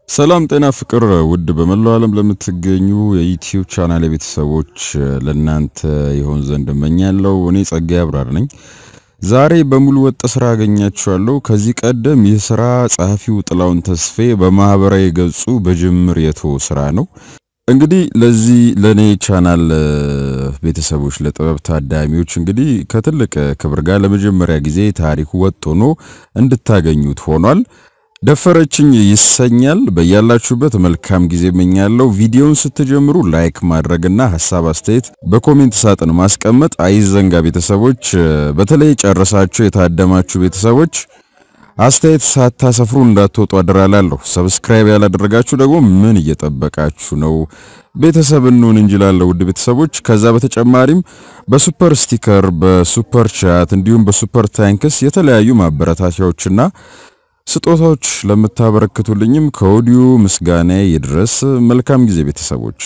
ሰላም ጤና ፍቅር ውድ በመላው ዓለም ለምትገኙ የዩቲዩብ ቻናል ቤተሰቦች ለናንተ ይሆን ዘንድ እመኛለሁ። እኔ ጸጋዬ አብራር ነኝ። ዛሬ በሙሉ ወጥ ስራ አገኛችኋለሁ። ከዚህ ቀደም ይህ ስራ ጸሐፊው ጥላውን ተስፌ በማህበራዊ ገጹ በጅምር የተው ስራ ነው። እንግዲህ ለዚህ ለኔ ቻናል ቤተሰቦች ለጥበብ ታዳሚዎች እንግዲህ ከትልቅ ክብር ጋር ለመጀመሪያ ጊዜ ታሪኩ ወጥ ሆኖ እንድታገኙት ሆኗል። ደፈረችኝ ይሰኛል። በያላችሁበት መልካም ጊዜ እመኛለሁ። ቪዲዮውን ስትጀምሩ ላይክ ማድረግና ሐሳብ አስተያየት በኮሜንት ሳጥን ማስቀመጥ አይዘንጋ። ቤተሰቦች በተለይ ጨርሳችሁ የታደማችሁ ቤተሰቦች አስተያየት ሳታሰፍሩ እንዳትወጡ አደራላለሁ። ሰብስክራይብ ያላደረጋችሁ ደግሞ ምን እየጠበቃችሁ ነው? ቤተሰብ እንሁን እንጅላለሁ ውድ ቤተሰቦች። ከዛ በተጨማሪም በሱፐር ስቲከር፣ በሱፐር ቻት እንዲሁም በሱፐር ታንክስ የተለያዩ ማበረታቻዎችና ስጦታዎች ለምታበረክቱልኝም ከወዲሁ ምስጋና ይድረስ። መልካም ጊዜ ቤተሰቦች።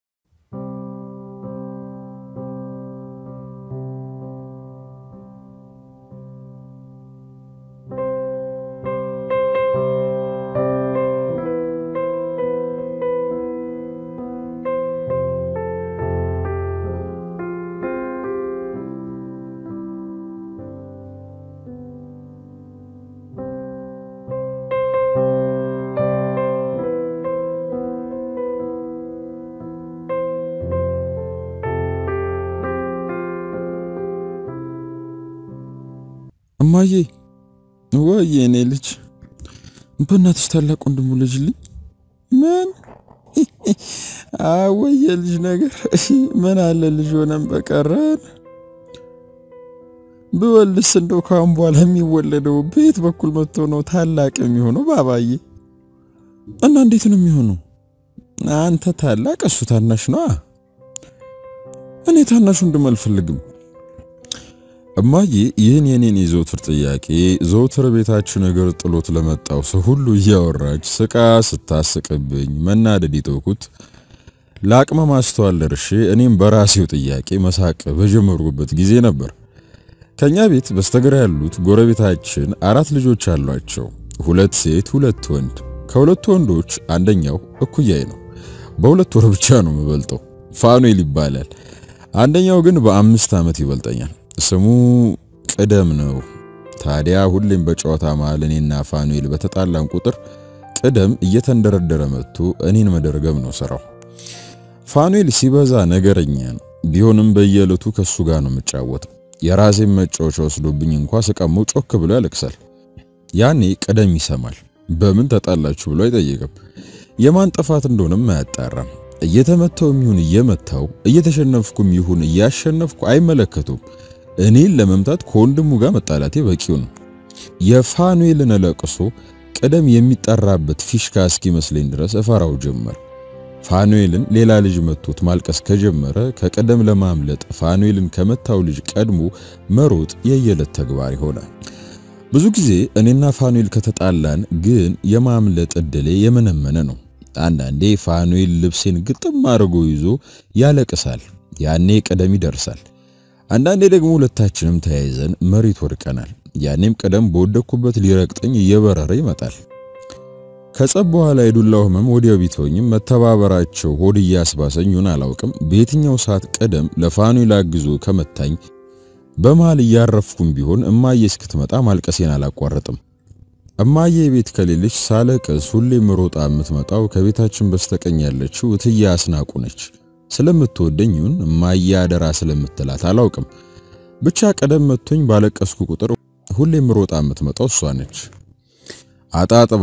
እማዬ ወይ እኔ ልጅ በእናትሽ ታላቅ ወንድሙ ልጅልኝ ምን አወየ ልጅ ነገር ምን አለ ልጅ ሆነን በቀረን በወልስ እንደው ካም በኋላ የሚወለደው ቤት በኩል መጥቶ ነው ታላቅ የሚሆነው ባባዬ? እና እንዴት ነው የሚሆነው? አንተ ታላቅ እሱ ታናሽ ነው። እኔ ታናሽ ወንድም አልፈልግም። እማዬ ይህን የኔን የዘውትር ጥያቄ ዘውትር ቤታችን ነገር ጥሎት ለመጣው ሰው ሁሉ እያወራች ስቃ ስታስቅብኝ መናደድ ይተውኩት ለአቅመ ማስተዋል ደርሼ እኔም በራሴው ጥያቄ መሳቅ በጀመርኩበት ጊዜ ነበር። ከኛ ቤት በስተግራ ያሉት ጎረቤታችን 4 ልጆች አሏቸው። 2 ሴት 2 ወንድ። ከሁለቱ ወንዶች አንደኛው እኩያዬ ነው። በ2 ወር ብቻ ነው የሚበልጠው። ፋኑኤል ይባላል። አንደኛው ግን በ5 ዓመት ይበልጠኛል። ስሙ ቅደም ነው። ታዲያ ሁሌም በጨዋታ መሃል እኔና ፋኑኤል በተጣላን ቁጥር ቅደም እየተንደረደረ መጥቶ እኔን መደርገም ነው ስራው። ፋኑኤል ሲበዛ ነገረኛ ነው። ቢሆንም በየለቱ ከሱ ጋር ነው የምጫወተው። የራሴን መጫወቻ ወስዶብኝ እንኳን ስቀመው ጮክ ብሎ ያለቅሳል። ያኔ ቅደም ይሰማል። በምን ተጣላችሁ ብሎ አይጠይቅም። የማን ጥፋት እንደሆነም አያጣራም። እየተመታውም ይሁን እየመታው እየተሸነፍኩም ይሁን እያሸነፍኩ አይመለከቱም። እኔን ለመምታት ከወንድሙ ጋር መጣላቴ በቂው ነው። የፋኑኤልን ለቅሶ ቅደም የሚጠራበት ፊሽካ እስኪመስለኝ ድረስ እፈራው ጀመር። ፋኑኤልን ሌላ ልጅ መቶት ማልቀስ ከጀመረ ከቅደም ለማምለጥ ፋኑኤልን ከመታው ልጅ ቀድሞ መሮጥ የየለት ተግባር ይሆናል። ብዙ ጊዜ እኔና ፋኑኤል ከተጣላን ግን የማምለጥ እድሌ የመነመነ ነው። አንዳንዴ ፋኑኤል ልብሴን ግጥም አድርጎ ይዞ ያለቅሳል። ያኔ ቅደም ይደርሳል። አንዳንዴ ደግሞ ሁለታችንም ተያይዘን መሬት ወድቀናል። ያኔም ቅደም በወደኩበት ሊረቅጠኝ እየበረረ ይመጣል። ከጸብ በኋላ የዱላው ህመም ወዲያው ቢተውኝም መተባበራቸው ሆድ ያስባሰኙን አላውቅም። በየትኛው ሰዓት ቅደም ለፋኑኤል አግዞ ከመታኝ በመሃል ያረፍኩም ቢሆን እማዬ እስክትመጣ ማልቀሴን አላቋረጥም። እማዬ ቤት ከሌለች ሳለቅስ ሁሌም ሮጣ የምትመጣው ከቤታችን በስተቀኝ ያለችው እትዬ አስናቁ ነች። ስለምትወደኝውን እማዬ አደራ ስለምትላት አላውቅም። ብቻ ቀደም መጥቶኝ ባለቀስኩ ቁጥር ሁሌም ሮጣ የምትመጣው እሷ ነች። አጣጥባ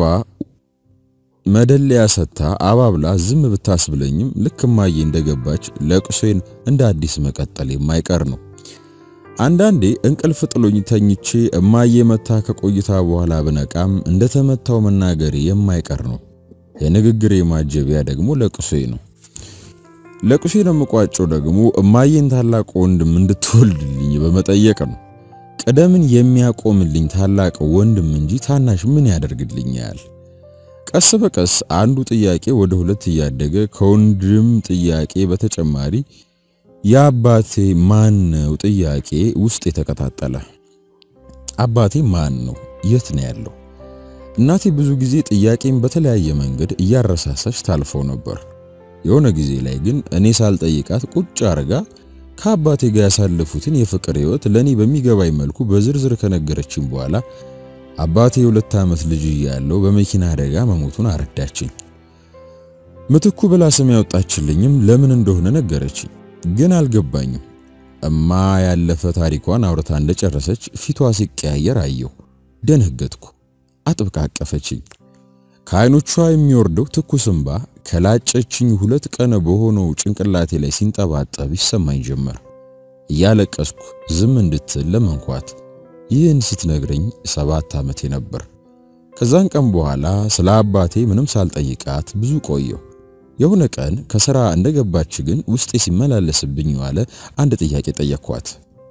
መደለያ ሰታ አባብላ ዝም ብታስብለኝም ልክ እማዬ እንደገባች ለቅሶዬን እንደ አዲስ መቀጠል የማይቀር ነው። አንዳንዴ እንቅልፍ ጥሎኝ ተኝቼ እማዬ መታ ከቆይታ በኋላ በነቃም እንደተመታው መናገሬ የማይቀር ነው። የንግግሬ ማጀቢያ ደግሞ ለቅሶዬ ነው። ለቅሶዬን መቋጨው ደግሞ እማዬን ታላቅ ወንድም እንድትወልድልኝ በመጠየቅ ነው። ቅደምን የሚያቆምልኝ ታላቅ ወንድም እንጂ ታናሽ ምን ያደርግልኛል? ቀስ በቀስ አንዱ ጥያቄ ወደ 2 እያደገ ከወንድም ጥያቄ በተጨማሪ የአባቴ ማን ነው ጥያቄ ውስጥ የተከታተለ። አባቴ ማን ነው? የት ነው ያለው? እናቴ ብዙ ጊዜ ጥያቄን በተለያየ መንገድ እያረሳሳች ታልፈው ነበር። የሆነ ጊዜ ላይ ግን እኔ ሳልጠይቃት ቁጭ አርጋ ከአባቴ ጋር ያሳለፉትን የፍቅር ህይወት ለኔ በሚገባኝ መልኩ በዝርዝር ከነገረችኝ በኋላ አባቴ የ2 ዓመት ልጅ ያለው በመኪና አደጋ መሞቱን አረዳችኝ። ምትኩ ብላ ስም ያወጣችልኝም ለምን እንደሆነ ነገረችኝ፣ ግን አልገባኝም። እማ ያለፈ ታሪኳን አውርታ እንደጨረሰች ፊቷ ሲቀያየር አየሁ። ደነገጥኩ። አጥብቃ አቀፈችኝ። ከዓይኖቿ የሚወርደው ትኩስ እንባ ከላጨችኝ 2 ቀን በሆነው ጭንቅላቴ ላይ ሲንጠባጠብ ይሰማኝ ጀመር። እያለቀስኩ ዝም እንድትል ለመንኳት። ይህን ስትነግረኝ 7 ዓመቴ ነበር። ከዛን ቀን በኋላ ስለ አባቴ ምንም ሳልጠይቃት ብዙ ቆየሁ። የሆነ ቀን ከሥራ እንደገባች ግን ውስጤ ሲመላለስብኝ ዋለ አንድ ጥያቄ ጠየቅኳት።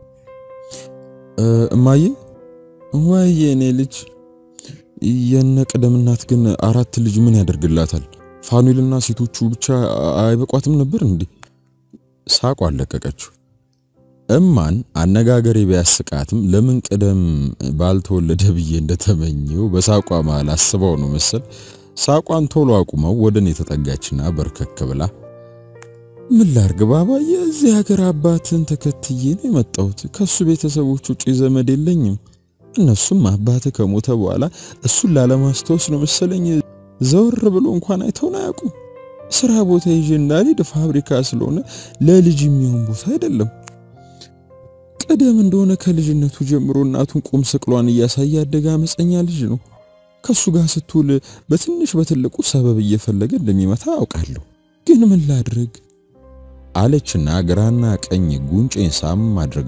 እማዬ ወይዬ እኔ ልጅ የነቀደም እናት ግን 4 ልጅ ምን ያደርግላታል? ፋኑኤልና ሴቶቹ ብቻ አይበቋትም ነበር እንዴ? ሳቋ አለቀቀችው። እማን አነጋገሬ ቢያስቃትም ለምን ቀደም ባልተወለደ ብዬ እንደተመኘው በሳቋ መሃል አስበው ነው መሰል ሳቋን ቶሎ አቁመው ወደኔ ተጠጋችና በርከክ ብላ ምን ላርግ ባባዬ፣ እዚህ ሀገር አባትን ተከትዬ ነው የመጣሁት። ከሱ ቤተሰቦች ውጪ ዘመድ የለኝም። እነሱም አባቴ ከሞተ በኋላ እሱን ላለማስተዋወስ ነው መሰለኝ ዘወር ብሎ እንኳን አይተውና ያውቁ። ስራ ቦታ ይዤ እንዳልሄድ ፋብሪካ ስለሆነ ለልጅ የሚሆን ቦታ አይደለም። ቀደም እንደሆነ ከልጅነቱ ጀምሮ እናቱን ቁም ስቅሏን እያሳየ ያደገ አመፀኛ ልጅ ነው። ከሱ ጋር ስትውል በትንሽ በትልቁ ሰበብ እየፈለገ እንደሚመታ አውቃለሁ። ግን ምን ላድርግ አለችና ግራና ቀኝ ጉንጬን ሳም አድርጋ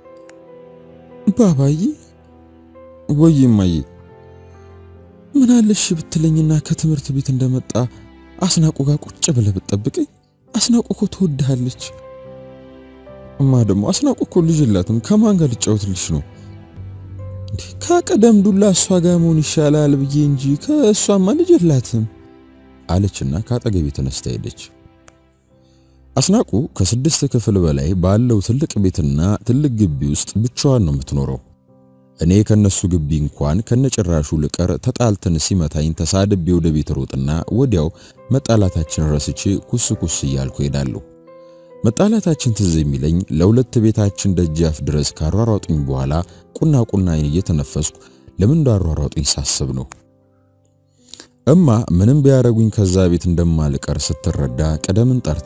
ባባዬ ወይማዬ ምን አለሽ ብትለኝና ከትምህርት ቤት እንደመጣ አስናቁ ጋር ቁጭ ብለህ ብትጠብቀኝ። አስናቁ እኮ ትወድሃለች። እማ ደግሞ አስናቁ እኮ ልጅ የላትም፣ ከማን ጋር ልጫወትልሽ ነው? ከቀደም ዱላ እሷ ጋር መሆን ይሻላል ብዬ እንጂ ከእሷማ ልጅ የላትም አለችና ካጠገቤ ተነስታ ሄደች። አስናቁ ከ6 ክፍል በላይ ባለው ትልቅ ቤትና ትልቅ ግቢ ውስጥ ብቻዋን ነው የምትኖረው። እኔ ከነሱ ግቢ እንኳን ከነጭራሹ ልቀር ተጣልተን ሲመታኝ ተሳድቤ ወደ ቤት ሮጥና ወዲያው መጣላታችን ረስቼ ኩስኩስ እያልኩ ሄዳለሁ። መጣላታችን ትዝ የሚለኝ ለሁለት ቤታችን ደጃፍ ድረስ ካሯሯጡኝ በኋላ ቁና እየተነፈስኩ ለምን እንዳሯሯጡኝ ሳስብ ነው። እማ ምንም ቢያረጉኝ ከዛ ቤት እንደማልቀር ስትረዳ ቀደምን ጠርታ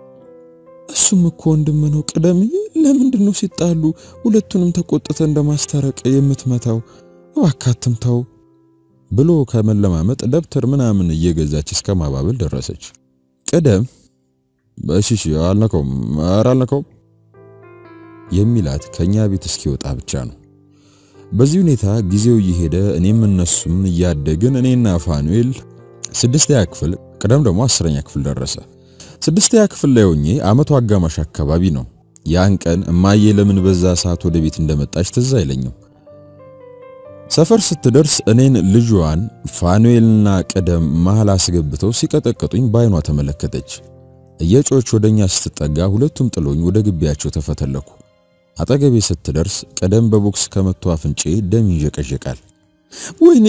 እሱም እኮ ወንድም ነው ቀደምዬ፣ ለምንድነው ሲጣሉ ሁለቱንም ተቆጥተ እንደማስተረቅ የምትመታው? ዋካትምታው ብሎ ከመለማመጥ ደብተር ምናምን እየገዛች እስከ ማባበል ደረሰች። ቀደም በሽሽ አልነካውም የሚላት ከኛ ቤት እስኪወጣ ብቻ ነው። በዚህ ሁኔታ ጊዜው እየሄደ እኔም እነሱም እያደግን እኔና ፋኑኤል 6ኛ ክፍል ቀደም ደግሞ 10ኛ ክፍል ደረሰ። 6ኛ ክፍል ላይ ሆኜ አመቱ አጋማሽ አካባቢ ነው። ያን ቀን እማዬ ለምን በዛ ሰዓት ወደ ቤት እንደመጣች ትዝ አይለኝም። ሰፈር ስትደርስ እኔን ልጇን ፋኑኤልና ቀደም መሃል አስገብተው ሲቀጠቅጡኝ ባይኗ ተመለከተች። እየጮች ወደኛ ስትጠጋ ሁለቱም ጥሎኝ ወደ ግቢያቸው ተፈተለኩ። አጠገቤ ስትደርስ ቀደም በቦክስ ከመቶ አፍንጬ ደም ይንጀቀጀቃል። ወይኔ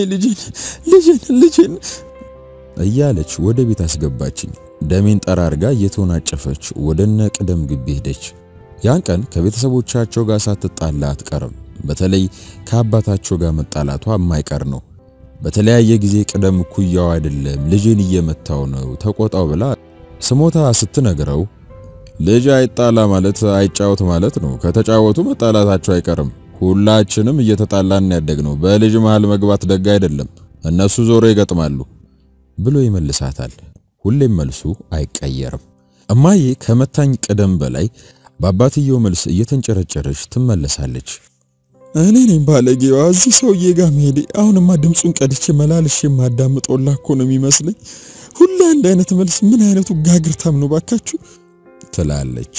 ልጄን እያለች ወደ ቤት አስገባችኝ። ደሜን ጠራርጋ እየተወናጨፈች ወደነ ቀደም ግቢ ሄደች። ያን ቀን ከቤተሰቦቻቸው ጋር ሳትጣላ አትቀርም። በተለይ ከአባታቸው ጋር መጣላቷ የማይቀር ነው። በተለያየ ጊዜ ቀደም ኩያው አይደለም ልጄን እየመታው ነው ተቆጣው ብላ ስሞታ ስትነግረው ልጅ አይጣላ ማለት አይጫወት ማለት ነው። ከተጫወቱ መጣላታቸው አይቀርም። ሁላችንም እየተጣላን ያደግነው በልጅ መሃል መግባት ደግ አይደለም፣ እነሱ ዞሮ ይገጥማሉ ብሎ ይመልሳታል። ሁሌም መልሱ አይቀየርም። እማዬ ከመታኝ ቀደም በላይ በአባትየው መልስ እየተንጨረጨረች ትመለሳለች። እኔ ነኝ ባለጌዋ እዚህ ሰውዬ ጋር መሄዴ። አሁንማ ድምጹን ቀድቼ መላልሽ ማዳምጦላ እኮ ነው የሚመስለኝ። ሁሉ አንድ አይነት መልስ፣ ምን አይነቱ ጋግርታም ነው ባካችሁ ትላለች።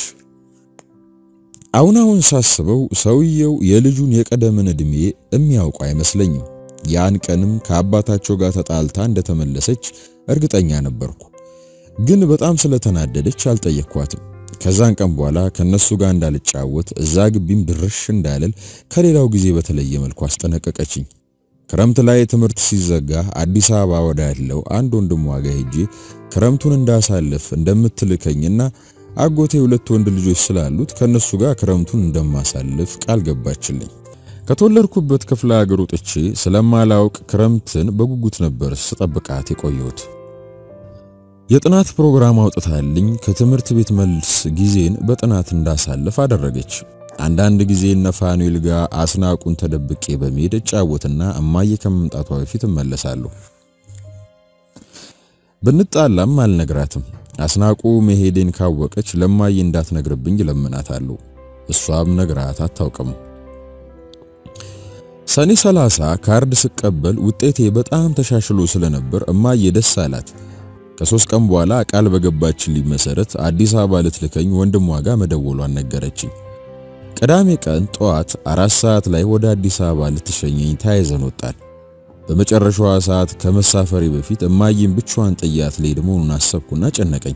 አሁን ሳስበው ሰውየው የልጁን የቀደምን እድሜ የሚያውቁ አይመስለኝም። ያን ቀንም ከአባታቸው ጋር ተጣልታ እንደተመለሰች እርግጠኛ ነበርኩ። ግን በጣም ስለተናደደች አልጠየቅኳትም። ከዛን ቀን በኋላ ከነሱ ጋር እንዳልጫወት እዛ ግቢም ድርሽ እንዳልል ከሌላው ጊዜ በተለየ መልኩ አስጠነቀቀችኝ። ክረምት ላይ ትምህርት ሲዘጋ አዲስ አበባ ወዳለው አንድ ወንድሟ ጋር ሄጄ ክረምቱን እንዳሳልፍ እንደምትልከኝና አጎቴ ሁለት ወንድ ልጆች ስላሉት ከነሱ ጋር ክረምቱን እንደማሳልፍ ቃል ገባችልኝ። ከተወለድኩበት ክፍለ ሀገር ወጥቼ ስለማላውቅ ክረምትን በጉጉት ነበር ስጠብቃት የቆየሁት። የጥናት ፕሮግራም አውጥታልኝ ከትምህርት ቤት መልስ ጊዜን በጥናት እንዳሳልፍ አደረገች። አንዳንድ ጊዜ ነፋኑኤል ጋር አስናቁን ተደብቄ በመሄድ ጫወትና እማዬ ከመምጣቷ በፊት እመለሳለሁ። ብንጣላም አልነግራትም። አስናቁ መሄዴን ካወቀች ለማዬ እንዳትነግርብኝ ለምናታለሁ። እሷም ነግራት አታውቅም። ሰኔ 30 ካርድ ስቀበል ውጤቴ በጣም ተሻሽሎ ስለነበር እማዬ ደስ አላት። ከ3 ቀን በኋላ ቃል በገባችልኝ መሰረት አዲስ አበባ ልትልከኝ ወንድሟ ጋር መደወሏን ነገረችኝ። ቅዳሜ ቀን ጧት 4 ሰዓት ላይ ወደ አዲስ አበባ ልትሸኘኝ ታይዘን ወጣን። በመጨረሻዋ ሰዓት ከመሳፈሪ በፊት እማዬን ብቻዋን ጥያት ልሄድ መሆኑን አሰብኩና ጨነቀኝ።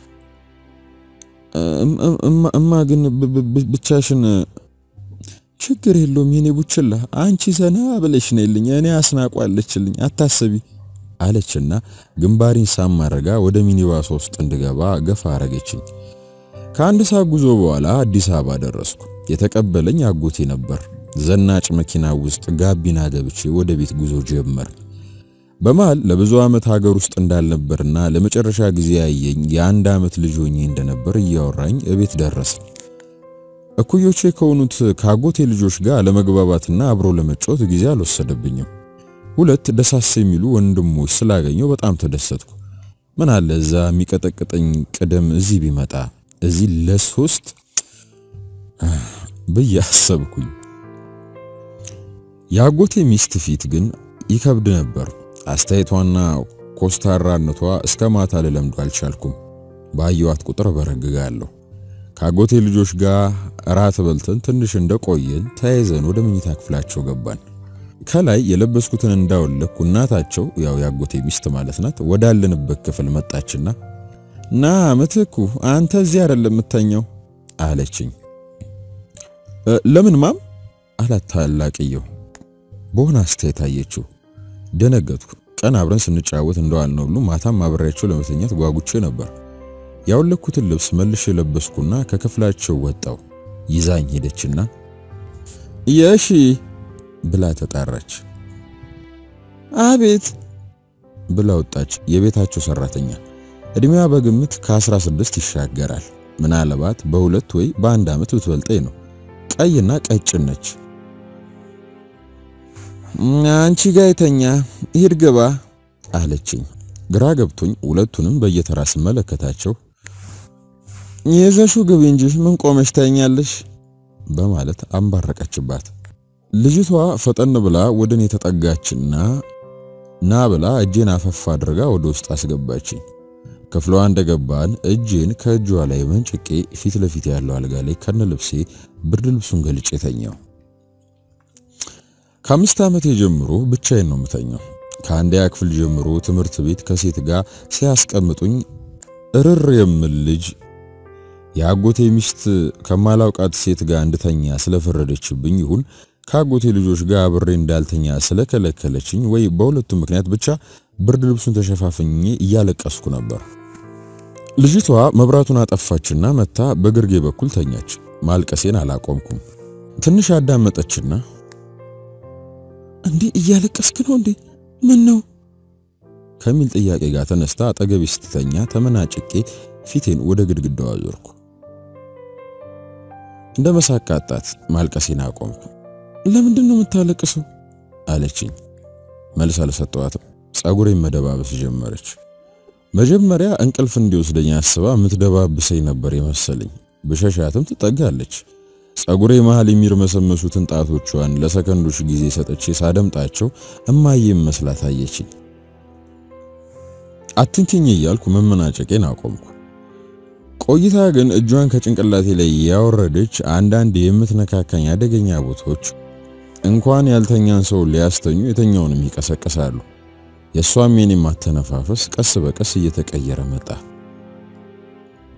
እማ ግን ብቻሽን ችግር የለውም የኔ ቡችላ አንቺ ዘና ብለሽ ነይልኝ እኔ አስናቋለችልኝ አታስቢ አለችና ግንባሪን ሳማረጋ ወደ ሚኒባስ ውስጥ እንድገባ ገፋ አረገችኝ። ከአንድ ሰዓት ጉዞ በኋላ አዲስ አበባ ደረስኩ። የተቀበለኝ አጎቴ ነበር። ዘናጭ መኪና ውስጥ ጋቢና ገብቼ ወደ ቤት ጉዞ ጀመር። በመሃል ለብዙ ዓመት ሀገር ውስጥ እንዳልነበርና ለመጨረሻ ጊዜ ያየኝ የ1 ዓመት ልጅ ሆኜ እንደነበር እያወራኝ እቤት ደረሰ። እኩዮቼ ከሆኑት ካጎቴ ልጆች ጋር ለመግባባትና አብሮ ለመጫወት ጊዜ አልወሰደብኝም። 2 ደሳስ የሚሉ ወንድሞች ስላገኘው በጣም ተደሰትኩ። ምን አለ እዛ የሚቀጠቅጠኝ ቅደም እዚህ ቢመጣ እዚህ ለ3 በያሰብኩኝ። ያጎቴ ሚስት ፊት ግን ይከብድ ነበር። አስተያየቷና ኮስታራነቷ እስከ ማታ ለለምዶ አልቻልኩም። ባየዋት ቁጥር በረግጋለሁ። ካጎቴ ልጆች ጋር ራት በልተን ትንሽ እንደቆየን ተያይዘን ወደ መኝታ ክፍላቸው ገባን። ከላይ የለበስኩትን እንዳወለኩ እናታቸው ያው ያጎቴ ሚስት ማለት ናት ወዳለንበት ክፍል መጣችና ና መተኩ አንተ እዚህ አይደለም የምተኛው አለችኝ። ለምን ማም አላት ታላቅየው። በሆነ አስተያየት አየችው። ደነገጥኩ። ቀን አብረን ስንጫወት እንደዋልነው ሁሉ ማታም አብሬያቸው ለመተኛት ጓጉቼ ነበር። ያወለኩትን ልብስ መልሼ ለበስኩና ከክፍላቸው ወጣው። ይዛኝ ሄደችና የሺ ብላ ተጣራች። አቤት ብላ ወጣች። የቤታቸው ሰራተኛ እድሜዋ በግምት ከ16 ይሻገራል። ምናልባት በ2 ወይ በ1 ዓመት ብትበልጠኝ ነው። ቀይና ቀጭን ነች። አንቺ ጋር የተኛ ሂድ ግባ አለችኝ። ግራ ገብቶኝ ሁለቱንም በየተራ ስመለከታቸው የዘሹ ግቢ እንጂ ምን ቆመሽ ታኛለሽ በማለት አንባረቀችባት። ልጅቷ ፈጠን ብላ ወደኔ ተጠጋችና ና ብላ እጄን አፈፋ አድርጋ ወደ ውስጥ አስገባችኝ። ክፍሏ እንደገባን እጄን ከእጇ ላይ መንጭቄ ፊት ለፊት ያለው አልጋ ላይ ከነልብሴ ብርድ ልብሱን ገልጬ ተኛው። ከ5 ዓመት ጀምሮ ብቻዬን ነው የምተኛው። ከአንደኛ ክፍል ጀምሮ ትምህርት ቤት ከሴት ጋር ሲያስቀምጡኝ እርር የምል ልጅ ያጎቴ ሚስት ከማላውቃት ሴት ጋር እንድተኛ ስለፈረደችብኝ ይሁን ካጎቴ ልጆች ጋር አብሬ እንዳልተኛ ስለከለከለችኝ ወይ በሁለቱም ምክንያት ብቻ ብርድ ልብሱን ተሸፋፍኜ እያለቀስኩ ነበር። ልጅቷ መብራቱን አጠፋችና መታ በግርጌ በኩል ተኛች። ማልቀሴን አላቆምኩም። ትንሽ አዳመጠችና እንዴ እያለቀስክ ነው እንዴ ምን ነው ከሚል ጥያቄ ጋር ተነስታ አጠገቤ ስትተኛ ተመናጭቄ ፊቴን ወደ ግድግዳው አዞርኩ። እንደመሳቃጣት ማልቀሴን አቆምኩ። ለምንድን ነው የምታለቅሰው አለችኝ። መልስ አልሰጠኋትም። ጸጉሬን መደባበስ ጀመረች። መጀመሪያ እንቅልፍ እንዲወስደኝ አስባ የምትደባብሰኝ ነበር የመሰለኝ። በሸሻትም ትጠጋለች። ጸጉሬ መሃል የሚርመሰመሱትን ጣቶቿን ለሰከንዶች ጊዜ ሰጠቼ ሳደምጣቸው እማዬ መስላት አየችኝ። አትንኪኝ እያልኩ መመናጨቄን አቆምኩ። ቆይታ ግን እጇን ከጭንቅላቴ ላይ ያወረደች አንዳንድ የምትነካካኝ አደገኛ ቦታዎች እንኳን ያልተኛን ሰው ሊያስተኙ የተኛውንም ይቀሰቅሳሉ። የሷም የኔም ማተነፋፈስ ቀስ በቀስ እየተቀየረ መጣ።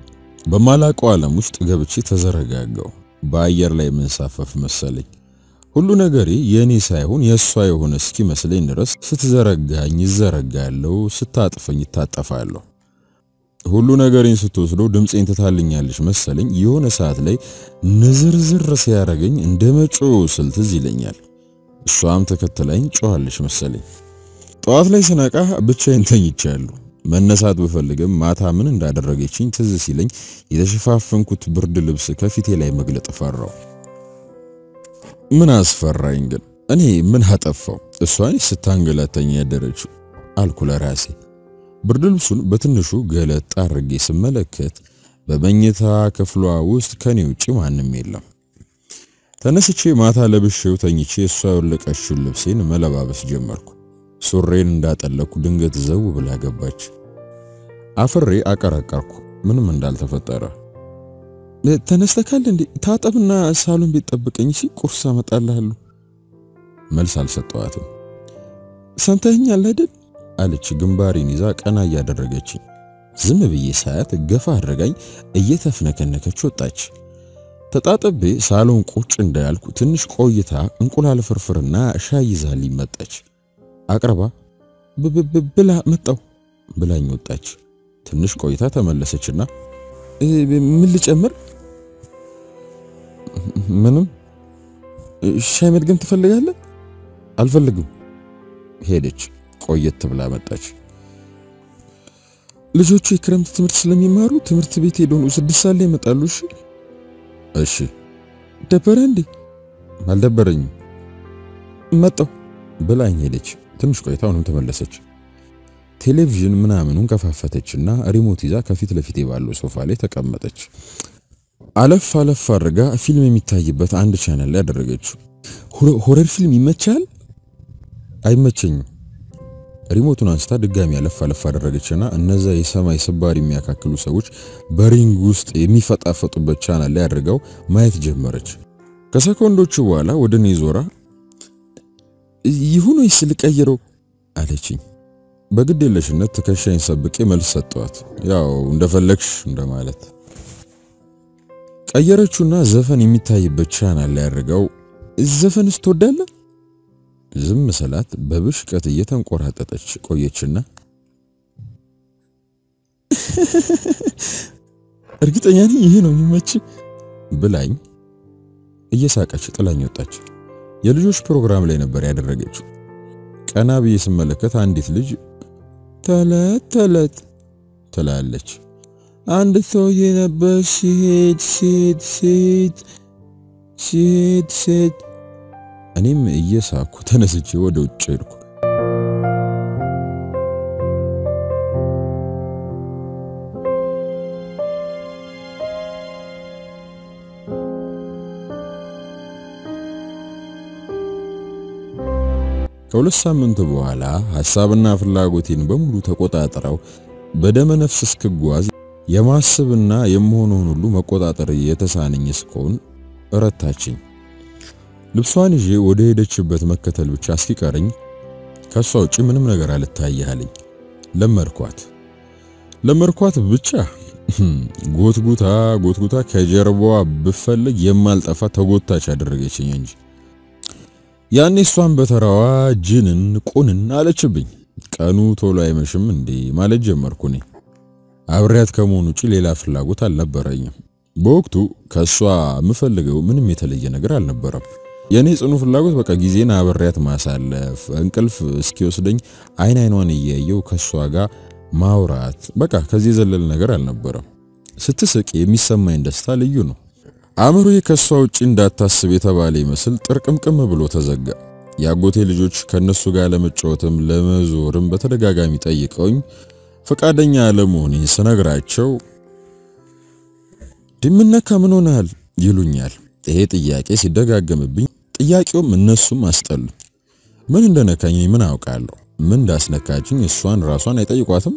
በማላቀው ዓለም ውስጥ ገብቼ ተዘረጋጋው። በአየር ላይ መንሳፈፍ መሰለኝ። ሁሉ ነገሬ የኔ ሳይሆን የሷ የሆነ እስኪመስለኝ ድረስ ስትዘረጋኝ ይዘረጋለሁ፣ ስታጥፈኝ ታጠፋለሁ። ሁሉ ነገሬን ስትወስደው ድምጼን ትታልኛለች መሰለኝ። የሆነ ሰዓት ላይ ንዝርዝር ሲያረገኝ እንደመጮ ስልትዝ ይለኛል። እሷም ተከተለኝ ጮሃለች መሰለኝ። ጧት ላይ ስነቃ ብቻዬን ተኝቻለሁ። መነሳት ብፈልግም ማታ ምን እንዳደረገችኝ ትዝ ሲለኝ የተሸፋፈንኩት ብርድ ልብስ ከፊቴ ላይ መግለጥ ፈራው። ምን አስፈራኝ ግን? እኔ ምን አጠፋው? እሷን ስታንገላተኝ ያደረችው አልኩ ለራሴ። ብርድ ልብሱን በትንሹ ገለጥ አድርጌ ስመለከት በመኝታ ክፍሏ ውስጥ ከኔ ውጪ ማንም የለም። ተነስቼ ማታ ለብሼው ተኝቼ እሷ የወለቀችውን ልብሴን መለባበስ ጀመርኩ። ሱሬን እንዳጠለኩ ድንገት ዘው ብላ ገባች። አፍሬ አቀረቀርኩ ምንም እንዳልተፈጠረ። ተነስተካል እንዴ? ታጠብና ሳሎን ቤት ጠብቀኝ ሲ ቁርስ አመጣልሃለሁ። መልስ አልሰጠዋትም። ሰምተኸኛል አይደል አለች ግንባሬን ይዛ ቀና እያደረገችኝ። ዝም ብዬ ሳያት ገፋ አድርጋኝ እየተፍነከነከች ወጣች። ተጣጥቤ ሳሎን ቁጭ እንዳልኩ ትንሽ ቆይታ እንቁላል ፍርፍርና ሻይ ይዛልኝ መጣች። አቅርባ ብላ መጣው ብላኝ ወጣች። ትንሽ ቆይታ ተመለሰችና ምን ልጨምር? ምንም። ሻይ መድገም ትፈልጋለህ? አልፈልግም። ሄደች። ቆየት ብላ መጣች። ልጆቹ የክረምት ትምህርት ስለሚማሩ ትምህርት ቤት ሄደው 6 ሰዓት ላይ ይመጣሉ። እሺ። ደበረ እንዴ? አልደበረኝም። መጣው ብላኝ ሄደች። ትንሽ ቆይታ አሁንም ተመለሰች። ቴሌቪዥን ምናምኑን ከፋፈተችና ሪሞት ይዛ ከፊት ለፊቴ ባለው ሶፋ ላይ ተቀመጠች። አለፍ አድርጋ ፊልም የሚታይበት አንድ ቻናል ላይ አደረገችው። ሆረር ፊልም ይመቻል? አይመቸኝም። ሪሞቱን አንስታ ድጋሚ አለፍ አደረገችና እነዛ የሰማይ ስባሪ የሚያካክሉ ሰዎች በሪንግ ውስጥ የሚፈጣፈጡበት ቻናል ላይ አድርገው ማየት ጀመረች። ከሰኮንዶቹ በኋላ ወደኔ ዞራ ይሁን ወይስ ልቀይረው አለችኝ። በግዴለሽነት ትከሻዬን ሰብቄ መልስ ሰጠዋት። ያው እንደፈለግሽ እንደማለት። ቀየረችውና ዘፈን የሚታይበት ቻናል ላይ አድርገው ዘፈንስ ትወዳለህ? ዝም ሰላት በብሽቀት እየተንቆራጠጠች ቆየችና እርግጠኛ ነኝ ይሄ ነው የሚመች ብላኝ እየሳቀች ጥላኝ ወጣች። የልጆች ፕሮግራም ላይ ነበር ያደረገችው። ቀና ብዬ ስመለከት አንዲት ልጅ ተለት ትላለች። አንድ ሰውዬ ነበር ሲሄድ እኔም እየሳኩ ተነስቼ ወደ ውጭ ሄድኩ። ከሁለት ሳምንት በኋላ ሐሳብና ፍላጎቴን በሙሉ ተቆጣጣረው በደመ ነፍስ እስክጓዝ የማስብና የመሆኑን ሁሉ መቆጣጠር የተሳነኝ እስኮን እረታችኝ። ልብሷን ይዤ ወደ ሄደችበት መከተል ብቻ እስኪቀርኝ ከሷ ውጪ ምንም ነገር አልታየሃለኝ። ለመርኳት ብቻ ጎትጉታ ከጀርባዋ ብፈልግ የማልጠፋ ተጎታች አደረገችኝ እንጂ ያኔ እሷን በተራዋ ጅንን ቁንን አለችብኝ። ቀኑ ቶሎ አይመሽም እንዴ ማለት ጀመርኩ። እኔ አብሬያት ከመሆኑ ውጪ ሌላ ፍላጎት አልነበረኝም። በወቅቱ ከሷ የምፈልገው ምንም የተለየ ነገር አልነበረም። የኔ ጽኑ ፍላጎት በቃ ጊዜን አብሬያት ማሳለፍ፣ እንቅልፍ እስኪወስደኝ አይኗን እያየው ከሷ ጋር ማውራት፣ በቃ ከዚህ ዘለል ነገር አልነበረም። ስትስቅ የሚሰማኝ ደስታ ልዩ ነው። አእምሮዬ ከሷ ውጪ እንዳታስብ የተባለ ይመስል ጥርቅምቅም ብሎ ተዘጋ። ያጎቴ ልጆች ከነሱ ጋር ለመጫወትም ለመዞርም በተደጋጋሚ ጠይቀውኝ ፈቃደኛ አለመሆኔን ስነግራቸው ድምነካ ምን ሆነሃል ይሉኛል። ይሄ ጥያቄ ሲደጋገምብኝ ጥያቄውም እነሱም አስጠሉ። ምን እንደነካኝ ምን አውቃለሁ? ምን እንዳስነካችኝ እሷን ራሷን አይጠይቋትም?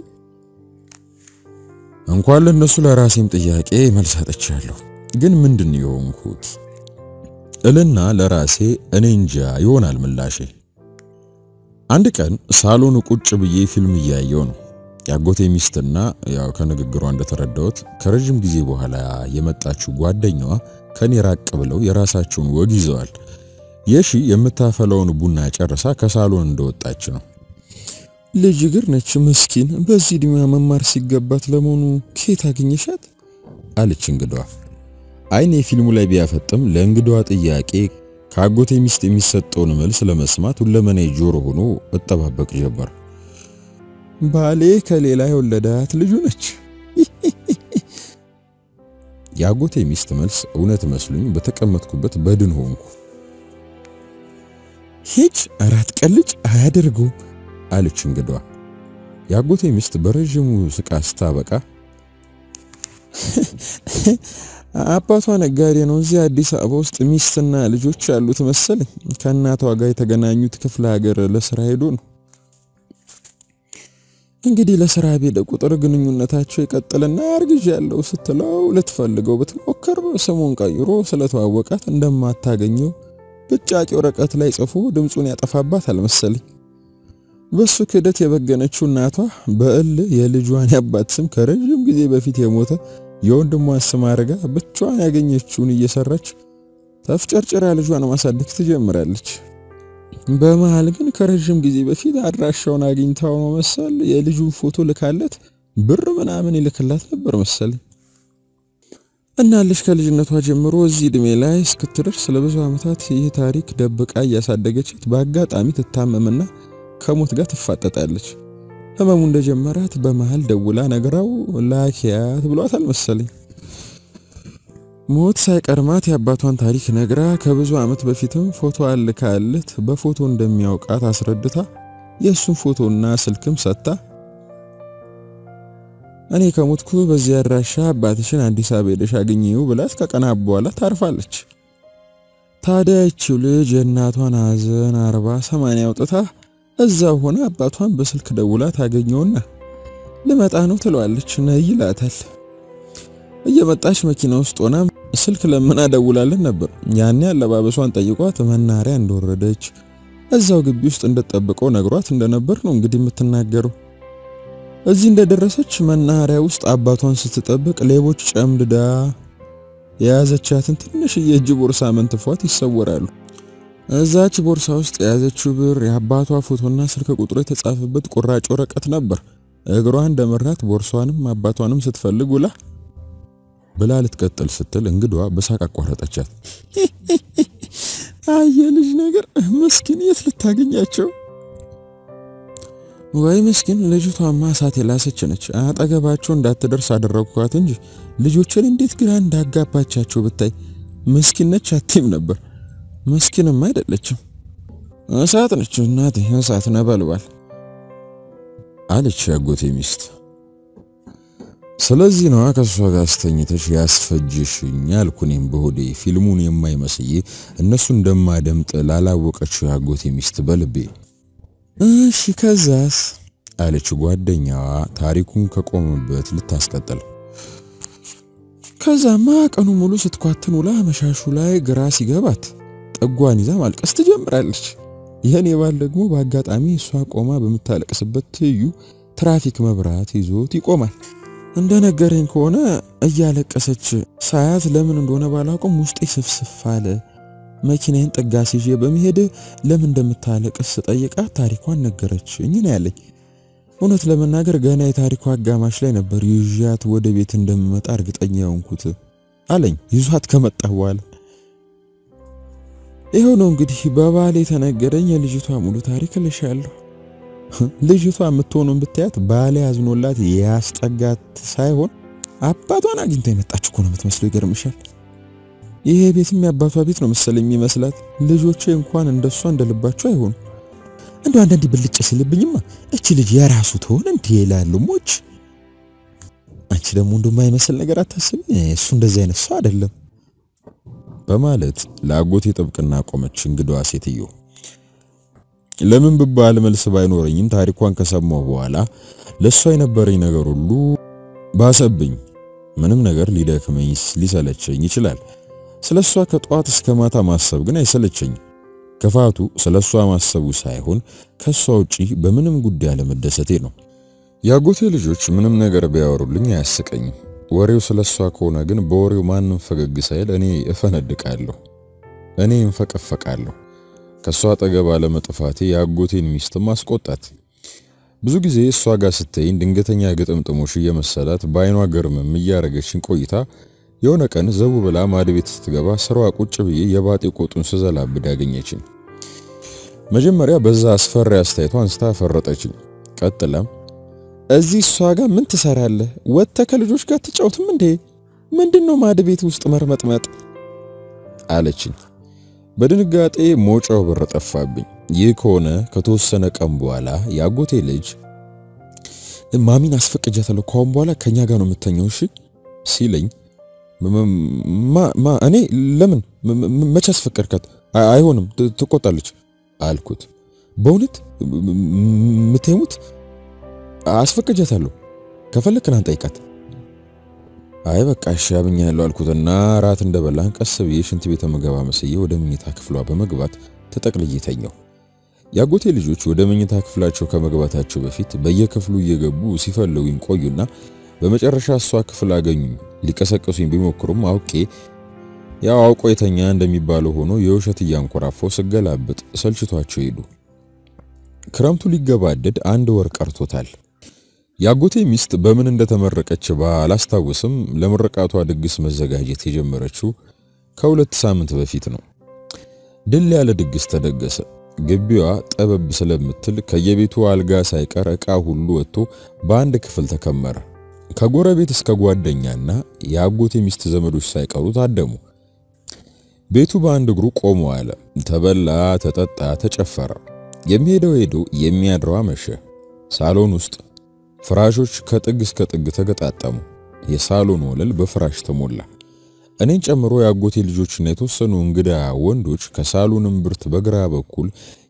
እንኳን ለነሱ ለራሴም ጥያቄ መልስ አጥቻለሁ። ግን ምንድን የሆንኩት እልና ለራሴ እኔ እንጃ ይሆናል ምላሼ። አንድ ቀን ሳሎን ቁጭ ብዬ ፊልም እያየው ነው። ያጎቴ ሚስትና ያው ከንግግሯ እንደተረዳሁት ከረጅም ጊዜ በኋላ የመጣችው ጓደኛዋ ከኔ ራቅ ብለው የራሳቸውን ወግ ይዘዋል። የሺ የምታፈለውን ቡና ጨርሳ ከሳሎን እንደወጣች ነው። ልጅ ግር ነች መስኪን፣ በዚህ እድሜዋ መማር ሲገባት ለመሆኑ ከየት አገኘሻት? አለች እንግዳዋ። አይኔ ፊልሙ ላይ ቢያፈጥም ለእንግዳዋ ጥያቄ ካጎቴ ሚስት የሚሰጠውን መልስ ለመስማት ሁለመኔ ጆሮ ሆኖ እጠባበቅ ጀመር። ባሌ ከሌላ የወለዳት ልጁ ነች። ያጎቴ ሚስት መልስ እውነት መስሉኝ በተቀመጥኩበት በድን ሆንኩ። ሂጅ አራት ቀልጭ አያደርገው አለች እንግዳዋ። ያጎቴ ሚስት በረጅሙ ስቃ ስታበቃ አባቷ ነጋዴ ነው፣ እዚህ አዲስ አበባ ውስጥ ሚስትና ልጆች ያሉት መሰለኝ። ከእናቷ ጋር የተገናኙት ክፍለ ሀገር ለስራ ሄዶ ነው። እንግዲህ ለስራ ቤደ ቁጥር ግንኙነታቸው ይቀጥልና አርግዣለሁ ስትለው ልትፈልገው ብትሞክር ስሙን ቀይሮ ስለተዋወቃት እንደማታገኘው ብጫቂ ወረቀት ላይ ጽፎ ድምጹን ያጠፋባት አልመሰለኝ። በሱ ክደት የበገነችው እናቷ በእል የልጇን ያባት ስም ከረጅም ጊዜ በፊት የሞተ የወንድሟን ስም አርጋ ብቻዋን ያገኘችውን እየሰራች ተፍጨርጭራ ልጇን ማሳደግ ትጀምራለች። በመሃል ግን ከረጅም ጊዜ በፊት አድራሻውን አግኝታው ነው መሰል የልጁን ፎቶ ልካለት ብር ምናምን ይልክላት ነበር መሰል። እና ልጅ ከልጅነቷ ጀምሮ እዚህ እድሜ ላይ እስክትደርስ ለብዙ ዓመታት ይህ ታሪክ ደብቃ ያሳደገችት በአጋጣሚ ትታመምና ከሞት ጋር ትፋጠጣለች። ህመሙ እንደጀመራት በመሃል ደውላ ነግራው ላኪያት ብሏታል መሰለኝ። ሞት ሳይቀርማት የአባቷን ታሪክ ነግራ ከብዙ ዓመት በፊትም ፎቶ አልካለት በፎቶ እንደሚያውቃት አስረድታ የሱን ፎቶና ስልክም ሰጣ። እኔ ከሞትኩ በዚህ አድራሻ አባትሽን አዲስ አበባ ሄደሽ አግኚው ብላት ከቀናት በኋላ ታርፋለች። ታዲያ እቺው ልጅ የእናቷን ሐዘን 40-80 አውጥታ እዛው ሆነ አባቷን በስልክ ደውላ ታገኘውና ልመጣ ነው ትለዋለች። ነይ ይላታል። እየመጣች መኪና ውስጥ ሆና ስልክ ለምና ደውላለን ነበር። ያኔ አለባበሷን ጠይቋት መናሪያ እንደወረደች እዛው ግቢ ውስጥ እንደተጠበቀው ነግሯት እንደነበር ነው እንግዲህ የምትናገረው። እዚህ እንደደረሰች መናሪያ ውስጥ አባቷን ስትጠብቅ ሌቦች ጨምድዳ የያዘቻትን ትንሽ የእጅ ቦርሳ መንጥፏት ይሰወራሉ። እዛች ቦርሳ ውስጥ የያዘችው ብር የአባቷ ፎቶና ስልክ ቁጥሩ የተጻፈበት ቁራጭ ወረቀት ነበር። እግሯ እንደመራት ቦርሷንም አባቷንም ስትፈልግ ውላ ብላ ልትቀጥል ስትል እንግዳዋ በሳቅ አቋረጠቻት። አየ ልጅ ነገር መስኪን የት ልታገኛቸው? ወይ መስኪን ልጅቷማ እሳት የላሰች ነች። አጠገባቸው እንዳትደርስ አደረኳት እንጂ ልጆችን እንዴት ግራ እንዳጋባቻቸው ብታይ። መስኪን ነች አትይም ነበር። መስኪንም አይደለችም እሳት ነች እናቴ፣ እሳት ነበልባል አለች ያጎቴ ሚስት። ስለዚህ ነው ከሷ ጋር አስተኝተሽ ያስፈጅሽኝ ያልኩኝም በሆዴ ፊልሙን የማይመስይ እነሱ እንደማደምጥ ላላወቀችው ያጎቴ ሚስት በልቤ። እሺ ከዛስ አለች ጓደኛዋ ታሪኩን ከቆመበት ልታስቀጥል። ከዛማ ቀኑ ሙሉ ስትኳትን ውላ መሻሹ ላይ ግራ ሲገባት ጠጓን ይዛ ማልቀስ ትጀምራለች። ይሄን የባል ደግሞ በአጋጣሚ እሷ ቆማ በመታለቅስበት ትዩ ትራፊክ መብራት ይዞት ይቆማል። እንደነገረኝ ከሆነ እያለቀሰች ሳያት ለምን እንደሆነ ባላውቅም ውስጤ ስፍስፍ አለ። መኪናዬን ጠጋስ ይዤ በመሄድ ለምን እንደምታለቅስ ጠይቃት ታሪኳን ነገረችኝ ነው ያለኝ። እውነት ለመናገር ገና የታሪኳ አጋማሽ ላይ ነበር ይዣት ወደ ቤት እንደምመጣ እርግጠኛ ሆንኩት አለኝ ይዟት ከመጣ በኋላ። ይሄው ነው እንግዲህ በባሌ ተነገረኝ የልጅቷ ሙሉ ታሪክ ልሻለሁ። ልጅቷ የምትሆነው ብታያት ባሌ አዝኖላት ያስጠጋት ሳይሆን አባቷን አግኝታ የመጣች እኮ ነው የምትመስለው። ይገርምሻል። ይሄ ቤትም ያባቷ ቤት ነው መሰለኝ የሚመስላት። ልጆቼ እንኳን እንደሷ እንደልባቸው አይሆኑ። እንደው አንዳንዴ ብልጭ ሲልብኝማ እቺ ልጅ የራሱ ትሆን እንዴ ይላሉ ሞች። አንቺ ደግሞ እንደማይመስል ነገር አታስቢ፣ እሱ እንደዚህ አይነት ሰው አይደለም በማለት ላጎቴ ጥብቅና ቆመች እንግዳዋ ሴትዮ። ለምን ብባል መልስ ባይኖርኝም ታሪኳን ከሰማው በኋላ ለሷ የነበረኝ ነገር ሁሉ ባሰብኝ። ምንም ነገር ሊደክመኝ ሊሰለቸኝ ይችላል። ስለሷ ከጧት እስከ ማታ ማሰብ ግን አይሰለቸኝ። ከፋቱ ስለሷ ማሰቡ ሳይሆን ከሷ ውጪ በምንም ጉዳይ አለመደሰቴ ነው። ያጎቴ ልጆች ምንም ነገር ቢያወሩልኝ አያስቀኝም። ወሬው ስለሷ ከሆነ ግን በወሬው ማንንም ፈገግ ሳይል እኔ እፈነድቃለሁ፣ እኔ እንፈቀፈቃለሁ። ከሷ አጠገብ አለመጥፋቴ ያጎቴን ሚስት ማስቆጣት። ብዙ ጊዜ እሷ ጋር ስትይኝ ድንገተኛ ግጥምጥሞሽ እየመሰላት ባይኗ ገርምም እያረገችኝ ቆይታ የሆነ ቀን ዘው ብላ ማድ ቤት ስትገባ ስራዋ ቁጭ ብዬ የባጤ ቆጡን ስዘላብድ ያገኘችኝ። መጀመሪያ በዛ አስፈሪ አስተያየቷ አንስታ ፈረጠችኝ። ቀጥላም እዚህ እሷ ጋር ምን ትሰራለህ? ወጥተህ ከልጆች ጋር ትጫወትም እንዴ? ምንድነው ማድ ቤት ውስጥ መርመጥመጥ አለችኝ። በድንጋጤ ሞጫው በር ጠፋብኝ። ይህ ከሆነ ከተወሰነ ቀን በኋላ ያጎቴ ልጅ ማሚን አስፈቅጃታለሁ ከአሁን በኋላ ከኛ ጋር ነው የምተኛው እሺ ሲለኝ እኔ ለምን መቼ አስፈቀድካት? አይሆንም ትቆጣለች አልኩት። በእውነት ምትይሙት አስፈቅጃታለሁ ከፈለክና አንጠይቃት። አይ በቃ እሺ አብኛለሁ አልኩትና ራት እንደበላን ቀስ ብዬ ሽንት ቤት መገባ መስዬ ወደ መኝታ ክፍሏ በመግባት ተጠቅልዬ ተኛው። ያጎቴ ልጆች ወደ መኝታ ክፍላቸው ከመግባታቸው በፊት በየክፍሉ እየገቡ ሲፈልጉኝ ቆዩና በመጨረሻ እሷ ክፍል አገኙኝ። ሊቀሰቀሱኝ ቢሞክሩም አውቆ የተኛ እንደሚባለው ሆኖ የውሸት እያንኮራፈው ስገላብጥ ሰልችቷቸው ሄዱ። ክረምቱ ሊገባደድ 1 ወር ቀርቶታል። ያጎቴ ሚስት በምን እንደተመረቀች ባላስታውስም ለምርቃቷ ድግስ መዘጋጀት የጀመረችው ከ2 ሳምንት በፊት ነው። ድል ያለ ድግስ ተደገሰ። ግቢዋ ጠበብ ስለምትል ከየቤቱ አልጋ ሳይቀር ዕቃ ሁሉ ወጥቶ በአንድ ክፍል ተከመረ። ከጎረቤት እስከ ጓደኛና ያጎቴ ሚስት ዘመዶች ሳይቀሩ ታደሙ። ቤቱ በአንድ እግሩ ቆሞ አለ። ተበላ፣ ተጠጣ፣ ተጨፈረ። የሚሄደው ሄዶ የሚያድረው አመሸ። ሳሎን ውስጥ ፍራሾች ከጥግ እስከ ጥግ ተገጣጠሙ። የሳሎን ወለል በፍራሽ ተሞላ። እኔን ጨምሮ ያጎቴ ልጆችና የተወሰኑ እንግዳ ወንዶች ከሳሎን እምብርት በግራ በኩል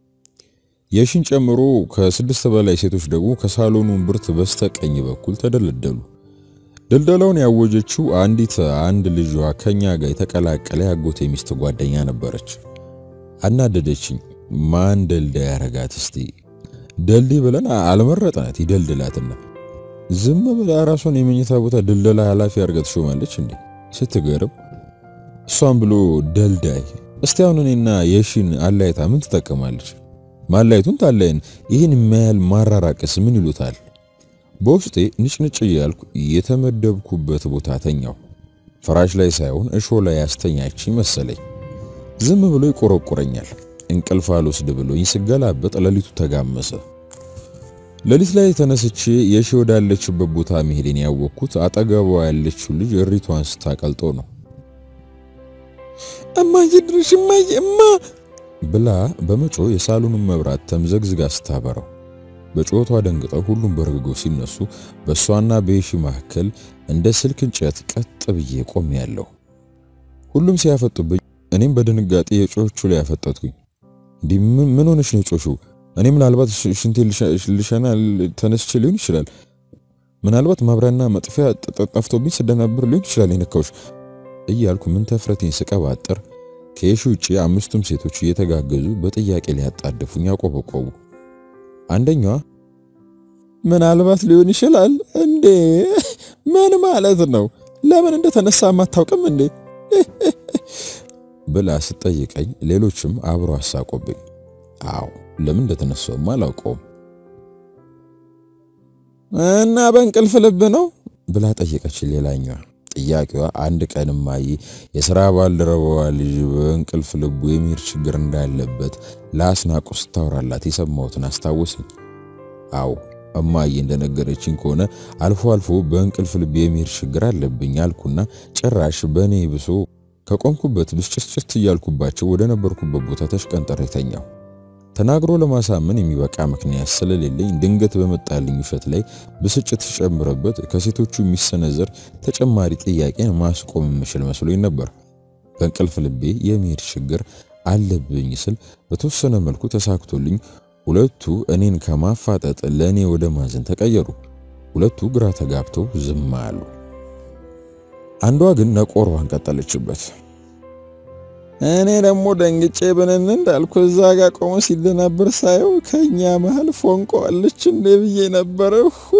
የሽን ጨምሮ ከ6 በላይ ሴቶች ደግሞ ከሳሎኑ እምብርት በስተቀኝ በኩል ተደለደሉ። ድልደላውን ያወጀችው አንድ ልጇ ከኛ ጋር የተቀላቀለ ያጎቴ ሚስት ጓደኛ ነበረች። አናደደችኝ። ማን ደልዳ ያረጋት እስቲ ደልዲ ብለን አልመረጣት ይደልድላትና ዝም ብላ ራሷን የመኝታ ቦታ ድልደላ ኃላፊ አርገት ሾማለች እንዴ ስትገርም። እሷን ብሎ ደልዳይ እስቲ አሁን እኔና የሺን አላይታ ምን ትጠቀማለች? ማላይቱን ታላይን ይሄን የሚያህል ማራራቅስ ምን ይሉታል? በውስጤ ንጭንጭ እያልኩ የተመደብኩበት ቦታ ተኛው። ፍራሽ ላይ ሳይሆን እሾ ላይ ያስተኛችኝ መሰለኝ። ዝም ብሎ ይቆረቆረኛል። እንቅልፍ አልወስድ ብሎኝ ስገላበጥ ሌሊቱ ተጋመሰ። ሌሊት ላይ ተነስቼ የሺ ወዳለችበት ቦታ መሄድን ያወቅኩት አጠገቧ ያለችው ልጅ እሪቷን ስታቀልጦ ነው። እማዬ ድረሽ እማ ብላ በመጮ የሳሎኑን መብራት ተምዘግዝጋ ስታበራው በጮቷ ደንግጠው ሁሉም በርግገው ሲነሱ በሷና በሺ መካከል እንደ ስልክ እንጨት ቀጥ ብዬ ቆሜያለሁ። ሁሉም ሲያፈጡብኝ እኔም በድንጋጤ የጮቹ ላይ ያፈጠጥኩኝ። ምን ሆነሽ ነው ጮሹ? እኔ ምናልባት ሽንቴ ልሸና ተነስቼ ሊሆን ይችላል። ምናልባት ማብራና መጥፊያ ጠፍቶብኝ ስደናብር ሊሆን ይችላል የነካውሽ እያልኩ ምን ተፍረቴን ስቀባጥር ከየሺ ውጪ 5ቱም ሴቶች እየተጋገዙ በጥያቄ ሊያጣደፉኝ አቆበቆቡ። አንደኛዋ ምናልባት ሊሆን ይችላል እንዴ? ምን ማለት ነው? ለምን እንደተነሳ ማታውቅም እንዴ ብላ ስትጠይቀኝ ሌሎችም አብሮ አሳቆብኝ። አዎ ለምን እንደተነሳውም አላውቀውም። እና በእንቅልፍ ልብ ነው ብላ ጠየቀች ሌላኛዋ። ጥያቄዋ አንድ ቀን ማይ የሥራ ባልደረባዋ ልጅ በእንቅልፍ ልቡ የሚር ችግር እንዳለበት ለአስናቆ ስታወራላት የሰማሁትን አስታወሰኝ። አዎ እማዬ እንደነገረችኝ ከሆነ አልፎ አልፎ በእንቅልፍ ልብ የሚር ችግር አለብኝ አልኩና ጭራሽ በኔ ብሶ ከቆምኩበት ብስጭት እያልኩባቸው ወደ ነበርኩበት ቦታ ተሽቀንጠሬ ተኛው። ተናግሮ ለማሳመን የሚበቃ ምክንያት ስለሌለኝ ድንገት በመጣልኝ ውሸት ላይ ብስጭት ተጨምረበት ከሴቶቹ የሚሰነዘር ተጨማሪ ጥያቄን ማስቆም ምሽል መስሎኝ ነበር። በእንቅልፍ ልቤ የሚሄድ ችግር አለብኝ ስል በተወሰነ መልኩ ተሳክቶልኝ ሁለቱ እኔን ከማፋጠጥ ለኔ ወደ ማዘን ተቀየሩ። ሁለቱ ግራ ተጋብተው ዝም አሉ። አንዷ ግን ነቆሯን ቀጠለችበት። እኔ ደግሞ ደንግጬ በነን እንዳልኩ እዛ ጋር ቆሞ ሲደናበር ሳየው ከኛ መሃል ፎንቆአለች እንደ ብዬ ነበር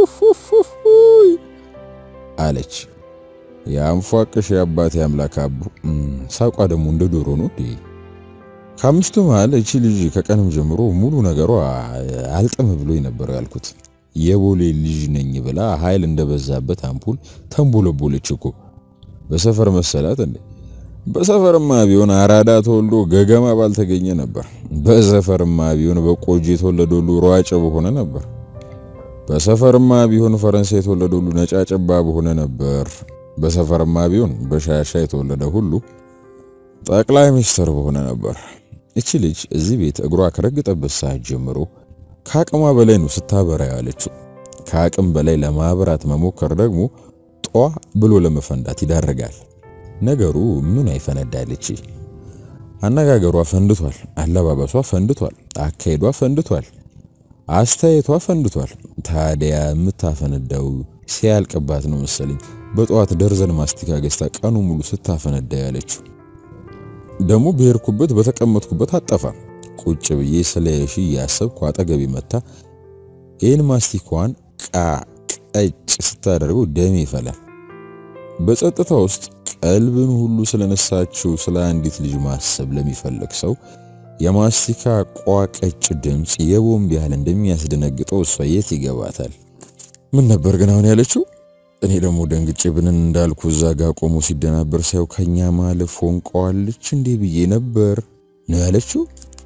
አለች። ያንፏቅሽ ያባቴ አምላክ አቡ ሳቋ ደግሞ እንደ ዶሮ ነው ዲ ከአምስቱ መሃል እቺ ልጅ ከቀንም ጀምሮ ሙሉ ነገሯ አልጥም ብሎኝ ነበር ያልኩት። የቦሌ ልጅ ነኝ ብላ ኃይል እንደበዛበት አምፑል ተንቦለቦለች እኮ። በሰፈር መሰላት እንዴ? በሰፈርማ ቢሆን አራዳ ተወልዶ ገገማ ባልተገኘ ነበር። በሰፈርማ ቢሆን በቆጂ የተወለደ ሁሉ ሯጭ በሆነ ነበር። በሰፈርማ ቢሆን ፈረንሳይ የተወለደ ሁሉ ነጫጭባ በሆነ ነበር። በሰፈርማ ቢሆን በሻሻ የተወለደ ሁሉ ጠቅላይ ሚኒስትር በሆነ ነበር። እቺ ልጅ እዚህ ቤት እግሯ ከረገጠበት ሰዓት ጀምሮ ከአቅሟ በላይ ነው ስታበራ ያለችው። ከአቅም በላይ ለማብራት መሞከር ደግሞ ጧ ብሎ ለመፈንዳት ይዳረጋል። ነገሩ ምን አይፈነዳለች? አነጋገሯ ፈንድቷል፣ አለባበሷ ፈንድቷል፣ አካሄዷ ፈንድቷል፣ አስተያየቷ ፈንድቷል። ታዲያ የምታፈነዳው ሲያልቅባት ነው መሰለኝ በጧት ደርዘን ማስቲካ ገዝታ ቀኑ ሙሉ ስታፈነዳ ያለችው። ደሞ በሄርኩበት በተቀመጥኩበት አጠፋ ቁጭ ብዬ ስለሺ ያሰብኩ አጠገቤ መታ ይህን ማስቲካዋን ቀጭ ስታደርገው ደሜ ይፈላል። በጸጥታ ውስጥ ቀልብን ሁሉ ስለነሳችው ስለ አንዲት ልጅ ማሰብ ለሚፈልግ ሰው የማስቲካ ቋቀጭ ድምጽ የቦምብ ያህል እንደሚያስደነግጠው እሷ የት ይገባታል? ምን ነበር ግን አሁን ያለችው? እኔ ደግሞ ደንግጬ ብንን እንዳልኩ እዛ ጋር ቆሞ ሲደናበር ሳይው ከኛ ማለፍ ፎንቀዋለች እንዴ ብዬ ነበር ነው ያለችው።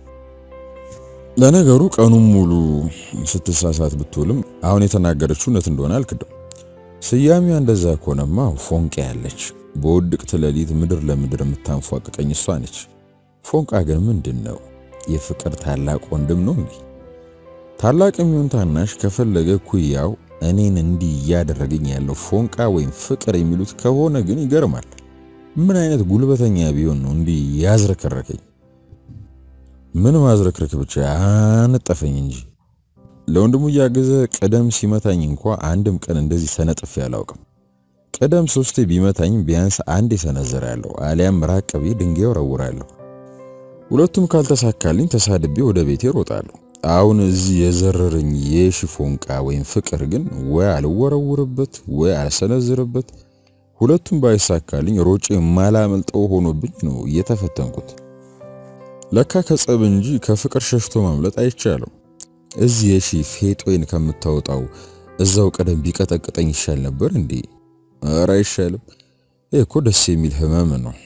ለነገሩ ቀኑን ሙሉ ስትሳሳት ብትውልም አሁን የተናገረችው እውነት እንደሆነ አልክደው። ስያሜዋ እንደዛ ከሆነማ ፎንቃ ያለች በውድቅት ሌሊት ምድር ለምድር የምታንፏቅቀኝ እሷ ነች። ፎንቃ ግን ምንድነው? የፍቅር ታላቅ ወንድም ነው እንዴ? ታላቅ የሚሆን ታናሽ ከፈለገ ኩያው እኔን እንዲህ ያደረገኝ ያለው ፎንቃ ወይም ፍቅር የሚሉት ከሆነ ግን ይገርማል። ምን አይነት ጉልበተኛ ቢሆን ነው እንዲህ ያዝረከረከኝ? ምን ማዝረክረክ ብቻ አንጠፈኝ እንጂ ለወንድሙ ያገዘ ቀደም ሲመታኝ እንኳን አንድም ቀን እንደዚህ ሰነጥፍ ያላውቅም። ቀደም ሶስቴ ቢመታኝ ቢያንስ አንዴ ሰነዘራለሁ አሊያም ራቀቤ ድንጋይ ወረውራለሁ። ሁለቱም ካልተሳካልኝ ተሳድቤ ወደ ቤቴ ሮጣለሁ። አሁን እዚህ የዘረረኝ የሽፎንቃ ወይም ፍቅር ግን ወይ አልወረውርበት ወይ አልሰነዝርበት። ሁለቱም ባይሳካልኝ ሮጬ ማላመልጠው ሆኖብኝ ነው እየተፈተንኩት። ለካ ከጸብ እንጂ ከፍቅር ሸሽቶ ማምለጥ አይቻልም። እዚህ የሺ ፌጦይን ከምታወጣው እዛው ቀደም ቢቀጠቅጠኝ ይሻል ነበር እንዴ? ኧረ አይሻልም። እኮ ደስ የሚል ህመም ነው።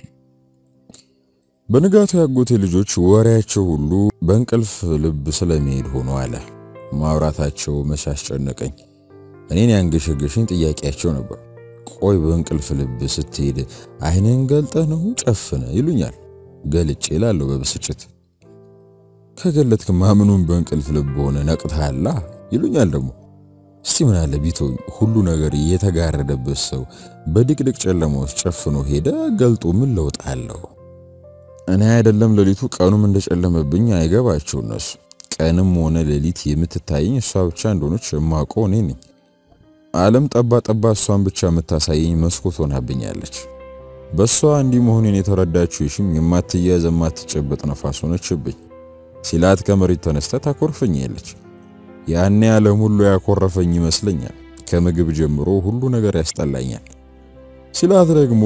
በንጋቱ ያጎቴ ልጆች ወሬያቸው ሁሉ በእንቅልፍ ልብ ስለሚሄድ ሆኖ አለ። ማውራታቸው መሳስጨነቀኝ። እኔን ያንገሸገሽኝ ጥያቄያቸው ነበር። ቆይ በእንቅልፍ ልብ ስትሄድ አይነን ገልጠህ ነው ጨፍነ ይሉኛል። ገልጬ እላለሁ በብስጭት። ከገለጥክ ማምኑን በእንቅልፍ ልብ ሆነ ነቅተሃላ ይሉኛል ደግሞ። እስቲ ምን አለ ቢተው ሁሉ ነገር የተጋረደበት ሰው በድቅድቅ ጨለማ ውስጥ ጨፍኖ ሄደ ገልጦ ምን ለውጥ አለው? እኔ አይደለም ሌሊቱ ቀኑም እንደጨለመብኝ አይገባቸው እነሱ። ቀንም ሆነ ሌሊት የምትታየኝ እሷ ብቻ እንደሆነች ማውቀው እኔ ነኝ። ዓለም ጠባ ጠባ እሷን ብቻ የምታሳየኝ መስኮት ሆናብኛለች። በሷ እንዲህ መሆኔን የተረዳችው ይሽም የማትያዝ የማትጨበጥ ነፋስ ሆነችብኝ። ሲላት ከመሬት ተነስታ ታኮርፈኛለች። ያኔ ዓለም ሁሉ ያኮረፈኝ ይመስለኛል። ከምግብ ጀምሮ ሁሉ ነገር ያስጠላኛል። ሲላት ደግሞ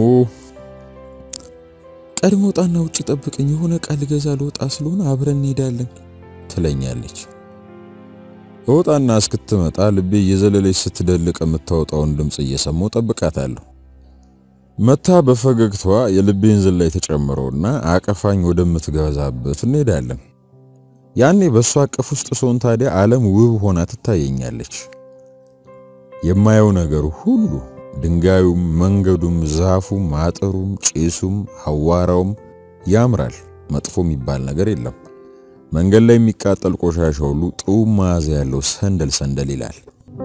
ቀድሞ ወጣና ውጭ ጠብቀኝ የሆነ ቃል ገዛ ልወጣ ስለሆነ አብረን እንሄዳለን ትለኛለች። ወጣና እስክትመጣ ልቤ የዘለለች ስትደልቅ የምታወጣውን ድምጽ እየሰማው ጠብቃታለሁ። መታ በፈገግቷ የልቤን ዝላይ ተጨምሮና አቀፋኝ ወደምትገዛበት እንሄዳለን። ያኔ በሷ አቀፍ ውስጥ ሶን ታዲያ ዓለም ውብ ሆና ትታየኛለች። የማየው ነገር ሁሉ ድንጋዩም መንገዱም ዛፉም አጥሩም ጪሱም አዋራውም ያምራል። መጥፎ የሚባል ነገር የለም። መንገድ ላይ የሚቃጠል ቆሻሻ ሁሉ ጡም ማዝ ያለው ሰንደል ሰንደል ይላል።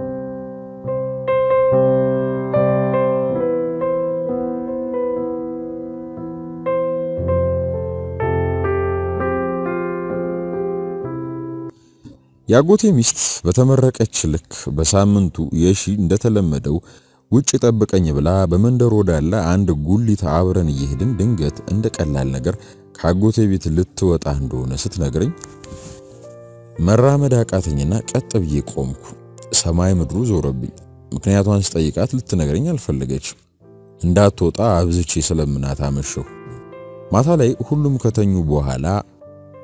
ያጎቴ ሚስት በተመረቀች ልክ በሳምንቱ የሺ እንደተለመደው ውጭ ጠብቀኝ ብላ በመንደር ወዳለ አንድ ጉሊት አብረን እየሄድን ድንገት እንደ ቀላል ነገር ካጎቴ ቤት ልትወጣ እንደሆነ ስትነግረኝ መራመድ አቃተኝና ቀጥ ብዬ ቆምኩ። ሰማይ ምድሩ ዞረብኝ። ምክንያቱን ስጠይቃት ልትነግረኝ አልፈለገችም። እንዳትወጣ አብዝቼ ስለምናት አመሸሁ። ማታ ላይ ሁሉም ከተኙ በኋላ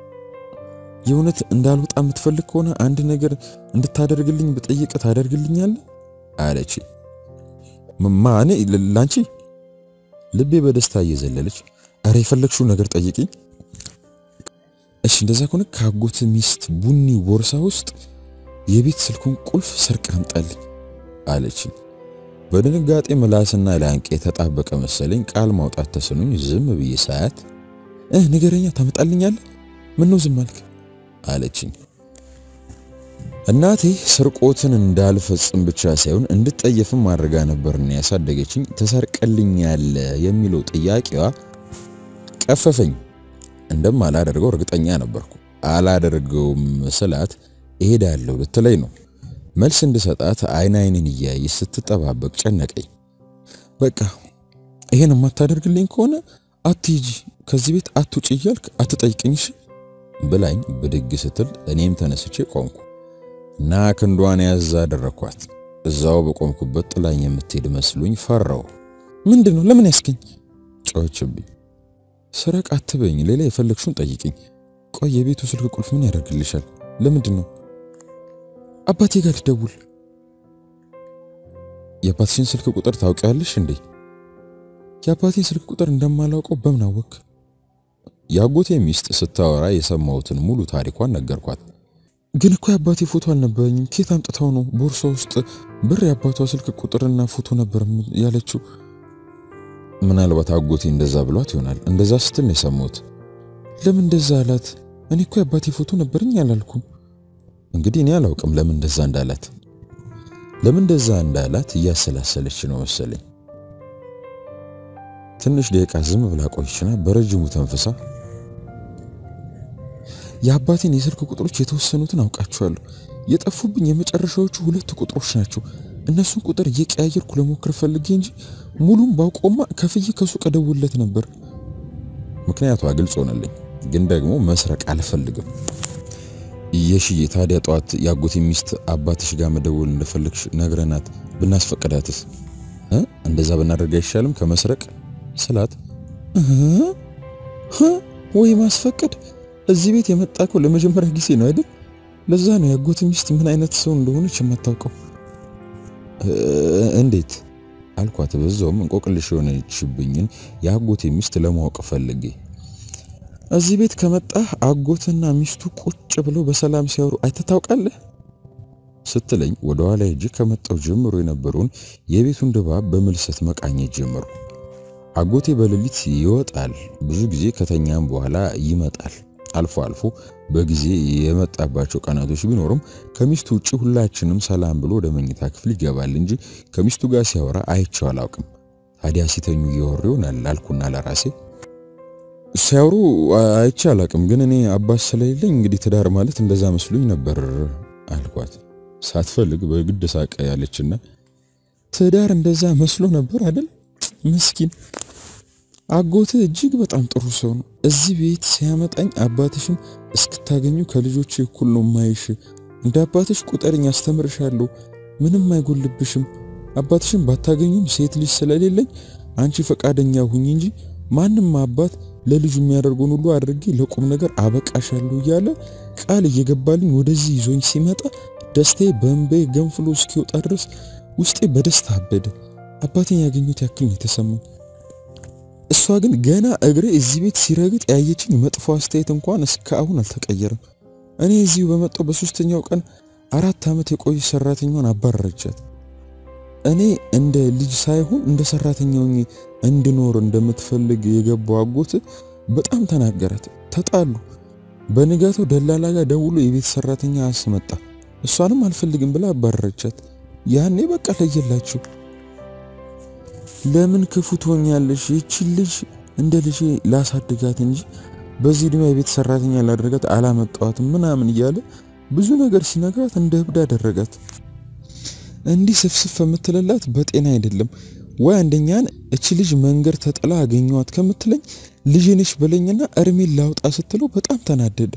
የእውነት እንዳልወጣ የምትፈልግ ከሆነ አንድ ነገር እንድታደርግልኝ ብጠይቅ ታደርግልኛለህ አለች። ማኔ ላንቺ ልቤ በደስታ እየዘለለች አረ የፈለግሽው ነገር ጠይቂኝ። እሺ እንደዛ ከሆነ ካጎት ሚስት ቡኒ ቦርሳ ውስጥ የቤት ስልኩን ቁልፍ ሰርቅ አምጣልኝ አለች። በድንጋጤ ምላስና ላንቄ ተጣበቀ መሰለኝ ቃል ማውጣት ተስኖኝ ዝም ብዬ ሳያት ንገረኛ ታመጣልኛለህ ምን ነው ዝም አልክ አለችኝ። እናቴ ስርቆትን እንዳልፈጽም ብቻ ሳይሆን እንድጠየፍም ማድረጋ ነበርና ያሳደገችኝ። ተሰርቀልኛል የሚለው ጥያቄዋ ቀፈፈኝ። እንደማላደርገው እርግጠኛ ነበርኩ። አላደርገውም ስላት እሄዳለሁ ልትለኝ ነው። መልስ እንድሰጣት አይኔን እያየች ስትጠባበቅ ጨነቀኝ። በቃ ይሄን የማታደርግልኝ ከሆነ አትሂጂ ከዚህ ቤት አትውጪ እያልክ አትጠይቅኝሽ ብላኝ ብድግ ስትል እኔም ተነስቼ ቆምኩ እና ክንዷን ያዝ አደረኳት። እዛው በቆምኩበት ጥላኝ የምትሄድ መስሉኝ ፈራው። ምንድነው ለምን ያስከኝ ጮህችብኝ። ስረቅ አትበኝ ሌላ የፈለግሽውን ጠይቅኝ። ቆይ የቤቱ ስልክ ቁልፍ ምን ያደርግልሻል? ለምንድነው? አባቴ ጋር ደውል። የአባትሽን ስልክ ቁጥር ታውቂያለሽ እንዴ? የአባቴን ስልክ ቁጥር እንደማላውቀው በምን አወቅ? ያጎቴ ሚስት ስታወራ የሰማሁትን ሙሉ ታሪኳን ነገርኳት። ግን እኮ የአባቴ ፎቶ አልነበረኝም። ከየት አምጥታው ነው? ቦርሳ ውስጥ ብር የአባቷ ስልክ ቁጥርና ፎቶ ነበር ያለችው። ምናልባት አጎቴ እንደዛ ብሏት ይሆናል። እንደዛ ስትል ነው የሰማሁት። ለምን እንደዛ አላት? እኔ እኮ የአባቴ ፎቶ ነበርኝ አላልኩም። እንግዲህ እኔ አላውቅም ለምን እንደዛ እንዳላት እያሰላሰለች ነው መሰለኝ። ትንሽ ደቂቃ ዝም ብላ ቆይችና በረጅሙ ተንፈሳ የአባቴን የስልክ ቁጥሮች የተወሰኑትን አውቃቸዋለሁ። የጠፉብኝ የመጨረሻዎቹ 2 ቁጥሮች ናቸው። እነሱን ቁጥር እየቀያየርኩ ለሞክር ፈልጌ እንጂ ሙሉም ባውቆማ ከፍዬ ከሱቅ ደውልለት ነበር። ምክንያቷ ግልጽ ሆነልኝ። ግን ደግሞ መስረቅ አልፈልግም። የሽዬ ታዲያ ጧት ያጎቴ ሚስት አባትሽ ጋር መደወል እንደፈለግሽ ነግረናት ብናስፈቅዳትስ? እንደዛ ብናደርግ አይሻልም ከመስረቅ ስላት ወይ ማስፈቀድ? እዚህ ቤት የመጣከው ለመጀመሪያ ጊዜ ነው አይደል? ለዛ ነው ያጎቴ ሚስት ምን አይነት ሰው እንደሆነች የማታውቀው። እንዴት አልኳት። በዛውም እንቆቅልሽ ሆነችብኝን ያጎቴ ሚስት ለማወቅ ፈልጌ። እዚህ ቤት ከመጣህ አጎትና ሚስቱ ቁጭ ብለው በሰላም ሲያወሩ አይተታውቃለህ ስትለኝ ወደ ኋላ ሄጄ ከመጣው ጀምሮ የነበረውን የቤቱን ድባብ በመልሰት መቃኘት ጀመርኩ። አጎቴ በሌሊት ይወጣል። ብዙ ጊዜ ከተኛም በኋላ ይመጣል። አልፎ አልፎ በጊዜ የመጣባቸው ቀናቶች ቢኖርም ከሚስቱ ውጪ ሁላችንም ሰላም ብሎ ወደ መኝታ ክፍል ይገባል እንጂ ከሚስቱ ጋር ሲያወራ አይቼው አላውቅም። ታዲያ ሲተኙ እያወሩ ይሆናል አልኩና ለራሴ። ሲያወሩ አይቼ አላውቅም፣ ግን እኔ አባት ስለሌለኝ እንግዲህ ትዳር ማለት እንደዛ መስሎኝ ነበር አልኳት። ሳትፈልግ በግድ ሳቀ ያለችና ትዳር እንደዛ መስሎ ነበር አይደል? ምስኪን አጎቴ እጅግ በጣም ጥሩ ሰው ነው። እዚህ ቤት ሲያመጣኝ አባትሽን እስክታገኙ ከልጆች እኩል ነው ማይሽ። እንደ አባትሽ ቁጠርኝ አስተምርሻለሁ፣ ምንም አይጎልብሽም። አባትሽን ባታገኙም ሴት ልጅ ስለሌለኝ አንቺ ፈቃደኛ ሁኚ እንጂ ማንንም አባት ለልጁ የሚያደርገውን ሁሉ አድርጌ ለቁም ነገር አበቃሻለሁ እያለ ቃል እየገባልኝ ወደዚህ ይዞኝ ሲመጣ ደስታዬ በእንባዬ ገንፍሎ እስኪወጣ ድረስ ውስጤ በደስታ አበደ። አባቴን ያገኙት ያክል ነው የተሰማኝ። እሷ ግን ገና እግሬ እዚህ ቤት ሲረግጥ ያየችኝ መጥፎ አስተያየት እንኳን እስካሁን አልተቀየረም። እኔ እዚሁ በመጣው በሶስተኛው ቀን 4 ዓመት የቆየ ሰራተኛዋን አባረረቻት። እኔ እንደ ልጅ ሳይሆን እንደ ሰራተኛው እንድኖር እንደምትፈልግ የገባው አጎት በጣም ተናገራት። ተጣሉ። በንጋታው ደላላ ጋር ደውሎ የቤት ሰራተኛ አስመጣ። እሷንም አልፈልግም ብላ አባረረቻት። ያኔ በቃ ለየላችሁ። ለምን ክፉ ትሆኛለሽ? እቺ ልጅ እንደ ልጅ ላሳድጋት እንጂ በዚህ እድሜ የቤት ሰራተኛ ላደረጋት አላመጣዋትም ምናምን እያለ ብዙ ነገር ሲነግራት እንደ እብድ አደረጋት። እንዲህ ስፍስፍ የምትለላት በጤና አይደለም ወይ? አንደኛን እቺ ልጅ መንገር ተጥላ አገኘዋት ከምትለኝ ልጅ ነሽ በለኝና እርሜን ላውጣ ስትለው በጣም ተናደደ።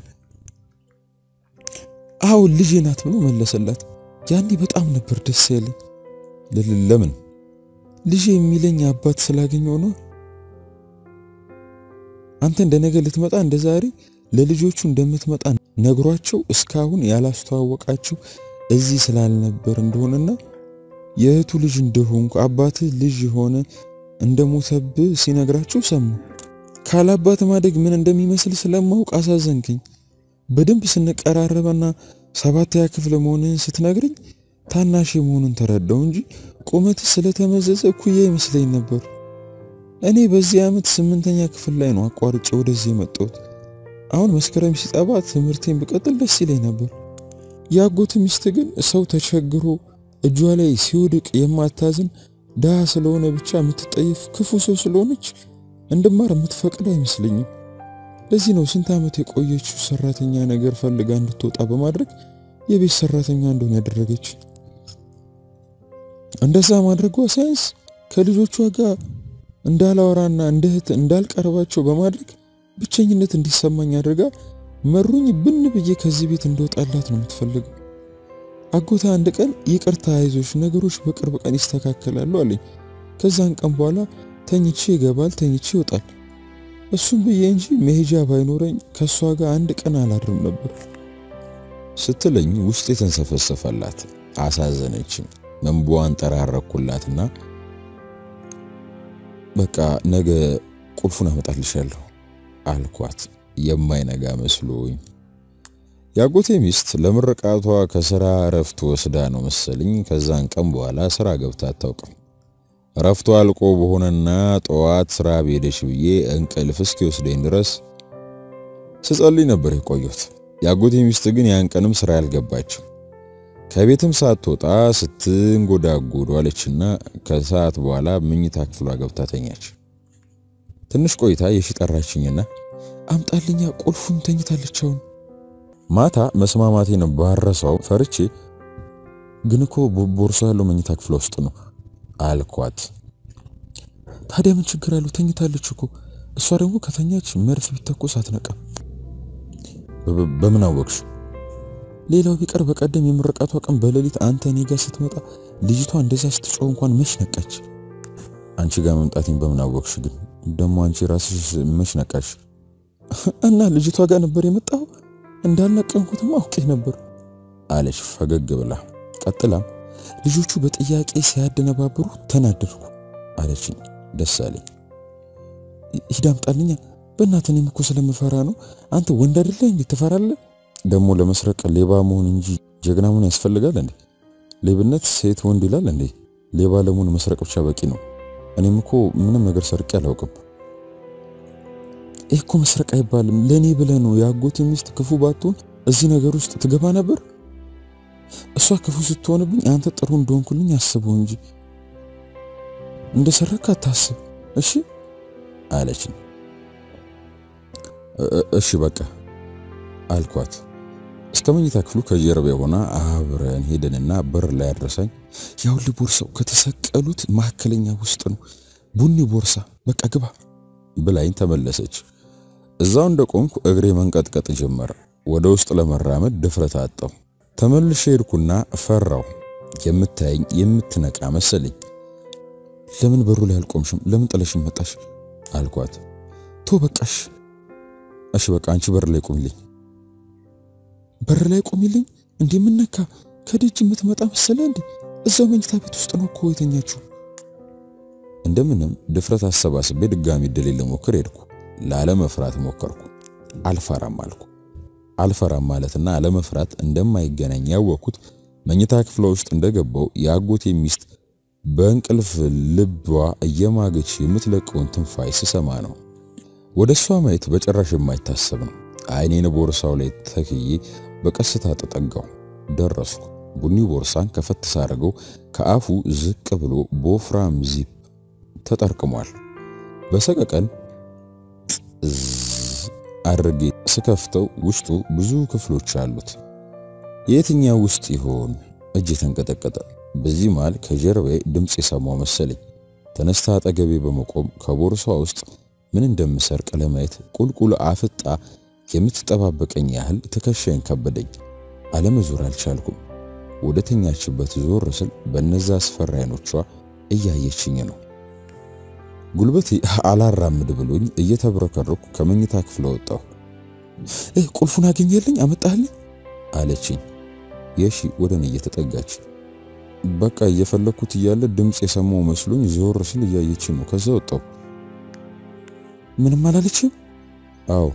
አው ልጅ ናት ብሎ መለሰላት። ያኔ በጣም ነበር ደስ ያለኝ። ለምን ልጅ የሚለኝ አባት ስላገኘው ነው። አንተ እንደነገ ልትመጣ እንደዛሬ ለልጆቹ እንደምትመጣ ነግሯቸው እስካሁን ያላስተዋወቃቸው እዚህ ስላልነበር እንደሆነና የእህቱ ልጅ እንደሆንኩ አባትህ ልጅ የሆነ እንደሞተብህ ሲነግራቸው ሰማሁ። ካላባት ማደግ ምን እንደሚመስል ስለማውቅ አሳዘንከኝ። በደንብ ስንቀራረበና 7ኛ ክፍል መሆንህን ስትነግረኝ ታናሽ መሆኑን ተረዳው እንጂ ቁመት ስለተመዘዘ ኩያ ይመስለኝ ነበር። እኔ በዚህ ዓመት 8ኛ ክፍል ላይ ነው አቋርጬ ወደዚህ የመጣሁት። አሁን መስከረም ሲጠባ ትምህርቴን ብቀጥል ደስ ይለኝ ነበር። ያጎት ሚስት ግን ሰው ተቸግሮ እጇ ላይ ሲወድቅ የማታዝን ዳ ስለሆነ ብቻ የምትጠይፍ ክፉ ሰው ስለሆነች እንድማር የምትፈቅድ አይመስለኝም። ለዚህ ነው ስንት ዓመት የቆየችው ሰራተኛ ነገር ፈልጋ እንድትወጣ በማድረግ የቤት ሰራተኛ እንደሆነ ያደረገች። እንደዛ ማድረጓ ሳይንስ ከልጆቿ ጋር እንዳላወራና እንደህት እንዳልቀርባቸው በማድረግ ብቸኝነት እንዲሰማኝ አድርጋ መሩኝ ብን ብዬ ከዚህ ቤት እንደወጣላት ነው የምትፈልገው። አጎታ አንድ ቀን ይቅርታ አይዞሽ ነገሮች በቅርብ ቀን ይስተካከላሉ አለኝ። ከዛን ቀን በኋላ ተኝቼ ይገባል ተኝቼ ይወጣል። እሱም ብዬ እንጂ መሄጃ ባይኖረኝ ከሷ ጋር አንድ ቀን አላድርም ነበር ስትለኝ ውስጤ ተንሰፈሰፈላት። አሳዘነችኝ። መንቧን ጠራረኩላትና በቃ ነገ ቁልፉን አመጣልሻለሁ አልኳት የማይነጋ መስሎኝ። ያጎቴ ሚስት ለምርቃቷ ከሥራ እረፍት ወስዳ ነው መሰለኝ ከዛን ቀን በኋላ ስራ ገብታ አታውቅም። እረፍቷ አልቆ በሆነና ጠዋት ስራ በሄደሽ ብዬ እንቅልፍ እስኪወስደኝ ድረስ ስጸልይ ነበር የቆየሁት። ያጎቴ ሚስት ግን ያን ቀንም ስራ ያልገባችው ከቤትም ሳትወጣ ስትንጎዳጎድ ዋለችና ከሰዓት በኋላ መኝታ ክፍሏ ገብታ ተኛች። ትንሽ ቆይታ የሽጠራችኝና አምጣልኛ ቁልፉን ተኝታለች። አሁን ማታ መስማማቴን ባረሳው ፈርቼ ግን እኮ ቦርሳ ያለው መኝታ ክፍሏ ውስጥ ነው አልኳት። ታዲያ ምን ችግር አለው? ተኝታለች እኮ። እሷ ደግሞ ከተኛች መርፍ ቢተኮስ አትነቃም። በምን አወቅሽ? ሌላው ቢቀር በቀደም የምርቃቷ ቀን በሌሊት አንተ እኔ ጋር ስትመጣ ልጅቷ እንደዛ ስትጮህ እንኳን መች ነቃች? አንቺ ጋር መምጣቴን በምን አወቅሽ? ግን ደሞ አንቺ ራስሽ መች ነቃሽ? እና ልጅቷ ጋር ነበር የመጣው እንዳልነቀንኩትም አውቄ ነበር አለች ፈገግ ብላ። ቀጥላም ልጆቹ በጥያቄ ሲያደነባብሩ ተናደድኩ አለችኝ። ደስ አለኝ። ሂድ አምጣልኛ በእናትህ እኔም እኮ ስለምፈራ ነው። አንተ ወንድ አይደለህ እንዴ ትፈራለህ? ደሞ ለመስረቅ ሌባ መሆን እንጂ ጀግና መሆን ያስፈልጋል እንዴ? ሌብነት ሴት ወንድ ይላል እንዴ? ሌባ ለመሆን መስረቅ ብቻ በቂ ነው። እኔም እኮ ምንም ነገር ሰርቄ አላውቅም። እኮ መስረቅ አይባልም። ለኔ ብለህ ነው ያጎቴ ሚስት ክፉ ባትሆን እዚህ ነገር ውስጥ ትገባ ነበር። እሷ ክፉ ስትሆንብኝ አንተ ጥሩ እንደሆንኩልኝ አስበው እንጂ እንደሰረካ አታስብ እሺ አለችኝ። እሺ በቃ አልኳት። እስከመኝታ ክፍሉ ከጀርባ ሆና አብረን ሄደንና በር ላይ አድርሳኝ ያው ቦርሳው ከተሰቀሉት ማከለኛ ውስጥ ነው ቡኒ ቦርሳ በቃ ግባ ብላኝ ተመለሰች። እዛው እንደቆምኩ እግሬ መንቀጥቀጥ ጀመረ። ወደ ውስጥ ለመራመድ ድፍረት አጣሁ። ተመልሼ ሄድኩና ፈራው። የምታየኝ የምትነቃ መሰለኝ። ለምን በሩ ላይ አልቆምሽም? ለምን ጥለሽም መጣሽ? አልኳት። ቶ በቃሽ። እሺ በቃ አንቺ በር ላይ ቆሚልኝ። በር ላይ ቆሚልኝ? እንዴ ምን ነካ? ከደጅ የምትመጣ መሰለ እንዴ? እዛው መኝታ ቤት ውስጥ ነው እኮ የተኛችው። እንደምንም ድፍረት አሰባስቤ ድጋሚ ድል ለሞክር ሄድኩ። ላለመፍራት ሞከርኩ። አልፈራም አልኩ። አልፈራም ማለትና አለመፍራት እንደማይገናኝ ያወቅኩት መኝታ ክፍሏ ውስጥ እንደገባው ያጎቴ ሚስት በእንቅልፍ ልቧ እየማገች የምትለቀውን ትንፋይ ስሰማ ነው። ወደሷ ማየት በጭራሽ የማይታሰብ ነው። አይኔን ቦርሳው ላይ ተክዬ በቀስታ ተጠጋው። ደረስኩ። ቡኒ ቦርሳን ከፈት ሳረገው ከአፉ ዝቅ ብሎ በወፍራም ዚፕ ተጠርቅሟል። በሰቀቀን አድርጌ ስከፍተው ውስጡ ብዙ ክፍሎች አሉት። የትኛው ውስጥ ይሆን? እጅ ተንቀጠቀጠ። በዚህ መሃል ከጀርባዬ ድምጽ የሰማው መሰለኝ። ተነስታ አጠገቤ በመቆም ከቦርሳው ውስጥ ምን እንደምሰርቅ ለማየት ቁልቁል አፍጣ የምትጠባበቀኝ ያህል ትከሻዬን ከበደኝ። አለመዞር አልቻልኩም። ወደተኛችበት ዞር ስል በነዛ አስፈሪ አይኖቿ እያየችኝ ነው። ጉልበቴ አላራምድ ብሎኝ እየተብረከረኩ ከመኝታ ክፍል ወጣሁ። ቁልፉን አገኘልኝ አመጣልኝ አለችኝ። የሺ ወደኔ እየተጠጋች በቃ እየፈለኩት እያለ ድምጽ የሰማው መስሎኝ ዞር ስል እያየችኝ ነው። ከዛ ወጣው። ምንም አላለችም? አዎ።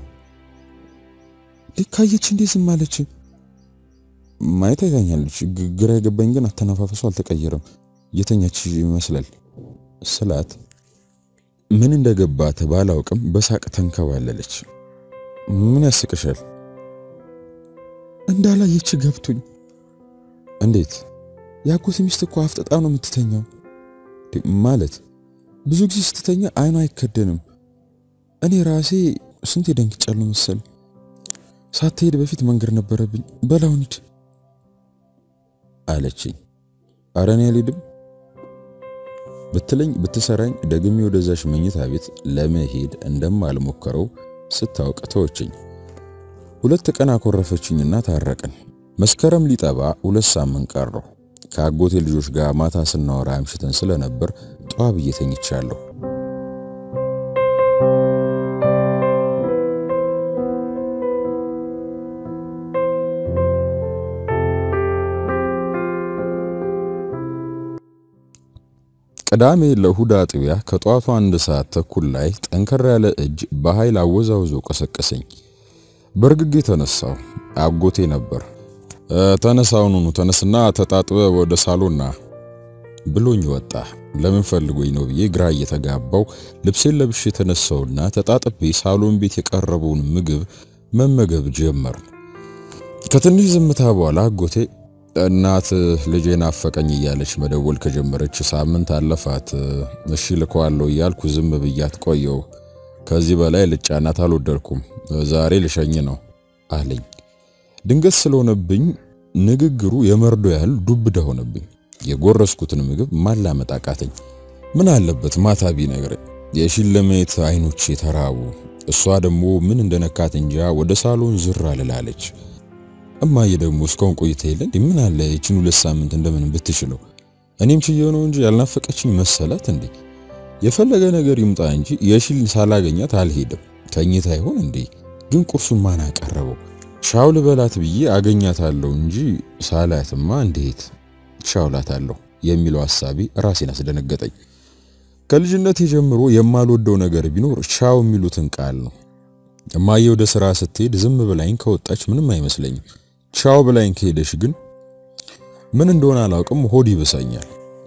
ልካየች እንዴ ዝም አለች? ማየት አይታኛለች። ግራ የገባኝ ግን አተነፋፈሱ አልተቀየረም። የተኛች ይመስላል ስላት ምን እንደገባት ባላውቅም በሳቅ ተንከባለለች። ምን ያስቅሻል? እንዳላየች ገብቶኝ። እንዴት? ያጎት ሚስት እኮ አፍጥጣ ነው የምትተኛው። ማለት ብዙ ጊዜ ስትተኛ አይኗ አይከደንም። እኔ ራሴ ስንት ደንግጫለሁ መሰል። ሳትሄድ በፊት መንገር ነበረብኝ። በላው እንሂድ አለችኝ። ኧረ እኔ አልሄድም ብትለኝ ብትሰራኝ ደግሜ ወደዛሽ መኝታ ቤት ለመሄድ እንደማልሞከረው ስታውቅ ተወችኝ። 2 ቀን አኮረፈችኝና ታረቅን። መስከረም ሊጠባ 2 ሳምንት ቀረው። ከአጎቴ ልጆች ጋር ማታ ስናወራ አምሽተን ስለነበር ጧ ብዬ ተኝቻለሁ። ቅዳሜ ለእሁድ አጥቢያ ከጧቱ 1 ሰዓት ተኩል ላይ ጠንከር ያለ እጅ በኃይል አወዛውዞ ቀሰቀሰኝ። በርግጌ ተነሳው። አጎቴ ነበር። ተነሳውኑ ተነስና ተጣጥበ ወደ ሳሎንና ብሎኝ ወጣ። ለምን ፈልጎኝ ነው ብዬ ግራ እየተጋባው ልብሴን ለብሼ ተነሳውና ተጣጥቤ ሳሎን ቤት የቀረበውን ምግብ መመገብ ጀመር። ከትንሽ ዝምታ በኋላ አጎቴ እናት ልጄን አፈቀኝ እያለች መደወል ከጀመረች ሳምንት አለፋት። እሺ ልኳለው እያልኩ ዝም ብያት ቆየው። ከዚህ በላይ ልጫናት አልወደድኩም። ዛሬ ልሸኝ ነው አለኝ። ድንገት ስለሆነብኝ ንግግሩ የመርዶ ያህል ዱብዳ ሆነብኝ። የጎረስኩትን ምግብ ማላመጥ አቃተኝ። ምን አለበት ማታ ቢነግረኝ። የሽለሜት አይኖች ተራቡ። እሷ ደግሞ ምን እንደነካት እንጃ ወደ ሳሎን ዝር አለላለች። እማዬ ደግሞ እስካሁን ቆይታ የለን ምን አለ እቺን 2 ሳምንት እንደምን ብትችለው። እኔም ችየው ነው እንጂ ያልናፈቀችኝ መሰላት እንዴ። የፈለገ ነገር ይምጣ እንጂ የሽል ሳላገኛት አልሄድም። ተኝታ ይሆን እንዴ? ግን ቁርሱን ማን አቀረበው? ሻው ልበላት ብዬ አገኛታለሁ እንጂ ሳላያትማ እንዴት ሻውላታለሁ የሚለው ሐሳቤ ራሴን አስደነገጠኝ። ከልጅነቴ ጀምሮ የማልወደው ነገር ቢኖር ሻው የሚሉትን ቃል ነው። እማዬ ወደ ስራ ስትሄድ ዝም ብላኝ ከወጣች ምንም አይመስለኝም። ቻው ብላኝ ከሄደሽ ግን ምን እንደሆነ አላውቅም ሆድ ይበሳኛል።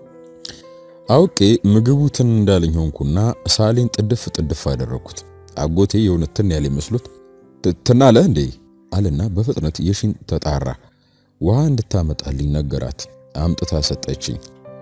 አውቄ ምግቡትን እንዳለኝ ሆንኩና ሳሌን ጥድፍ አደረኩት። አጎቴ የውነትን ያለ መስሎት ትናለ እንዴ አለና በፍጥነት የሺን ተጣራ። ውሃ እንድታመጣልኝ ነገራት። አምጥታ ሰጠችኝ።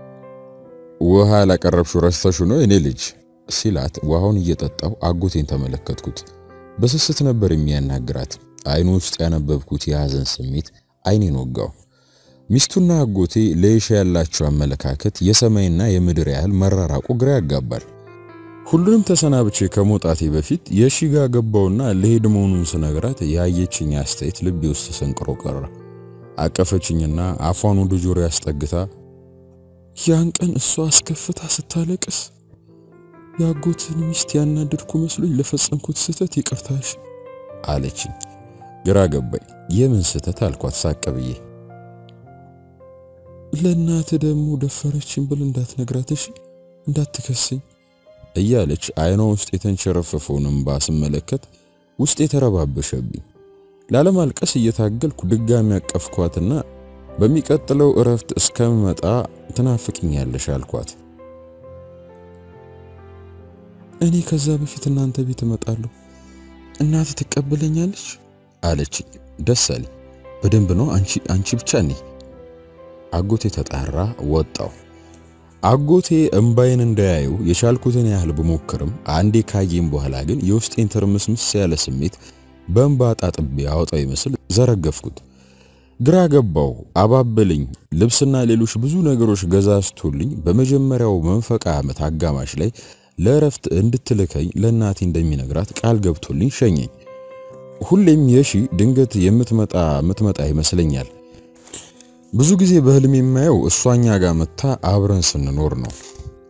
ውሃ ላቀረብሽው ረስተሽ ነው እኔ ልጅ ሲላት ውሃውን እየጠጣው አጎቴን ተመለከትኩት። በስስት ነበር የሚያናግራት። አይኑ ውስጥ ያነበብኩት የሐዘን ስሜት አይኔን ወጋው። ሚስቱና አጎቴ ለይሻ ያላቸው አመለካከት የሰማይና የምድር ያህል መራራቁ ግራ ያጋባል። ሁሉንም ተሰናብቼ ከመውጣቴ በፊት የሺ ጋር ገባውና ለሄድ መሆኑን ስነግራት ያየችኝ አስተያየት ልቤ ውስጥ ተሰንቅሮ ቀረ። አቀፈችኝና አፏን ወደ ጆሮ ያስጠግታ ያን ቀን እሷ አስከፍታ ስታለቅስ ያጎትን ሚስት ያናደድኩ መስሎኝ ለፈጸምኩት ስህተት ይቅርታሽ አለችኝ። ግራ ገባኝ። የምን ስህተት አልኳት ሳቀብዬ። ለእናት ደግሞ ደፈረችኝ ብል እንዳትነግራትሽ እንዳትከሰኝ እያለች አይኗ ውስጥ የተንቸረፈፈውን እንባ ስመለከት ውስጤ ተረባበሸብኝ። ላለማልቀስ እየታገልኩ ድጋሚ አቀፍኳትና በሚቀጥለው እረፍት እስከመጣ ትናፍቅኛለሽ አልኳት። እኔ ከዛ በፊት እናንተ ቤት እመጣለሁ እናት ትቀበለኛለች አለችኝ። ደስ አለኝ። በደንብ ነው አንቺ ብቻ ነኝ። አጎቴ ተጣራ ወጣው። አጎቴ እንባይን እንዳያየው የቻልኩትን ያህል በሞከርም አንዴ ካየም በኋላ ግን የውስጤን ተርምስምስ ያለ ስሜት በእንባ ጣጥቤ አወጣው ይመስል ዘረገፍኩት። ግራ ገባው። አባበልኝ። ልብስና ሌሎች ብዙ ነገሮች ገዛዝቶልኝ በመጀመሪያው መንፈቃ ዓመት አጋማሽ ላይ ለረፍት እንድትልከኝ ለናቴ እንደሚነግራት ቃል ገብቶልኝ ሸኘኝ። ሁሌም የሺ ድንገት የምትመጣ ይመስለኛል። ብዙ ጊዜ በህልም የማየው እሷኛ ጋር መጣ አብረን ስንኖር ነው።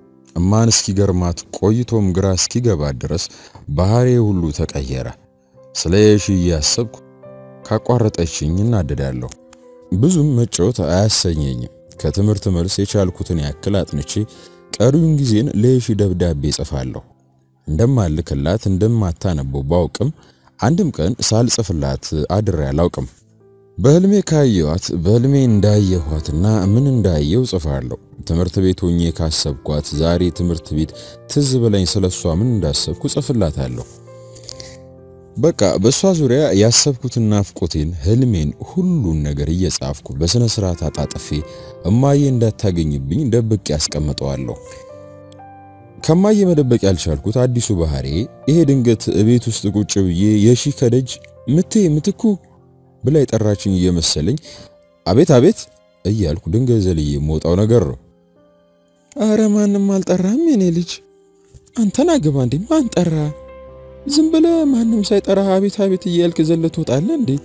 እማን እስኪገርማት ቆይቶም ግራ እስኪገባ ድረስ ባህሪዬ ሁሉ ተቀየረ። ስለየሺ ያሰብኩ ካቋረጠችኝ እናደዳለሁ። ብዙም መጫወት አያሰኘኝም። ከትምህርት መልስ የቻልኩትን ያክል አጥንቼ ቀሪውን ጊዜን ለየሺ ደብዳቤ ጽፋለሁ። እንደማልክላት እንደማታነበው ባውቅም አንድም ቀን ሳልጽፍላት አድሬ አላውቅም። በህልሜ ካየኋት በህልሜ እንዳየኋትና ምን እንዳየው ጽፋለሁ። ትምህርት ቤት ሆኜ ካሰብኳት ዛሬ ትምህርት ቤት ትዝ ብለኝ ስለሷ ምን እንዳሰብኩ ጽፍላታለሁ። በቃ በሷ ዙሪያ ያሰብኩትን ናፍቆቴን ህልሜን ሁሉን ነገር እየጻፍኩ በስነ ስርዓት አጣጥፌ እማዬ እንዳታገኝብኝ ደብቄ ያስቀምጠዋለሁ። ከማዬ መደበቅ ያልቻልኩት አዲሱ ባህሪ ይሄ ድንገት ቤት ውስጥ ቁጭ ብዬ የሺ ከደጅ ምትኩ ብላ የጠራችኝ እየመሰለኝ አቤት አቤት እያልኩ ድንገት ዘልዬ ሞጣው ነገር ነው። አረ ማንንም አልጠራም የኔ ልጅ አንተና ግባ እንዴ ማን ጠራ? ዝም ብለ ማንንም ሳይጠራ አቤት አቤት እያልክ ዘለት ወጣለህ እንዴ?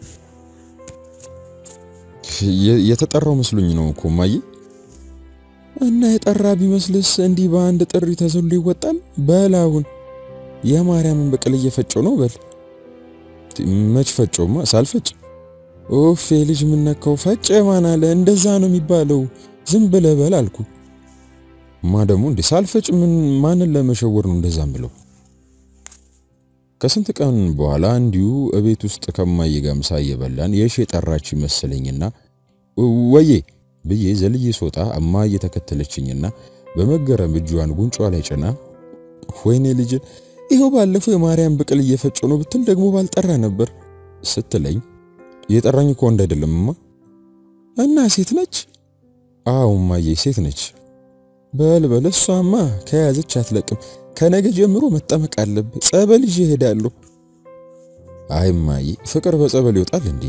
የተጠራው መስሎኝ ነው እኮ ማዬ። እና የጠራ ቢመስልስ እንዲህ በአንድ ጥሪ ተዘሎ ይወጣል? በላውን የማርያምን በቀል እየፈጨው ነው በል። መች ፈጨውማ ሳልፈጭ ኦፍ ልጅ ምን ነካው? ፈጨ ማን አለ? እንደዛ ነው የሚባለው። ዝም ብለ በል አልኩ። ማ ደግሞ እንዴ ሳልፈጭ ማንን ለመሸወር ነው እንደዛም ብለው? ከስንት ቀን በኋላ እንዲሁ እቤት ውስጥ ከማዬ ጋር ምሳ እየበላን የሺ ጠራች መሰለኝና ወዬ ብዬ ዘልዬ ሶጣ እማዬ ተከተለችኝና በመገረም እጇን ጉንጯ ላይ ጭና ወይኔ ልጅ ይሄው ባለፈው የማርያም በቀል እየፈጨው ነው ብትል ደግሞ ባልጠራ ነበር ስትለኝ የጠራኝ እኮ ወንድ አይደለምማ። እና ሴት ነች? አዎ እማዬ ሴት ነች። በል እሷማ ከያዘች አትለቅም። ከነገ ጀምሮ መጠመቅ አለበት። ጸበል ይዤ እሄዳለሁ። አይ እማዬ ፍቅር በጸበል ይወጣል እንዴ?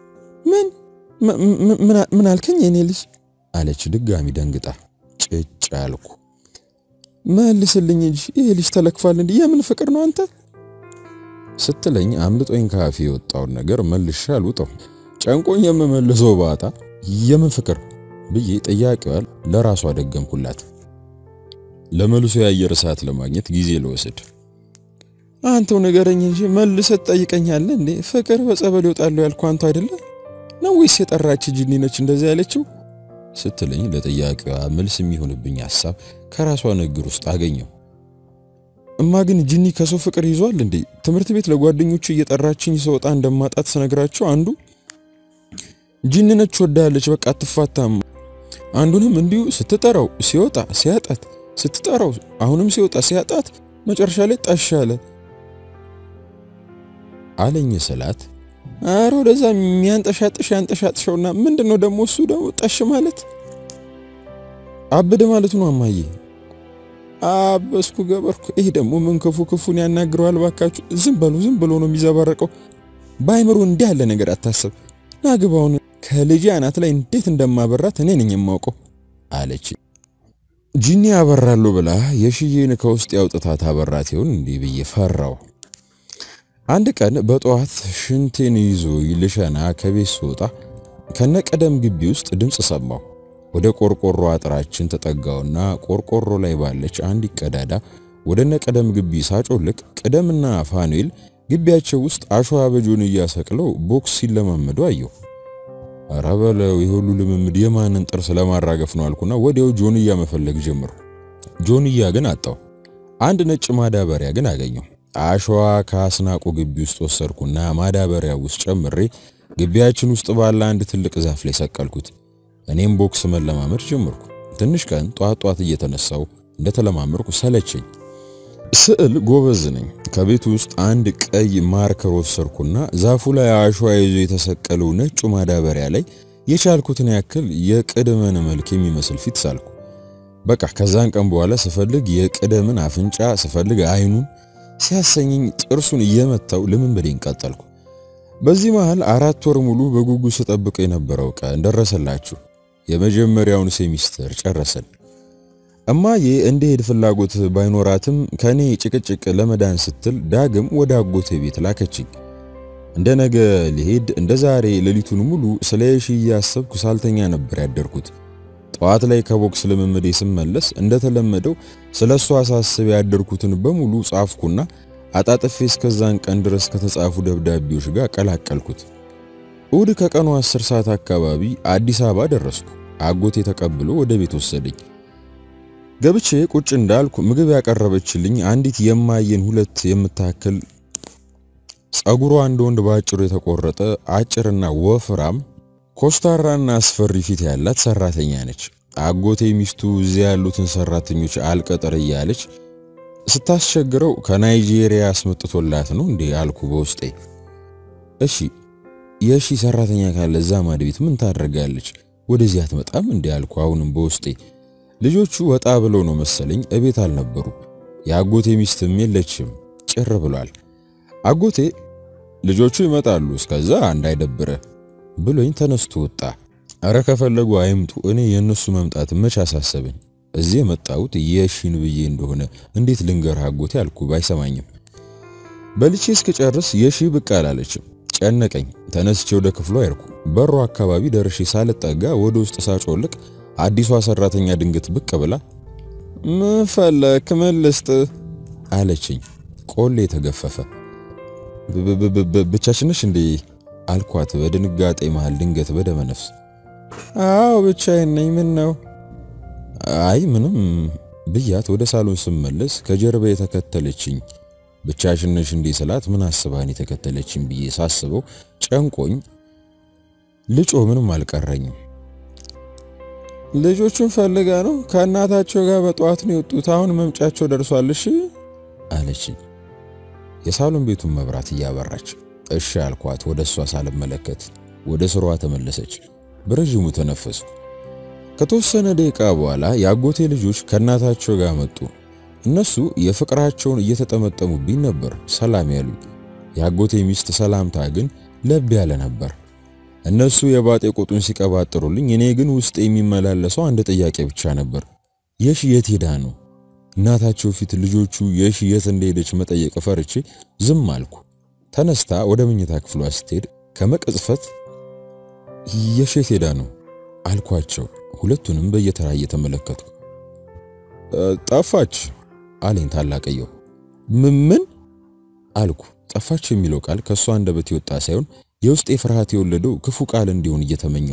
ምን አልከኝ የኔ ልጅ አለች ድጋሚ ደንግጣ። ጭጭ አልኩ። መልስልኝ እንጂ ይሄ ልጅ ተለክፋል እንዴ? የምን ፍቅር ነው አንተ ስትለኝ አምልጦኝ ካፌ የወጣውን ነገር መልሼ አልውጠው ጨንቆኝ የምመልሰው ባጣ የምን ፍቅር ብዬ ጥያቄዋን ለራሷ ደገምኩላት። ለመልሶ ያየር ሰዓት ለማግኘት ጊዜ ልወስድ። አንተው ነገረኝ እንጂ መልሰት ጠይቀኛለህ እንዴ? ፍቅር በጸበል ይወጣል ያልኩ አንተ አይደለ ነው ወይስ የጠራች ጂኒ ነች እንደዛ ያለችው ስትለኝ ለጥያቄዋ መልስ የሚሆንብኝ ሐሳብ ከራሷ ንግግር ውስጥ አገኘው። እማ ግን ጂኒ ከሰው ፍቅር ይዟል እንዴ? ትምህርት ቤት ለጓደኞቹ እየጠራችኝ ሰውጣ እንደማጣት ስነግራቸው አንዱ ጂኒ ነች ወዳለች በቃ አትፋታም። አንዱንም እንዲሁ ስትጠራው ሲወጣ ሲያጣት ስትጠራው አሁንም ሲወጣ ሲያጣት መጨረሻ ላይ ጣሻለ አለኝ ሰላት። አሮ ለዛ የሚያንጠሻጥሽ ያንጠሻጥሽውና ምንድነው ደግሞ እሱ ደግሞ ጣሽ ማለት አብደ ማለት ነው እማዬ። አበስኩ ገበርኩ። ይሄ ደግሞ ምን ክፉን ያናግረዋል ባካችሁ። ዝም ብሎ ነው የሚዘባረቀው። ባይምሩ እንዲህ ያለ ነገር አታስብ። ናግባውን ከልጅ አናት ላይ እንዴት እንደማበራት እኔ ነኝ የማውቀው አለች። ጂኒ አበራለሁ ብላ የሺዬን ከውስጥ ያውጥታ ታበራት ይሁን እንዴ ብዬ ፈራው። አንድ ቀን በጧት ሽንቴን ይዞ ይልሻና ከቤት ስወጣ ከነቀደም ግቢ ውስጥ ድምጽ ሰማሁ። ወደ ቆርቆሮ አጥራችን ተጠጋውና ቆርቆሮ ላይ ባለች አንድ ቀዳዳ ወደ ነቀደም ግቢ ሳጮልቅ ቀደምና ፋኑኤል ግቢያቸው ውስጥ አሸዋ በጆን እያሰቅለው ቦክስ ሲለማመዱ አየሁ። አራበለው ይሁሉ ልምምድ የማንን ጥርስ ለማራገፍ ነው አልኩና ወዲያው ጆንያ መፈለግ ጀመርኩ። ጆንያ ግን አጣው። አንድ ነጭ ማዳበሪያ ግን አገኘሁ። አሸዋ ካስናቁ ግቢ ውስጥ ወሰርኩና ማዳበሪያ ውስጥ ጨምሬ ግቢያችን ውስጥ ባለ አንድ ትልቅ ዛፍ ላይ ሰቀልኩት። እኔም ቦክስ መለማመድ ጀመርኩ። ትንሽ ቀን ጧት እየተነሳው እንደተለማመርኩ ሰለቸኝ። ስዕል ጎበዝ ነኝ። ከቤት ውስጥ አንድ ቀይ ማርከር ወሰርኩና ዛፉ ላይ አሸዋ ይዞ የተሰቀለው ነጭ ማዳበሪያ ላይ የቻልኩትን ያክል የቀደመን መልክ የሚመስል ፊት ሳልኩ። በቃ ከዛን ቀን በኋላ ስፈልግ የቀደመን አፍንጫ ስፈልግ አይኑን ሲያሰኘኝ ጥርሱን እየመታው ልምምዴን ቀጠልኩ። በዚህ መሃል 4 ወር ሙሉ በጉጉት ተጠብቀው የነበረው ቀን ደረሰላችሁ። የመጀመሪያውን ሴሚስተር ጨረሰን። እማዬ እንደሄድ ፍላጎት ባይኖራትም ከኔ ጭቅጭቅ ለመዳን ስትል ዳግም ወደ አጎቴ ቤት ላከችኝ። እንደነገ ሊሄድ እንደዛሬ ሌሊቱን ሙሉ ስለሺ ያሰብኩ ሳልተኛ ነበር ያደርኩት። ጧት ላይ ከቦክስ ልምምዴ ስመለስ እንደተለመደው ስለሷ አሳስብ ያደርኩትን በሙሉ ጻፍኩና አጣጥፌ እስከዛን ቀን ድረስ ከተጻፉ ደብዳቤዎች ጋር ቀላቀልኩት። እሁድ ከቀኑ 10 ሰዓት አካባቢ አዲስ አበባ ደረስኩ። አጎቴ ተቀብሎ ወደ ቤት ወሰደኝ። ገብቼ ቁጭ እንዳልኩ ምግብ ያቀረበችልኝ አንዲት የማየን ሁለት የምታክል ጸጉሯ እንደ ወንድ ባጭሩ የተቆረጠ አጭርና ወፍራም ኮስታራና አስፈሪ ፊት ያላት ሰራተኛ ነች። አጎቴ ሚስቱ እዚያ ያሉትን ሰራተኞች አልቀጠር እያለች ስታስቸግረው ከናይጄሪያ አስመጥቶላት ነው እንዴ አልኩ በውስጤ። እሺ የሺ ሰራተኛ ካለ እዛ ማድ ቤት ምን ታደርጋለች? ወደዚህ አትመጣም እንዴ አልኩ አሁንም በውስጤ። ልጆቹ ወጣ ብለው ነው መሰለኝ እቤት አልነበሩ። ያጎቴ ሚስትም የለችም፣ ጭር ብሏል። አጎቴ ልጆቹ ይመጣሉ እስከዛ እንዳይደብረ ብሎኝ ተነስቶ ወጣ። አረ ከፈለጉ አይምጡ፣ እኔ የነሱ መምጣት መች አሳሰበኝ። እዚህ የመጣሁት የሺን ብዬ እንደሆነ እንዴት ልንገርህ አጎቴ አልኩ ባይሰማኝም። በልቼ እስከጨርስ የሺ ብቅ አላለችም። ጨነቀኝ። ተነስቼ ወደ ክፍሏ አይርኩ። በሩ አካባቢ ደርሼ ሳልጠጋ ወደ ውስጥ ሳጮልቅ አዲሷ ሰራተኛ ድንገት ብቅ ብላ ምን ፈለክ መልስት አለችኝ። ቆሌ ተገፈፈ። ብቻሽን ነሽ እንዴ አልኳት በድንጋጤ መሃል ድንገት በደመነፍስ። አዎ ብቻዬን ነኝ። ምን ነው? አይ ምንም ብያት ወደ ሳሎን ስመለስ ከጀርባ የተከተለችኝ። ብቻሽን ነሽ እንዴ ስላት ምን አስባን የተከተለችኝ ብዬ ሳስበው ጨንቆኝ ልጮ ምንም አልቀረኝም። ልጆቹን ፈልጋ ነው ከእናታቸው ጋር በጧት ነው የወጡት፣ አሁን መምጫቸው ደርሷልሽ አለችኝ። የሳሎን ቤቱን መብራት እያበራች እሺ አልኳት። ወደሷ ሳልመለከት ወደ ስሯ ተመለሰች። በረጅሙ ተነፈስኩ። ከተወሰነ ደቂቃ በኋላ ያጎቴ ልጆች ከእናታቸው ጋር መጡ። እነሱ የፍቅራቸውን እየተጠመጠሙብኝ ነበር ሰላም ያሉኝ። ያጎቴ ሚስት ሰላምታ ግን ለብ ያለ ነበር። እነሱ የባጤ ቁጡን ሲቀባጥሩልኝ፣ እኔ ግን ውስጥ የሚመላለሰው አንድ ጥያቄ ብቻ ነበር። የሺ የት ሄዳ ነው? እናታቸው ፊት ልጆቹ የሺ የት እንደሄደች መጠየቅ ፈርቼ ዝም አልኩ። ተነስታ ወደ መኝታ ክፍሏ ስትሄድ ከመቅጽፈት የሺ የት ሄዳ ነው አልኳቸው። ሁለቱንም በየተራ እየተመለከቱ ጠፋች አለኝ ታላቀየው። ምን አልኩ። ጠፋች የሚለው ቃል ከሷ አንደበት ይወጣ ሳይሆን የውስጤ ፍርሃት የወለደው ክፉ ቃል እንዲሆን እየተመኘው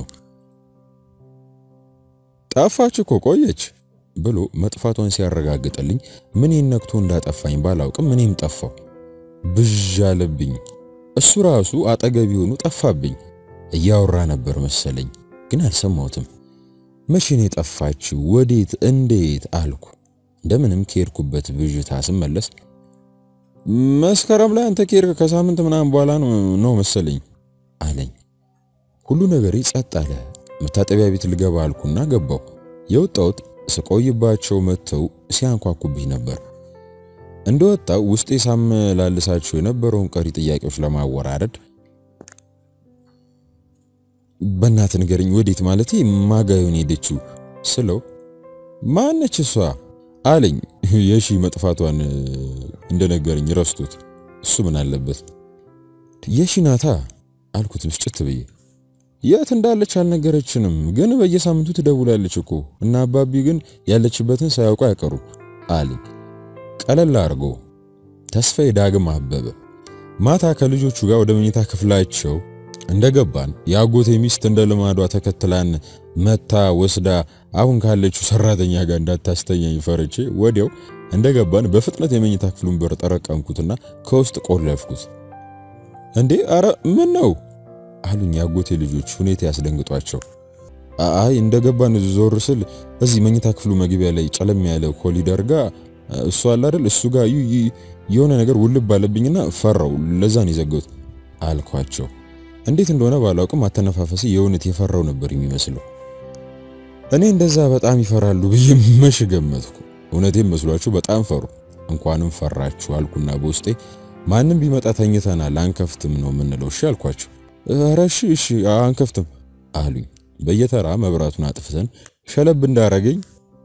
ጠፋች እኮ ቆየች ብሎ መጥፋቷን ሲያረጋግጥልኝ ምን ይነክቶ እንዳጠፋኝ ባላውቅም እኔም ጠፋው። ብዥ አለብኝ። እሱ ራሱ አጠገብ ሆኖ ጠፋብኝ። እያወራ ነበር መሰለኝ ግን አልሰማሁትም። መቼ ነው የጠፋችው? ወዴት? እንዴት አልኩ። እንደምንም ከሄድኩበት ብዥታ ስመለስ መስከረም ላይ አንተ ከሄድክ ከሳምንት ምናምን በኋላ ነው መሰለኝ አለኝ። ሁሉ ነገር ጸጥ አለ። መታጠቢያ ቤት ልገባ አልኩና ገባው። የወጣሁት ስቆይባቸው መተው ሲያንኳኩብኝ ነበር። እንደወጣው ውስጤ ሳመላልሳቸው የነበረውን ቀሪ ጥያቄዎች ለማወራረድ በእናት ንገረኝ ወዴት ማለቴ ማጋዩን ሄደችው ስለው ማነች እሷ አለኝ። የሺ መጥፋቷን እንደነገረኝ ረስቶት እሱ ምን አለበት? የሺ ናታ አልኩት ብስጭት ብዬ። የት እንዳለች አልነገረችንም፣ ግን በየሳምንቱ ትደውላለች እኮ እና አባቢ ግን ያለችበትን ሳያውቁ አይቀሩ አለኝ ቀለል አድርጎ። ተስፋዬ ዳግም አበበ። ማታ ከልጆቹ ጋር ወደ መኝታ ክፍላቸው እንደገባን ያጎቴ ሚስት እንደልማዷ ተከትላን መታ ወስዳ አሁን ካለችው ሰራተኛ ጋር እንዳታስተኛኝ ፈርቼ ወዲያው እንደገባን በፍጥነት የመኝታ ክፍሉን በር ጠረቀምኩትና ከውስጥ ቆለፍኩት። እንዴ አረ ምን ነው አሉኝ ያጎቴ ልጆች ሁኔታ ያስደንግጧቸው። አይ እንደገባን ዞር ስል እዚህ መኝታ ክፍሉ መግቢያ ላይ ጨለም ያለ ኮሊደር ጋር እሱ አለ አይደል እሱ ጋር የሆነ ነገር ውልብ አለብኝና ፈራው፣ ለዛን ይዘገውት አልኳቸው። እንዴት እንደሆነ ባላውቅም አተነፋፈሲ የእውነት የፈራው ነበር የሚመስለው። እኔ እንደዛ በጣም ይፈራሉ ብዬ መሽገመትኩ። እውነቴን መስሏችሁ በጣም ፈሩ። እንኳንም ፈራችሁ አልኩና በውስጤ ማንንም ቢመጣ ተኝተናል አንከፍትም ነው ምንለው እሺ አልኳቸው። ኧረ እሺ አንከፍትም አሉኝ። በየተራ መብራቱን አጥፍተን ሸለብ እንዳረገኝ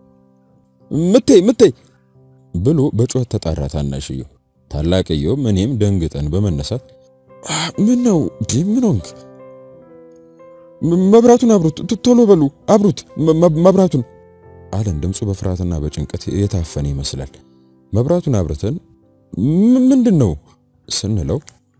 ምቴ ብሎ በጮህ ተጣራ ታናሽየው። ታላቅየውም እኔም ደንግጠን በመነሳት ምን ነው ዲምኖንክ መብራቱን አብሩት ቶሎ በሉ አብሩት መብራቱን አለን። ድምፁ በፍርሃትና በጭንቀት የታፈነ ይመስላል። መብራቱን አብርተን ምንድነው ስንለው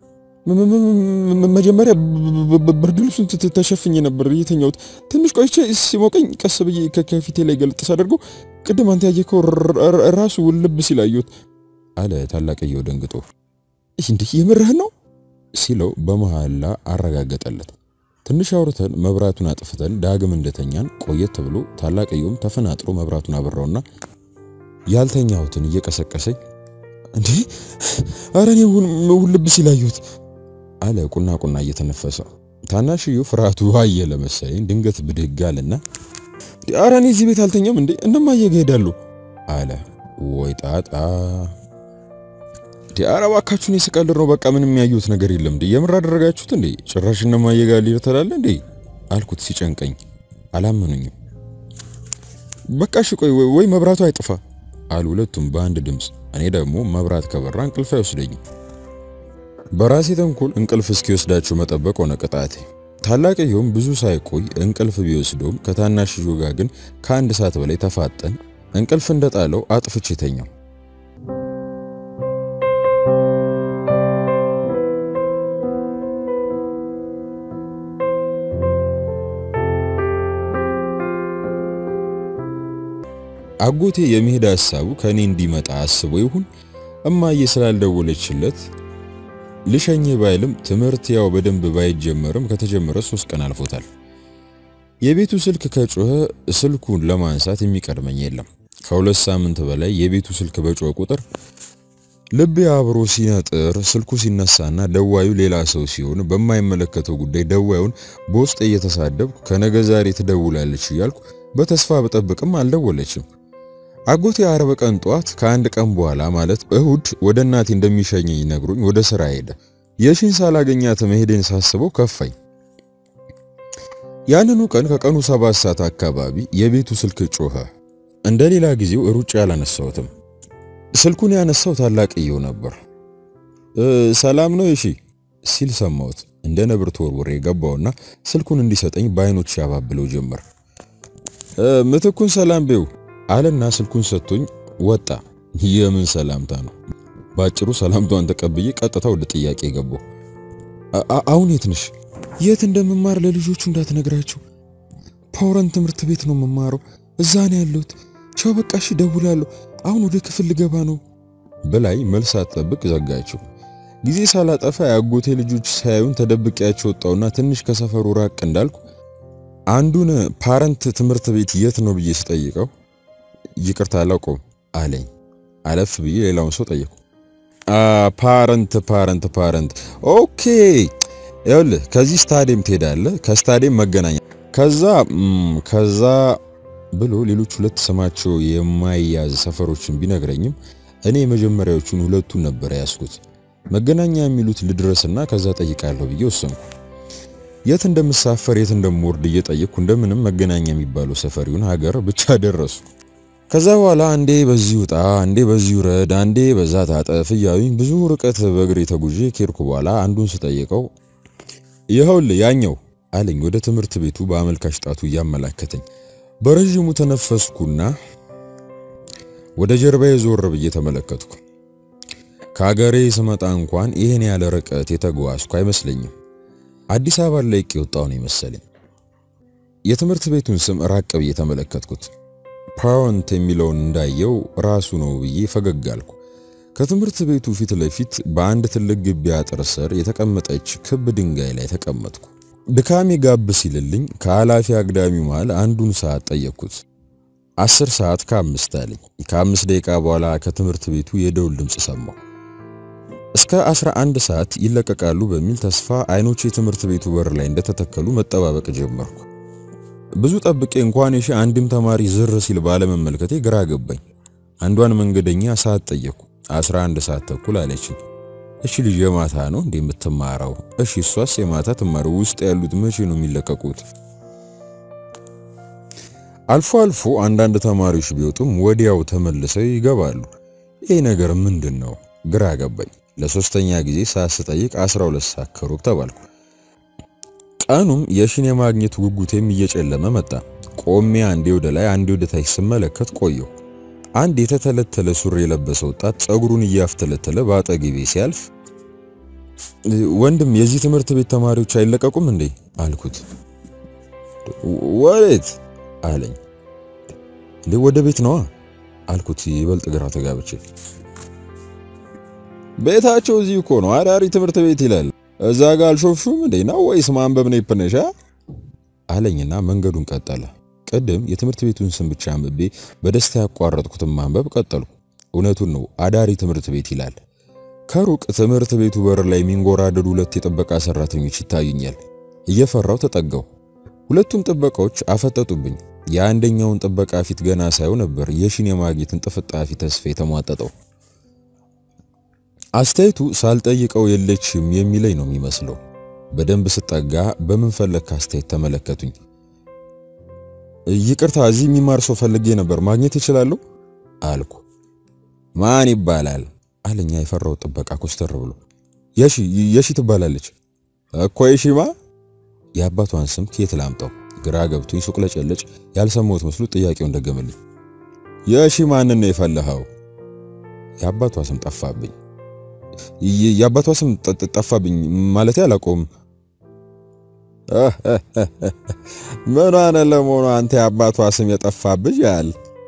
መጀመሪያ ብርድ ልብሱን ተሸፍኜ ነበር የተኛሁት። ትንሽ ቆይቼ ሲሞቀኝ ቀስ ብዬ ከፊቴ ላይ ገልጥ ሳደርገው ቅድም አንተ ያየከው ራሱ ልብ ሲላዩት አለ ታላቅየው ደንግጦ። እንዴ የምርህ ነው ሲለው በመሐላ አረጋገጠለት። ትንሽ አውርተን መብራቱን አጥፍተን ዳግም እንደተኛን ቆየት ብሎ ታላቅየውም ተፈናጥሮ መብራቱን አበራውና ያልተኛሁትን እየቀሰቀሰኝ እንዴ አረኔ ልብ ሲላዩት አለ ቁና እየተነፈሰ። ታናሽየው ፍራቱ አየለ መሰለኝ ድንገት ብድግ አለና አረኔ እዚህ ቤት አልተኛም እንዴ እነማዬ ጋር ሄዳለሁ አለ። ወይ ጣጣ ዲያራባካችሁን ይስቀልር ነው በቃ ምንም ያዩት ነገር የለም እንዴ የምራ አደረጋችሁት እንዴ ጭራሽ እነማዬ ጋር ሊርተላል እንዴ አልኩት ሲጨንቀኝ። አላመኑኝም። በቃ እሺ ቆይ ወይ መብራቱ አይጥፋ አሉ ሁለቱም በአንድ ድምጽ። እኔ ደግሞ መብራት ከበራ እንቅልፍ አይወስደኝም። በራሴ ተንኮል እንቅልፍ እስኪወስዳቸው መጠበቅ ሆነ ቅጣቴ። ታላቅየውም ብዙ ሳይቆይ እንቅልፍ ቢወስደውም ከታናሽዮ ጋር ግን ከአንድ ሰዓት በላይ ተፋጠን እንቅልፍ እንደጣለው አጥፍቼ ተኛው። አጎቴ የመሄድ ሐሳቡ ከኔ እንዲመጣ አስቦ ይሁን እማዬ ስላልደወለችለት ልሸኝ ባይልም ትምርት ያው በደንብ ባይጀመርም ከተጀመረ 3 ቀን አልፎታል። የቤቱ ስልክ ከጮኸ ስልኩን ለማንሳት የሚቀድመኝ የለም። ከ2 ሳምንት በላይ የቤቱ ስልክ በጮኸ ቁጥር ልቤ አብሮ ሲነጥር ስልኩ ሲነሳና ደዋዩ ሌላ ሰው ሲሆን በማይመለከተው ጉዳይ ደዋዩን በውስጥ እየተሳደብኩ ከነገ ዛሬ ትደውላለች እያልኩ በተስፋ በጠብቅም አልደወለችም። አጎቴ ዓርብ ቀን ጧት ከአንድ ቀን በኋላ ማለት እሁድ ወደ እናቴ እንደሚሸኘኝ ነግሮኝ ወደ ስራ ሄደ። የሺን ሳላገኛት መሄዴን ሳስበው ከፋኝ። ያንኑ ቀን ከቀኑ 7 ሰዓት አካባቢ የቤቱ ስልክ ጮኸ። እንደሌላ ጊዜው ሩጭ ያላነሳውትም። ስልኩን ያነሳው ታላቅየው ነበር። ሰላም ነው እሺ ሲል ሰማሁት። እንደ ነብር ተወርውሬ ገባውና ስልኩን እንዲሰጠኝ ባይኖች ያባብለው ጀመር። ምትኩን ሰላም በው አለና ስልኩን ሰጥቶኝ ወጣ። የምን ሰላምታ ነው? ባጭሩ ሰላምታውን ተቀብዬ ቀጥታ ወደ ጥያቄ ገባው። አሁን የት ነሽ? የት እንደምማር ለልጆቹ እንዳትነግራቸው። ፓወረን ትምህርት ቤት ነው መማረው። እዛ ነው ያለሁት። ቻው በቃ እሺ ደውላለሁ። አሁን ወደ ክፍል ልገባ ነው በላይ መልስ አጥብቅ ዘጋቸው። ጊዜ ሳላጠፋ ያጎቴ ልጆች ሳይሆን ተደብቂያቸው ወጣውና ትንሽ ከሰፈሩ ራቅ እንዳልኩ አንዱን ፓረንት ትምህርት ቤት የት ነው ብዬ ስጠይቀው ይቅርታ አላውቀውም አለኝ። አለፍ ብዬ ሌላውን ሰው ጠየቁ። ፓረንት ኦኬ ይኸውልህ ከዚህ ስታዲየም ትሄዳለህ ከስታዲየም መገናኛ ከዛ ብሎ ሌሎች ሁለት ስማቸው የማይያዝ ሰፈሮችን ቢነግረኝም እኔ መጀመሪያዎቹን ሁለቱን ነበር ያስኩት። መገናኛ የሚሉት ልድረስና ከዛ ጠይቃለሁ ብዬ ወሰንኩ። የት እንደምሳፈር የት እንደምወርድ እየጠየቅኩ እንደምንም መገናኛ የሚባለው ሰፈሪውን ሀገር ብቻ ደረሱ። ከዛ በኋላ አንዴ በዚህ ውጣ አንዴ በዚህ ውረድ አንዴ በዛ ታጠፍ እያሉኝ ብዙ ርቀት በእግሬ ተጉዤ ከሄድኩ በኋላ አንዱን ስጠይቀው ይኸውልህ ያኛው አለኝ ወደ ትምህርት ቤቱ በአመልካች ጣቱ እያመላከተኝ። በረጅሙ ተነፈስኩና ወደ ጀርባዬ ዞር ብዬ ተመለከትኩ። ከሀገሬ ስመጣ እንኳን ይሄን ያለ ርቀት የተጓዝኩ አይመስለኝም። አዲስ አበባ ላይ ወጣው ነው መሰለኝ። የትምህርት ቤቱን ስም ራቅ ብዬ ተመለከትኩት። ፓረንት የሚለውን እንዳየው ራሱ ነው ብዬ ፈገግ አልኩ። ከትምህርት ቤቱ ፊት ለፊት በአንድ ትልቅ ግቢ አጥር ስር የተቀመጠች ክብ ድንጋይ ላይ ተቀመጥኩ። ድካሜ ጋብ ሲልልኝ ከኃላፊ አግዳሚው መሃል አንዱን ሰዓት ጠየቅኩት። 10 ሰዓት ከ5 አለኝ። ከ5 ደቂቃ በኋላ ከትምህርት ቤቱ የደውል ድምጽ ሰማሁ። እስከ 11 ሰዓት ይለቀቃሉ በሚል ተስፋ አይኖቼ የትምህርት ቤቱ በር ላይ እንደተተከሉ መጠባበቅ ጀመርኩ። ብዙ ጠብቄ እንኳን እሺ አንድም ተማሪ ዝር ሲል ባለመመልከቴ ግራ ገባኝ። አንዷን መንገደኛ ሰዓት ጠየቅኩ። 11 ሰዓት ተኩል አለችኝ። እሺ ልጅ የማታ ነው እንዴ የምትማረው? እሺ እሷስ የማታ ትማረው ውስጥ ያሉት መቼ ነው የሚለቀቁት? አልፎ አልፎ አንዳንድ ተማሪዎች ቢወጡም ወዲያው ተመልሰው ይገባሉ። ይሄ ነገር ምንድነው? ግራ ገባኝ። ለሶስተኛ ጊዜ ሳስጠይቅ 12 ሰዓት ከሩብ ተባልኩ። ቀኑም የሺን የማግኘት ጉጉቴም እየጨለመ መጣ። ቆሜ አንዴ ወደ ላይ አንዴ ወደ ታች ስመለከት ቆየሁ። አንድ የተተለተለ ሱሪ የለበሰ ወጣት ጸጉሩን እያፍተለተለ ባጠገቤ ሲያልፍ ወንድም የዚህ ትምህርት ቤት ተማሪዎች አይለቀቁም እንዴ አልኩት። ወዴት አለኝ። ወደ ቤት ነው አልኩት ይበልጥ ግራ ተጋብቼ። ቤታቸው እዚህ እኮ ነው አዳሪ ትምህርት ቤት ይላል። እዛ ጋር አልሾፍሹም እንዴ ነው ወይስ ማንበብ ነው ይፈነሻ አለኝና መንገዱን ቀጠለ። ቀደም የትምህርት ቤቱን ስም ብቻ አንብቤ በደስታ ያቋረጥኩት ማንበብ ቀጠልኩ። እውነቱን ነው አዳሪ ትምህርት ቤት ይላል። ከሩቅ ትምህርት ቤቱ በር ላይ ሚንጎራደዱ ሁለት የጥበቃ ሰራተኞች ይታዩኛል። እየፈራው ተጠጋው። ሁለቱም ጥበቃዎች አፈጠጡብኝ። የአንደኛውን ጥበቃ ፊት ገና ሳይው ነበር የሺን የማግኘትን ጥፍጣፊ ተስፋ የተሟጠጠው። አስተያየቱ ሳልጠይቀው የለችም የሚለኝ ነው የሚመስለው። በደንብ ስጠጋ በምን ፈለክ አስተያየት ተመለከቱኝ። ይቅርታ እዚህ የሚማር ሰው ፈልጌ ነበር ማግኘት ይችላል አልኩ። ማን ይባላል አለኛ የፈራው ጥበቃ ኮስተር ብሎ። የሺ ትባላለች እኮ። የሺማ የአባቷን ስም ከየት ላምጣው? ግራ ገብቶኝ ሱቅ ለጨለጭ ያልሰማሁት መስሎ ጥያቄውን ደገመልኝ። የሺ ማንን ነው የፈለኸው? የአባቷ ስም ጠፋብኝ። የአባቷ ስም ጠፋብኝ ማለት አላውቀውም። ምን አነ ለሞኑ አንተ የአባቷ ስም የጠፋብኝ ያል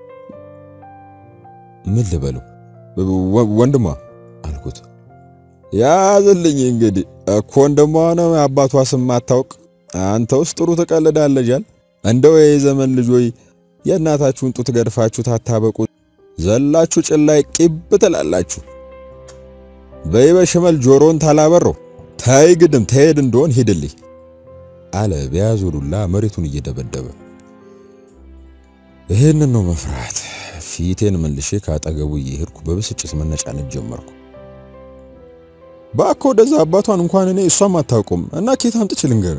ምን ልበለው? ወንድሟ አልኩት። ያዝልኝ እንግዲህ እኮ ወንድሟ ነው የአባቷ ስም አታውቅ? አንተውስ ጥሩ ተቀልዳለህ ጃል። እንደው የዘመን ልጆይ የእናታችሁን ጡት ገድፋችሁ ታታበቁ ዘላችሁ ጭላይ ቂብ ትላላችሁ። በይበሽመል ጆሮን ታላበረው ታይ ግድም ተሄድ እንደሆን ሄድልኝ አለ በያዙሉላ መሬቱን እየደበደበ። ይሄንን ነው መፍራት። ፊቴን መልሼ ካጠገቡ እየሄድኩ በብስጭት መነጫነጭ ጀመርኩ። ባኮ ደዛ አባቷን እንኳን እኔ እሷም አታውቁም እና ከየት አምጥቼ ልንገር?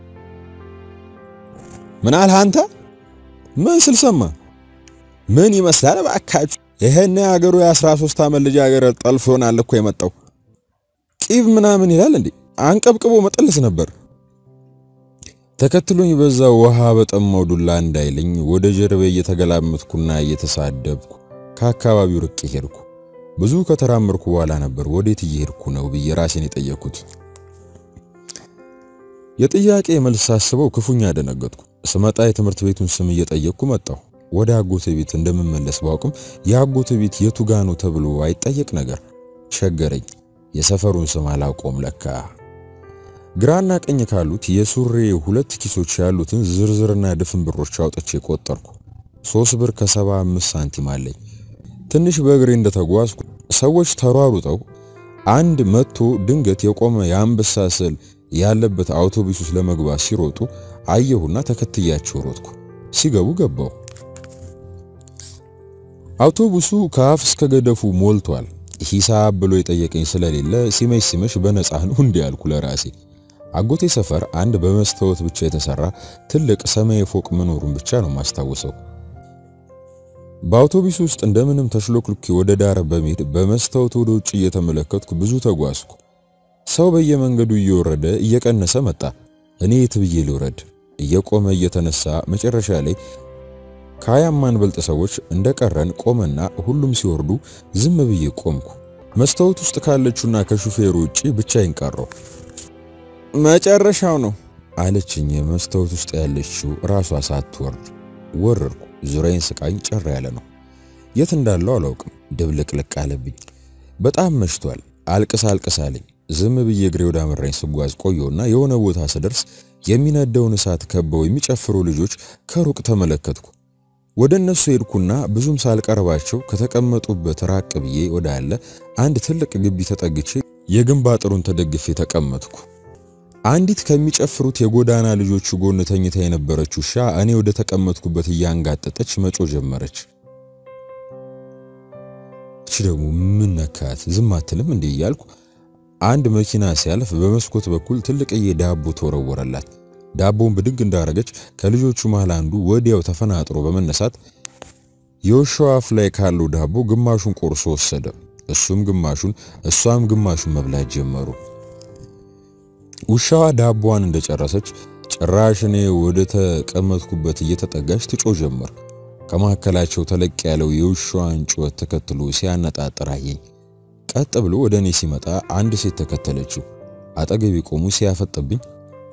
ምን አልህ አንተ? ምን ስልሰማ ምን ይመስላል ባካችሁ? ይሄን ያገሩ የ13 ዓመት ልጅ አገር ጠልፎ ይሆናል እኮ የመጣው። ቂብ ምናምን ይላል እንዴ? አንቀብቅቦ መጠልስ ነበር። ተከትሎኝ በዛ ውሃ በጠማው ዱላ እንዳይልኝ ወደ ጀርቤ እየተገላመጥኩና እየተሳደብኩ ከአካባቢው ርቄ ሄድኩ። ብዙ ከተራመርኩ በኋላ ነበር ወዴት እየሄድኩ ነው ብዬ ራሴን የጠየቅኩት። የጥያቄ መልስ ሳስበው ክፉኛ ደነገጥኩ። ስመጣ የትምህርት ቤቱን ስም እየጠየቅኩ መጣሁ። ወደ አጎቴ ቤት እንደምመለስ ባውቅም የአጎቴ ቤት የቱ ጋር ነው ተብሎ አይጠየቅ ነገር ቸገረኝ። የሰፈሩን ስም አላውቀውም ለካ። ግራና ቀኝ ካሉት የሱሪ ሁለት ኪሶች ያሉትን ዝርዝርና ድፍን ብሮች አውጥቼ ቆጠርኩ። 3 ብር ከ75 ሳንቲም አለኝ። ትንሽ በእግሬ እንደተጓዝኩ ሰዎች ተሯሩጠው አንድ መጥቶ ድንገት የቆመ የአንበሳ ስዕል ያለበት አውቶቡስ ውስጥ ለመግባት ሲሮጡ አየሁና ተከትያቸው ሮጥኩ። ሲገቡ ገባው። አውቶቡሱ ከአፍ እስከ ገደፉ ሞልቷል። ሂሳብ ብሎ የጠየቀኝ ስለሌለ ሲመሽ በነፃ ነው እንዲያልኩ ለራሴ። አጎቴ ሰፈር አንድ በመስተወት ብቻ የተሰራ ትልቅ ሰማያዊ ፎቅ መኖሩን ብቻ ነው ማስታወሰው። በአውቶቡስ ውስጥ እንደምንም ተሽሎክልኩ ወደ ዳር በመሄድ በመስተወት ወደ ውጭ እየተመለከትኩ ብዙ ተጓዝኩ። ሰው በየመንገዱ እየወረደ እየቀነሰ መጣ። እኔ የት ብዬ ልውረድ? እየቆመ እየተነሳ መጨረሻ ላይ ካያማን በልጥ ሰዎች እንደቀረን ቆመና ሁሉም ሲወርዱ ዝም ብዬ ቆምኩ። መስተወት ውስጥ ካለችውና ከሹፌሩ ውጪ ብቻዬን ቀረሁ። መጨረሻው ነው አለችኝ መስተወት ውስጥ ያለችው ራሷ ሳትወርድ። ወረርኩ። ዙሪያዬን ስቃኝ ጭር ያለ ነው። የት እንዳለው አላውቅም። ድብልቅልቅ አለብኝ። በጣም መሽቷል። አልቅስ አለኝ። ዝም ብዬ እግሬ ወደ አመራኝ ስጓዝ ቆየውና የሆነ ቦታ ስደርስ የሚነደውን እሳት ከበው የሚጨፍሩ ልጆች ከሩቅ ተመለከትኩ። ወደ እነሱ ሄድኩና ብዙም ሳልቀርባቸው ከተቀመጡበት ራቅ ብዬ ወደ አለ አንድ ትልቅ ግቢ ተጠግቼ የግንብ አጥሩን ተደግፌ ተቀመጥኩ። አንዲት ከሚጨፍሩት የጎዳና ልጆች ጎን ተኝታ የነበረች ውሻ እኔ ወደ ተቀመጥኩበት እያንጋጠጠች መጮ ጀመረች። እቺ ደግሞ ምን ነካት? ዝም አትልም እንዴ እያልኩ አንድ መኪና ሲያልፍ በመስኮት በኩል ትልቅዬ ዳቦ ተወረወረላት። ዳቦን ብድግ እንዳረገች ከልጆቹ መሃል አንዱ ወዲያው ተፈናጥሮ በመነሳት የውሻው አፍ ላይ ካለው ዳቦ ግማሹን ቆርሶ ወሰደ። እሱም ግማሹን እሷም ግማሹን መብላት ጀመሩ። ውሻዋ ዳቦዋን እንደጨረሰች ጭራሽ እኔ ወደ ተቀመጥኩበት እየተጠጋች ትጮህ ጀመር። ከማከላቸው ተለቅ ያለው የውሻዋን ጩኸት ተከትሎ ሲያነጣጥር አየኝ። ቀጥ ብሎ ወደ እኔ ሲመጣ አንድ ሴት ተከተለችው። አጠገቤ ቆሙ ሲያፈጥብኝ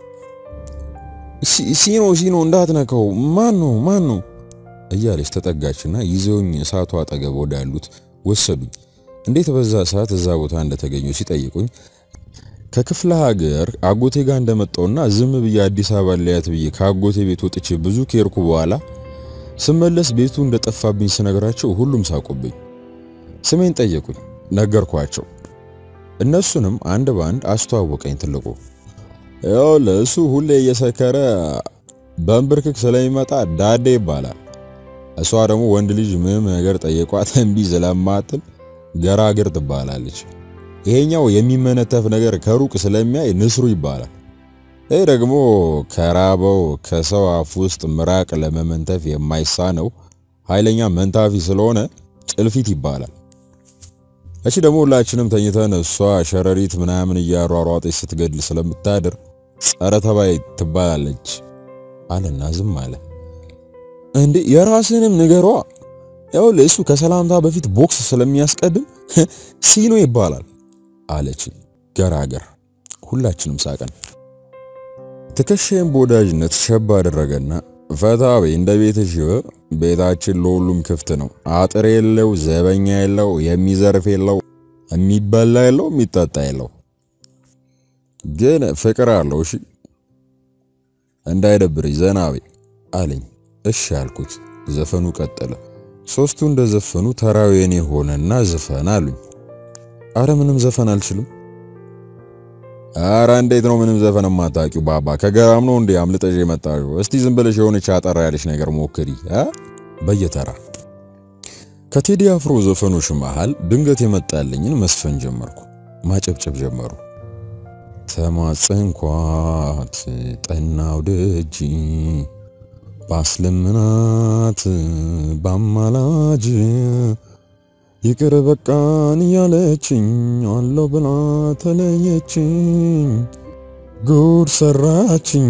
ሲኖ እንዳትነካው ማን ነው እያለች ተጠጋችና ይዘውኝ እሳቱ አጠገብ ወዳሉት ወሰዱኝ። እንዴት በዛ ሰዓት እዛ ቦታ እንደተገኘው ሲጠይቁኝ ከክፍለ ሀገር አጎቴ ጋር እንደመጣውና ዝም ብዬ አዲስ አበባ ሊያት ብዬ ከአጎቴ ቤት ወጥቼ ብዙ ከርኩ በኋላ ስመለስ ቤቱ እንደጠፋብኝ ስነግራቸው ሁሉም ሳቁብኝ። ስሜን ጠየቁኝ፣ ነገርኳቸው። እነሱንም አንድ ባንድ አስተዋወቀኝ። ትልቁ ያው ለሱ ሁሌ እየሰከረ በንብርክክ ስለሚመጣ ዳዴ ይባላል። እሷ ደግሞ ወንድ ልጅ ምንም ነገር ጠየቋት እምቢ ስለማትል ገራገር ትባላለች። ይሄኛው የሚመነተፍ ነገር ከሩቅ ስለሚያይ ንስሩ ይባላል። ይሄ ደግሞ ከራበው ከሰው አፍ ውስጥ ምራቅ ለመመንተፍ የማይሳነው ኃይለኛ መንታፊ ስለሆነ ጭልፊት ይባላል። እሺ ደግሞ ሁላችንም ተኝተን እሷ ሸረሪት ምናምን እያሯሯጠች ስትገድል ስለምታድር ጸረ ተባይ ትባላለች አለና ዝም አለ። እንዴ የራስንም ንገሯ። ያው ለሱ ከሰላምታ በፊት ቦክስ ስለሚያስቀድም ሲኖ ይባላል አለች ገራገር። ሁላችንም ሳቀን። ትከሻዬን በወዳጅነት ሸባ አደረገና ፈታቤ እንደ ቤትሽ ቤታችን ለሁሉም ክፍት ነው። አጥር የለው፣ ዘበኛ የለው፣ የሚዘርፍ የለው፣ የሚበላ የለው፣ የሚጠጣ የለው፣ ግን ፍቅር አለው። እሺ እንዳይደብርሽ ዘናቤ አለኝ። እሺ አልኩት። ዘፈኑ ቀጠለ። ሶስቱ እንደዘፈኑ ተራው የኔ ሆነና ዘፈን አሉኝ። አረ ምንም ዘፈን አልችልም። አረ እንዴት ነው ምንም ዘፈን ማታቂው ባባ? ከገራም ነው እንዴ አምልጠሽ የመጣው? እስቲ ዝም ብለሽ የሆነች አጠራ ያለሽ ነገር ሞክሪ። በየተራ ከቴዲ አፍሮ ዘፈኖች መሃል ድንገት የመጣልኝን መስፈን ጀመርኩ። ማጨብጨብ ጀመሩ። ተማጽንኳት ጠናው ደጅ ባስለምናት ባማላጅ ይቅር በቃን ያለችኝ አለው ብላ ተለየችኝ። ጉድ ሰራችኝ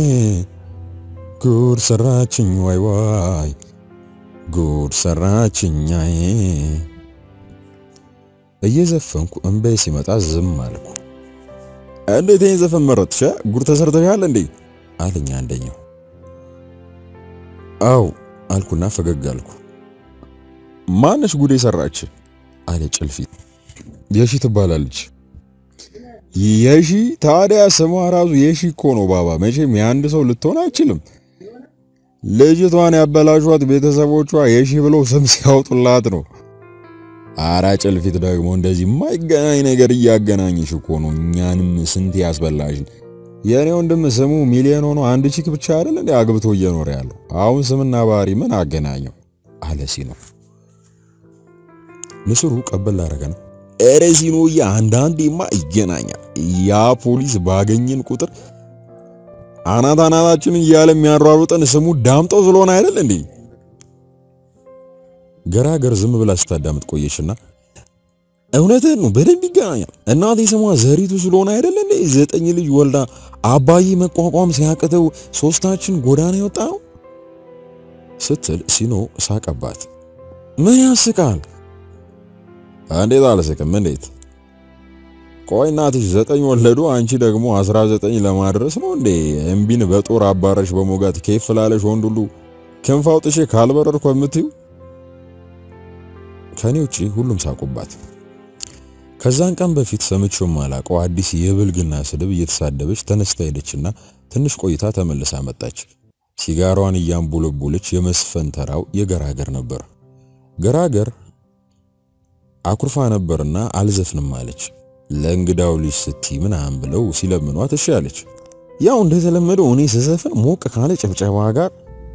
ጉድ ሰራችኝ ዋይ ዋይ ጉድ ሰራችኝ። እየዘፈንኩ እንባዬ ሲመጣ ዝም አልኩ። እንዴት ይሄን ዘፈን መረጥሽ? ጉድ ተሰርተሻል እንዴ አለኝ አንደኛው። አው አልኩና ፈገግ አልኩ። ማነሽ ጉድ የሰራች አለ ጭልፊት። የሺ ትባላለች። የሺ ታዲያ ስሟ ራሱ የሺ እኮ ነው ባባ። መቼም የአንድ ሰው ልትሆን አይችልም። ልጅቷን ያበላሿት ቤተሰቦቿ የሺ ብለው ስም ሲያወጡላት ነው። አራ ጭልፊት ደግሞ እንደዚህ የማይገናኝ ነገር እያገናኝሽ እኮ ነው እኛንም ስንት ያስበላሽን። የኔ ወንድም ስሙ ሚሊዮን ሆኖ አንድ ቺክ ብቻ አይደል እንዴ አግብቶ እየኖረ ያለው? አሁን ስምና ባህሪ ምን አገናኘው አለ ሲኖ። ንስሩ ቀበል አረጋና እረ ሲኖዬ አንዳንዴማ ይገናኛል። ያ ፖሊስ ባገኘን ቁጥር አናታናታችን እያለ የሚያሯሩጠን ስሙ ዳምጠው ስለሆነ አይደል እንዴ? ገራገር ዝም ብላ ስታዳምጥ ቆየችና እውነትህን ነው በደንብ ይገናኛል። እናቴ ስሟ ዘሪቱ ስለሆነ አይደል እንዴ 9 ልጅ ወልዳ አባዬ መቋቋም ሲያቅተው ሶስታችን ጎዳና የወጣው ስትል ሲኖ ሳቀባት። ምን ያስቃል? እንዴት አልስቅም? እንዴት ቆይ እናትሽ 9 ወለዱ አንቺ ደግሞ 19 ለማድረስ ነው እንዴ እምቢን በጦር አባረሽ በሞጋት ከፍ ላለሽ ወንድ ሁሉ ክንፍ አውጥቼ ካልበረርኩ የምትዩ? ከኔ ውጪ ሁሉም ሳቁባት። ከዛን ቀን በፊት ሰምቼው ማላቀው አዲስ የብልግና ስድብ እየተሳደበች ተነስታ ሄደችና ትንሽ ቆይታ ተመልሳ መጣች። ሲጋሯን እያምቡለቡለች የመስፈን ተራው የገራገር ነበር። ገራገር አኩርፋ ነበርና አልዘፍንም አለች። ለእንግዳው ልጅ ስቲ ምናምን ብለው ሲለምኗት እሺ አለች። ያው እንደተለመደው እኔ ስዘፍን ሞቅ ካለ ጨብጨባ ጋር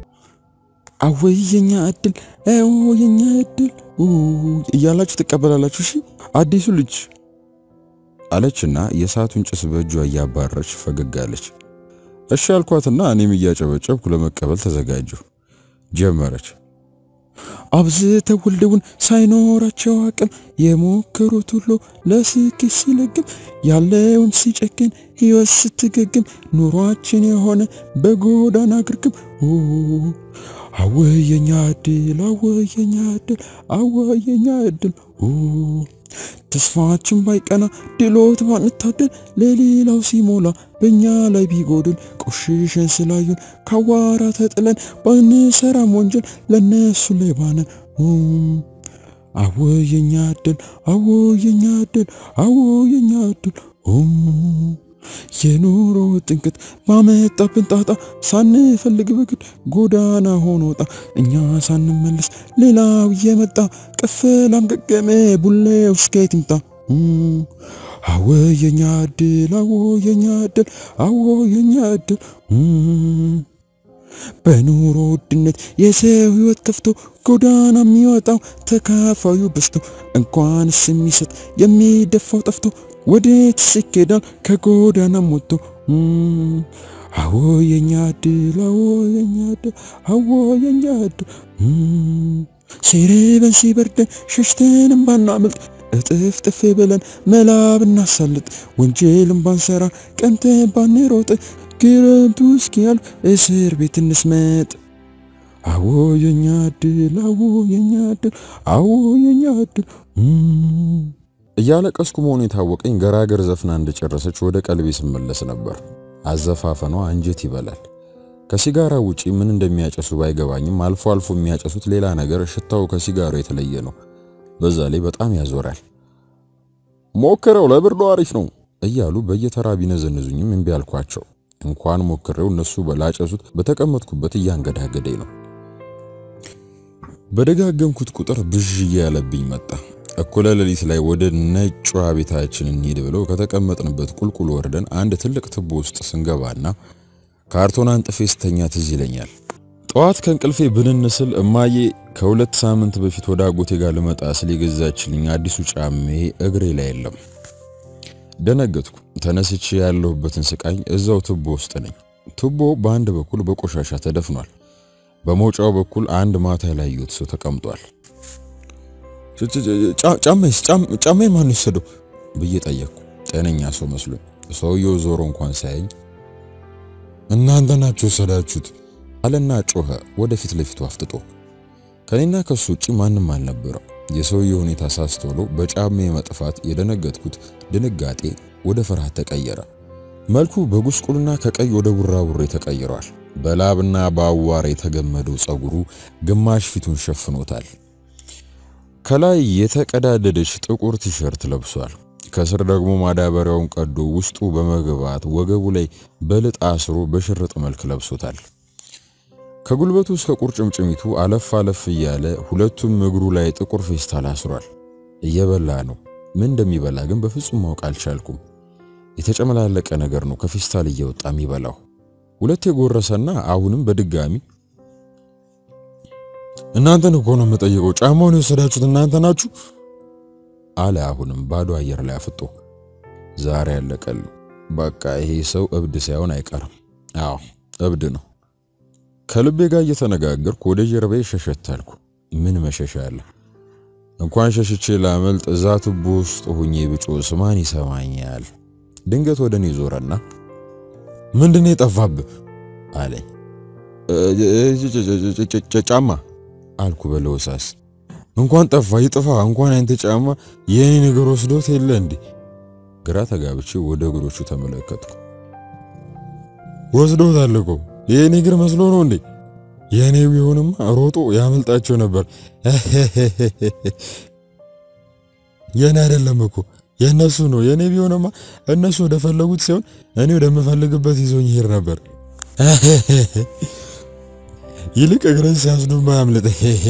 አወየኛ እድል አወየኛ እድል እያላችሁ ተቀበላላችሁ እሺ አዲሱ ልጅ አለችና የሳቱን ጭስ በእጇ እያባረች ፈገግ አለች። እሺ አልኳትና እኔም እያጨበጨብኩ ለመቀበል ተዘጋጀሁ። ጀመረች። አብዝተው ወልደውን ሳይኖራቸው አቅም የሞከሩት ሁሉ ለስኬት ሲለግም ያለውን ሲጨክን ሕይወት ስትገግም ኑሯችን የሆነ በጎዳና ግርግም አወየኛ እድል አወየኛ እድል አወየኛ እድል ተስፋችን ባይቀና ድሎት ባንታደል ለሌላው ሲሞላ በእኛ ላይ ቢጎድል ቆሽሸን ስላዩን ካዋራ ተጥለን ባንሰራም ወንጀል ለነሱ ላይ ባነን አወየኛ እድል አወየኛ እድል አወየኛ እድል የኑሮ ጥንቅት ባመጣብን ጣጣ ሳንፈልግ በግድ ጎዳና ሆኖ ወጣ እኛ ሳንመለስ ሌላው የመጣ ቀፈላም ገገመ ቡሌው ስኬት ይምጣ አወየኛ እድል አወየኛ እድል አወየኛ እድል በኑሮ ውድነት የሰው ህይወት ከፍቶ ጎዳና የሚወጣው ተካፋዩ በዝቶ እንኳንስ የሚሰጥ የሚደፋው ጠፍቶ ወዴት ሲኬዳል ከጎዳና ሞቶ አወየኛ እድል አወየኛ እድል አወየኛ እድል ሲርበን ሲበርደን ሸሽተንም ባናመልጥ እጥፍ ጥፍ ብለን መላብ እናሳልጥ ወንጀልን ባንሰራ ቀንተን ባንሮጥ ክረምቱ እስኪያልፍ እስር ቤት እንስመጥ አወየኛ እድል አወየኛ እድል አወየኛ እድል እያለቀስኩ መሆኑ የታወቀኝ ገራገር ዘፍና እንደጨረሰች ወደ ቀልቤ ስመለስ ነበር። አዘፋፈኗ አንጀት ይበላል። ከሲጋራ ውጪ ምን እንደሚያጨሱ ባይገባኝም አልፎ አልፎ የሚያጨሱት ሌላ ነገር ሽታው ከሲጋራው የተለየ ነው። በዛ ላይ በጣም ያዞራል። ሞክረው ለብርዶ አሪፍ ነው እያሉ በየተራ ቢነዘንዙኝም እምቢ አልኳቸው። እንኳን ሞክረው እነሱ በላጨሱት በተቀመጥኩበት እያንገዳገደኝ ነው። በደጋገምኩት ቁጥር ብዥ ያለብኝ መጣ። እኩለ ሌሊት ላይ ወደ ነጯ ቤታችን እንሂድ ብለው ከተቀመጥንበት ቁልቁል ወርደን አንድ ትልቅ ትቦ ውስጥ ስንገባና ካርቶን አንጥፌ ስተኛ ትዝ ይለኛል። ጧት ከእንቅልፌ ብንንስል እማዬ ከሁለት ሳምንት በፊት ወደ አጎቴ ጋር ልመጣ ስለገዛችልኝ አዲሱ ጫሜ እግሬ ላይ የለም። ደነገጥኩ። ተነስቼ ያለሁበትን ስቃኝ እዛው ትቦ ውስጥ ነኝ። ትቦ በአንድ በኩል በቆሻሻ ተደፍኗል። በመውጫው በኩል አንድ ማታ ላይ ያዩት ሰው ተቀምጧል። ጫማዬ ማን ወሰደው ብዬ ጠየቅኩ። ጤነኛ ሰው መስሎኝ ሰውየው ዞሮ እንኳን ሳይኝ እናንተ ናችሁ ወሰዳችሁት አለና ጮኸ ወደፊት ለፊቱ አፍጥጦ። ከኔና ከሱ ውጪ ማንም አልነበረም። የሰውየው ሁኔታ ሳስተውሎ በጫማዬ መጥፋት የደነገጥኩት ድንጋጤ ወደ ፍርሃት ተቀየረ። መልኩ በጉስቁልና ከቀይ ወደ ቡራቡሬ ተቀይሯል። በላብና በአዋራ የተገመደው ጸጉሩ ግማሽ ፊቱን ሸፍኖታል። ከላይ የተቀዳደደች ጥቁር ቲሸርት ለብሷል። ከስር ደግሞ ማዳበሪያውን ቀዶ ውስጡ በመግባት ወገቡ ላይ በልጥ አስሮ በሽርጥ መልክ ለብሶታል። ከጉልበቱ እስከ ቁርጭምጭሚቱ አለፍ አለፍ እያለ ሁለቱም እግሩ ላይ ጥቁር ፌስታል አስሯል። እየበላ ነው። ምን እንደሚበላ ግን በፍጹም ማወቅ አልቻልኩም። የተጨመላለቀ ነገር ነው ከፌስታል እየወጣ የሚበላው። ሁለቴ ጎረሰና አሁንም በድጋሚ እናንተ ነው ቆነ መጠየቀው ጫማውን የወሰዳችሁት እናንተ ናችሁ አለ። አሁንም ባዶ አየር ላይ አፍጦ ዛሬ ያለቀል። በቃ ይሄ ሰው እብድ ሳይሆን አይቀርም። አዎ እብድ ነው። ከልቤ ጋር እየተነጋገርኩ ወደ ጀርባዬ ሸሸታልኩ። ምን መሸሻ አለ? እንኳን ሸሽቼ ላመልጥ እዛ ትቦ ውስጥ ሆኜ ብጮህ ማን ይሰማኛል? ድንገት ወደኔ ዞረና ምንድነው የጠፋብህ አለኝ። ጫማ አልኩ በለውሳስ። እንኳን ጠፋ ይጥፋ እንኳን አንተ ጫማ የኔ ነገር ወስዶት የለ እንዴ? ግራ ተጋብቼ ወደ እግሮቹ ተመለከትኩ። ወስዶታል እኮ የኔ እግር መስሎ ነው እንዴ? የኔ ቢሆንማ ሮጦ ያመልጣቸው ነበር። የኔ አይደለም እኮ የነሱ ነው። የኔ ቢሆንማ እነሱ ወደፈለጉት ሲሆን እኔ ወደምፈልግበት ይዞኝ ይሄድ ነበር። ይልቅ እግረን ሲያስዱማ ያምልጥ።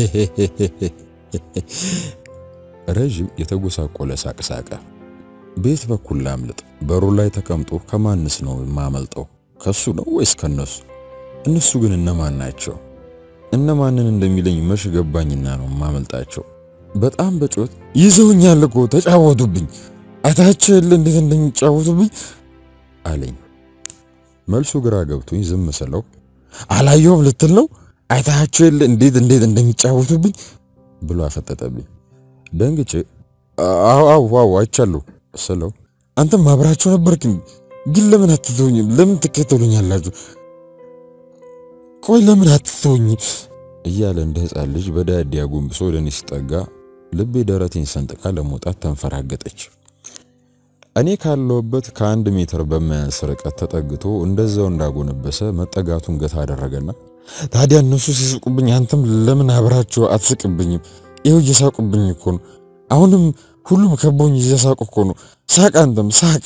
ረጅም የተጎሳቆለ ሳቅ ሳቀ። ቤት በኩል ላምልጥ? በሩ ላይ ተቀምጦ ከማንስ ነው የማመልጠው? ከሱ ነው ወይስ ከነሱ? እነሱ ግን እነማን ናቸው? እነማንን እንደሚለኝ መሽ ገባኝና ነው የማመልጣቸው። በጣም በጮት ይዘውኛል እኮ ተጫወቱብኝ፣ አታቸው እንዴት እንደሚጫወቱብኝ አለኝ። መልሱ ግራ ገብቶኝ ዝም ስለው አላየውም ልትል ነው? አታቸው እንዴት እንደሚጫወቱብኝ ብሎ አፈጠጠብኝ። ደንግጬ አው አይቻለሁ ስለው አንተም አብራችሁ ነበርክ ግን ለምን አትተውኝም? ለምን ትከተሉኛላችሁ? ቆይ ለምን አትተውኝ? እያለ እንደ ሕፃን ልጅ በዳዲ አጎንብሶ ወደኔ ሲጠጋ ልቤ ደረቴን ሰንጥቃ ለመውጣት ተንፈራገጠች። እኔ ካለውበት ከ1 ሜትር በማያንስ ርቀት ተጠግቶ እንደዛው እንዳጎነበሰ መጠጋቱን ገታ አደረገና ታዲያ እነሱ ሲስቁብኝ አንተም ለምን አብራቸው አትስቅብኝም? ይሄው እየሳቁብኝ እኮ ነው። አሁንም ሁሉም ከቦኝ እየሳቁ እኮ ነው። ሳቅ፣ አንተም ሳቅ።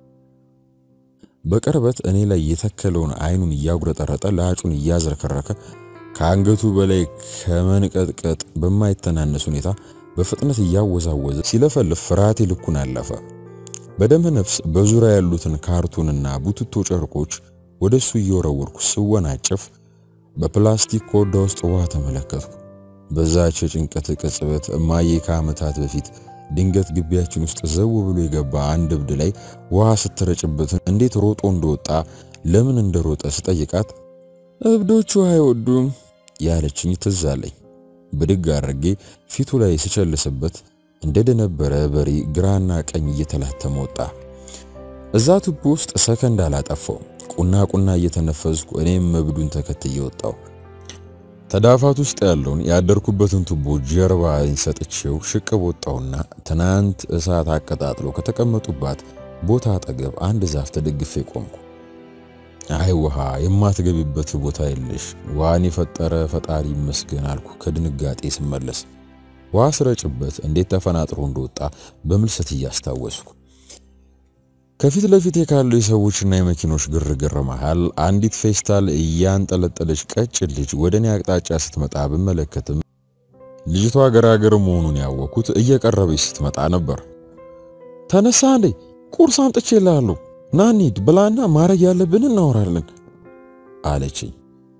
በቅርበት እኔ ላይ የተከለውን አይኑን እያጉረጠረጠ ለአጩን እያዝረከረከ ከአንገቱ በላይ ከመንቀጥቀጥ በማይተናነስ ሁኔታ በፍጥነት እያወዛወዘ ሲለፈልፍ ፍርሃቴ ልኩን አለፈ። በደም ነፍስ በዙሪያ ያሉትን ካርቱንና ቡትቶ ጨርቆች ወደሱ እየወረወርኩ ስወናጨፍ በፕላስቲክ ኮዳ ውስጥ ውሃ ተመለከትኩ። በዛች ጭንቀት ቅጽበት እማዬ ከዓመታት በፊት ድንገት ግቢያችን ውስጥ ዘው ብሎ የገባ አንድ እብድ ላይ ውሃ ስትረጭበት እንዴት ሮጦ እንደወጣ ለምን እንደሮጠ ስጠይቃት እብዶቹ አይወዱም ያለችኝ ትዝ አለኝ። ብድግ አድርጌ ፊቱ ላይ ስቸልስበት እንደደነበረ በሬ ግራና ቀኝ እየተላተመ ወጣ። እዛ ቱቦ ውስጥ ሰከንድ አላጠፋው። ቁና እየተነፈስኩ እኔም እብዱን ተከትዬ ወጣው። ተዳፋት ውስጥ ያለውን ያደርኩበትን ቱቦ ጀርባ እንሰጥቼው ሽቅብ ወጣውና ትናንት እሳት አቀጣጥሎ ከተቀመጡባት ቦታ አጠገብ አንድ ዛፍ ተደግፌ ቆምኩ። አይ ውሃ የማትገቢበት ቦታ የለሽ፣ ዋን የፈጠረ ፈጣሪ ይመስገን አልኩ ከድንጋጤ ስመለስ። ውሃ ስረጭበት እንዴት ተፈናጥሮ እንደወጣ በምልሰት እያስታወስኩ ከፊት ለፊት ካለው የሰዎችና የመኪኖች ግርግር መሃል አንዲት ፌስታል እያንጠለጠለች ቀጭን ልጅ ወደኔ አቅጣጫ ስትመጣ በመለከትም ልጅቷ ገራገር መሆኑን ያወኩት እየቀረበች ስትመጣ ነበር። ተነሳ እንዴ ቁርስ አምጥቼልሃለሁ ና እንሂድ ብላና ማረግ ያለብን እናወራለን አለችኝ።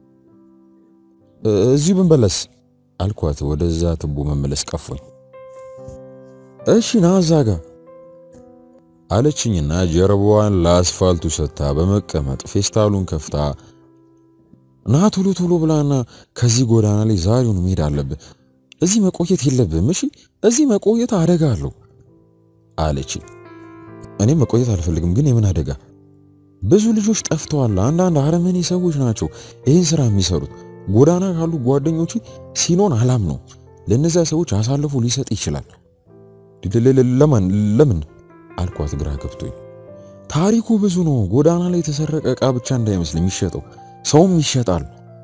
እዚህ ብንበለስ አልኳት ወደዛ ትቦ መመለስ ቀፎኝ። እሺ ና እዛ ጋ አለችኝና ጀርባዋን ለአስፋልቱ ሰታ በመቀመጥ ፌስታሉን ከፍታ ና ቶሎ ብላና ከዚህ ጎዳና ላይ ዛሬውን መሄድ አለብህ፣ እዚህ መቆየት የለብህም፣ እሺ እዚህ መቆየት አደጋ አለው አለችኝ። እኔ መቆየት አልፈልግም፣ ግን የምን አደጋ? ብዙ ልጆች ጠፍተዋል። አንዳንድ አረመኔ ሰዎች ናቸው ይህን ስራ የሚሰሩት። ጎዳና ካሉ ጓደኞቼ ሲኖን አላም ነው ለነዛ ሰዎች አሳልፎ ሊሰጥ ይችላል። ለምን አልኳት ግራ ገብቶኝ። ታሪኩ ብዙ ነው። ጎዳና ላይ የተሰረቀ ዕቃ ብቻ እንዳይመስል የሚሸጠው ሰውም ይሸጣል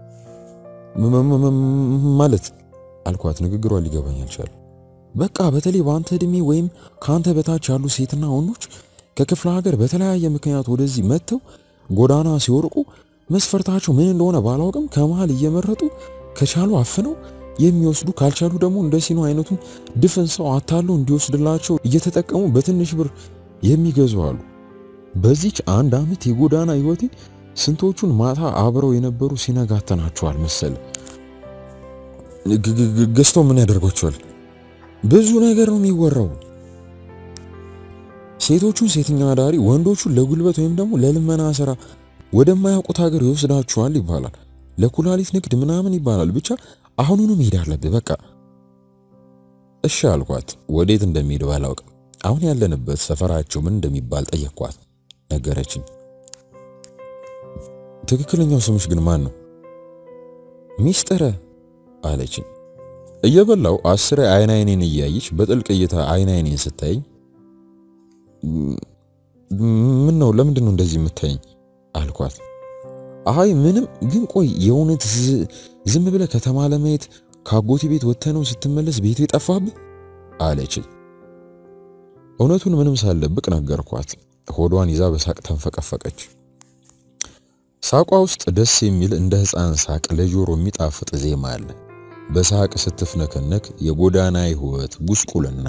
ማለት አልኳት። ንግግሯ ሊገባኝ አልቻለም። በቃ በተለይ በአንተ እድሜ ወይም ካንተ በታች ያሉ ሴትና ወንዶች ከክፍለ ሀገር በተለያየ ምክንያት ወደዚህ መጥተው ጎዳና ሲወርቁ መስፈርታቸው ምን እንደሆነ ባላውቅም ከመሃል እየመረጡ ከቻሉ አፍነው የሚወስዱ ካልቻሉ ደግሞ እንደ ሲኖ አይነቱን ድፍን ሰው አታለው እንዲወስድላቸው እየተጠቀሙ በትንሽ ብር የሚገዙ አሉ። በዚች አንድ አመት የጎዳና ህይወቴ ስንቶቹን ማታ አብረው የነበሩ ሲነጋተናቸዋል መሰለ። ገዝተው ምን ያደርጓቸዋል? ብዙ ነገር ነው የሚወራው። ሴቶቹን ሴተኛ አዳሪ፣ ወንዶቹን ለጉልበት ወይም ደግሞ ለልመና ስራ ወደማያውቁት ሀገር ይወስዳቸዋል ይባላል። ለኩላሊት ንግድ ምናምን ይባላል። ብቻ አሁኑኑ መሄድ አለብህ በቃ። እሺ አልኳት። ወዴት እንደሚሄድ ባላውቅም አሁን ያለንበት ሰፈራቸው ምን እንደሚባል ጠየቅኳት። ነገረችኝ። ትክክለኛው ስምሽ ግን ማን ነው? ሚስጥር አለችኝ። እየበላው 10 አይኔን እያየች በጥልቅ እይታ አይኔን ስታየኝ ምን ነው ለምንድን ነው እንደዚህ የምታየኝ አልኳት። አይ ምንም፣ ግን ቆይ የእውነት ዝም ብለህ ከተማ ለማየት ካጎቴ ቤት ወጥተህ ነው ስትመለስ ቤቱ የጠፋብህ አለችኝ። እውነቱን ምንም ሳልደብቅ ነገርኳት። ሆዷን ይዛ በሳቅ ተንፈቀፈቀች። ሳቋ ውስጥ ደስ የሚል እንደ ሕፃን ሳቅ ለጆሮ የሚጣፍጥ ዜማ አለ። በሳቅ ስትፍነከነክ የጎዳና ህይወት ጉስቁልና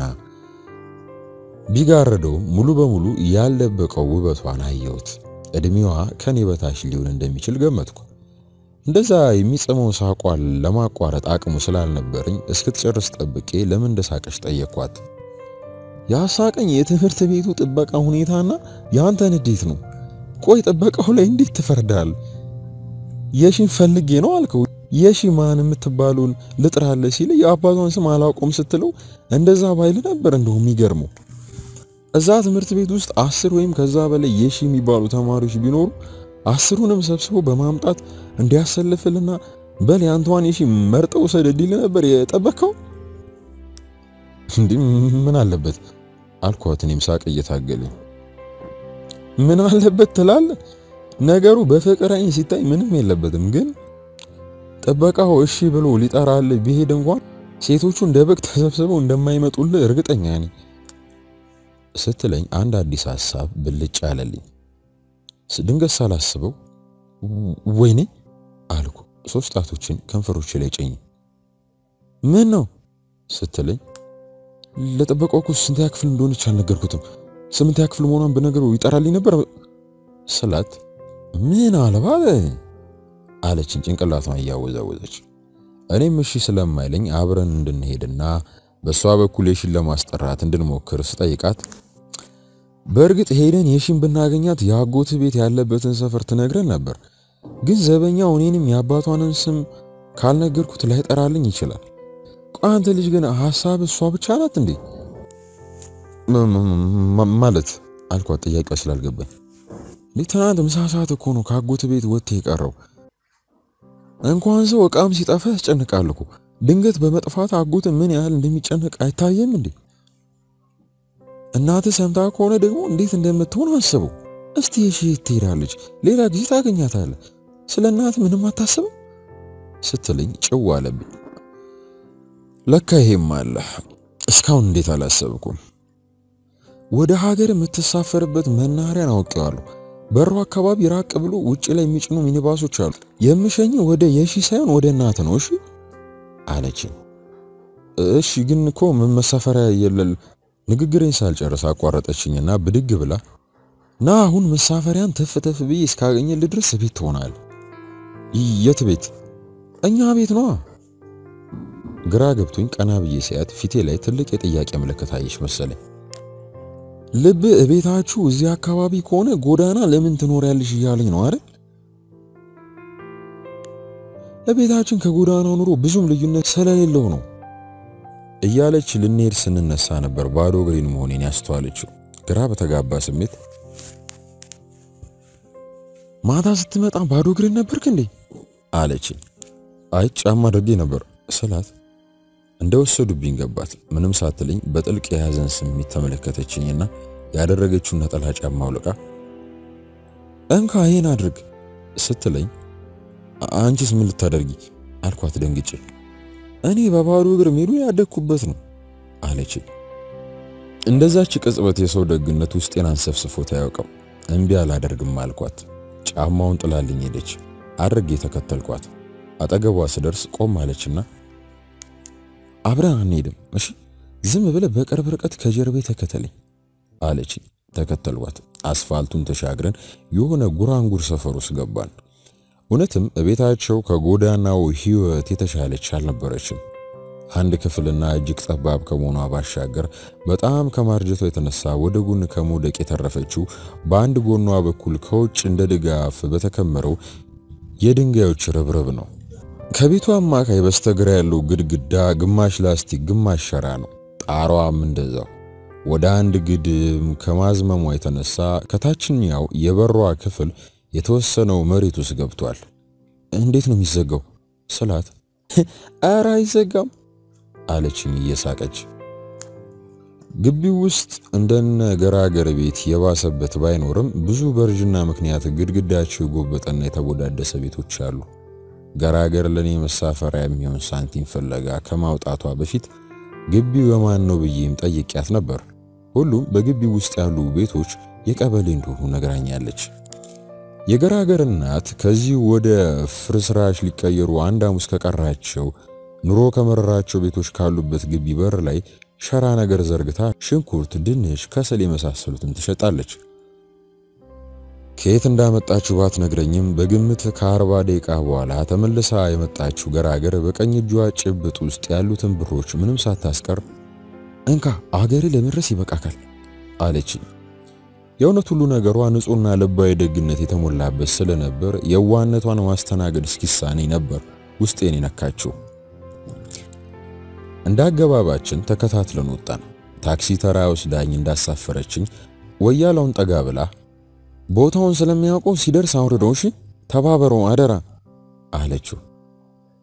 ቢጋረደው ሙሉ በሙሉ ያልደበቀው ውበቷን አየሁት። እድሜዋ ከኔ በታች ሊሆን እንደሚችል ገመትኩ። እንደዛ የሚጸመው ሳቋን ለማቋረጥ አቅሙ ስላልነበረኝ እስክትጨርስ ጠብቄ ለምን እንደሳቀሽ ጠየቅኳት። ያሳቀኝ የትምህርት ቤቱ ጥበቃ ሁኔታና ያንተ ንዴት ነው። ቆይ ጥበቃው ላይ እንዴት ትፈርዳል? የሺን ፈልጌ ነው አልከው። የሺ ማን የምትባሉን ልጥራለ ሲል የአባቷን ስም አላውቀውም ስትለው እንደዛ ባይል ነበር እንደው የሚገርመው። እዛ ትምህርት ቤት ውስጥ 10 ወይም ከዛ በላይ የሺ የሚባሉ ተማሪዎች ቢኖሩ 10ንም ሰብስቦ በማምጣት እንዲያሰልፍልና በል ያንተዋን እሺ መርጠው ሰደድል ነበር የጠበቀው እንዴ ምን አለበት አልኳት እኔም ሳቅ እየታገለኝ ምን አለበት ትላለህ ነገሩ በፍቅር አይን ሲታይ ምንም የለበትም ግን ጠበቃው እሺ ብሎ ሊጠራል ቢሄድ እንኳን ሴቶቹ እንደበቅ ተሰብስበው እንደማይመጡልህ እርግጠኛ ነኝ ስትለኝ አንድ አዲስ ሐሳብ ብልጭ አለልኝ ድንገት ሳላስበው ወይኔ አልኩ ሶስት ጣቶችን ከንፈሮቼ ላይ ጨኝ ምን ነው ስትለኝ ለጠበቀው እኮ ስንተኛ ክፍል እንደሆነች አልነገርኩትም ስምንተኛ ክፍል መሆኗን በነገሩ ይጠራልኝ ነበር ስላት ምን አለባለ አለችኝ ጭንቅላቷን እያወዛወዘች እኔም እሺ ስለማይለኝ አብረን እንድንሄድና በሷ በኩል የሺን ለማስጠራት እንድንሞክር ስጠይቃት በእርግጥ ሄደን የሺን ብናገኛት ያጎት ቤት ያለበትን ሰፈር ትነግረን ነበር ግን ዘበኛው እኔንም ያባቷንን ስም ካልነገርኩት ላይጠራልኝ ይችላል አንተ ልጅ ግን ሐሳብ እሷ ብቻ ናት እንዴ ማለት አልኳት ጥያቄው ስላልገባኝ ለተናንተ ምሳ ሰዓት እኮ ነው ካጎት ቤት ወጥተ የቀረው እንኳን ሰው እቃም ሲጠፋ ያስጨንቃል እኮ ድንገት በመጥፋት አጎት ምን ያህል እንደሚጨነቅ አይታየም እንዴ እናት ሰምታ ከሆነ ደግሞ እንዴት እንደምትሆን አስበው እስቲ እሺ ትሄዳለች ሌላ ጊዜ ታገኛታለህ ስለናት ምንም አታስብ ስትለኝ ጭው አለብኝ ለካ ይሄም አለ እስካሁን እንዴት አላሰብኩም ወደ ሀገር የምትሳፈርበት መናኸሪያን አውቀዋለሁ በሩ አካባቢ ራቅ ብሎ ውጪ ላይ የሚጭኑ ሚኒባሶች አሉ የምሸኝ ወደ የሺ ሳይሆን ወደ እናት ነው እሺ አለችኝ እሺ ግን እኮ መሳፈሪያ የለል ንግግሬን ሳልጨርስ አቋረጠችኝና ብድግ ብላ ና አሁን መሳፈሪያን ተፍተፍ ብዬ እስካገኘል ድረስ ቤት ትሆናል የት ቤት እኛ ቤት ነው ግራ ገብቶኝ ቀና ብዬ ሲያት ፊቴ ላይ ትልቅ የጥያቄ ምልክት አየሽ መሰለኝ ልብ እቤታችሁ እዚህ አካባቢ ከሆነ ጎዳና ለምን ትኖሪያለሽ ይያለኝ ነው አይደል ለቤታችን ከጎዳናው ኑሮ ብዙም ልዩነት ስለሌለው ነው እያለች ልንሄድ ስንነሳ ነበር ባዶ እግሬን መሆኔን ያስተዋለችው ግራ በተጋባ ስሜት ማታ ስትመጣ ባዶ እግሬን ነበርክ እንዴ አለችኝ አይ ጫማ አድርጌ ነበር ስላት እንደወሰዱብኝ ገባት ምንም ሳትለኝ በጥልቅ የያዘን ስሜት ተመለከተችኝና ያደረገችውን ነጠላ ጫማ አውልቃ እንካ ይሄን አድርግ ስትለኝ አንቺስ ምን ልታደርጊ አልኳት ደንግጬ እኔ በባዶ እግር ሜዱ ያደኩበት ነው አለችኝ እንደዛች ቅጽበት የሰው ደግነት ውስጤን አንሰፍስፎት አያውቅም እንቢ አላደርግም አልኳት ጫማውን ጥላልኝ ሄደች አድርጌ ተከተልኳት አጠገቧ ስደርስ ቆም አለችና አብረን አንሄድም እሺ ዝም ብለ በቅርብ ርቀት ከጀርቤ ተከተለኝ አለችኝ ተከተልኳት አስፋልቱን ተሻግረን የሆነ ጉራንጉር ሰፈር ውስጥ ገባን እውነትም እቤታቸው ከጎዳናው ህይወት የተሻለች አልነበረችም አንድ ክፍልና እጅግ ጠባብ ከመሆኗ ባሻገር በጣም ከማርጀቷ የተነሳ ወደ ጎን ከመውደቅ የተረፈችው በአንድ ጎኗ በኩል ከውጭ እንደ ድጋፍ በተከመረው የድንጋዮች ረብረብ ነው ከቤቷ አማካይ በስተግራ ያለው ግድግዳ ግማሽ ላስቲክ ግማሽ ሸራ ነው ጣራዋም እንደዛው ወደ አንድ ግድም ከማዝመሟ የተነሳ ከታችኛው የበሯ ክፍል የተወሰነው መሬት ውስጥ ገብቷል እንዴት ነው የሚዘጋው ስላት አራ አይዘጋም አለችኝ እየሳቀች ግቢው ውስጥ እንደነ ገራገር ቤት የባሰበት ባይኖርም ብዙ በርጅና ምክንያት ግድግዳቸው ጎበጠና የተቦዳደሰ ቤቶች አሉ ገራገር ለኔ መሳፈሪያ የሚሆን ሳንቲም ፍለጋ ከማውጣቷ በፊት ግቢው የማን ነው ብዬም ጠይቄያት ነበር ሁሉም በግቢው ውስጥ ያሉ ቤቶች የቀበሌ እንደሆኑ ነግራኛለች የገራገር እናት ከዚህ ወደ ፍርስራሽ ሊቀየሩ አንድ አሙስ ከቀራቸው ኑሮ ከመረራቸው ቤቶች ካሉበት ግቢ በር ላይ ሸራ ነገር ዘርግታ ሽንኩርት ድንች ከሰል የመሳሰሉትን ትሸጣለች ከየት እንዳመጣችው ባትነግረኝም በግምት ከ40 ደቂቃ በኋላ ተመልሳ የመጣችው ገራገር በቀኝ እጇ ጭብጥ ውስጥ ያሉትን ብሮች ምንም ሳታስቀር እንካ አገር ለመድረስ ይበቃካል አለችኝ የእውነት ሁሉ ነገሯ ንጹህና ልባዊ ደግነት የተሞላበት ስለነበር የዋነቷን ማስተናገድ እስኪሳኔ ነበር ውስጤን ይነካቸው እንዳገባባችን ተከታትለን ወጣን ታክሲ ተራ ወስዳኝ እንዳሳፈረችኝ ወያላውን ጠጋ ብላ ቦታውን ስለሚያውቀው ሲደርስ አውርደው እሺ ተባበሩ አደራ አለችው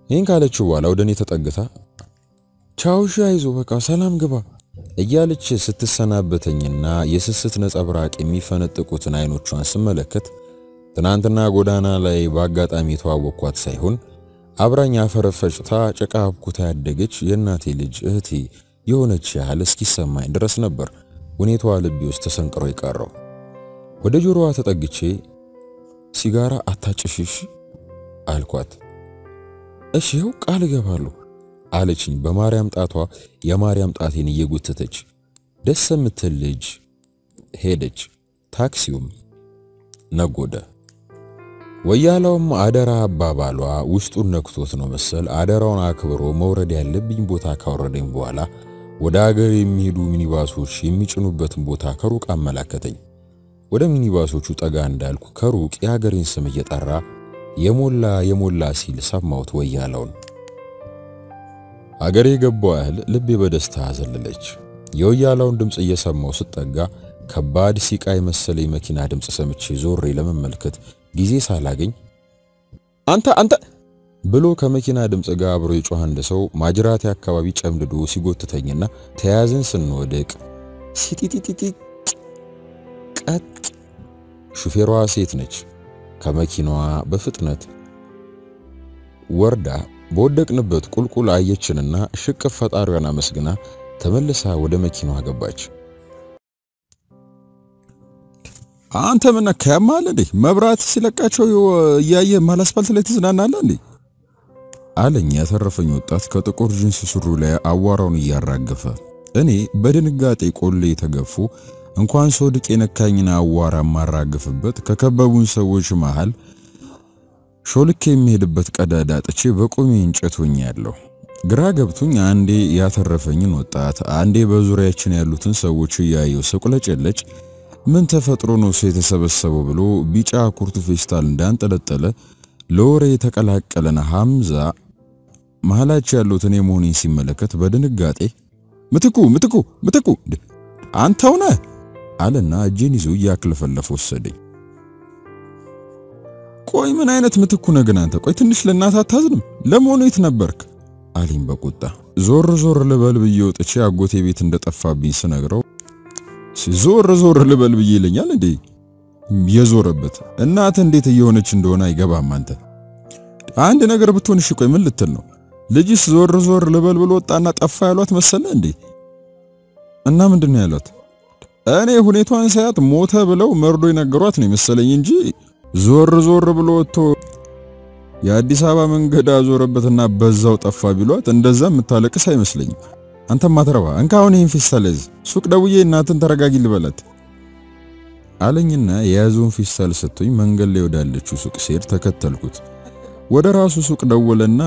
ይህን ካለችው በኋላ ወደኔ ተጠግታ ቻውሽ አይዞ በቃ ሰላም ግባ እያለች ስትሰናበተኝና የስስት ነጸብራቅ የሚፈነጥቁትን አይኖቿን ስመለከት ትናንትና ጎዳና ላይ በአጋጣሚ ተዋወቅኳት ሳይሆን አብራኛ ፈረፈጭታ ጨቃ አብኩታ ያደገች የእናቴ ልጅ እህቴ የሆነች ያህል እስኪሰማኝ ድረስ ነበር ሁኔታዋ ልቤ ውስጥ ተሰንቅሮ ይቀረው። ወደ ጆሮዋ ተጠግቼ ሲጋራ አታጭሽሽ አልኳት። እሺው ቃል እገባለሁ አለችኝ በማርያም ጣቷ የማርያም ጣቴን እየጎተተች። ደስ የምትል ልጅ ሄደች። ታክሲውም ነጎደ። ወያላውም አደራ አባባሏ ውስጡን ነክቶት ነው መሰል አደራውን አክብሮ መውረድ ያለብኝ ቦታ ካወረደኝ በኋላ ወደ ሀገር የሚሄዱ ሚኒባሶች የሚጭኑበትን ቦታ ከሩቅ አመላከተኝ። ወደ ሚኒባሶቹ ጠጋ እንዳልኩ ከሩቅ የሀገሬን ስም እየጠራ የሞላ ሲል ሰማሁት ወያላውን። ሀገሬ ገባው ያህል ልቤ በደስታ አዘለለች። የወያላውን ድምጽ እየሰማው ስጠጋ ከባድ ሲቃይ መሰለኝ መኪና ድምጽ ሰምቼ ዞሬ ለመመልከት ጊዜ ሳላገኝ አንተ ብሎ ከመኪና ድምጽ ጋር አብሮ ይጮህ አንድ ሰው ማጅራቴ አካባቢ ጨምድዶ ሲጎትተኝና ተያዘን ስንወድቅ ሲቲቲቲ ቀጥ ሹፌሯ ሴት ነች። ከመኪናዋ በፍጥነት ወርዳ በወደቅንበት ቁልቁል አየችንና ሽቅፍ ፈጣሪዋን አመስግና ተመልሳ ወደ መኪናዋ ገባች። አንተ ምን ከያማለ እንዴ መብራት ሲለቃቸው ያየ ማላስፋልት ላይ ትዝናናለህ እንዴ አለኝ ያተረፈኝ ወጣት ከጥቁር ጂንስ ሱሩ ላይ አዋራውን እያራገፈ። እኔ በድንጋጤ ቆሌ ተገፉ እንኳን ሶድቅ የነካኝና አዋራ ማራገፍበት ከከበቡን ሰዎች መሃል ሾልኬ የሚሄድበት ቀዳዳ አጥቼ በቆሜ እንጨት ሆኛለሁ። ግራ ገብቶኝ አንዴ ያተረፈኝን ወጣት አንዴ በዙሪያችን ያሉትን ሰዎች ያየው ሰቁለጨለጭ ምን ተፈጥሮ ነው የተሰበሰበው ብሎ ቢጫ ኩርቱ ፌስታል እንዳንጠለጠለ ለወሬ የተቀላቀለና ሐምዛ መሐላች ያሉት እኔ መሆኔን ሲመለከት በድንጋጤ ምትኩ አንተው ነህ አለና እጄን ይዞ ያክለፈለፈ ወሰደኝ። ቆይ ምን አይነት ምትኩ ነህ ግን አንተ? ቆይ ትንሽ ለእናት አታዝንም? ለሞኑ የት ነበርክ አለኝ በቁጣ። ዞር ልበል ብዬ ወጥቼ አጎቴ ቤት እንደጠፋብኝ ስነግረው ዞር ልበል ብዬ ይለኛል እንዴ? የዞረበት እናት እንዴት እየሆነች እንደሆነ አይገባም። አንተ አንድ ነገር ብትሆን እሺ ቆይ ምን ልትል ነው? ልጅስ ዞር ልበል ብሎ ወጣና ጠፋ ያሏት መሰለ እንዴ? እና ምንድነው ያሏት? እኔ ሁኔታዋን ሳያት ሞተ ብለው መርዶ ይነገሯት ነው መሰለኝ እንጂ ዞር ብሎ ወጥቶ የአዲስ አበባ መንገድ አዞረበትና በዛው ጠፋ ቢሏት እንደዛ የምታለቅስ አይመስለኝም። አንተ ማተረባ እንካውን ይሄን ፌስታል ሱቅ ደውዬ እናትን ተረጋጊ ልበላት አለኝና የያዙን ፌስታል ሰጥቶኝ መንገድ ላይ ወዳለችው ሱቅ ሲር ተከተልኩት። ወደ ራሱ ሱቅ ደወለና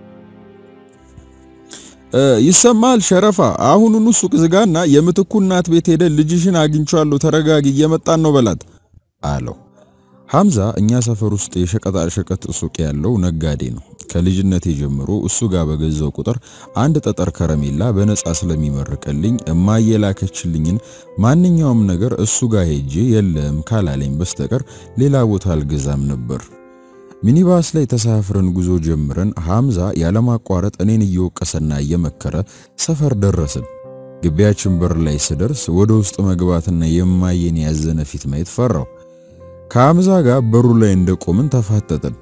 ይሰማል ሸረፋ አሁኑኑ ሱቅ ዝጋና የምትኩ እናት ቤት ሄደ ልጅሽን አግኝቻለሁ ተረጋጊ እየመጣን ነው በላት አለው። ሐምዛ እኛ ሰፈር ውስጥ የሸቀጣ ሱቅ ያለው ነጋዴ ነው። ከልጅነቴ ጀምሮ እሱ ጋር በገዛው ቁጥር አንድ ጠጠር ከረሜላ በነፃ ስለሚመርቅልኝ እማየላከችልኝን ማንኛውም ነገር እሱ ጋር ሄጄ የለም ካላለኝ በስተቀር ሌላ ቦታ አልገዛም ነበር። ሚኒባስ ላይ ተሳፍረን ጉዞ ጀምረን ሐምዛ ያለማቋረጥ እኔን እየወቀሰና እየመከረ ሰፈር ደረስን። ግቢያችን በር ላይ ስደርስ ወደ ውስጥ መግባትና የማየን ያዘነ ፊት ማየት ፈራው። ከሐምዛ ጋር በሩ ላይ እንደቆምን ተፋጠጥን።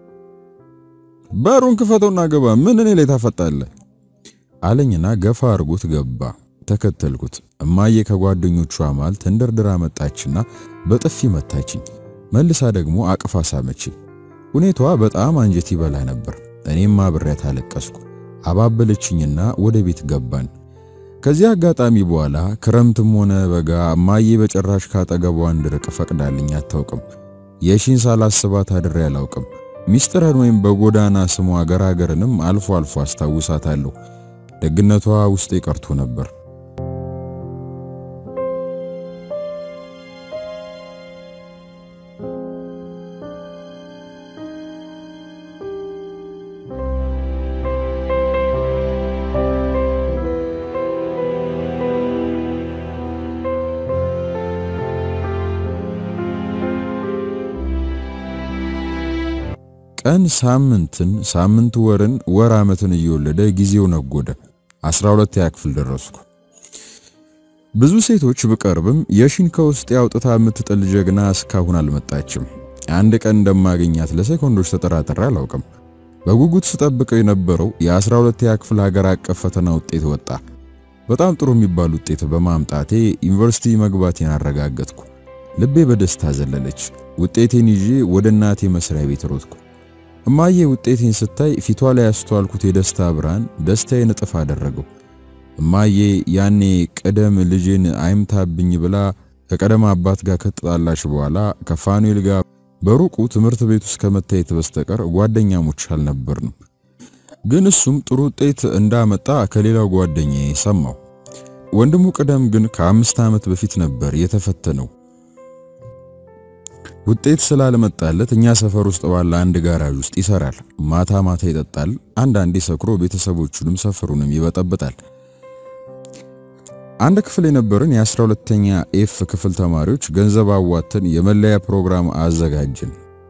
በሩን ክፈተውና ገባ ምን እኔ ላይ ታፈጣለህ አለኝና ገፋ አርጎት ገባ። ተከተልኩት። እማዬ ከጓደኞቿ ማል ተንደርድራ መጣችና በጥፊ መታችኝ። መልሳ ደግሞ አቅፋ ሳመችኝ። ሁኔታዋ በጣም አንጀት ይበላ ነበር። እኔም አብሬያት አለቀስኩ። አባበለችኝና ወደ ቤት ገባን። ከዚህ አጋጣሚ በኋላ ክረምትም ሆነ በጋ እማዬ በጭራሽ ካጠገቧ እንድርቅ ፈቅዳልኝ አታውቅም። የሺን ሳላስባት አድሬ አላውቅም። ሚስጥረን ወይም በጎዳና ስሟ ገራገርንም አልፎ አስታውሳታለሁ። ደግነቷ ውስጤ ቀርቶ ነበር። ቀን ሳምንትን ሳምንት ወርን ወር አመትን እየወለደ ጊዜው ነጎደ 12 ያክፍል ደረስኩ ብዙ ሴቶች በቀርብም የሺን ከውስጥ ያውጥታ የምትጥል ጀግና እስካሁን አልመጣችም አንድ ቀን እንደማገኛት ለሴኮንዶች ተጠራጥሬ አላውቅም በጉጉት ስጠብቀው የነበረው የ12 ያክፍል ሀገር አቀፍ ፈተና ውጤት ወጣ በጣም ጥሩ የሚባል ውጤት በማምጣቴ ዩኒቨርሲቲ መግባቴን አረጋገጥኩ ልቤ በደስታ ዘለለች ውጤቴን ይዤ ወደ እናቴ መስሪያ ቤት ሮጥኩ እማዬ ውጤቴን ስታይ ፊቷ ላይ ያስተዋልኩት የደስታ ብርሃን ደስታዬን እጥፍ አደረገው እማዬ ያኔ ቀደም ልጄን አይምታብኝ ብላ ከቀደም አባት ጋር ከተጣላሽ በኋላ ከፋኑኤል ጋር በሩቁ ትምህርት ቤት ውስጥ ከመታየት በስተቀር ጓደኛሞች አልነበርንም ግን እሱም ጥሩ ውጤት እንዳመጣ ከሌላው ጓደኛዬ ሰማው ወንድሙ ቀደም ግን ከ5 አመት በፊት ነበር የተፈተነው ውጤት ስላልመጣለት እኛ ሰፈር ውስጥ ባለ አንድ ጋራዥ ውስጥ ይሰራል ማታ ማታ ይጠጣል አንዳንዴ ሰክሮ ቤተሰቦቹንም ሰፈሩንም ይበጠብጣል አንድ ክፍል የነበርን የ12ኛ ኤፍ ክፍል ተማሪዎች ገንዘብ አዋተን የመለያ ፕሮግራም አዘጋጅን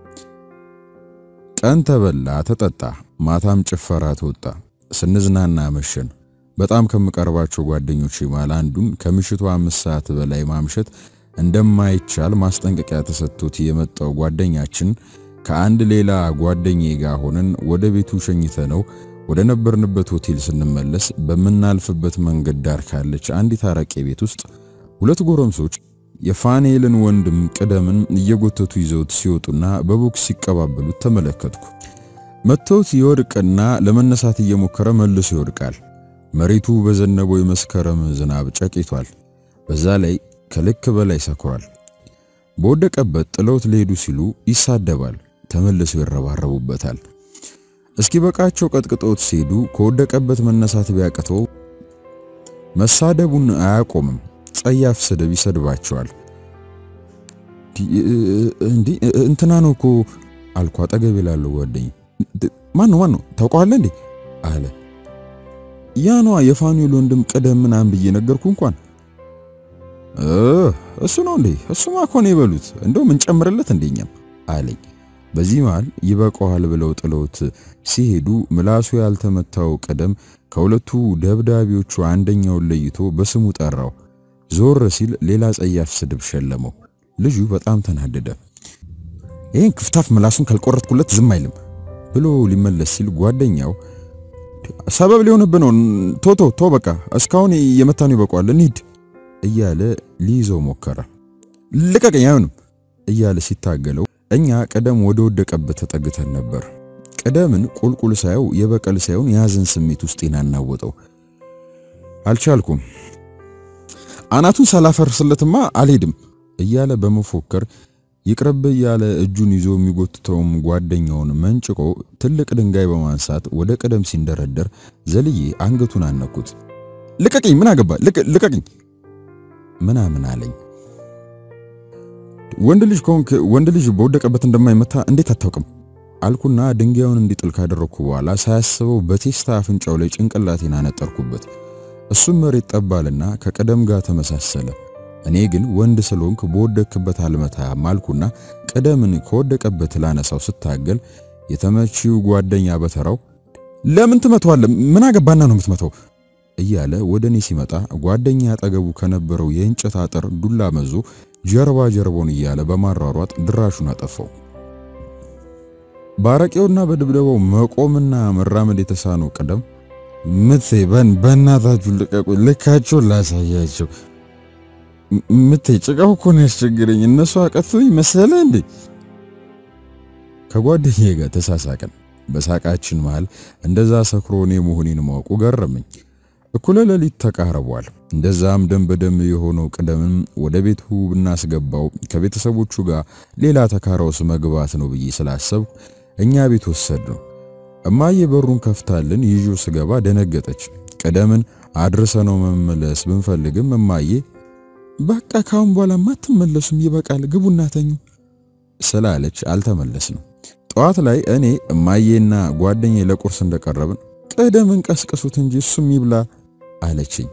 ቀን ተበላ ተጠጣ ማታም ጭፈራ ተወጣ ስንዝናና መሸን በጣም ከመቀርባቸው ጓደኞቼ ማለ አንዱን ከምሽቱ 5 ሰዓት በላይ ማምሸት እንደማይቻል ማስጠንቀቂያ ተሰጥቶት የመጣው ጓደኛችን ከአንድ ሌላ ጓደኛዬ ጋር ሆነን ወደ ቤቱ ሸኝተነው ወደ ነበርንበት ሆቴል ስንመለስ በመናልፍበት መንገድ ዳር ካለች አንዲት አረቄ ቤት ውስጥ ሁለት ጎረምሶች የፋኑኤልን ወንድም ቀደምን እየጎተቱ ይዘውት ሲወጡና በቦክስ ሲቀባበሉት ተመለከትኩ መተውት ይወድቅና ለመነሳት እየሞከረ መልሶ ይወድቃል መሬቱ በዘነበው የመስከረም ዝናብ ጨቂቷል በዛ ላይ ከልክ በላይ ሰክሯል በወደቀበት ጥለውት ሊሄዱ ሲሉ ይሳደባል ተመልሰው ይረባረቡበታል እስኪ በቃቸው ቀጥቅጦት ሲሄዱ ከወደቀበት መነሳት ቢያቀተው መሳደቡን አያቆምም ጸያፍ ስድብ ይሰድባቸዋል እንዴ እንትና ነው እኮ አልኳ አጠገብ ይላል ጓደኛዬ ማን ነው ታውቀዋለህ እንዴ አለ ያኗ የፋኑኤል ወንድም ቀደም ምናምን ብዬ ነገርኩ እንኳን እሱ ነው እንዴ እሱማ እኮ ነው ይበሉት እንደው ምን ጨምርለት እንደኛም አለኝ በዚህ መሃል ይበቃዋል ብለው ጥለውት ሲሄዱ ምላሱ ያልተመታው ቀደም ከሁለቱ ደብዳቤዎቹ አንደኛው ለይቶ በስሙ ጠራው ዞር ሲል ሌላ ጸያፍ ስድብ ሸለመው ልጁ በጣም ተናደደ ይሄን ክፍታፍ ምላሱን ካልቆረጥኩለት ዝም አይልም ብሎ ሊመለስ ሲል ጓደኛው ሰበብ ሊሆንብህ ነው ቶ በቃ እስካሁን የመታነው ይበቃዋል እንሂድ እያለ ሊይዘው ሞከረ ልቀቀኝ አይሆንም እያለ ሲታገለው እኛ ቀደም ወደ ወደቀበት ተጠግተን ነበር ቀደምን ቁልቁል ሳይው የበቀል ሳይሆን ያዘን ስሜት ውስጥ ይናናወጠው አልቻልኩም አናቱን ሳላፈርስለትማ አልሄድም እያለ በመፎከር ይቅርብ ያለ እጁን ይዞ የሚጎትተውም ጓደኛውን መንጭቆ ትልቅ ድንጋይ በማንሳት ወደ ቀደም ሲንደረደር ዘልዬ አንገቱን አነኩት ልቀቀኝ ምን አገባ ልቀቀኝ ምናምን አለኝ ወንድ ልጅ በወደቀበት እንደማይመታ እንዴት አታውቅም አልኩና ድንጋዩን እንዲጥል ካደረኩ በኋላ ሳያስበው በቴስታ አፍንጫው ላይ ጭንቅላቴን አነጠርኩበት እሱም መሬት ጠባልና ከቀደም ጋር ተመሳሰለ እኔ ግን ወንድ ስለሆንክ በወደቅበት አልመታ ማልኩና ቀደምን ከወደቀበት ላነሳው ስታገል የተመቺው ጓደኛ በተራው ለምን ትመታዋለህ ምን አገባና ነው የምትመታው እያለ ወደኔ ሲመጣ ጓደኛ ያጠገቡ ከነበረው የእንጨት አጥር ዱላ መዞ ጀርባውን እያለ በማራሯጥ ድራሹን አጠፋው ባረቄውና በድብደባው መቆምና መራመድ የተሳነው ቀደም ምትይበን በእናታችሁ ልካቸው ላሳያቸው ምትይጭቃው እኮ ነው ያስቸግረኝ እነሱ አቀፉኝ መሰለ እንዴ ከጓደኛዬ ጋር ተሳሳቀን በሳቃችን መሃል እንደዛ ሰክሮኔ መሆኔን ማወቁ ገረመኝ እኩለ ሌሊት ተቃርቧል እንደዛም ደም በደም የሆነው ቀደምን ወደ ቤቱ ብናስገባው ከቤተሰቦቹ ጋር ሌላ ተካራውስ መግባት ነው ብዬ ስላሰብ እኛ ቤት ወሰድነው እማዬ በሩን ከፍታልን ይጆ ስገባ ደነገጠች ቀደምን አድርሰነው መመለስ ብንፈልግም እማዬ በቃ ካሁን በኋላ ማትመለሱም ይበቃል ግቡና ተኙ ስላለች አልተመለስንም ጧት ላይ እኔ እማዬና ጓደኛዬ ለቁርስ እንደቀረብን ቀደምን ቀስቀሱት እንጂ እሱም ይብላ አለችኝ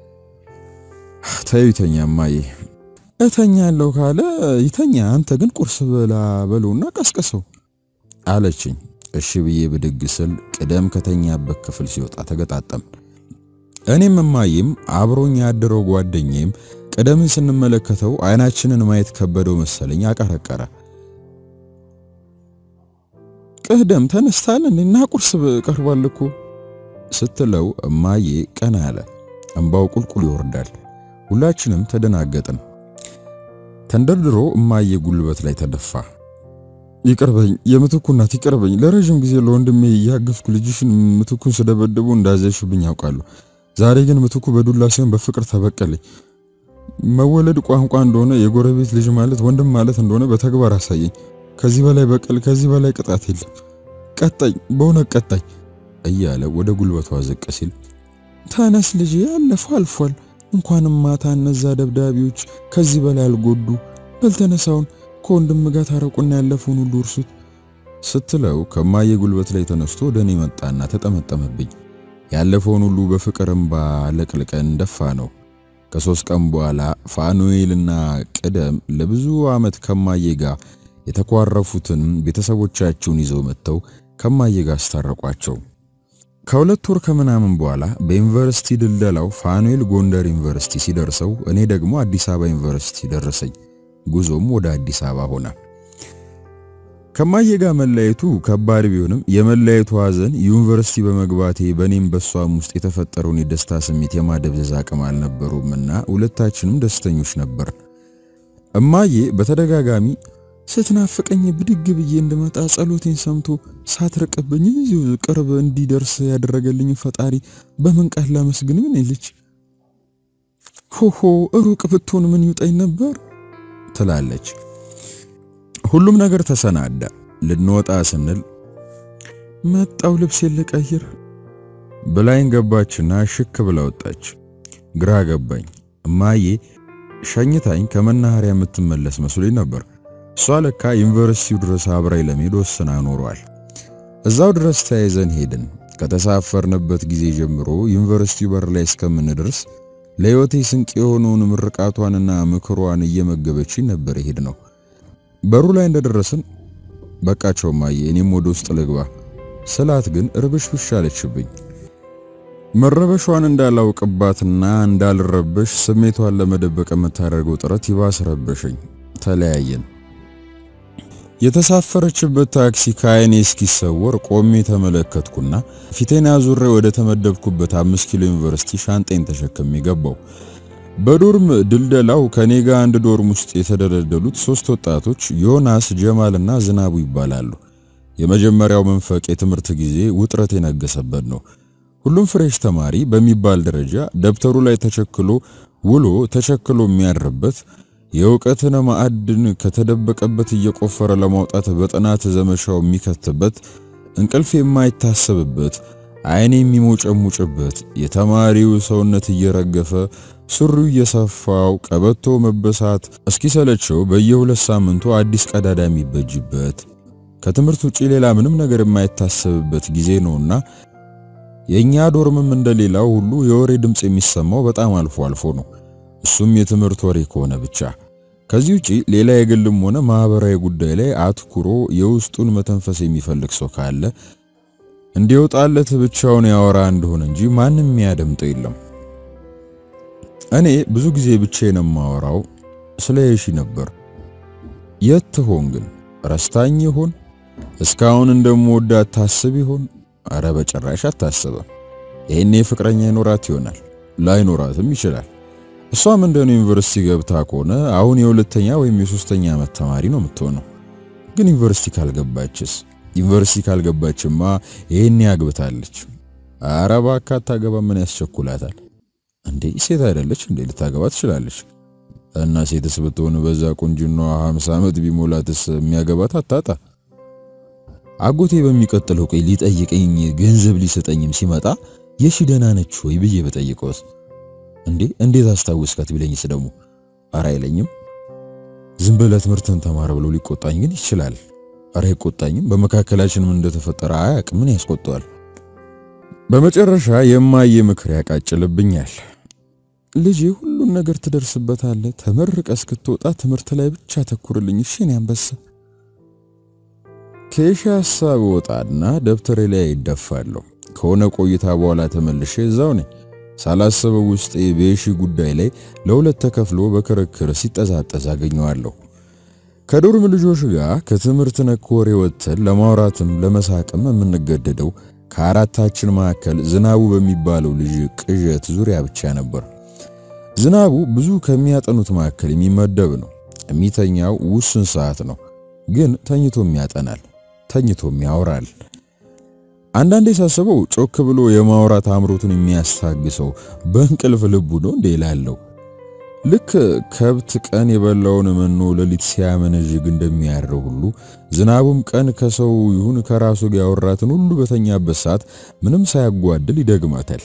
ታዩተኛ እማዬ እተኛለሁ ካለ ይተኛ አንተ ግን ቁርስ በላ በሉና ቀስቀሰው አለችኝ እሺ ብዬ ብድግ ስል ቅደም ከተኛበት ክፍል ሲወጣ ተገጣጠም። እኔም እማዬም አብሮኝ ያደረው ጓደኛዬም ቅደምን ስንመለከተው አይናችንን ማየት ከበደው መሰለኝ አቀረቀረ። ቅደም ተነስታል እና ቁርስ ቀርቧል እኮ ስትለው እማዬ ቀና አለ። እንባው ቁልቁል ይወርዳል። ሁላችንም ተደናገጥን። ተንደርድሮ እማዬ ጉልበት ላይ ተደፋ። ይቅርበኝ የምትኩ እናት ይቅርበኝ። ለረጅም ጊዜ ለወንድሜ ያገፍኩ ልጅሽን ምትኩን ስደበደቡ እንዳዘሽብኝ ያውቃሉ። ዛሬ ግን ምትኩ በዱላ ሳይሆን በፍቅር ተበቀለኝ። መወለድ ቋንቋ እንደሆነ የጎረቤት ልጅ ማለት ወንድም ማለት እንደሆነ በተግባር አሳየኝ። ከዚህ በላይ በቀል ከዚህ በላይ ቅጣት የለም። ቀጣይ በእውነት ቀጣይ እያለ ወደ ጉልበቷ ዝቅ ሲል ተነስ ልጅ ያለፈው አልፏል። እንኳንም ማታ እነዛ ደብዳቤዎች ከዚህ በላይ አልጎዱ። በልተነሳውን ከወንድም ጋር ታረቁና ያለፈውን ሁሉ እርሱት ስትለው ከማዬ ጉልበት ላይ ተነስቶ ወደኔ መጣና ተጠመጠመብኝ። ያለፈውን ሁሉ በፍቅር እንባ ለቅልቀን ደፋ ነው። ከ3 ቀን በኋላ ፋኑኤልና ቅደም ለብዙ አመት ከማዬ ጋር የተኳረፉትን ቤተሰቦቻቸውን ይዘው መጥተው ከማዬ ጋር አስታረቋቸው። ከ2 ወር ከምናምን በኋላ በዩኒቨርሲቲ ድልደላው ፋኑኤል ጎንደር ዩኒቨርሲቲ ሲደርሰው እኔ ደግሞ አዲስ አበባ ዩኒቨርሲቲ ደረሰኝ። ጉዞም ወደ አዲስ አበባ ሆነ። ከማዬ ጋር መለያየቱ ከባድ ቢሆንም የመለያየቱ ሐዘን ዩኒቨርሲቲ በመግባቴ በኔም በሷም ውስጥ የተፈጠረውን የደስታ ስሜት የማደብዘዝ አቅም አልነበረውምና ሁለታችንም ደስተኞች ነበር። እማዬ በተደጋጋሚ ስትናፍቀኝ ብድግ ብዬ እንደመጣ ጸሎቴን ሰምቶ ሳትርቅብኝ እዚሁ ቅርብ እንዲደርስ ያደረገልኝ ፈጣሪ በምን ቃል ላመስግን? ምን ልጅ ሆሆ ሩቅ ብትሆን ምን ይውጣኝ ነበር ትላለች። ሁሉም ነገር ተሰናዳ። ልንወጣ ስንል መጣው ልብስ ልቀይር ብላኝ ገባችና ሽክ ብላ ወጣች። ግራ ገባኝ። እማዬ ሸኝታኝ ከመናኸሪያ የምትመለስ መስሎኝ ነበር። እሷ ለካ ዩኒቨርሲቲው ድረስ አብራይ ለመሄድ ወስና ኖሯል። እዛው ድረስ ተያይዘን ሄድን። ከተሳፈርንበት ጊዜ ጀምሮ ዩኒቨርሲቲው በር ላይ እስከምንደርስ ለህይወቴ ስንቅ የሆነውን ምርቃቷንና ምክሯን እየመገበችኝ ነበር ሄድ ነው። በሩ ላይ እንደደረስን በቃቸው እማዬ እኔም ወደ ውስጥ ልግባ ስላት ግን እርብሽብሽ አለችብኝ። መረበሿን እንዳላውቅባትና እንዳልረበሽ ስሜቷን ለመደበቅ የምታደርገው ጥረት ይባስ ረበሸኝ። ተለያየን። የተሳፈረችበት ታክሲ ከአይኔ እስኪሰወር ቆሜ ተመለከትኩና ፊቴን አዙሬ ወደ ተመደብኩበት 5 ኪሎ ዩኒቨርሲቲ ሻንጤን ተሸክሜ ገባው። በዶርም ድልደላው ከኔ ጋር አንድ ዶርም ውስጥ የተደለደሉት 3 ወጣቶች ዮናስ፣ ጀማልና ዝናቡ ይባላሉ። የመጀመሪያው መንፈቅ የትምህርት ጊዜ ውጥረት የነገሰበት ነው። ሁሉም ፍሬሽ ተማሪ በሚባል ደረጃ ደብተሩ ላይ ተቸክሎ ውሎ ተቸክሎ የሚያርበት የእውቀትን ማዕድን ከተደበቀበት እየቆፈረ ለማውጣት በጥናት ዘመቻው የሚከተበት እንቅልፍ የማይታሰብበት አይኔ የሚሞጨሙጭበት የተማሪው ሰውነት እየረገፈ ሱሪው እየሰፋው ቀበቶ መበሳት እስኪሰለቸው በየ2 ሳምንቱ አዲስ ቀዳዳ የሚበጅበት ከትምህርት ውጪ ሌላ ምንም ነገር የማይታሰብበት ጊዜ ነውና የኛ ዶርምም እንደሌላው ሁሉ የወሬ ድምጽ የሚሰማው በጣም አልፎ አልፎ ነው። እሱም የትምህርት ወሬ ከሆነ ብቻ። ከዚህ ውጪ ሌላ የግልም ሆነ ማህበራዊ ጉዳይ ላይ አትኩሮ የውስጡን መተንፈስ የሚፈልግ ሰው ካለ እንዲወጣለት ብቻውን ያወራ እንደሆነ እንጂ ማንንም የሚያደምጠው የለም። እኔ ብዙ ጊዜ ብቻዬን ማወራው ስለ የሺ ነበር። የት ትሆን ግን? ረስታኝ ይሆን? እስካሁን እንደምወዳት ታስብ ይሆን? አረ በጭራሽ አታስብም። ይሄኔ ፍቅረኛ ይኖራት ይሆናል፣ ላይኖራትም ይችላል። እሷም እንደኔ ዩኒቨርሲቲ ገብታ ከሆነ አሁን የ2ኛ ወይም የ3ኛ ዓመት ተማሪ ነው የምትሆነው። ግን ዩኒቨርሲቲ ካልገባችስ? ዩኒቨርሲቲ ካልገባችማ ይሄኔ ያግብታለች። አረ ባካታ ገባ ምን ያስቸኩላታል እንዴ? ሴት አይደለች እንዴ? ልታገባ ትችላለች። እና ሴትስ ብትሆን በዛ ቁንጅናዋ 50 ዓመት ቢሞላትስ የሚያገባት አታጣ። አጎቴ በሚቀጥለው ቀይ ሊጠይቀኝ ገንዘብ ሊሰጠኝም ሲመጣ የሺ ደህና ነች ወይ ብዬ በጠይቀውስ እንዴ እንዴት አስታውስካት ቢለኝስ ደግሞ አራ አይለኝም። ዝም ብለህ ትምህርትን ተማር ብሎ ሊቆጣኝ ግን ይችላል። አራ አይቆጣኝም። በመካከላችን ምን እንደተፈጠረ አያቅ ምን ያስቆጣዋል? በመጨረሻ የማዬ ምክር ያቃጭልብኛል። ልጄ ሁሉን ነገር ትደርስበታለህ። ተመርቀህ እስክትወጣ ትምህርት ላይ ብቻ ተኩርልኝ እሺ? እኔ አንበሳ ከሺ ሐሳብ ወጣና ደብተሬ ላይ ይደፋለሁ። ከሆነ ቆይታ በኋላ ተመልሼ እዛው ነኝ። ሳላስበው ውስጤ በሺ ጉዳይ ላይ ለሁለት ተከፍሎ በክርክር ሲጠዛጠዝ አገኘዋለሁ። ከዶርም ልጆች ጋር ከትምህርት ነክ ወሬ ወጥተን ለማውራትም ለመሳቅም የምንገደደው ከአራታችን መካከል ዝናቡ በሚባለው ልጅ ቅዠት ዙሪያ ብቻ ነበር። ዝናቡ ብዙ ከሚያጠኑት መካከል የሚመደብ ነው። የሚተኛው ውስን ሰዓት ነው፣ ግን ተኝቶም ያጠናል፣ ተኝቶም ያወራል። አንዳንዴ ሳስበው ጮክ ብሎ የማውራት አምሮቱን የሚያስታግሰው በእንቅልፍ ልቡ ነው እንደ ይላለው። ልክ ከብት ቀን የበላውን መኖ ለሊት ሲያመነዥግ እንደሚያረው ሁሉ ዝናቡም ቀን ከሰው ይሁን ከራሱ ጋር ያወራትን ሁሉ በተኛበት ሰዓት ምንም ሳያጓድል ይደግማታል።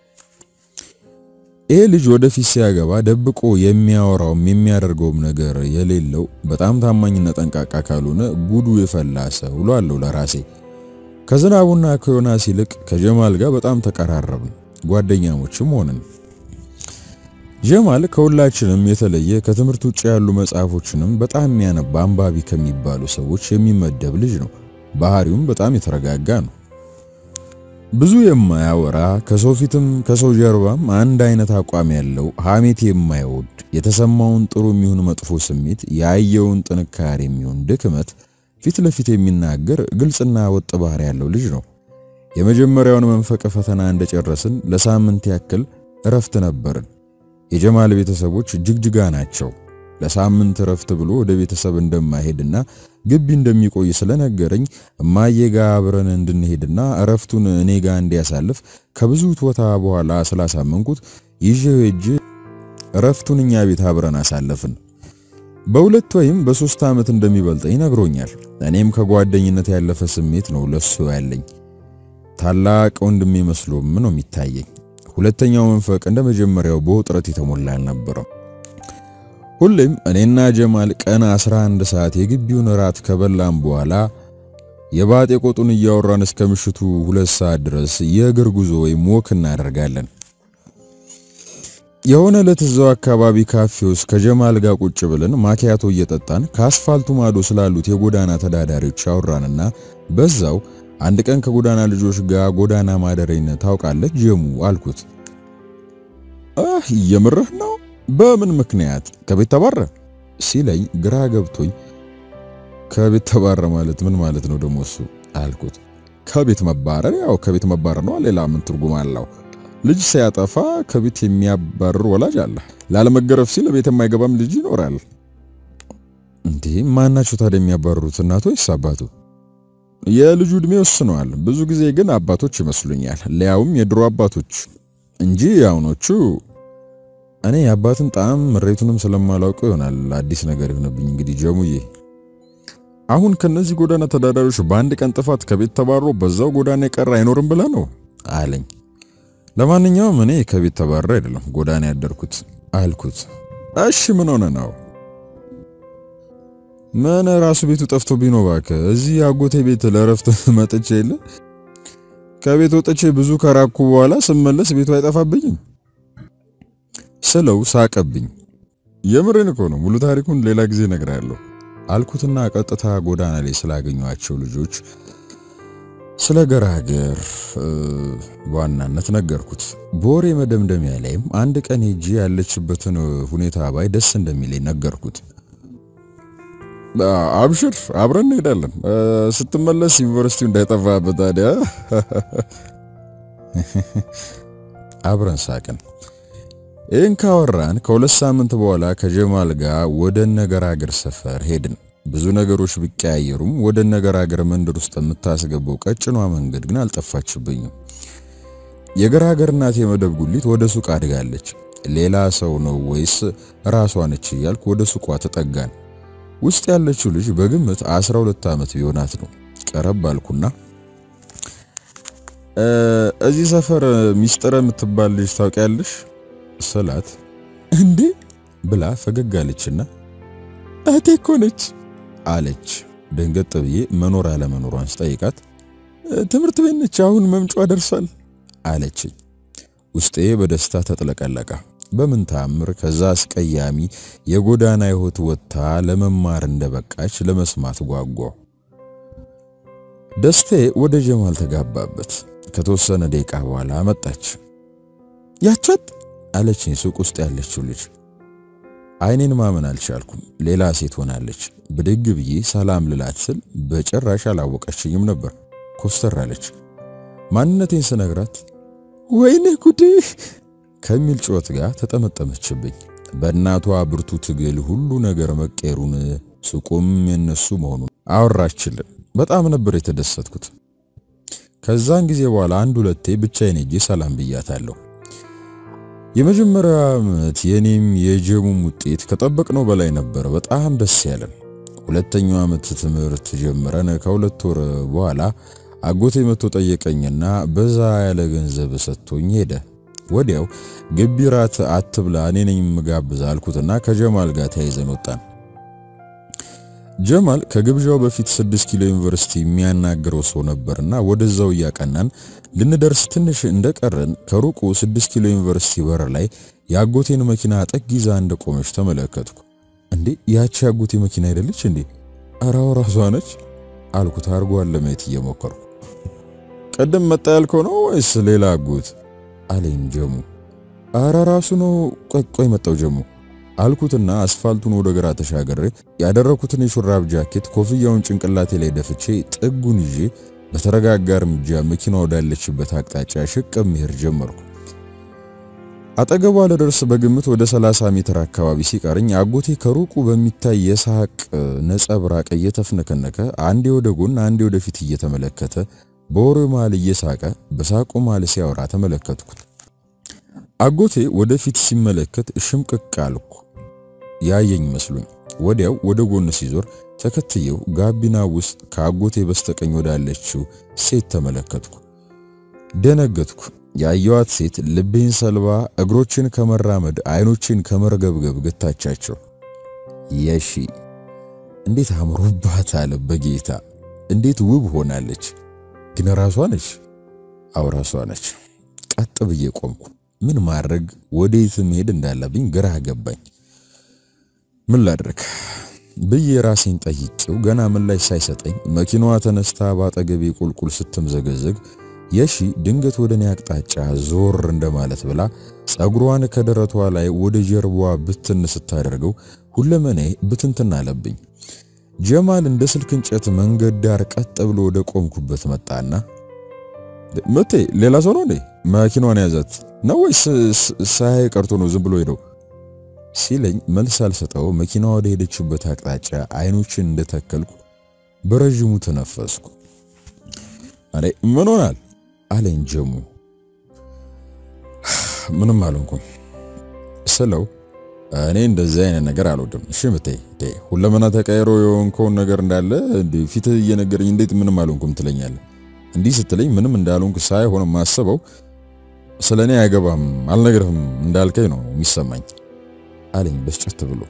ይሄ ልጅ ወደፊት ሲያገባ ደብቆ የሚያወራውም የሚያደርገውም ነገር የሌለው በጣም ታማኝና ጠንቃቃ ካልሆነ ጉዱ የፈላ ሰው ብሏለሁ ለራሴ። ከዝናቡና ከዮናስ ይልቅ ከጀማል ጋር በጣም ተቀራረብን፣ ጓደኛሞችም ሆነን። ጀማል ከሁላችንም የተለየ ከትምህርት ውጭ ያሉ መጽሐፎችንም በጣም የሚያነባ አንባቢ ከሚባሉ ሰዎች የሚመደብ ልጅ ነው። ባህሪውም በጣም የተረጋጋ ነው። ብዙ የማያወራ ከሰው ፊትም ከሰው ጀርባም አንድ አይነት አቋም ያለው ሐሜት የማይወድ የተሰማውን ጥሩ የሚሆን መጥፎ ስሜት ያየውን ጥንካሬ የሚሆን ድክመት ፊት ለፊት የሚናገር ግልጽና ወጥ ባህሪ ያለው ልጅ ነው። የመጀመሪያውን መንፈቀ ፈተና እንደጨረስን ለሳምንት ያክል እረፍት ነበርን። የጀማል ቤተሰቦች ጅግጅጋ ናቸው። ለሳምንት እረፍት ብሎ ወደ ቤተሰብ እንደማይሄድና ግቢ እንደሚቆይ ስለነገረኝ እማዬ ጋር አብረን እንድንሄድና እረፍቱን እኔ ጋር እንዲያሳልፍ ከብዙ ወታ በኋላ ስላሳመንኩት ይዤው ሄጄ እረፍቱን እኛ ቤት አብረን አሳለፍን። በሁለት ወይም በ3 ዓመት እንደሚበልጠኝ ነግሮኛል። እኔም ከጓደኝነት ያለፈ ስሜት ነው ለሱ ያለኝ። ታላቅ ወንድሜ መስሎም ነው የሚታየኝ። ሁለተኛው መንፈቅ እንደመጀመሪያው በውጥረት የተሞላ አልነበረም። ሁሌም እኔና ጀማል ቀን 11 ሰዓት የግቢውን ራት ከበላን በኋላ የባጤ ቆጡን እያወራን እስከ ምሽቱ 2 ሰዓት ድረስ የእግር ጉዞ ወይም ወክ እናደርጋለን። የሆነ ለተዛው አካባቢ ካፌ ውስጥ ከጀማል ጋር ቁጭ ብለን ማኪያቶ እየጠጣን ከአስፋልቱ ማዶ ስላሉት የጎዳና ተዳዳሪዎች አወራንና በዛው አንድ ቀን ከጎዳና ልጆች ጋር ጎዳና ማደረኝ ታውቃለህ ጀሙ አልኩት። የምርህ ነው? በምን ምክንያት ከቤት ተባረረ ሲለኝ ግራ ገብቶኝ ከቤት ተባረረ ማለት ምን ማለት ነው ደሞ እሱ አልኩት። ከቤት መባረር ያው ከቤት መባረር ነው፣ ሌላ ምን ትርጉም አለው? ልጅ ሲያጠፋ ከቤት የሚያባርር ወላጅ አለ። ላለመገረፍ ሲል ቤት የማይገባም ልጅ ይኖራል። እንዴ ማናቸው ታዲያ የሚያባርሩት? እናቱ ወይስ አባቱ? የልጁ እድሜ ወስኗል። ብዙ ጊዜ ግን አባቶች ይመስሉኛል፣ ለያውም የድሮ አባቶች እንጂ ያውኖቹ። እኔ አባትን ጣም መሬቱንም ስለማላውቀው ይሆናል አዲስ ነገር ይሆነብኝ። እንግዲህ ጀሙዬ አሁን ከነዚህ ጎዳና ተዳዳሪዎች በአንድ ቀን ጥፋት ከቤት ተባሮ በዛው ጎዳና የቀረ አይኖርም ብለ ነው አለኝ። ለማንኛውም እኔ ከቤት ተባረረ አይደለም ጎዳና ያደርኩት አልኩት። እሺ ምን ሆነ ነው? ምን ራሱ ቤቱ ጠፍቶ ቢኖባከ እዚህ አጎቴ ቤት ለረፍት መጥቼ የለ ከቤት ወጥቼ ብዙ ከራኩ በኋላ ስመለስ ቤቱ አይጠፋብኝም ስለው ሳቀብኝ። የምሬን እኮ ነው፣ ሙሉ ታሪኩን ሌላ ጊዜ እነግራለሁ አልኩትና ቀጥታ ጎዳና ላይ ስላገኘዋቸው ልጆች ስለ ገራገር ዋናነት ነገርኩት። በወሬ መደምደሚያ ላይም አንድ ቀን ሄጄ ያለችበትን ሁኔታ ባይ ደስ እንደሚለኝ ነገርኩት። አብሽር አብረን እንሄዳለን፣ ስትመለስ ዩኒቨርሲቲው እንዳይጠፋበት ታዲያ አብረን ሳቅን። ይህን ካወራን ከ2 ሳምንት በኋላ ከጀማል ጋር ወደ ነገራገር ሰፈር ሄድን። ብዙ ነገሮች ቢቀያየሩም ወደ ነገራገር መንደር ውስጥ የምታስገባው ቀጭኗ መንገድ ግን አልጠፋችብኝም። የገራገር እናት የመደብ ጉሊት ወደ ሱቅ አድጋለች። ሌላ ሰው ነው ወይስ ራሷ ነች እያልኩ ወደ ሱቋ ተጠጋን። ውስጥ ያለችው ልጅ በግምት 12 ዓመት ቢሆናት ነው። ቀረብ አልኩና እዚህ ሰፈር ሚስጥር የምትባል ልጅ ታውቂያለሽ ስላት እንዴ ብላ ፈገግ አለችና እህቴ እኮ ነች አለች። ደንገጥ ብዬ መኖር አለመኖሯን ስጠይቃት ትምህርት ቤት ነች አሁን መምጫዋ ደርሷል አለች። ውስጤ በደስታ ተጥለቀለቀ። በምን ታምር ከዛ አስቀያሚ የጎዳና ህይወት ወጣ ለመማር እንደበቃች ለመስማት ጓጓ። ደስቴ ወደ ጀማል ተጋባበት። ከተወሰነ ደቂቃ በኋላ መጣች። ያቻት አለችኝ ሱቅ ውስጥ ያለችው ልጅ። አይኔን ማመን አልቻልኩም። ሌላ ሴት ሆናለች። ብድግ ብዬ ሰላም ልላት ስል በጭራሽ አላወቀችኝም ነበር። ኮስተር አለች። ማንነቴን ስነግራት ወይኔ ጉዴ ከሚል ጩኸት ጋር ተጠመጠመችብኝ። በእናቷ ብርቱ ትግል ሁሉ ነገር መቀየሩን ሱቁም የነሱ መሆኑን አወራችልን። በጣም ነበር የተደሰትኩት። ከዛን ጊዜ በኋላ አንድ ሁለቴ ብቻዬን ሄጄ ሰላም ብያታለሁ። የመጀመሪያው ዓመት የኔም የጀሙም ውጤት ከጠበቅነው በላይ ነበር። በጣም ደስ ያለን። ሁለተኛው ዓመት ትምህርት ጀምረን ከሁለት ወር በኋላ አጎቴ መጥቶ ጠየቀኝና በዛ ያለ ገንዘብ ሰጥቶኝ ሄደ። ወዲያው ግቢ ራት አትብላ እኔ ነኝ ምጋብዝ አልኩትና ከጀማል ጋር ተያይዘን ወጣን። ጀማል ከግብዣው በፊት 6 ኪሎ ዩኒቨርሲቲ የሚያናግረው ሰው ነበርና ወደዛው ያቀናን ልንደርስ ትንሽ እንደቀረን ከሩቁ 6 ኪሎ ዩኒቨርሲቲ በር ላይ ያጎቴን መኪና ጠጊዛ እንደቆመች ተመለከትኩ። እንዴ ያቺ ያጎቴ መኪና አይደለች እንዴ? አራው ራሷ ነች አልኩት አርጓን ለማየት እየሞከርኩ። ቀደም መጣ ያልከው ነው ወይስ ሌላ አጎት አለኝ ጀሙ። አራ ራሱ ነው። ቆይ መጣው ጀሙ አልኩትና አስፋልቱን ወደ ግራ ተሻገሬ ያደረኩትን የሹራብ ጃኬት ኮፍያውን ጭንቅላቴ ላይ ደፍቼ ጥጉን ይዤ በተረጋጋ እርምጃ መኪናው ወዳለችበት አቅጣጫ ሽቅብ መሄድ ጀመርኩ። አጠገቧ ለደርስ በግምት ወደ 30 ሜትር አካባቢ ሲቀርኝ አጎቴ ከሩቁ በሚታይ የሳቅ ነጸብራቅ እየተፍነከነከ አንዴ ወደ ጎን አንዴ ወደ ፊት እየተመለከተ በወሬው መሃል እየሳቀ በሳቁ መሃል ሲያወራ ተመለከትኩት። አጎቴ ወደፊት ሲመለከት ሽምቅቅ አልኩ። ያየኝ መስሎኝ ወዲያው ወደ ጎን ሲዞር ተከትየው ጋቢና ውስጥ ከአጎቴ በስተቀኝ ወዳለችው ሴት ተመለከትኩ። ደነገጥኩ። ያየዋት ሴት ልቤን ሰልባ እግሮችን ከመራመድ አይኖችን ከመርገብገብ ገታቻቸው። የሺ እንዴት አምሮባታል! በጌታ እንዴት ውብ ሆናለች! ግን ራሷ ነች። አው ራሷ ነች። ቀጥ ብዬ ቆምኩ። ምን ማድረግ ወዴት መሄድ እንዳለብኝ ግራ ገባኝ። ምን ላድርግ ብዬ ራሴን ጠይቄው ገና ምላሽ ሳይሰጠኝ መኪናዋ ተነስታ ባጠገቤ ቁልቁል ስትምዘገዘግ የሺ ድንገት ወደኔ አቅጣጫ ዞር እንደማለት ብላ ጸጉሯን ከደረቷ ላይ ወደ ጀርባዋ ብትን ስታደርገው ሁለመኔ ብትንትና አለብኝ። ጀማል እንደ ስልክ እንጨት መንገድ ዳር ቀጥ ብሎ ወደ ቆምኩበት መጣና መቴ ሌላ ሰው ነው እንዴ መኪናዋን ያዛት ነው ወይስ ሳይ ቀርቶ ነው ዝም ብሎ ሄደው ሲለኝ መልስ አልሰጠው። መኪናዋ ወደ ሄደችበት አቅጣጫ አይኖችን እንደተከልኩ በረጅሙ ተነፈስኩ። አሬ ምን ሆናል አለኝ ጀሙ። ምንም አልሆንኩም ስለው እኔ እንደዚህ አይነት ነገር አልወድም። እሺ መቴ ሁለመና ተቀይሮ የሆንከውን ነገር እንዳለ ፊት እየነገረኝ እንዴት ምንም አልሆንኩም ትለኛለህ? እንዲህ ስትለኝ ምንም እንዳልሆንኩ ሳይሆን ማሰበው ስለኔ አይገባም አልነገርህም እንዳልከኝ ነው የሚሰማኝ አለኝ በስጨት ብሎ።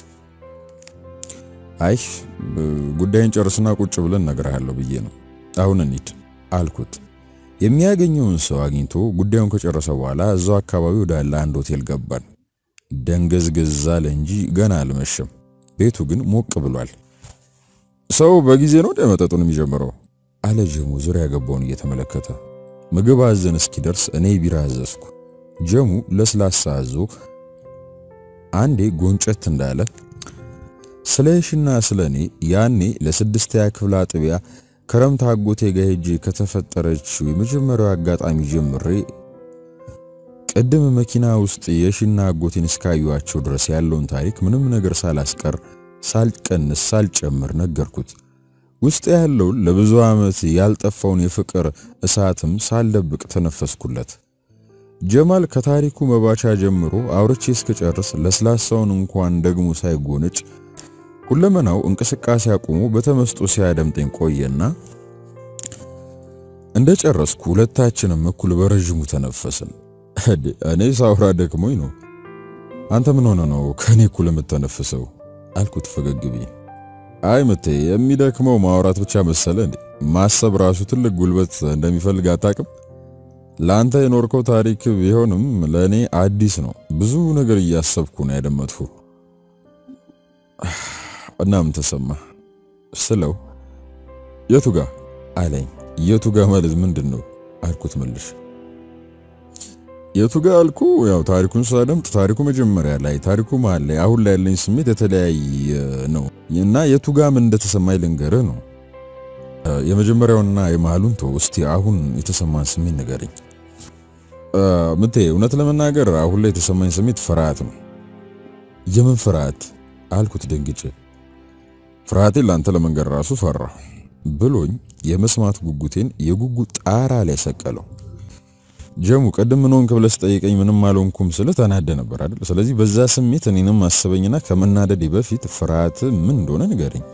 አይ ጉዳይን ጨርስና ቁጭ ብለን እነግርሃለሁ ብዬ ነው አሁን እንሂድ አልኩት። የሚያገኘውን ሰው አግኝቶ ጉዳዩን ከጨረሰ በኋላ እዛው አካባቢ ወዳለ አንድ ሆቴል ገባን። ደንገዝገዝ አለ እንጂ ገና አልመሸም። ቤቱ ግን ሞቅ ብሏል። ሰው በጊዜ ነው መጠጡን የሚጀምረው አለ ጀሙ ዙሪያ ገባውን እየተመለከተ። ምግብ አዘን እስኪደርስ እኔ ቢራ አዘዝኩ። ጀሙ ለስላሳ አዞ አንዴ ጎንጨት እንዳለ ስለሽና ስለኔ ያኔ ለስድስተኛ ክፍል አጥቢያ ከረምት አጎቴ ጋር ሄጄ ከተፈጠረችው የመጀመሪያው አጋጣሚ ጀምሬ ቀደም መኪና ውስጥ የሽና አጎቴን እስካዩዋቸው ድረስ ያለውን ታሪክ ምንም ነገር ሳላስቀር ሳልቀንስ ሳልጨምር ነገርኩት። ውስጥ ያለው ለብዙ ዓመት ያልጠፋውን የፍቅር እሳትም ሳልደብቅ ተነፈስኩለት። ጀማል ከታሪኩ መባቻ ጀምሮ አውርቼ እስከጨርስ ለስላሳውን እንኳን ደግሞ ሳይጎነጭ ሁለመናው እንቅስቃሴ አቁሞ በተመስጦ ሲያደምጠኝ ቆየና እንደጨረስኩ ሁለታችንም እኩል በረጅሙ ተነፈስን። እኔ ሳውራ ደክሞኝ ነው። አንተ ምን ሆነ ነው ከኔ እኩል የምትተነፍሰው አልኩት ፈገግ ብዬ። አይ መቴ የሚደክመው ማውራት ብቻ መሰለ እንዴ? ማሰብ ራሱ ትልቅ ጉልበት እንደሚፈልግ አታውቅም? ላንተ የኖርከው ታሪክ ቢሆንም ለኔ አዲስ ነው። ብዙ ነገር እያሰብኩ ነው ያደመጥኩ። እናም ተሰማ ስለው የቱ ጋር አለኝ። የቱ ጋር ማለት ምንድነው አልኩት መልሽ። የቱ ጋር አልኩ ያው ታሪኩን ሳደምጥ ታሪኩ መጀመሪያ ላይ ታሪኩ መሃል ላይ አሁን ላይ ያለኝ ስሜት የተለያየ ነው እና የቱ ጋር ምን እንደተሰማኝ ልንገርህ ነው። የመጀመሪያውና የመሃሉን ተው እስቲ አሁን የተሰማን ስሜት ንገረኝ። ምቴ እውነት ለመናገር አሁን ላይ የተሰማኝ ስሜት ፍርሃት ነው። የምን ፍርሃት አልኩት ደንግጬ። ፍርሃቴን ላንተ ለመንገር ራሱ ፈራሁ ብሎኝ የመስማት ጉጉቴን የጉጉት ጣራ ላይ ሰቀለው። ጀሙ ቀደም ምን ሆንክ ብለህ ጠይቀኝ ምንም አልሆንኩም ስለ ተናደ ነበር አይደል? ስለዚህ በዛ ስሜት እኔንም አሰበኝና ከመናደዴ በፊት ፍርሃት ምን እንደሆነ ንገረኝ።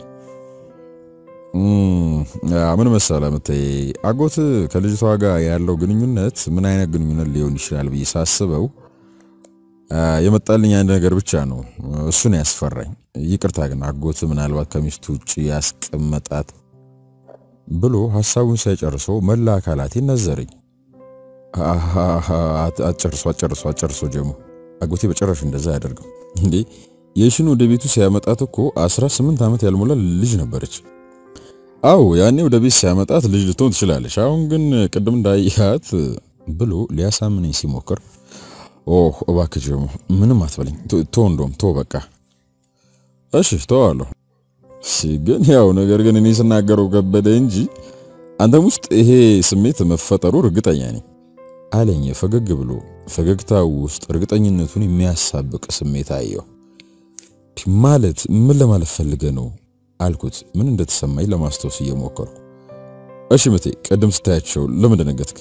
ምን መሰለህ ምታይ አጎት ከልጅቷ ጋር ያለው ግንኙነት ምን አይነት ግንኙነት ሊሆን ይችላል ብዬ ሳስበው የመጣልኝ አንድ ነገር ብቻ ነው። እሱን ያስፈራኝ። ይቅርታ ግን አጎት ምናልባት ከሚስቱ ውጪ ያስቀመጣት ብሎ ሐሳቡን ሳይጨርሰው መላ አካላቴ ነዘረኝ። አጨርሶ ጀሙ አጎቴ በጨራሽ እንደዛ ያደርገው እንዴ? የሽኑ ወደ ቤቱ ሲያመጣት እኮ 18 ዓመት ያልሞላ ልጅ ነበረች። አው ያኔ ወደ ቤት ሲያመጣት ልጅ ልትሆን ትችላለች። አሁን ግን ቅድም እንዳያት ብሎ ሊያሳምነኝ ሲሞክር እባክህ ጀሙ ምንም አትበለኝ ቶ በቃ እሺ ተዋለሁ። ግን ያው ነገር ግን እኔ ስናገረው ከበደ እንጂ አንተም ውስጥ ይሄ ስሜት መፈጠሩ እርግጠኛ ነኝ አለኝ ፈገግ ብሎ። ፈገግታው ውስጥ እርግጠኝነቱን የሚያሳብቅ ስሜት አየሁ። ማለት ምን ለማለት ፈልገ ነው አልኩት ምን እንደተሰማኝ ለማስተዋወስ እየሞከርኩ። እሺ ምቴ ቀደም ስታያቸው ለምን ደነገጥክ?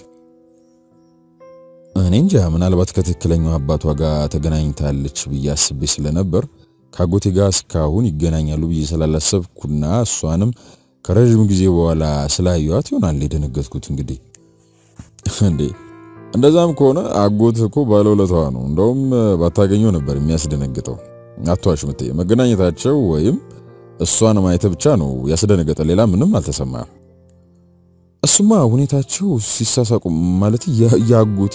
እኔ እንጃ ምናልባት ከትክክለኛው አባቷ ጋር ተገናኝታለች ብዬ አስቤ ስለነበር ካጎቴ ጋር እስካሁን ይገናኛሉ ብዬ ስላላሰብኩና እሷንም ከረጅም ጊዜ በኋላ ስላየኋት ይሆናል የደነገጥኩት። እንግዲህ እንዴ እንደዛም ከሆነ አጎት እኮ ባለውለቷ ነው። እንደውም ባታገኘው ነበር የሚያስደነግጠው። አቷሽ ምቴ መገናኘታቸው ወይም እሷን ማየት ብቻ ነው ያስደነገጠ፣ ሌላ ምንም አልተሰማም። እሱማ ሁኔታቸው ሲሳሳቁ ማለት ያጎቴ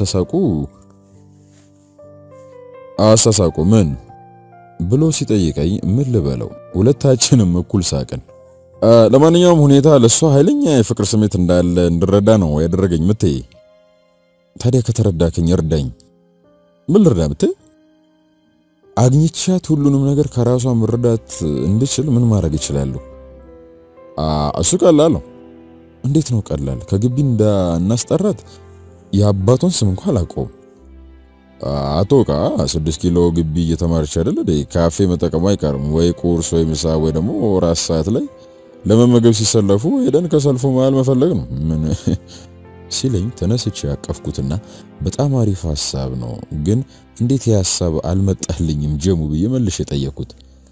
አሳሳቁ ምን ብሎ ሲጠይቀኝ ምን ልበለው ሁለታችንም እኩል ሳቅን። ለማንኛውም ሁኔታ ለሷ ኃይለኛ የፍቅር ስሜት እንዳለ እንድረዳ ነው ያደረገኝ ምቴ። ታዲያ ከተረዳከኝ እርዳኝ። ምን ልርዳ ምቴ? አግኝቻት ሁሉንም ነገር ከራሷ መረዳት እንድችል ምን ማድረግ ይችላል? እሱ ቀላል ነው። እንዴት ነው ቀላል? ከግቢ እንዳናስጠራት የአባቷን ስም እንኳን አላውቀውም። አቶካ 6 ኪሎ ግቢ እየተማረች አይደል? ካፌ መጠቀሙ አይቀርም ወይ ቁርስ ወይ ምሳ ወይ ደግሞ ራስ ሰዓት ላይ ለመመገብ ሲሰለፉ ሄደን ከሰልፉ መሃል መፈለግ ነው። ምን ሲለኝ ተነስቼ ያቀፍኩትና በጣም አሪፍ ሐሳብ ነው ግን እንዴት ያሳብ አልመጣልኝም ጀሙ ብዬ መልሼ ጠየቅኩት።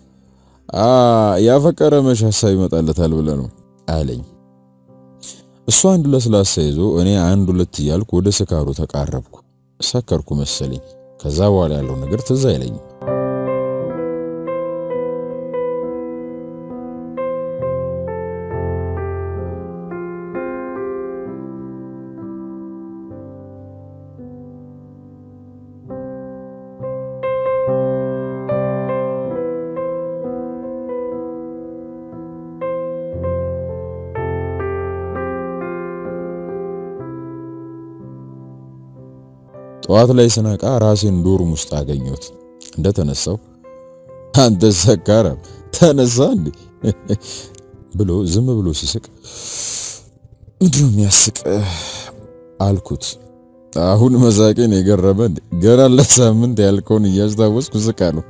ያፈቀረ መች ሐሳብ ይመጣለታል ብለህ ነው አለኝ። እሱ አንድ ለስላሳ ይዞ እኔ አንድ ሁለት እያልኩ ወደ ስካሩ ተቃረብኩ። ሰከርኩ መሰለኝ። ከዛ በኋላ ያለው ነገር ትዝ አይለኝም። ጠዋት ላይ ስነቃ ራሴን ዶርም ውስጥ አገኘሁት። እንደተነሳው አንተ ሰካራም ተነሳ እንዴ ብሎ ዝም ብሎ ሲስቅ ምንድነው የሚያስቅ አልኩት። አሁን መሳቄን የገረመ እንዴ ገና ለሳምንት ያልከውን እያስታወስኩ ስቃለሁ።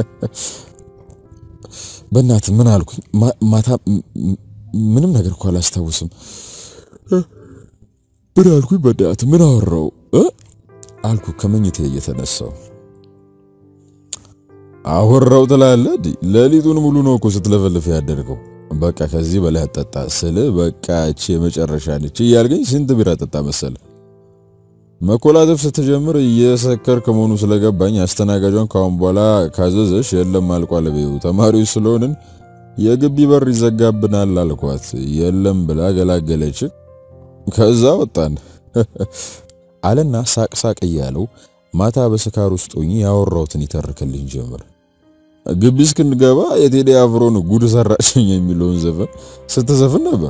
በእናትህ ምን አልኩኝ? ማታ ምንም ነገር እኮ አላስታውስም። ምን አልኩኝ? በእናትህ ምን አወራው አልኩ ከመኝቴ እየተነሳው። አወራው ትላለህ? ሌሊቱን ሙሉ ነው እኮ ስትለፈልፍ ያደርገው። በቃ ከዚህ በላይ አጠጣ ስለ በቃ እቺ የመጨረሻ ነች እያልገኝ ስንት ቢራ ጠጣ መሰለ። መኮላተፍ ስትጀምር እየሰከርክ መሆኑ ስለገባኝ አስተናጋጇን ካሁን በኋላ ካዘዘሽ የለም አልቋል በይው ተማሪው ስለሆንን የግቢ በር ይዘጋብናል አልኳት። የለም ብላ ገላገለች። ከዛ ወጣን አለና ሳቅ እያለው ማታ በስካር ውስጥ ሆኜ ያወራውትን ይተርክልኝ ጀመር። ግቢ እስክንገባ የቴዲ አፍሮን ጉድ ሰራሽኝ የሚለውን ዘፈን ስትዘፍን ነበር።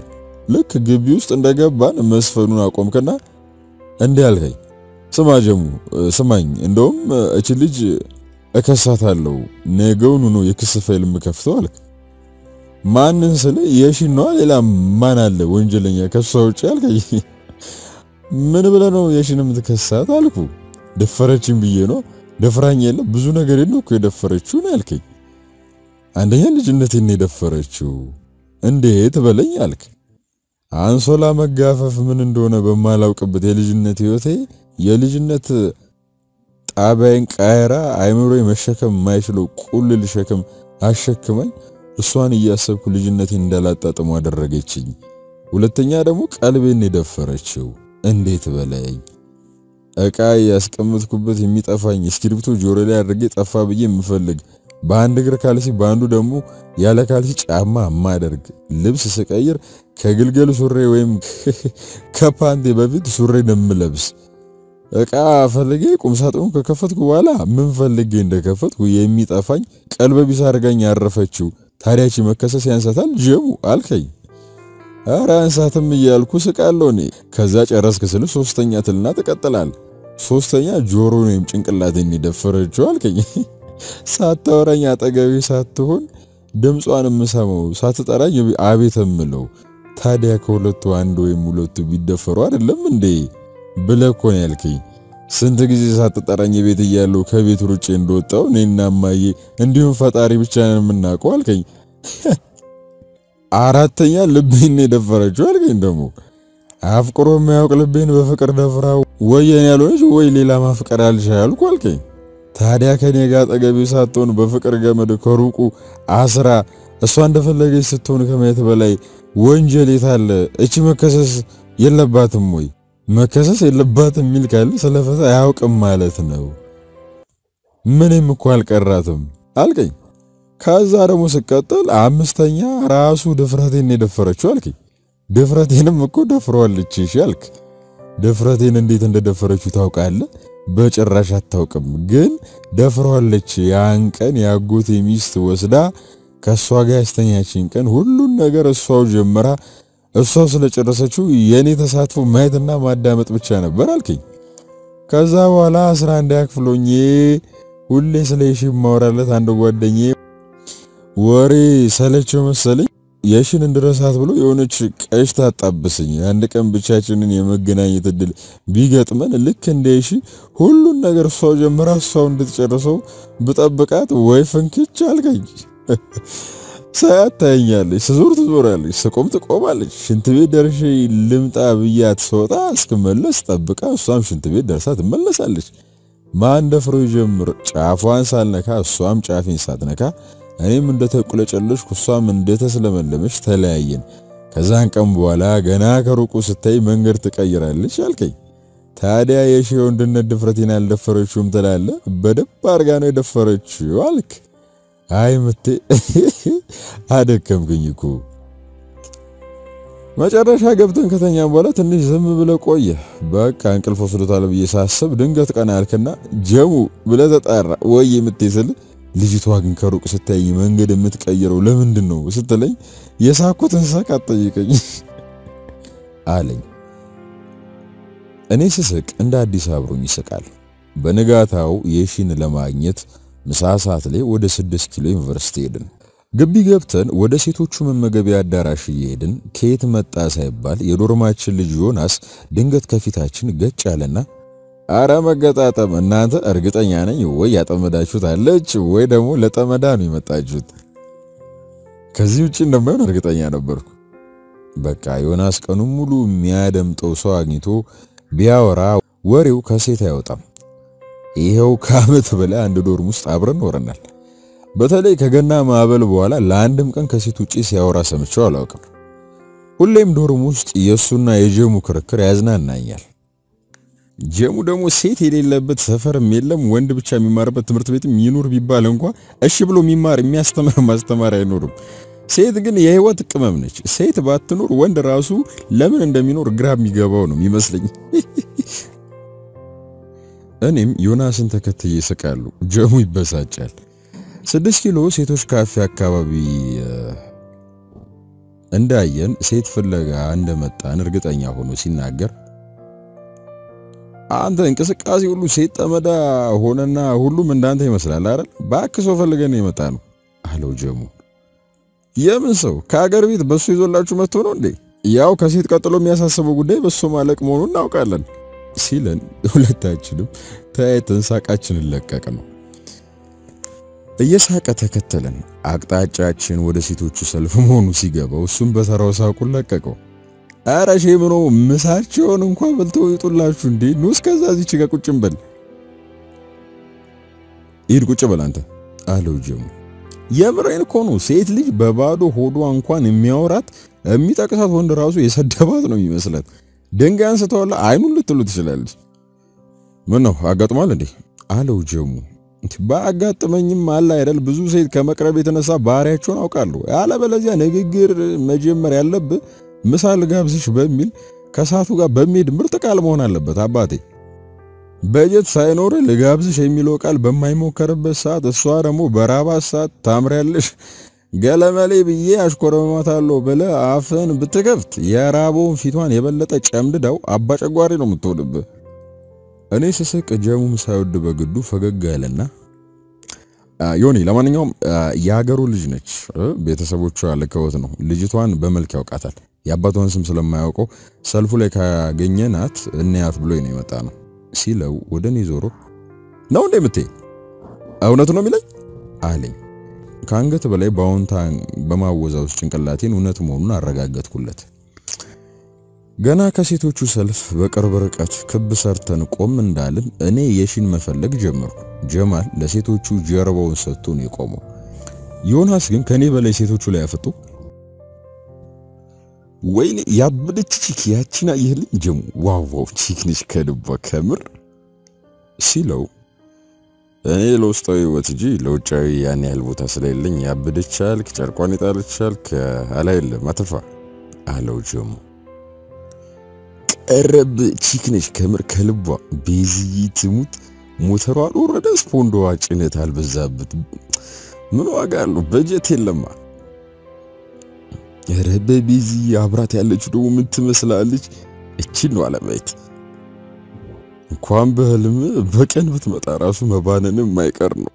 ልክ ግቢ ውስጥ እንደገባን መስፈኑን አቆምከና እንዴ አልከኝ። ስማ ጀሙ ስማኝ እንደውም እቺ ልጅ እከሳታለሁ ነገውን ነው የክስ ፋይል የምከፍተው አልክ። ማንን ስለ የሺነዋ ሌላ ማን አለ ወንጀለኛ ከሷ ውጪ አልከኝ። ምን ብለህ ነው የሺን የምትከሳት አልኩ። ደፈረችኝ ብዬ ነው ደፍራኝ የለ ብዙ ነገር ነው እኮ የደፈረችው ነው ያልከኝ። አንደኛ ልጅነቴን የደፈረችው እንዴት በለኝ አልክ። አንሶላ መጋፈፍ ምን እንደሆነ በማላውቅበት የልጅነት ህይወቴ የልጅነት ጣባይን ቃየራ አይምሮዬ መሸከም የማይችለው ቁልል ሸክም አሸክመኝ እሷን እያሰብኩ ልጅነቴን እንዳላጣጥሙ አደረገችኝ። ሁለተኛ ደግሞ ቀልቤን የደፈረችው እንዴት በለኝ። እቃ ያስቀምጥኩበት የሚጠፋኝ እስክሪፕቶ ጆሮ ላይ አድርጌ ጠፋ ብዬ የምፈልግ በአንድ እግር ካልሲ ባንዱ ደግሞ ያለ ካልሲ ጫማ ማደርግ ልብስ ስቀይር ከግልገል ሱሪ ወይም ከፓንቴ በፊት ሱሪ እንደምለብስ እቃ ፈልጌ ቁምሳጥኑን ከከፈትኩ በኋላ ምን ፈልጌ እንደከፈትኩ የሚጠፋኝ ቀልበ ቢስ አድርጋኝ ያረፈችው ታዲያቺ መከሰስ ያንሳታል ጀሙ አልከኝ። ኧረ አንሳትም እያልኩ ስቃለሁ እኔ። ከዛ ጨረስክ ስል ሶስተኛ ትልና ተቀጥላል። ሶስተኛ ጆሮ ወይም ጭንቅላቴን እንደፈረችው አልከኝ። ሳታወራኝ አጠገቤ ሳትሆን ድምጿን የምሰማው ሳትጠራኝ አቤት እምለው ታዲያ ከሁለቱ አንዱ ወይም ሁለቱ ቢደፈሩ አይደለም እንዴ ብለህ እኮ ነው ያልከኝ። ስንት ጊዜ ሳትጠራኝ ቤት እያለሁ ከቤት ሩጬ እንደወጣው እኔና ማዬ እንዲሁም ፈጣሪ ብቻ ነን የምናውቀው አልከኝ። አራተኛ ልቤን የደፈረችው አልከኝ። ደግሞ አፍቅሮ የማያውቅ ልቤን በፍቅር ደፍራው ወየን ያልሆነች ወይ ሌላ ማፍቀር አልቻልኩ አልከኝ። ታዲያ ከኔ ጋር አጠገቤ ሳትሆን በፍቅር ገመድ ከሩቁ አስራ እሷ እንደፈለገች ስትሆን ከማየት በላይ ወንጀል የታለ? እቺ መከሰስ የለባትም ወይ? መከሰስ የለባትም የሚል ካለ ስለፈታ አያውቅም ማለት ነው። ምንም እኮ አልቀራትም አልከኝ። ከዛ ደግሞ ስቀጥል አምስተኛ ራሱ ድፍረቴን የደፈረችው አልከኝ። ድፍረቴንም እኮ ደፍሯለች እሺ አልክ። ድፍረቴን እንዴት እንደደፈረችው ታውቃለህ? በጭራሽ አታውቅም። ግን ደፍሯለች። ያን ቀን ያጎቴ ሚስት ወስዳ ከሷ ጋር ያስተኛችኝ ቀን ሁሉን ነገር እሷው ጀመራ እሷው ስለጨረሰችው የኔ ተሳትፎ ማየትና ማዳመጥ ብቻ ነበር አልከኝ። ከዛ በኋላ 11 ያክፍሎኝ ሁሌ ስለሺ ማወራለት አንድ ጓደኛዬ ወሬ ሰለቸው መሰለኝ የሺን እንድረሳት ብሎ የሆነች ቀሽታ አጣብስኝ። አንድ ቀን ብቻችንን የመገናኘት እድል ቢገጥመን ልክ እንደሺ ሁሉን ነገር እሷው ጀመራ እሷው እንድትጨርሰው ብጠብቃት ወይ ፍንክች አልከኝ። ሳያታኛለች ስዞር ትዞራለች ስቆም ትቆማለች። ሽንት ቤት ደርሼ ልምጣ ብያት ስወጣ እስክመለስ ጠብቃ እሷም ሽንት ቤት ደርሳ ትመለሳለች። ማን ደፍሮ ይጀምር ጫፏን ሳልነካ እሷም ጫፌን ሳትነካ እኔም እንደተቁለጨለሽኩ እሷም እንደተስለመለመች ተለያየን። ከዛን ቀን በኋላ ገና ከሩቁ ስታይ መንገድ ትቀይራለች አልከኝ። ታዲያ የሺ ወንድነት ድፍረቴን አልደፈረችውም ትላለህ? በደብ አርጋ ነው የደፈረችው አልክ። አይ ምቴ አደከምኩኝ እኮ። መጨረሻ ገብተን ከተኛን በኋላ ትንሽ ዝም ብለህ ቆየ። በቃ እንቅልፍ ወስዶታል ብዬ ሳስብ ድንገት ቀና ያልከና ጀሙ ብለህ ተጣራ። ወይ ምቴ ስል ልጅቷ ግን ከሩቅ ስታይ መንገድ የምትቀይረው ለምንድን ነው ስትለኝ የሳኩትን ሳቅ አትጠይቀኝ አለኝ። እኔ ስስቅ እንደ አዲስ አብሮኝ ይስቃል። በንጋታው የሺን ለማግኘት ምሳ ሰዓት ላይ ወደ 6 ኪሎ ዩኒቨርሲቲ ሄድን። ግቢ ገብተን ወደ ሴቶቹ መመገቢያ አዳራሽ እየሄድን ከየት መጣ ሳይባል የዶርማችን ልጅ ዮናስ ድንገት ከፊታችን ገጭ ያለና አረ መገጣጠም እናንተ እርግጠኛ ነኝ ወይ ያጠመዳችሁት አለች ወይ ደግሞ ለጠመዳ ነው የመጣችሁት። ከዚህ ውጪ እንደማይሆን እርግጠኛ ነበርኩ። በቃ ዮናስ ቀኑን ሙሉ የሚያደምጠው ሰው አግኝቶ ቢያወራ ወሬው ከሴት አይወጣም። ይሄው ከዓመት በላይ አንድ ዶርም ውስጥ አብረን ኖረናል። በተለይ ከገና ማዕበል በኋላ ለአንድም ቀን ከሴት ውጪ ሲያወራ ሰምቼው አላውቅም። ሁሌም ዶርም ውስጥ የሱና የጀሙ ክርክር ያዝናናኛል። ጀሙ ደግሞ ሴት የሌለበት ሰፈርም የለም ወንድ ብቻ የሚማርበት ትምህርት ቤትም ይኑር ቢባል እንኳን እሺ ብሎ የሚማር የሚያስተምር ማስተማር አይኖርም። ሴት ግን የህይወት ቅመም ነች። ሴት ባትኖር ወንድ ራሱ ለምን እንደሚኖር ግራ የሚገባው ነው የሚመስለኝ። እኔም ዮናስን ተከትዬ ስቃለሁ። ጀሙ ይበሳጫል። 6 ኪሎ ሴቶች ካፌ አካባቢ እንዳየን ሴት ፍለጋ እንደመጣን እርግጠኛ ሆኖ ሲናገር አንተ እንቅስቃሴ ሁሉ ሴት ጠመዳ ሆነና ሁሉም እንዳንተ ይመስላል አይደል? ባክሶ ፈልገን የመጣ ነው አለው ጀሙ። የምን ሰው ከሀገር ቤት በሱ ይዞላችሁ መጥቶ ነው እንዴ? ያው ከሴት ቀጥሎ የሚያሳስበው ጉዳይ በሱ ማለቅ መሆኑን እናውቃለን ሲለን ሁለታችንም ተያይተን ሳቃችንን ለቀቅ ነው። እየሳቀ ተከተለን። አቅጣጫችን ወደ ሴቶቹ ሰልፍ መሆኑ ሲገባው እሱም በተራው ሳቁን ለቀቀው። አረ ሼም ነው ምሳቸውን እንኳን በልተው ይጡላችሁ እንዴ? ኑስ ከዛ እዚች ጋር ቁጭ እንበል። ሂድ ቁጭ በል አንተ አለው ጀሙ። የምሬን እኮ ነው። ሴት ልጅ በባዶ ሆዷ እንኳን የሚያወራት የሚጠቅሳት ወንድ ራሱ የሰደባት ነው የሚመስላት። ድንጋይ አንስተውላ አይኑን ልትሉ ትችላለች። ምን ነው አጋጥሟል እንዴ አለው ጀሙ። ባጋጥመኝም አለ አይደል ብዙ ሴት ከመቅረብ የተነሳ ባህሪያቸውን አውቃለሁ። ያለበለዚያ ንግግር መጀመር ያለብህ ምሳል ጋብዝሽ በሚል ከሳቱ ጋር በሚሄድ ምርጥ ቃል መሆን አለበት አባቴ። በጀት ሳይኖር ልጋብዝሽ የሚለው ቃል በማይሞከርበት ሰዓት እሷ ደግሞ በራባት ሰዓት ታምሪያለሽ ገለመሌ ብዬ አሽኮረመማታለሁ ብለህ አፍን ብትከፍት የራቦን ፊቷን የበለጠ ጨምድዳው አባጨጓሪ ነው የምትወድብህ። እኔ ስስቅ ጀሙም ሳይወድ በግዱ ፈገግ ያለና ዮኒ ለማንኛውም ያገሩ ልጅ ነች፣ ቤተሰቦቿ ልከውት ነው። ልጅቷን በመልክ ያውቃታል። የአባቷን ስም ስለማያውቀው ሰልፉ ላይ ካገኘናት እንያት ብሎ ነው የመጣ ነው ሲለው ወደኔ ዞሮ ነው እንደምትይ እውነቱ ነው የሚለኝ አለኝ። ካንገት በላይ ባውንታ በማወዛው ጭንቅላቴን እውነት መሆኑን አረጋገጥኩለት። ገና ከሴቶቹ ሰልፍ በቅርብ ርቀት ክብ ሰርተን ቆም እንዳልን እኔ የሺን መፈለግ ጀመርኩ። ጀማል ለሴቶቹ ጀርባውን ሰጥቶ ነው የቆመው። ዮናስ ግን ከኔ በላይ ሴቶቹ ላይ አፈጡ። ወይኔ ያበደች ቺክ ያቺና ይህልኝ ጀሙ ዋው ቺክ ነሽ ከልቧ ከምር ሲለው እኔ ለውስጣዊ ህይወት እንጂ ለውጫዊ ያን ያህል ቦታ ስለሌለኝ ያበደች አልክ ጨርቋን ይጣለች አልክ አላየለም አትፋ አለው ጀሙ። ቀረብ ቺክ ነሽ ከምር ከልቧ ቤዝይ ትሙት ሞተሯ ወረደ ስፖንዶዋ ጭነት አልበዛበት ምን ዋጋ አለው በጀት የለማ። ረበ ቤዚ አብራት ያለች ደግሞ ምን ትመስላለች? እቺ ነው አለማየት እንኳን በህልም በቀን ብትመጣ ራሱ መባነንም ማይቀር ነው።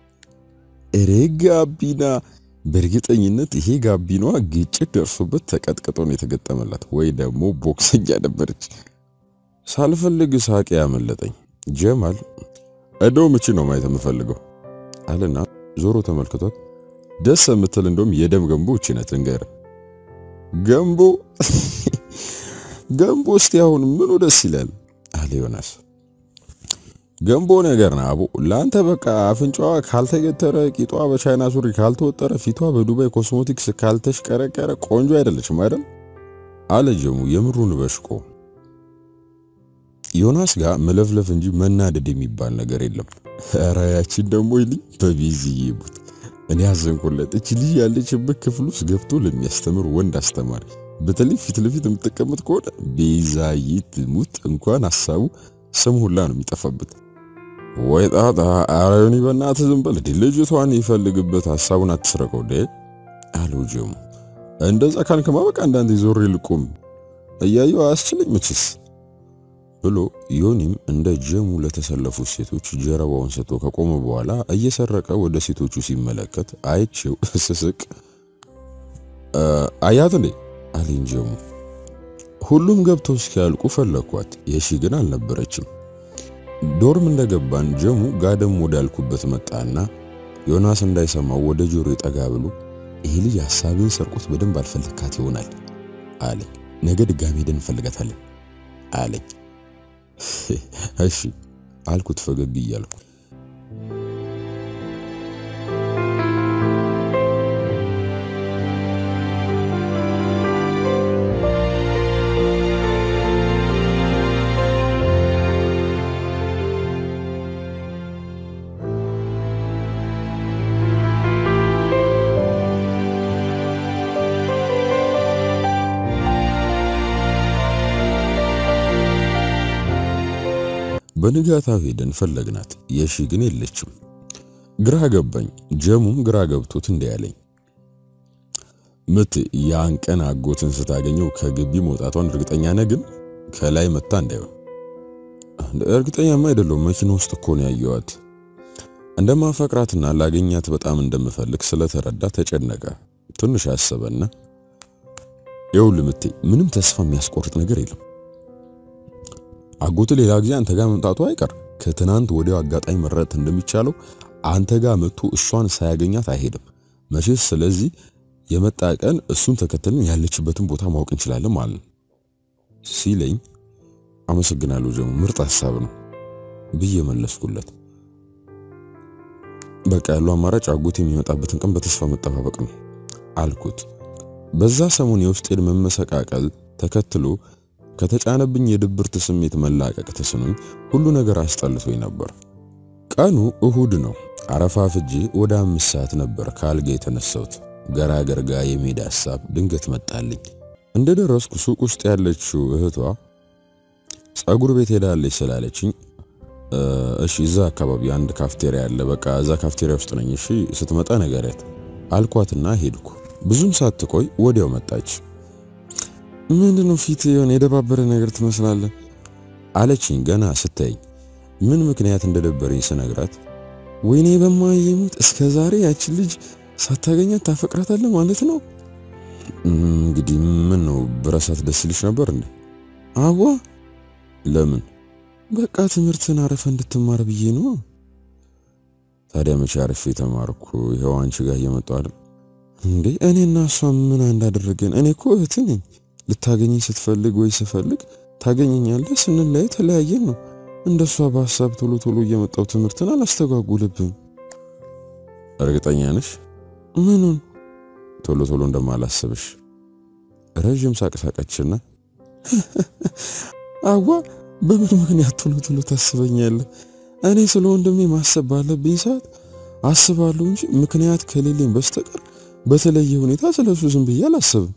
ጋቢና በርግጠኝነት ይሄ ጋቢናዋ ግጭት ደርሶበት ተቀጥቅጦ ነው የተገጠመላት ወይ ደግሞ ቦክሰኛ ነበረች። ሳልፈልግ ሳቅ ያመለጠኝ ጀማል እዶ ምቺ ነው ማየት የምፈልገው አለና ዞሮ ተመልክቷት ደስ የምትል እንደውም የደም ገንቦ እቺ ናት እንገር ገንቦ እስቲ አሁን ምኑ ደስ ይላል አለ ዮናስ። ገንቦ ነገር ነው አቦ ላንተ በቃ አፍንጫዋ ካልተገተረ ቂጧ በቻይና ሱሪ ካልተወጠረ ፊቷ በዱባይ ኮስሞቲክስ ካልተሽቀረቀረ ቆንጆ አይደለችም አይደል አለ ጀሙ የምሩን በሽቆ። ዮናስ ጋር መለፍለፍ እንጂ መናደድ የሚባል ነገር የለም። ራያችን ደግሞ ይልኝ በቢዚዬ ቡት እኔ ያዘንኩለት እቺ ልጅ ያለችበት ክፍል ውስጥ ገብቶ ለሚያስተምር ወንድ አስተማሪ በተለይ ፊት ለፊት የምትቀመጥ ከሆነ ቤዛይት ሙት እንኳን ሐሳቡ ስም ሁላ ነው የሚጠፋበት። ወይ ጣጣ አራዩን በእናትህ ዝም በል ልጅቷን ይፈልግበት ሐሳቡን አትስረቀው ደ አለው ጀሙ። እንደዛ ካልከማ በቃ እንዳንተ ዞር ይልቁም እያየው አስችልኝ ምችስ ብሎ ዮኒም እንደ ጀሙ ለተሰለፉ ሴቶች ጀርባውን ሰጥቶ ከቆመ በኋላ እየሰረቀ ወደ ሴቶቹ ሲመለከት አይቼው ስስቅ አያት እንዴ አለኝ ጀሙ። ሁሉም ገብተው እስኪያልቁ ፈለኳት። የሺ ግን አልነበረችም። ዶርም እንደገባን ጀሙ ጋደም ወዳልኩበት መጣና ዮናስ እንዳይሰማው ወደ ጆሮ ይጠጋ ብሎ ይሄ ልጅ ሐሳብን ሰርቆት በደንብ አልፈልካት ይሆናል አለኝ። ነገ ድጋሜ ደን ፈልጋታለን አለኝ። እሺ አልኩት ፈገግ እያልኩ። በንጋታው ሄደን ፈለግናት። የሺ ግን የለችም። ግራ ገባኝ። ጀሙም ግራ ገብቶት እንዲያለኝ ምት ያን ቀን አጎትን ስታገኘው ከግቢ መውጣቷን እርግጠኛ ነህ? ግን ከላይ መጣ እንዳይሆን። እርግጠኛማ አይደለም። መኪና ውስጥ እኮ ነው ያየኋት። እንደማፈቅራትና ላገኛት በጣም እንደምፈልግ ስለተረዳ ተጨነቀ። ትንሽ አሰበና ይኸውልህ ምቴ ምንም ተስፋ የሚያስቆርጥ ነገር የለም። አጎት ሌላ ጊዜ አንተ ጋር መምጣቱ አይቀር። ከትናንት ወዲያው አጋጣሚ መረጥ እንደሚቻለው አንተ ጋር መጥቶ እሷን ሳያገኛት አይሄድም መቼስ። ስለዚህ የመጣ ቀን እሱን ተከተልን ያለችበትን ቦታ ማወቅ እንችላለን ማለት ሲለኝ አመሰግናለሁ ጀሙ፣ ምርጥ ሐሳብ ነው ብዬ መለስኩለት። በቃ ያለው አማራጭ አጎት የሚመጣበትን ቀን በተስፋ መጠባበቅ ነው አልኩት። በዛ ሰሞን የውስጤን መመሰቃቀል ተከትሎ ከተጫነብኝ የድብርት ስሜት መላቀቅ ተስኖኝ ሁሉ ነገር አስጠልቶኝ ነበር። ቀኑ እሁድ ነው። አረፋፍጄ ወደ 5 ሰዓት ነበር ካልጋ የተነሳሁት። ገራገር ጋር የሜዳ ሐሳብ ድንገት መጣልኝ። እንደደረስኩ ሱቅ ውስጥ ያለችው እህቷ ጸጉር ቤት ሄዳለች ስላለችኝ እሺ እዛ አካባቢ አንድ ካፍቴሪያ አለ፣ በቃ እዛ ካፍቴሪያ ውስጥ ነኝ፣ እሺ ስትመጣ ነገራት አልኳትና ሄድኩ። ብዙም ሳትቆይ ወዲያው መጣች። ምንድነው ፊት የሆነ የደባበረ ነገር ትመስላለህ አለችኝ። ገና ስታይ ምን ምክንያት እንደደበረኝ ስነግራት ወይኔ በማይሙት እስከዛሬ ያቺ ልጅ ሳታገኛት ታፈቅራታለህ ማለት ነው? እንግዲህ ምን ነው ብረሳት ደስ ይልሽ ነበር እንዴ? አዋ ለምን? በቃ ትምህርትን አረፈ እንድትማር ብዬ ነው። ታዲያ መቼ አረፈ ተማርኩ? ይሄው አንቺ ጋር እየመጣሁ አይደል እንዴ? እኔና እሷ ምን እንዳደረገን? እኔ እኮ እህት ነኝ። ልታገኘኝ ስትፈልግ ወይ ስፈልግ ታገኘኛለህ፣ ስንለያይ ተለያየን ነው። እንደሷ በሐሳብ ቶሎ ቶሎ እየመጣው ትምህርትን አላስተጓጉልብም። እርግጠኛ ነሽ? ምኑን? ቶሎ ቶሎ እንደማላስብሽ። ረጅም ሳቅሳቀችና አዋ በምን ምክንያት ቶሎ ቶሎ ታስበኛለህ? እኔ ስለ ወንድሜ ማሰብ ባለብኝ ሰዓት አስባለሁ እንጂ ምክንያት ከሌለኝ በስተቀር በተለየ ሁኔታ ስለሱ ዝም ብዬ አላስብም።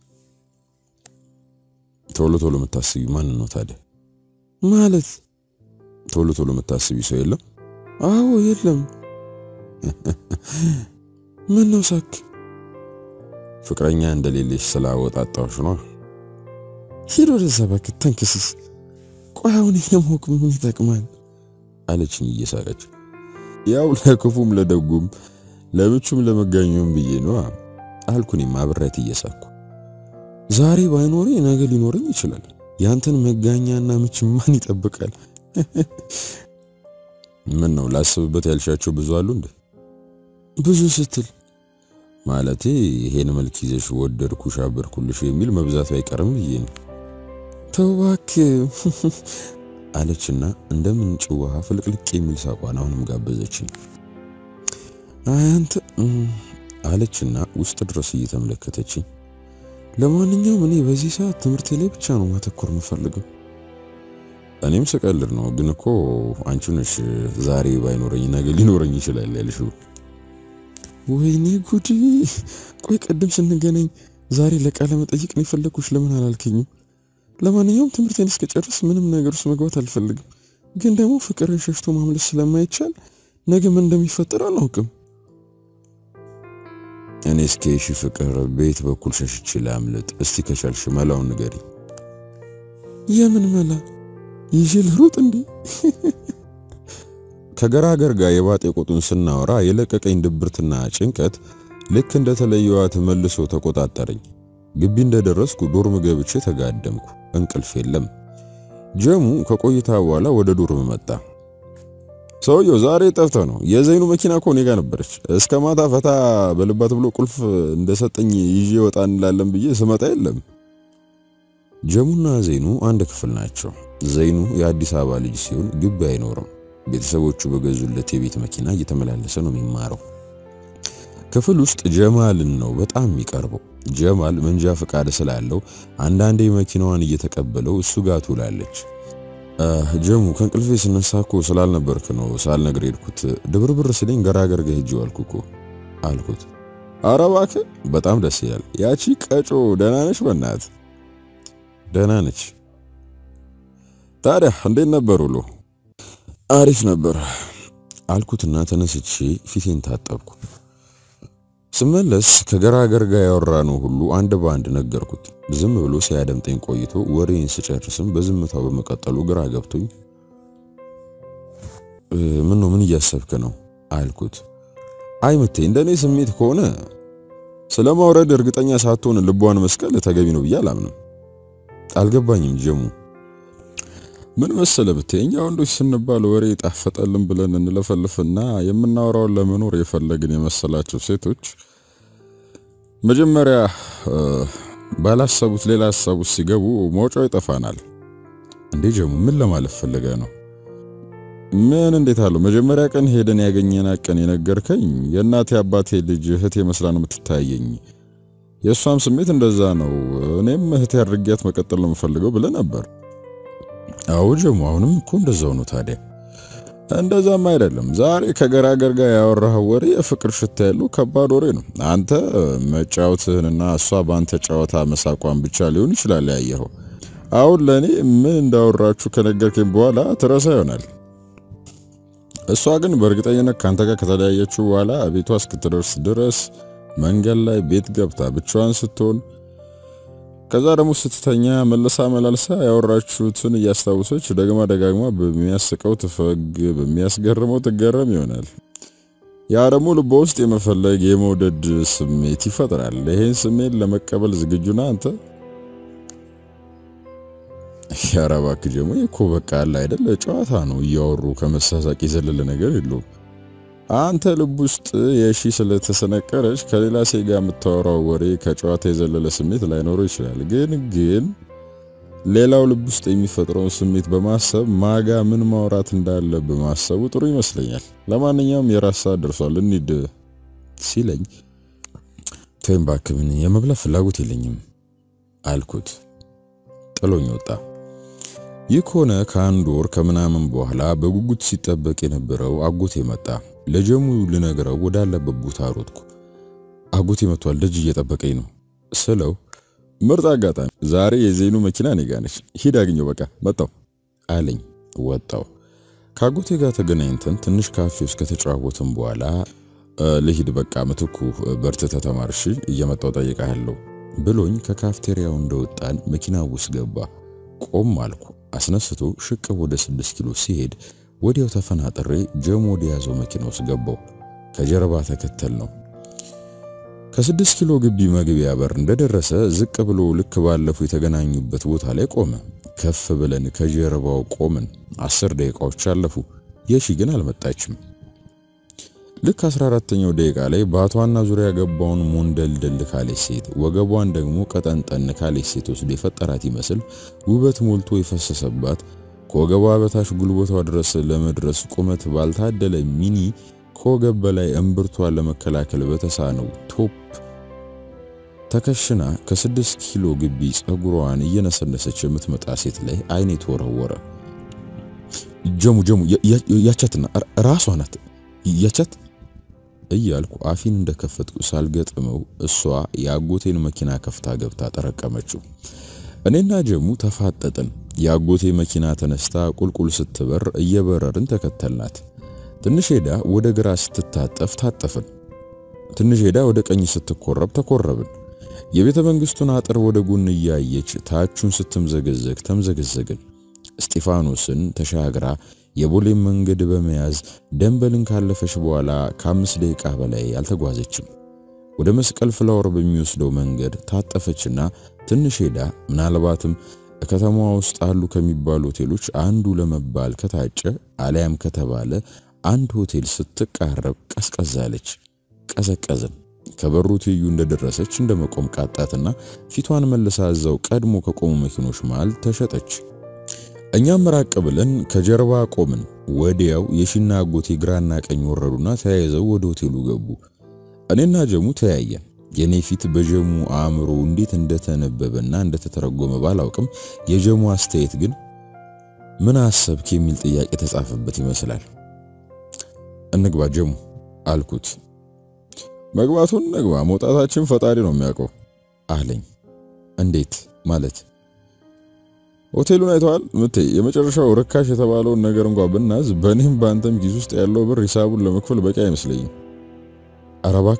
ቶሎ ቶሎ የምታስቢው ማን ነው ታዲያ? ማለት ቶሎ ቶሎ የምታስቢው ሰው የለም? አዎ የለም። ምን ነው ሳክ? ፍቅረኛ እንደሌለሽ ስላወጣጣሽ ነው። ሂዶ ወደዛ እባክህ ተንክስስ። ቆይ አሁን የሞክ ምን ይጠቅማል አለችኝ እየሳቀች። ያው ለክፉም ለደጉም ለምቹም ለመጋኘውም ብዬ ነው አልኩኝ ማብራት እየሳኩ። ዛሬ ባይኖርኝ ነገ ሊኖርኝ ይችላል። ያንተን መጋኛና ምች ማን ይጠብቃል? ምን ነው ላስብበት ያልሻቸው ብዙ አሉ እንዴ? ብዙ ስትል ማለቴ ይሄን መልክ ይዘሽ ወደድኩሽ አበርኩልሽ የሚል መብዛት አይቀርም ብዬ ነው። ተዋክ አለችና እንደምን ጭዋሃ ፍልቅልቅ የሚል ሳቋን አሁንም ጋበዘችኝ። አንተ አለችና ውስጥ ድረስ እየተመለከተችኝ ለማንኛውም እኔ በዚህ ሰዓት ትምህርቴ ላይ ብቻ ነው ማተኮር የምፈልገው። እኔም ስቀልድ ነው፣ ግን እኮ አንቺ ነሽ ዛሬ ባይኖረኝ ነገ ሊኖረኝ ይችላል ያልሽው። ወይኔ ጉዲ! ቆይ ቀደም ስንገናኝ ዛሬ ለቃለ መጠይቅ ነው የፈለኩሽ ለምን አላልከኝም? ለማንኛውም ትምህርቴን እስከጨርስ ምንም ነገር ውስጥ መግባት አልፈልግም። ግን ደግሞ ፍቅርን ሸሽቶ ማምለስ ስለማይቻል ነገ ምን እንደሚፈጠር አላውቅም። እኔ እስከ ፍቅር ቤት በኩል ሸሽቼ ላምልጥ? እስቲ ከቻልሽ መላውን ንገሪ። የምን መላ? ይዤ ልሩጥ እንዴ? ከገራገር ጋር የባጤ ቆጡን ስናወራ የለቀቀኝ ድብርትና ጭንቀት ልክ እንደተለየዋት መልሶ ተቆጣጠረኝ። ግቢ እንደደረስኩ ዶርም ገብቼ ተጋደምኩ። እንቅልፍ የለም። ጀሙ ከቆይታ በኋላ ወደ ዶርም መጣ። ሰውየው ዛሬ ጠፍቶ ነው። የዘይኑ መኪና እኮ እኔ ጋር ነበረች። እስከ ማታ ፈታ በልባት ብሎ ቁልፍ እንደሰጠኝ ይዤ ወጣ እንላለን ብዬ ስመጣ የለም። ጀሙና ዘይኑ አንድ ክፍል ናቸው። ዘይኑ የአዲስ አበባ ልጅ ሲሆን ግቢ አይኖርም። ቤተሰቦቹ በገዙለት የቤት መኪና እየተመላለሰ ነው የሚማረው። ክፍል ውስጥ ጀማልን ነው በጣም የሚቀርበው። ጀማል መንጃ ፈቃድ ስላለው አንዳንዴ መኪናዋን እየተቀበለው እሱ ጋር ትውላለች። ጀሙ ከእንቅልፌ ስነሳኩ ስላልነበርክ ነው ሳልነግር ሄድኩት። ድብርብር ሲለኝ ገራገር ጋር ሄጄ አልኩት። ኧረ እባክህ በጣም ደስ ይላል። ያቺ ቀጮ ደህና ነሽ? በእናትህ ደህና ነች። ታዲያ እንዴት ነበር ውሎ? አሪፍ ነበር አልኩትና ተነስቼ ፊቴን ታጠብኩ። ስመለስ ከገራገር ጋር ያወራነው ሁሉ አንድ ባንድ ነገርኩት። ዝም ብሎ ሲያደምጠኝ ቆይቶ ወሬን ስጨርስም በዝምታው በመቀጠሉ ግራ ገብቶኝ ምን እያሰብክ ነው አልኩት። አይ ምቴ እንደኔ ስሜት ከሆነ ስለማውረድ እርግጠኛ ሳትሆን ልቧን መስቀል ተገቢ ነው ብዬ አላምንም። አልገባኝም ጀሙ። ምን መሰለ ብትኛ ወንዶች ስንባል ወሬ ጣፈጠልን ብለን እንለፈልፍና የምናወራውን ለመኖር የፈለግን የመሰላቸው ሴቶች መጀመሪያ ባላሰቡት ሌላ ሐሳብ ውስጥ ሲገቡ መውጫው ይጠፋናል። እንዴ ጀሙ ምን ለማለት ፈልገ ነው? ምን እንዴት አለው? መጀመሪያ ቀን ሄደን ያገኘና ቀን የነገርከኝ የእናቴ አባቴ ልጅ እህቴ መስላ ነው የምትታየኝ። የሷም ስሜት እንደዛ ነው። እኔም እህቴ አድርጊያት መቀጠል ነው የምፈልገው ብለ ነበር። አዎ ጀሙ አሁንም እኮ እንደዛው ነው። ታዲያ እንደዛም አይደለም። ዛሬ ከገራገር ጋር ያወራው ወሬ የፍቅር ሽታ ያለው ከባድ ወሬ ነው። አንተ መጫወትህንና እሷ ባንተ ጨዋታ መሳቋን ብቻ ሊሆን ይችላል ያየኸው። አሁን ለኔ ምን እንዳወራችሁ ከነገርከኝ በኋላ ትረሳ ይሆናል። እሷ ግን በእርግጠኝነት ካንተ ጋር ከተለያየችው በኋላ ቤቷ እስክትደርስ ድረስ መንገድ ላይ ቤት ገብታ ብቻዋን ስትሆን ከዛ ደግሞ ስትተኛ መለሳ መላልሳ ያወራችሁትን እያስታወሰች ደጋግማ በሚያስቀው ትፈግ በሚያስገርመው ትገረም ይሆናል። ያ ደግሞ ልቧ ውስጥ የመፈለግ የመውደድ ስሜት ይፈጥራል። ይሄን ስሜት ለመቀበል ዝግጁ ነህ አንተ? ያራባክ ጀሙ እኮ በቃ አለ አይደል ጨዋታ ነው። እያወሩ ከመሳሳቅ የዘለለ ነገር የለውም። አንተ ልብ ውስጥ የሺ ስለተሰነቀረች ከሌላ ሴጋ የምታወራው ወሬ ከጨዋታ የዘለለ ስሜት ላይኖረው ይችላል። ግን ሌላው ልብ ውስጥ የሚፈጥረው ስሜት በማሰብ ማጋ ምን ማውራት እንዳለብህ ማሰቡ ጥሩ ይመስለኛል። ለማንኛውም የራስ ሰዓት ደርሷል እንሂድ ሲለኝ ተይም እባክህ ምን የመብላት ፍላጎት የለኝም አልኩት። ጥሎኝ ወጣ። ይኮነ ከአንድ ወር ከምናምን በኋላ በጉጉት ሲጠበቅ የነበረው አጎቴ መጣ። ለጀሙ ልነግረው ወዳለበት ቦታ ሮጥኩ። አጎቴ መጥቷል፣ ደጅ እየጠበቀኝ ነው ስለው ምርጥ አጋጣሚ ዛሬ የዜኑ መኪና እኔ ጋር ነች፣ ሂድ አግኘው በቃ መጣው አለኝ። ወጣው። ከአጎቴ ጋር ተገናኝተን ትንሽ ካፌ ውስጥ ከተጫወትን በኋላ ልሂድ በቃ ምትኩ በርትተ ተማርሽ እየመጣው ጠይቃለሁ ብሎኝ ከካፍቴሪያው እንደወጣን መኪና ውስጥ ገባ። ቆም አልኩ። አስነስቶ ሽቅብ ወደ 6 ኪሎ ሲሄድ ወዲያው ተፈናጥሬ ጀሙ ወደ ያዘው መኪና ውስጥ ገባው። ከጀርባ ተከተል ነው። ከ6 ኪሎ ግቢ መግቢያ በር እንደደረሰ ዝቅ ብሎ ልክ ባለፈው የተገናኙበት ቦታ ላይ ቆመ። ከፍ ብለን ከጀርባው ቆምን። 10 ደቂቃዎች አለፉ። የሺ ግን አልመጣችም። ልክ 14ኛው ደቂቃ ላይ ባቷና ዙሪያ ገባውን ሞንደልደል ካለች ሴት ወገቧን ደግሞ ቀጠንጠን ካለች ሴት ወስዶ የፈጠራት ይመስል ውበት ሞልቶ የፈሰሰባት ከወገቧ በታች ጉልበቷ ድረስ ለመድረስ ቁመት ባልታደለ ሚኒ ከወገብ በላይ እምብርቷን ለመከላከል በተሳነው ቶፕ ተከሽና ከ6 ኪሎ ግቢ ጸጉሯን እየነሰነሰች የምትመጣ ሴት ላይ አይኔ ተወረወረ። ጀሙ ያቻትና ራሷ ናት ያቻት እያልኩ አፊን እንደከፈትኩ ሳልገጥመው እሷ ያጎቴን መኪና ከፍታ ገብታ ተረቀመችው። እኔና ጀሙ ተፋጠጥን። ያጎቴ መኪና ተነስታ ቁልቁል ስትበር እየበረርን ተከተልናት። ትንሽ ሄዳ ወደ ግራ ስትታጠፍ ታጠፍን። ትንሽ ሄዳ ወደ ቀኝ ስትቆረብ ተቆረብን። የቤተ መንግስቱን አጥር ወደ ጎን እያየች ታቹን ስትምዘገዘግ ተምዘገዘግን። እስጢፋኖስን ተሻግራ የቦሌ መንገድ በመያዝ ደንበልን ካለፈሽ በኋላ ከ5 ደቂቃ በላይ አልተጓዘችም። ወደ መስቀል ፍላወር በሚወስደው መንገድ ታጠፈችና ትንሽ ሄዳ ምናልባትም ከተማዋ ውስጥ አሉ ከሚባሉ ሆቴሎች አንዱ ለመባል ከታጨ አሊያም ከተባለ አንድ ሆቴል ስትቃረብ ቀዝቀዛለች። ቀዘቀዘን። ከበሩ ትይዩ እንደደረሰች እንደመቆም ቃጣትና ፊቷን መልሳ እዛው ቀድሞ ከቆሙ መኪኖች መሃል ተሸጠች። እኛም ራቅ ብለን ከጀርባ ቆምን። ወዲያው የሺና አጎቴ ግራና ቀኝ ወረዱና ተያይዘው ወደ ሆቴሉ ገቡ። እኔና ጀሙ ተያየን። የኔ ፊት በጀሙ አእምሮ እንዴት እንደተነበበና እንደተተረጎመ ባላውቅም የጀሙ አስተያየት ግን ምን አሰብክ የሚል ጥያቄ ተጻፈበት ይመስላል። እንግባ ጀሙ አልኩት። መግባቱን ነግባ መውጣታችን ፈጣሪ ነው የሚያውቀው አለኝ። እንዴት ማለት? ሆቴሉን አይተዋል ምቴ? የመጨረሻው ርካሽ የተባለውን ነገር እንኳን ብናዝ በእኔም ባንተም ኪስ ውስጥ ያለው ብር ሂሳቡን ለመክፈል በቂ አይመስለኝም። ኧረ እባክህ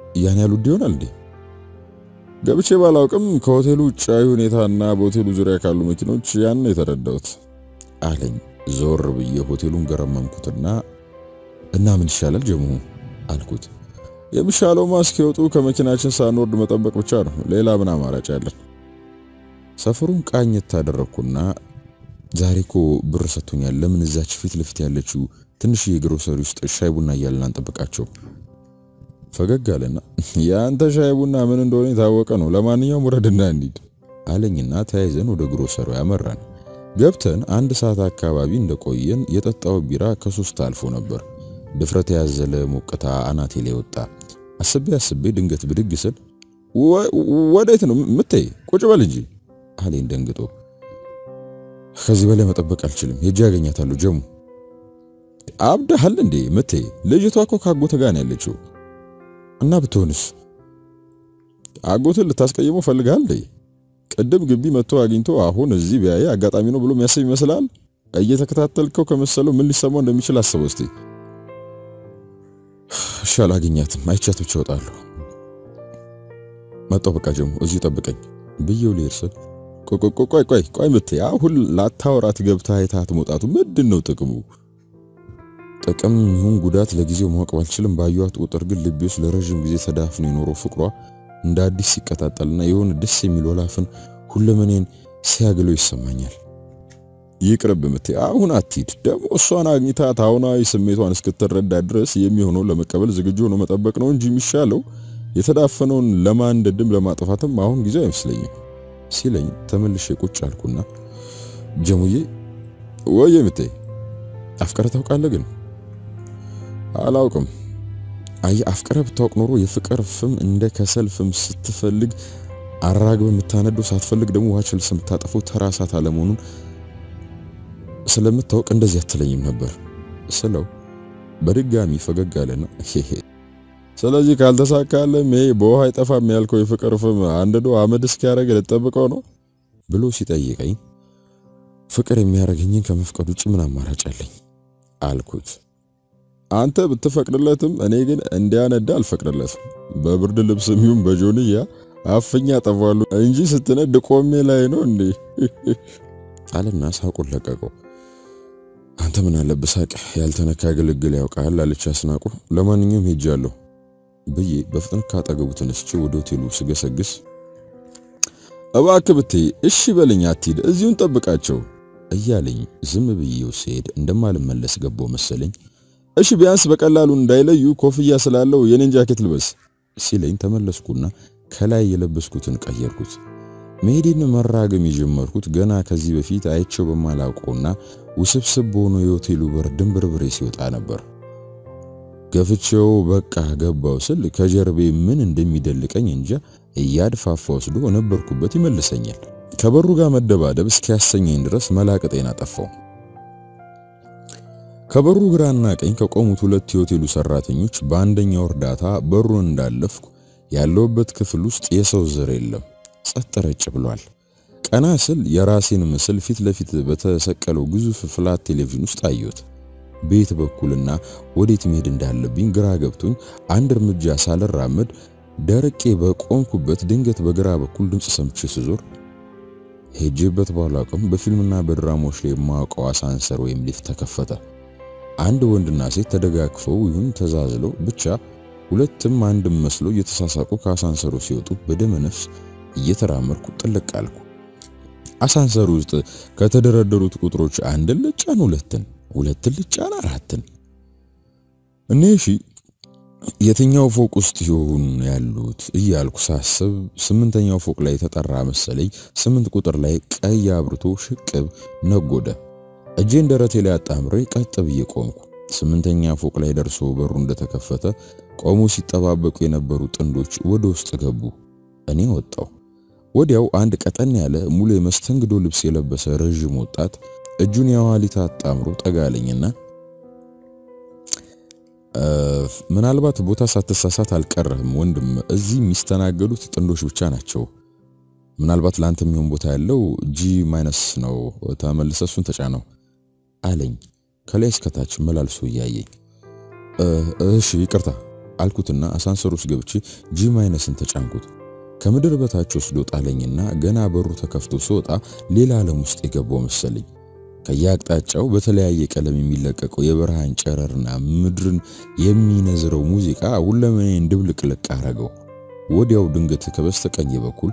ያን ያሉት ይሆናል እንዴ? ገብቼ ባላውቅም ከሆቴሉ ውጫዊ ሁኔታና በሆቴሉ ዙሪያ ካሉ መኪኖች ያን የተረዳሁት አለኝ። ዞር ብዬ ሆቴሉን ገረመምኩትና እና ምን ይሻላል ጀሙ አልኩት። የሚሻለው ማስኪወጡ ከመኪናችን ሳንወርድ መጠበቅ ብቻ ነው። ሌላ ምን አማራጭ አለን? ሰፈሩን ቃኘት ታደረኩና ዛሬኮ ብር ሰጥቶኛል፣ ለምን እዛች ፊት ለፊት ያለችው ትንሽ የግሮሰሪ ውስጥ ሻይ ቡና እያልን አንጠብቃቸው? ፈገግ አለና ያንተ ሻይ ቡና ምን እንደሆነ የታወቀ ነው። ለማንኛውም ወረድና እንሂድ አለኝና ተያይዘን ወደ ግሮሰሪው ያመራን። ገብተን 1 ሰዓት አካባቢ እንደቆየን የጠጣው ቢራ ከ3 አልፎ ነበር። ድፍረት ያዘለ ሞቅታ አናቴ ላይ ወጣ። አስቤ ድንገት ብድግ ስል ወዴት ነው ምትይ? ቁጭ በል እንጂ አለኝ ደንግጦ። ከዚህ በላይ መጠበቅ አልችልም፣ ሄጄ ያገኛታለሁ ጀሙ። አብደሃል እንዴ ምትይ? ልጅቷ እኮ ካጎተ ጋር ነው ያለችው። እና ብትሆንስ? አጎትን ልታስቀይመው ፈልጋል እንዴ? ቅድም ግቢ መጥቶ አግኝቶ አሁን እዚህ ቢያይ አጋጣሚ ነው ብሎ የሚያስብ ይመስላል? እየተከታተልከው ከመሰለው ምን ሊሰማው እንደሚችል አስበው እስቲ። ሻላ አገኛትም፣ አይቻት ብቻ እወጣለሁ። መጣሁ በቃ ጀሙ፣ እዚህ ጠብቀኝ ብዬው ልሄድ ስል ቆይ ምትይ? አሁን ላታወራት ገብታ አይታት መውጣቱ ምንድነው ጥቅሙ? ጥቅም ይሁን ጉዳት ለጊዜው ማወቅ ባልችልም ባዩት ቁጥር ግን ልቤ ውስጥ ለረጅም ጊዜ ተዳፍኖ የኖረው ፍቅሯ እንደ አዲስ ሲቀጣጠልና የሆነ ደስ የሚል ወላፈን ሁለመኔን ሲያግለው ይሰማኛል። ይቅርብ ምትይ፣ አሁን አትሂድ። ደግሞ እሷን አግኝታ ታውናዊ ስሜቷን እስክትረዳ ድረስ የሚሆነው ለመቀበል ዝግጁ ሆኖ መጠበቅ ነው እንጂ የሚሻለው የተዳፈነውን ለማንደድም ለማጥፋትም አሁን ጊዜው አይመስለኝም ሲለኝ ተመልሼ ቁጭ አልኩና ጀሙዬ ወይ ምትይ አፍቀረህ ታውቃለህ? ግን አላውቅም። አይ አፍቀረህ ብታውቅ ኖሮ የፍቅር ፍም እንደ ከሰል ፍም ስትፈልግ አራግበ የምታነደው ሳትፈልግ ደግሞ ውሃ ቸልስ የምታጠፈው ተራ እሳት አለመሆኑን ስለምታውቅ እንደዚህ አትለኝም ነበር ስለው በድጋሚ ፈገግ አለና ስለዚህ ካልተሳካለም ይሄ በውሃ አይጠፋም ያልከው የፍቅር ፍም አንድዶ አመድ እስኪያረግ ልጠብቀው ነው ብሎ ሲጠይቀኝ ፍቅር የሚያረገኝን ከመፍቀድ ውጭ ምን አማራጭ አለኝ አልኩት። አንተ ብትፈቅድለትም እኔ ግን እንዲያነዳ አልፈቅድለትም። በብርድ ልብስም ይሁን በጆንያ አፍኛ ጠፋሉ እንጂ ስትነድ ቆሜ ላይ ነው እንዴ አለና ሳቁን ለቀቀው። አንተ ምን አለብህ ሳቅ፣ ያልተነካ ግልግል ያውቃል አለች አስናቁ። ለማንኛውም ሄጃለሁ ብዬ በፍጥነት ካጠገቡ ተነስቼ ወደ ሆቴሉ ስገሰግስ እባክህ ብትይ እሺ በለኝ፣ አትሂድ፣ እዚሁን ጠብቃቸው እያለኝ ዝም ብዬው ሲሄድ እንደማልመለስ ገባው መሰለኝ። እሺ ቢያንስ በቀላሉ እንዳይለዩ ኮፍያ ስላለው የኔን ጃኬት ልበስ ሲለኝ ተመለስኩና ከላይ የለበስኩትን ቀየርኩት። መሄዴን መራገም የጀመርኩት ገና ከዚህ በፊት አይቼው በማላውቀውና ውስብስብ ሆኖ የሆቴሉ በር ድንብርብሬ ሲወጣ ነበር። ገፍቼው በቃ ገባው ስል ከጀርቤ ምን እንደሚደልቀኝ እንጃ እያድፋፋ ወስዶ ነበርኩበት ይመልሰኛል። ከበሩ ጋር መደባደብ እስኪያሰኘኝ ድረስ መላቀጤን አጠፋው። ከበሩ ግራና ቀኝ ከቆሙት 2 የሆቴሉ ሰራተኞች በአንደኛው እርዳታ በሩን እንዳለፍኩ ያለውበት ክፍል ውስጥ የሰው ዘር የለም፣ ጸጥ ረጭ ብሏል። ቀና ስል የራሴን ምስል ፊት ለፊት በተሰቀለው ግዙፍ ፍላት ቴሌቪዥን ውስጥ አየሁት። ቤት በኩልና ወዴት መሄድ እንዳለብኝ ግራ ገብቶኝ አንድ እርምጃ ሳልራመድ ደረቄ በቆምኩበት ድንገት በግራ በኩል ድምጽ ሰምቼ ስዞር ሄጄበት ባላውቅም በፊልምና በድራማዎች ላይ የማውቀው አሳንሰር ወይም ሊፍት ተከፈተ። አንድ ወንድና ሴት ተደጋግፈው ይሁን ተዛዝለው ብቻ ሁለቱም አንድም መስለው እየተሳሳቁ ከአሳንሰሩ ሲወጡ በደመ ነፍስ እየተራመድኩ ጥልቅ አልኩ። አሳንሰሩ ውስጥ ከተደረደሩት ቁጥሮች አንድን ልጫን ሁለትን ልጫን አራትን። እሺ የትኛው ፎቅ ውስጥ ይሆን ያሉት እያልኩ ሳስብ 8ኛው ፎቅ ላይ ተጠራ መሰለኝ። 8 ቁጥር ላይ ቀይ አብርቶ ሽቅብ ነጎደ። እጄን ደረቴ ላይ አጣምሬ ቀጥ ብዬ ቆምኩ። 8ኛ ፎቅ ላይ ደርሶ በሩ እንደተከፈተ ቆሞ ሲጠባበቁ የነበሩ ጥንዶች ወደ ውስጥ ገቡ። እኔ ወጣው። ወዲያው አንድ ቀጠን ያለ ሙሉ የመስተንግዶ ልብስ የለበሰ ረጅም ወጣት እጁን ያዋሊታ አጣምሮ ጠጋለኝና ምናልባት ቦታ ሳትሳሳት አልቀረም ወንድም፣ እዚህ የሚስተናገዱት ጥንዶች ብቻ ናቸው። ምናልባት ላንተ የሚሆን ቦታ ያለው G- ነው፣ ተመልሰህ እሱን ተጫነው አለኝ ከላይ እስከ ታች መላልሶ ያየኝ። እሺ ይቅርታ አልኩትና አሳንሰር ውስጥ ገብቼ ጂ-ማይነስን ተጫንኩት። ከምድር በታች ወስዶ ጣለኝና ገና በሩ ተከፍቶ ሲወጣ ሌላ ዓለም ውስጥ የገባው መሰለኝ። ከያቅጣጫው በተለያየ ቀለም የሚለቀቀው የብርሃን ጨረርና ምድርን የሚነዝረው ሙዚቃ ሁለመኔን ድብልቅልቅ አረገው። ወዲያው ድንገት ከበስተቀኝ በኩል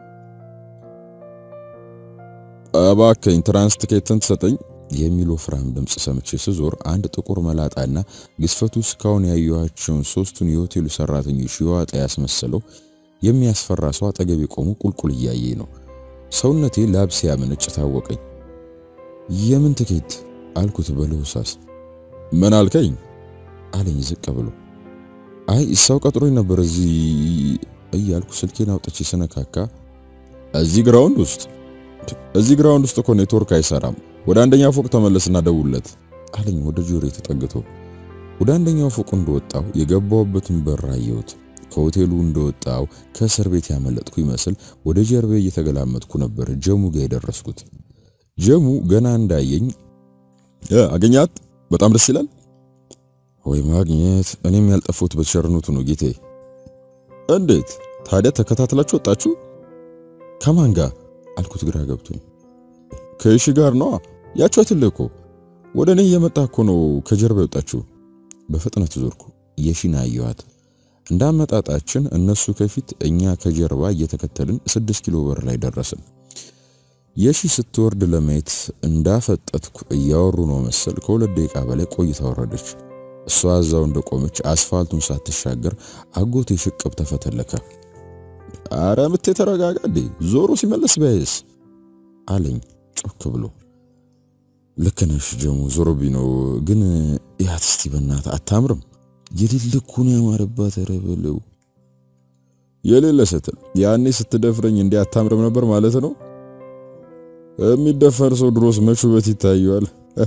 እባክህ ትራንስ ቲኬትን ትሰጠኝ የሚል ወፍራም ድምጽ ሰምቼ ስዞር አንድ ጥቁር መላጣና ግዝፈቱ እስካሁን ያየኋቸውን ሶስቱን የሆቴሉ ሰራተኞች ይዋጣ ያስመሰለው የሚያስፈራ ሰው አጠገቤ ቆሞ ቁልቁል እያየኝ ነው። ሰውነቴ ላብ ሲያመነጭ ታወቀኝ። የምን ትኬት አልኩት በለሆሳስ። ምን አልከኝ አለኝ ዝቅ ብሎ። አይ ሰው ቀጥሮኝ ነበር እዚህ እያልኩ ስልኬን አውጥቼ ስነካካ እዚህ ግራውንድ ውስጥ እኮ ኔትወርክ አይሰራም፣ ወደ አንደኛ ፎቅ ተመለስና ደውለት አለኝ ወደ ጆሮዬ ተጠግቶ። ወደ አንደኛው ፎቅ እንደወጣው የገባውበትን በር አየሁት። ከሆቴሉ እንደወጣው ከእስር ቤት ያመለጥኩ ይመስል ወደ ጀርባዬ እየተገላመጥኩ ነበር ጀሙ ጋር የደረስኩት። ጀሙ ገና እንዳየኝ አገኛት በጣም ደስ ይላል። ወይ ማግኘት፣ እኔም ያልጠፉት በቸርነቱ ነው ጌቴ። እንዴት ታዲያ ተከታትላችሁ ወጣችሁ? ከማን ጋር አልኩት ግራ ገብቶኝ። ከእሺ ጋር ነው ያቻት ለኮ ወደ እኔ እየመጣ እኮ ነው ከጀርባ ወጣችሁ። በፍጥነት ዞርኩ። የሺን አየኋት። እንዳመጣጣችን እነሱ ከፊት እኛ ከጀርባ እየተከተልን 6 ኪሎ በር ላይ ደረስን። የሺ ስትወርድ ለማየት እንዳፈጠጥኩ እያወሩ ነው መሰል ከሁለት ደቂቃ በላይ ቆይታ ወረደች። እሷ እዛው እንደቆመች አስፋልቱን ሳትሻገር አጎቴ ሽቅብ ተፈተለከ። አረ ምት ተረጋጋ እንዴ ዞሮ ሲመለስ በይስ አለኝ ጮክ ብሎ። ልክ ነሽ ጀሙ ዞሮብኝ ነው፣ ግን ያት እስቲ በእናትህ አታምርም? የሌለኩ ነው ያማረባት ረበለው። የሌለ ስትል ያኔ ስትደፍረኝ እንዴ አታምርም ነበር ማለት ነው? የሚደፈር ሰው ድሮስ መች ውበት ይታየዋል።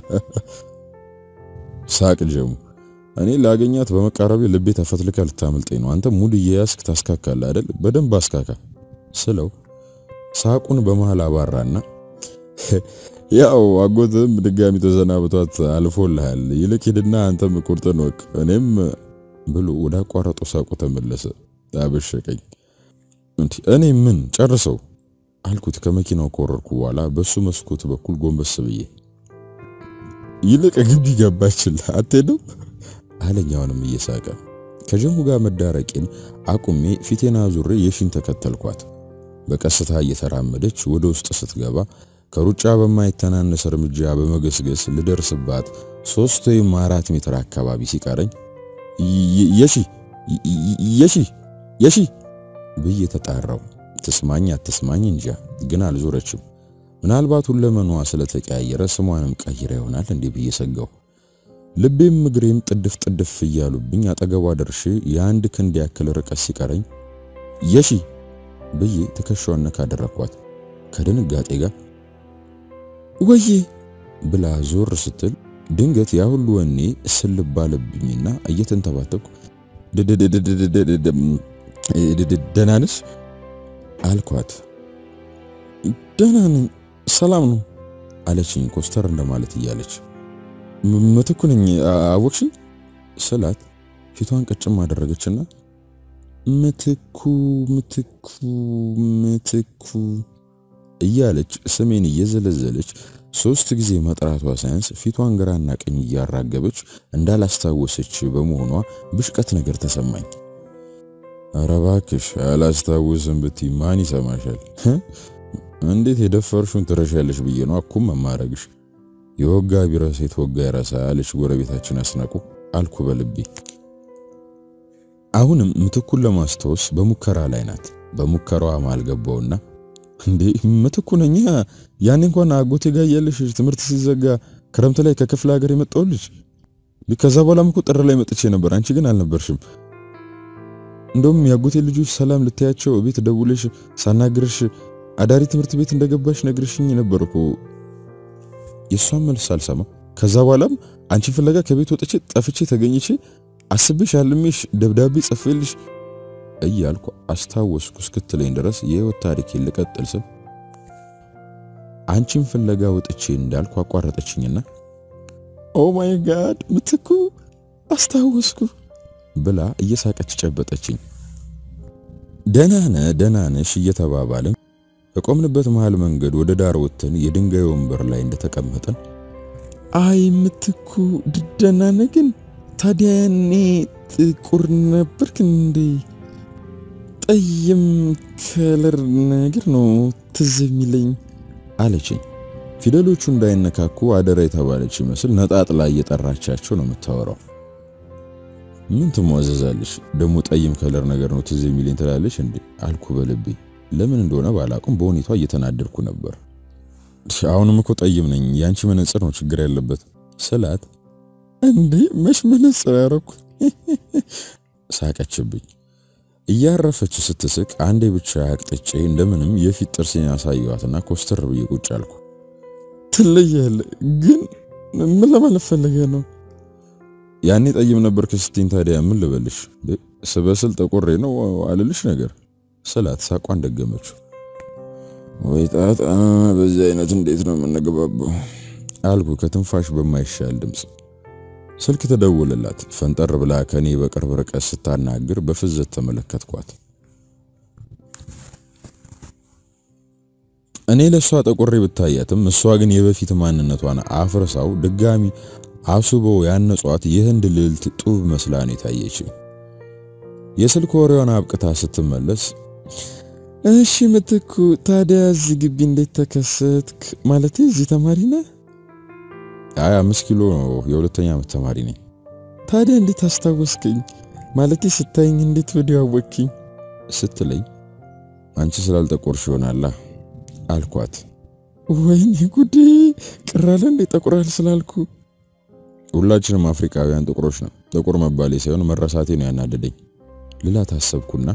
ሳቅ ጀሙ። እኔ ላገኛት በመቃረቤ ልቤ ተፈትልካ ልታመልጠኝ ነው። አንተ ሙድ እየያዝክ ታስካካለህ አይደል? በደንብ አስካካ ስለው ሳቁን በመሃል አባራና ያው አጎትም ድጋሚ ተዘናብቷት አልፎልሃል፣ ይልቅ ሂድና አንተም ቁርጥን ወቅ እኔም ብሎ ወደ አቋራጦ ሳቁ ተመለሰ። አበሸቀኝ። እኔ ምን ጨርሰው አልኩት ከመኪናው ኮረርኩ በኋላ በሱ መስኮት በኩል ጎንበስ ብዬ። ይልቅ ግቢ ገባችል አትሄድም አለኛውንም እየሳቀ። ከጀሙ ጋር መዳረቄን አቁሜ ፊቴና ዙሬ የሺን ተከተልኳት። በቀስታ እየተራመደች ወደ ውስጥ ስትገባ ከሩጫ በማይተናነስ እርምጃ በመገስገስ ልደርስባት 3 ወይም 4 ሜትር አካባቢ ሲቀረኝ የሺ ብዬ ተጣራው። ትስማኝ አትስማኝ እንጃ፣ ግን አልዞረችም። ምናልባት ሁለመኗ ስለተቀያየረ ስሟንም ቀይራ ይሆናል እንዴ ብዬ ሰጋው። ልቤም እግሬም ጥድፍ እያሉብኝ አጠገቧ ደርሼ የአንድ ክንድ ያክል ርቀት ሲቀረኝ የሺ ብዬ ትከሻዋን ነካ አደረኳት። ከድንጋጤ ጋር ወዬ ብላ ዞር ስትል ድንገት ያ ሁሉ ወኔ ስልባለብኝና እየተንተባተኩ ደህና ነሽ አልኳት። ደህና ነኝ ሰላም ነው አለችኝ ኮስተር እንደማለት እያለች። ምትኩ ነኝ አወቅሽኝ ስላት ፊቷን ቀጭም አደረገችና ምትኩ እያለች ስሜን እየዘለዘለች 3 ጊዜ መጥራቷ ሳይንስ ፊቷን ግራና ቀኝ እያራገበች እንዳላስታወሰች በመሆኗ ብሽቀት ነገር ተሰማኝ። ኧረ እባክሽ አላስታውስም ብትይ ማን ይሰማሻል? እንዴት የደፈርሽውን ትረሻለሽ ብዬ ነው አኩም መማረግሽ። የወጋ ቢረሳ የተወጋ ይረሳልሽ ጎረቤታችን አስናቁ አልኩ በልቤ። አሁንም ምትኩን ለማስታወስ በሙከራ ላይ ናት። በሙከራዋ ማልገባውና እንዴ ምትኩ ነኝ ያኔ እንኳን አጎቴ ጋር ያለሽ ትምህርት ሲዘጋ ክረምት ላይ ከክፍለ ሀገር የመጣውልሽ። ከዛ በኋላም እኮ ጥር ላይ መጥቼ ነበር፣ አንቺ ግን አልነበርሽም። እንደውም ያጎቴ ልጆች ሰላም ልታያቸው ቤት ደውለሽ ሳናግርሽ አዳሪ ትምህርት ቤት እንደገባሽ ነግርሽኝ ነበርኩ። የሷን መልስ አልሰማ። ከዛ በኋላም አንቺ ፍለጋ ከቤት ወጥቼ ጠፍቼ ተገኝቼ አስብሽ አልምሽ ደብዳቤ ጽፌልሽ እያልኩ አስታወስኩ እስክትለኝ ድረስ የህይወት ታሪኬን ልቀጥል ስል አንቺን ፍለጋ ወጥቼ እንዳልኩ አቋረጠችኝና ኦ ማይ ጋድ ምትኩ አስታወስኩ ብላ እየሳቀች ጨበጠችኝ። ደህና ነሽ እየተባባልን ከቆምንበት መሃል መንገድ ወደ ዳር ወጥተን የድንጋይ ወንበር ላይ እንደተቀመጠን አይ ምትኩ ደህና ነህ ግን ታዲያ ያኔ ጥቁር ነበርክ እንዴ? ጠይም ከለር ነገር ነው ትዝ የሚለኝ አለችኝ። ፊደሎቹ እንዳይነካኩ አደራ የተባለች ይመስል ነጣጥላ እየጠራቻቸው ነው የምታወራው። ምን ትሟዘዛለሽ ደሞ ጠይም ከለር ነገር ነው ትዝ የሚለኝ ትላለሽ እንዴ አልኩ በልቤ። ለምን እንደሆነ ባላቁም በሁኔታው እየተናደድኩ ነበር። አሁንም እኮ ጠይም ነኝ ያንቺ መነጽር ነው ችግር ያለበት ስላት እንዴ መች መነጽር ያረኩ ሳቀችብኝ። እያረፈች ስትስቅ አንዴ ብቻ አቅጥጬ እንደምንም የፊት ጥርሴን ያሳየዋትና ኮስተር ብዬ ቁጭ አልኩ። ትለያለህ ግን ምን ለማለት ፈልገህ ነው? ያኔ ጠይም ነበርክ ስትይኝ ታዲያ ምን ልበልሽ? ስበስል ጠቆሬ ነው አልልሽ ነገር ስላት ሳቋን ደገመችው። ወይ ጣጣ በዚህ አይነት እንዴት ነው የምንገባባው አልኩ ከትንፋሽ በማይሻል ድምጽ። ስልክ ተደወለላት። ፈንጠር ብላ ከኔ በቅርብ ርቀት ስታናግር በፍዝት ተመለከትኳት። እኔ ለሷ ጠቆሬ ብታያትም እሷ ግን የበፊት ማንነቷን አፍርሳው ድጋሚ አሱበው ያነጿት የህንድ ልዕልት ጡብ መስላ ነው የታየችኝ። የስልክ ወሬዋን አብቅታ ስትመለስ እሺ ምትኩ ታዲያ እዚህ ግቢ እንዴት ተከሰትክ? ማለት እዚህ ተማሪ ነህ? አይ 5 ኪሎ የሁለተኛ ዓመት ተማሪ ነኝ። ታዲያ እንዴት አስታወስከኝ? ማለት ስታይኝ እንዴት ወዲያው አወቅኝ ስትለኝ አንቺ ስላልጠቆርሽ ይሆናል አልኳት። ወይኔ ጉዴ ቅራለ እንዴ ጠቆራል ስላልኩ? ሁላችንም አፍሪካውያን ጥቁሮች ነን። ጥቁር መባሌ ሳይሆን መረሳቴ ነው ያናደደኝ ልላ ታሰብኩና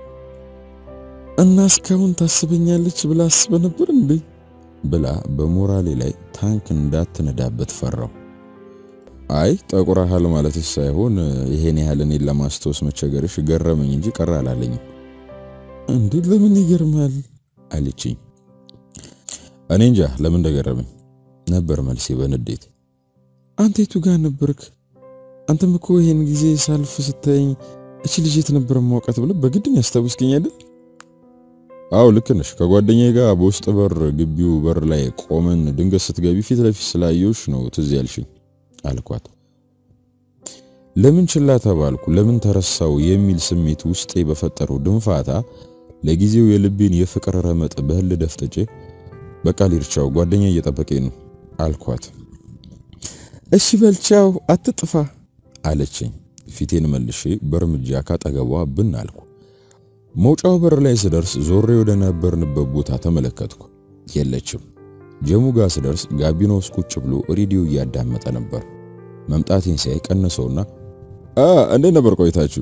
እና እስካሁን ታስበኛለች ብላ አስበ ነበር እንዴ ብላ በሞራሌ ላይ ታንክ እንዳትነዳበት ፈራው። አይ ጠቁራሃል ማለት ሳይሆን ይሄን ያህል እኔን ለማስተዋወስ መቸገርሽ ገረመኝ እንጂ ቀራ አላለኝም። እንዴ ለምን ይገርማል አለችኝ። እኔ እንጃ ለምን እንደገረመኝ ነበር መልሴ በንዴት። አንተ የቱ ጋር ነበርክ? አንተም እኮ ይሄን ጊዜ ሳልፍ ስታየኝ እቺ ልጅ የት ነበር ማውቃት ብለ በግድም ያስታውስከኝ አይደል? አው ልክ ነሽ። ከጓደኛዬ ጋር በውስጥ በር ግቢው በር ላይ ቆመን ድንገት ስትገቢ ፊት ለፊት ስላየሁሽ ነው ትዝ ያልሽኝ አልኳት። ለምን ችላ ተባልኩ ለምን ተረሳው የሚል ስሜት ውስጤ በፈጠረው ድንፋታ ለጊዜው የልቤን የፍቅር ረመጥ በህል ደፍጥጬ በቃ ልርቻው ጓደኛዬ እየጠበቀኝ ነው አልኳት። እሺ በልቻው አትጥፋ አለችኝ። ፊቴን መልሼ በርምጃ ካጠገቧ ብን አልኩ። መውጫው በር ላይ ስደርስ ዞሬ ወደ ነበርንበት ቦታ ተመለከትኩ። የለችም። ጀሙ ጋር ስደርስ ጋቢና ውስጥ ቁጭ ብሎ ሬዲዮ እያዳመጠ ነበር። መምጣቴን ሲያይ ቀነሰውና እንዴት ነበር ቆይታችሁ?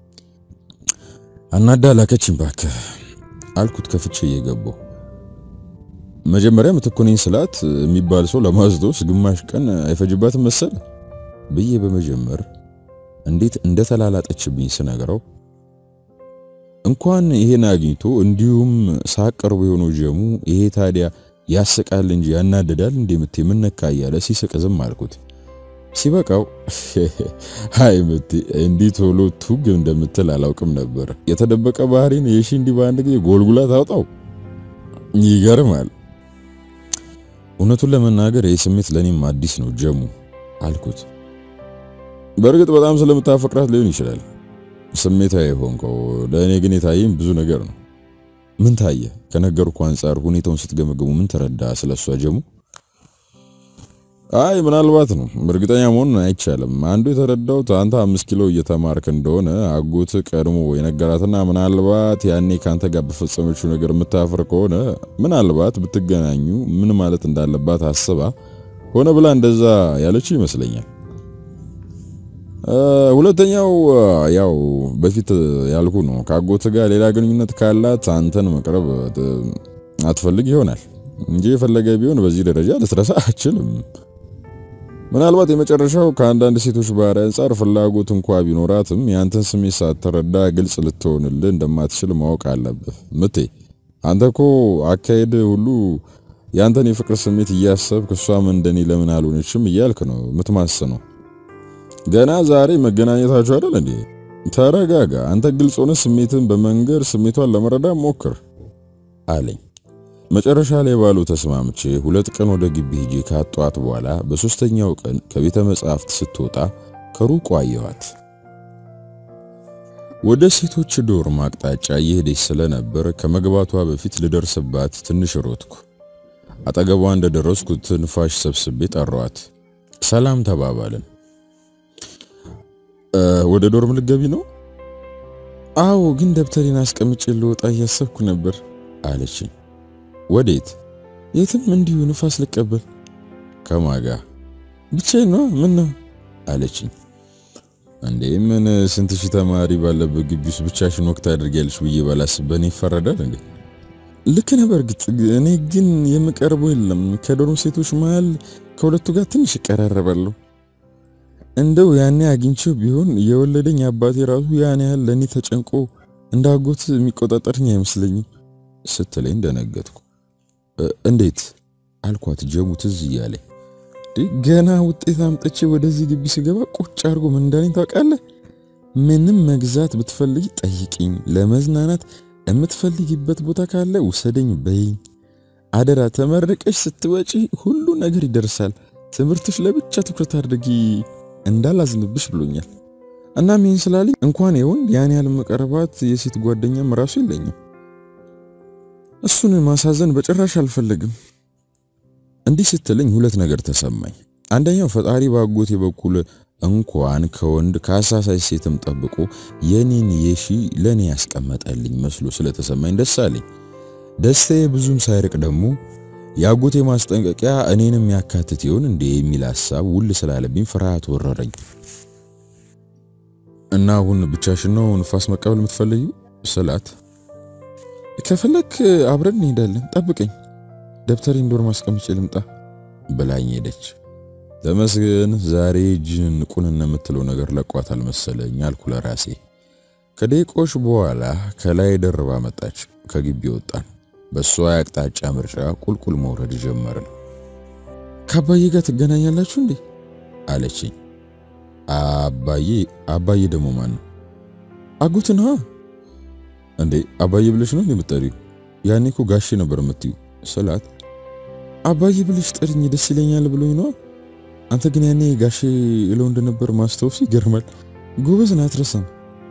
አናዳ ላከችኝ ባክህ አልኩት ከፍቼ እየገባሁ። መጀመሪያ ምትኩነኝ ስላት የሚባል ሰው ለማዝዶስ ግማሽ ቀን አይፈጅባትም መሰለ ብዬ በመጀመር እንዴት እንደተላላጠችብኝ ስነግረው እንኳን ይሄን አግኝቶ እንዲሁም ሳቀርቡ የሆነ ጀሙ ይሄ ታዲያ ያስቃል እንጂ ያናደዳል እንደምት የምነካ ያለ ሲስቅ ዝም አልኩት። ሲበቃው ሃይ ምት እንዴት ቶሎ ቱግ እንደምትል አላውቅም ነበር። የተደበቀ ባህሪን የሺ እንዲ ባንድ ጊዜ ጎልጉላ ታውጣው ይገርማል። እውነቱን ለመናገር ይሄ ስሜት ለኔም አዲስ ነው ጀሙ አልኩት። በርግጥ በጣም ስለምታፈቅራት ሊሆን ይችላል ስሜታዊ ሆንከው። ለኔ ግን የታየኝ ብዙ ነገር ነው። ምን ታየ? ከነገርኩ አንፃር ሁኔታውን ስትገመገሙ ምን ተረዳ ስለሷ ጀሙ? አይ ምናልባት ነው እርግጠኛ መሆን አይቻልም። አንዱ የተረዳው አንተ 5 ኪሎ እየተማርክ እንደሆነ አጎት ቀድሞ የነገራትና ምናልባት ያኔ ካንተ ጋር በፈጸመችው ነገር የምታፈር ከሆነ ምናልባት ብትገናኙ ምን ማለት እንዳለባት አስባ ሆነ ብላ እንደዛ ያለች ይመስለኛል። ሁለተኛው ያው በፊት ያልኩ ነው ካጎት ጋር ሌላ ግንኙነት ካላት አንተን መቅረብ አትፈልግ ይሆናል እንጂ የፈለገ ቢሆን በዚህ ደረጃ ልትረሳ አትችልም። ምናልባት የመጨረሻው ከአንዳንድ ሴቶች ባህሪ አንፃር ፍላጎት እንኳን ቢኖራትም ያንተን ስሜት ሳትረዳ ግልጽ ልትሆንልህ እንደማትችል ማወቅ አለብህ። ምቴ አንተኮ አካሄድ ሁሉ ያንተን የፍቅር ስሜት እያሰብክ እሷም እንደኔ ለምን አልሆነችም እያልክ ነው የምትማስነው። ገና ዛሬ መገናኘታችሁ አይደል እንዴ? ተረጋጋ፣ አንተ ግልጽ ሆነ ስሜትን በመንገር ስሜቷን ለመረዳት ሞክር አለኝ። መጨረሻ ላይ ባለው ተስማምቼ 2 ቀን ወደ ግቢ ሄጄ ካጧት በኋላ በሶስተኛው ቀን ከቤተ መጻሕፍት ስትወጣ ከሩቅ አየኋት። ወደ ሴቶች ዶርም አቅጣጫ እየሄደች ስለነበር ከመግባቷ በፊት ልደርስባት ትንሽ ሮጥኩ። አጠገቧ እንደደረስኩ ትንፋሽ ሰብስቤ ጠራኋት። ሰላም ተባባልን። ወደ ዶርም ልገቢ ነው? አዎ፣ ግን ደብተሬን አስቀምጬ ልወጣ እያሰብኩ ነበር አለችኝ። ወዴት? የትም፣ እንዲሁ ንፋስ ልቀበል። ከማጋ? ብቻዬን ነው። ምን ነው አለችኝ። እንዴ ምን ስንት ሺህ ተማሪ ባለበት ግቢ ውስጥ ብቻሽን ወቅት አድርጊያለሽ ብዬ ባላስብ በእኔ ይፈረዳል እንዴ? ልክ ነህ። በእርግጥ እኔ ግን የምቀርበው የለም። ከዶርም ሴቶች መሃል ከሁለቱ ጋር ትንሽ እቀራረባለሁ። እንደው ያኔ አግኝቼው ቢሆን የወለደኝ አባቴ ራሱ ያን ያህል ለኔ ተጨንቆ እንዳጎት የሚቆጣጠርኝ አይመስለኝም ስትለኝ ደነገጥኩ። እንዴት አልኳት። ጀሙ ትዝ እያለኝ ገና ውጤት አምጥቼ ወደዚህ ግቢ ስገባ ቁጭ አድርጎ ምን እንዳለኝ ታውቃለህ? ምንም መግዛት ብትፈልጊ ጠይቂኝ፣ ለመዝናናት የምትፈልጊበት ቦታ ካለ ውሰደኝ በይኝ፣ አደራ ተመረቀሽ ስትወጪ ሁሉ ነገር ይደርሳል፣ ትምህርትሽ ለብቻ ትኩረት አድርጊ እንዳላዝንብሽ ብሎኛል። እና ምን ስላለኝ እንኳን የወንድ ያን ያህል መቀረባት የሴት ጓደኛም ራሱ የለኝም። እሱን ማሳዘን በጭራሽ አልፈልግም። እንዲህ ስትለኝ 2 ነገር ተሰማኝ። አንደኛው ፈጣሪ ባጎቴ በኩል እንኳን ከወንድ ከአሳሳይ ሴትም ጠብቆ የኔን የሺ ለኔ ያስቀመጠልኝ መስሎ ስለተሰማኝ ደስ አለኝ። ደስታዬ ብዙም ሳይርቅ ደግሞ ያጎቴ ማስጠንቀቂያ እኔንም ያካትት ይሆን እንዴ የሚል ሐሳብ ውል ስላለብኝ ፍርሃት ወረረኝ። እና አሁን ብቻሽን ነው ንፋስ መቀበል የምትፈልጊው ስላት፣ ከፈለክ አብረን እንሄዳለን፣ ጠብቀኝ፣ ደብተሬን ዶርም አስቀምጬ ልምጣ ብላኝ ሄደች። ተመስገን ዛሬ ጅን ቁንና የምትለው ነገር ለቋታል መሰለኝ አልኩ ለራሴ። ከደቂቆች በኋላ ከላይ ደርባ መጣች። ከግቢ ወጣን። በሷ አቅጣጫ ምርጫ ቁልቁል መውረድ ጀመርን። ከአባዬ ጋር ትገናኛላችሁ እንዴ አለችኝ። አባዬ ደግሞ ማን ነው? አጎት ነው እንዴ? አባዬ ብለሽ ነው የምትጠሪው? ያኔ እኮ ጋሼ ነበር የምትዩ ስላት፣ አባዬ ብለሽ ጠሪኝ ደስ ይለኛል ብሎኝ ነው። አንተ ግን ያኔ ጋሼ እለው እንደነበር ማስተውስ ይገርማል። ጎበዝ ነህ፣ አትረሳም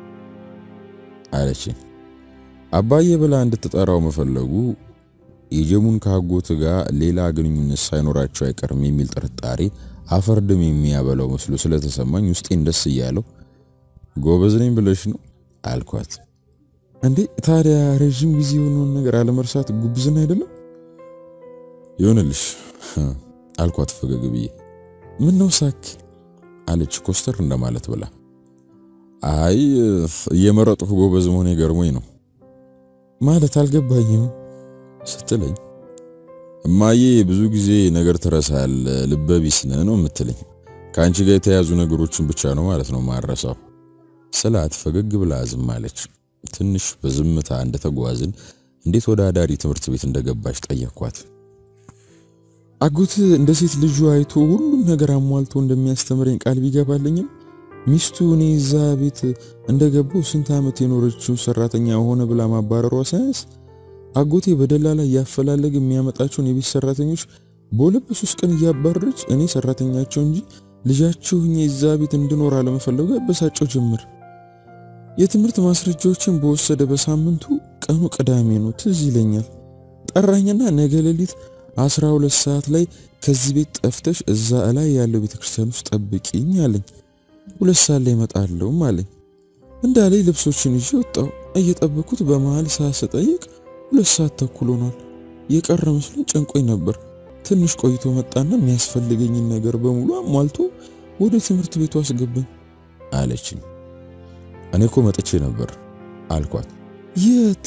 አለችኝ። አባዬ ብላ እንድትጠራው መፈለጉ የጀሙን ካጎት ጋር ሌላ ግንኙነት ሳይኖራቸው አይቀርም የሚል ጥርጣሬ አፈርድም የሚያበላው መስሎ ስለተሰማኝ ውስጤን ደስ እያለው ጎበዝ ነኝ ብለሽ ነው አልኳት። እንዴ ታዲያ ረጅም ጊዜ የሆነውን ነገር አለመርሳት ጉብዝና አይደለም? ይሁንልሽ አልኳት ፈገግ ብዬ። ምን ነው ሳክ አለች ኮስተር እንደማለት ብላ። አይ እየመረጥኩ ጎበዝ መሆኔ ገርሞኝ ነው ማለት አልገባኝም ስትለኝ፣ እማዬ ብዙ ጊዜ ነገር ትረሳል ልበቢስ ነህ ነው የምትለኝ። ካንቺ ጋር የተያዙ ነገሮችን ብቻ ነው ማለት ነው ማረሳው ስላት ፈገግ ብላ ዝም አለች። ትንሽ በዝምታ እንደተጓዝን እንዴት ወደ አዳሪ ትምህርት ቤት እንደገባች ጠየቅኳት። አጎት እንደ ሴት ልጁ አይቶ ሁሉም ነገር አሟልቶ እንደሚያስተምረኝ ቃል ቢገባልኝም ሚስቱ እኔ እዛ ቤት እንደገባው ስንት ዓመት የኖረችው ሰራተኛ ሆነ ብላ ማባረሯ ሳይንስ አጎቴ በደላላ ያፈላለግ የሚያመጣቸውን የቤት ሰራተኞች በ2-3 ቀን እያባረረች እኔ ሰራተኛቸው እንጂ ልጃቸው እኔ እዛ ቤት እንድኖር አለመፈለጉ ያበሳጨው ጀመር። የትምህርት ማስረጃዎችን በወሰደ በሳምንቱ ቀኑ ቅዳሜ ነው ትዝ ይለኛል። ጠራኝና ነገ ሌሊት 12 ሰዓት ላይ ከዚህ ቤት ጠፍተሽ እዛ ላይ ያለው ቤተክርስቲያን ውስጥ ጠብቂኝ አለኝ። 2 ሰዓት ላይ እመጣለሁ አለኝ። እንዳለኝ ልብሶችን ይዤ ወጣሁ። እየጠበኩት በመሃል ሰዓት ስጠይቅ 2 ሰዓት ተኩል ሆኗል። የቀረ መስሎኝ ጨንቆኝ ነበር። ትንሽ ቆይቶ መጣና የሚያስፈልገኝን ነገር በሙሉ አሟልቶ ወደ ትምህርት ቤቱ አስገባኝ አለችኝ። እኔ እኮ መጥቼ ነበር አልኳት። የት?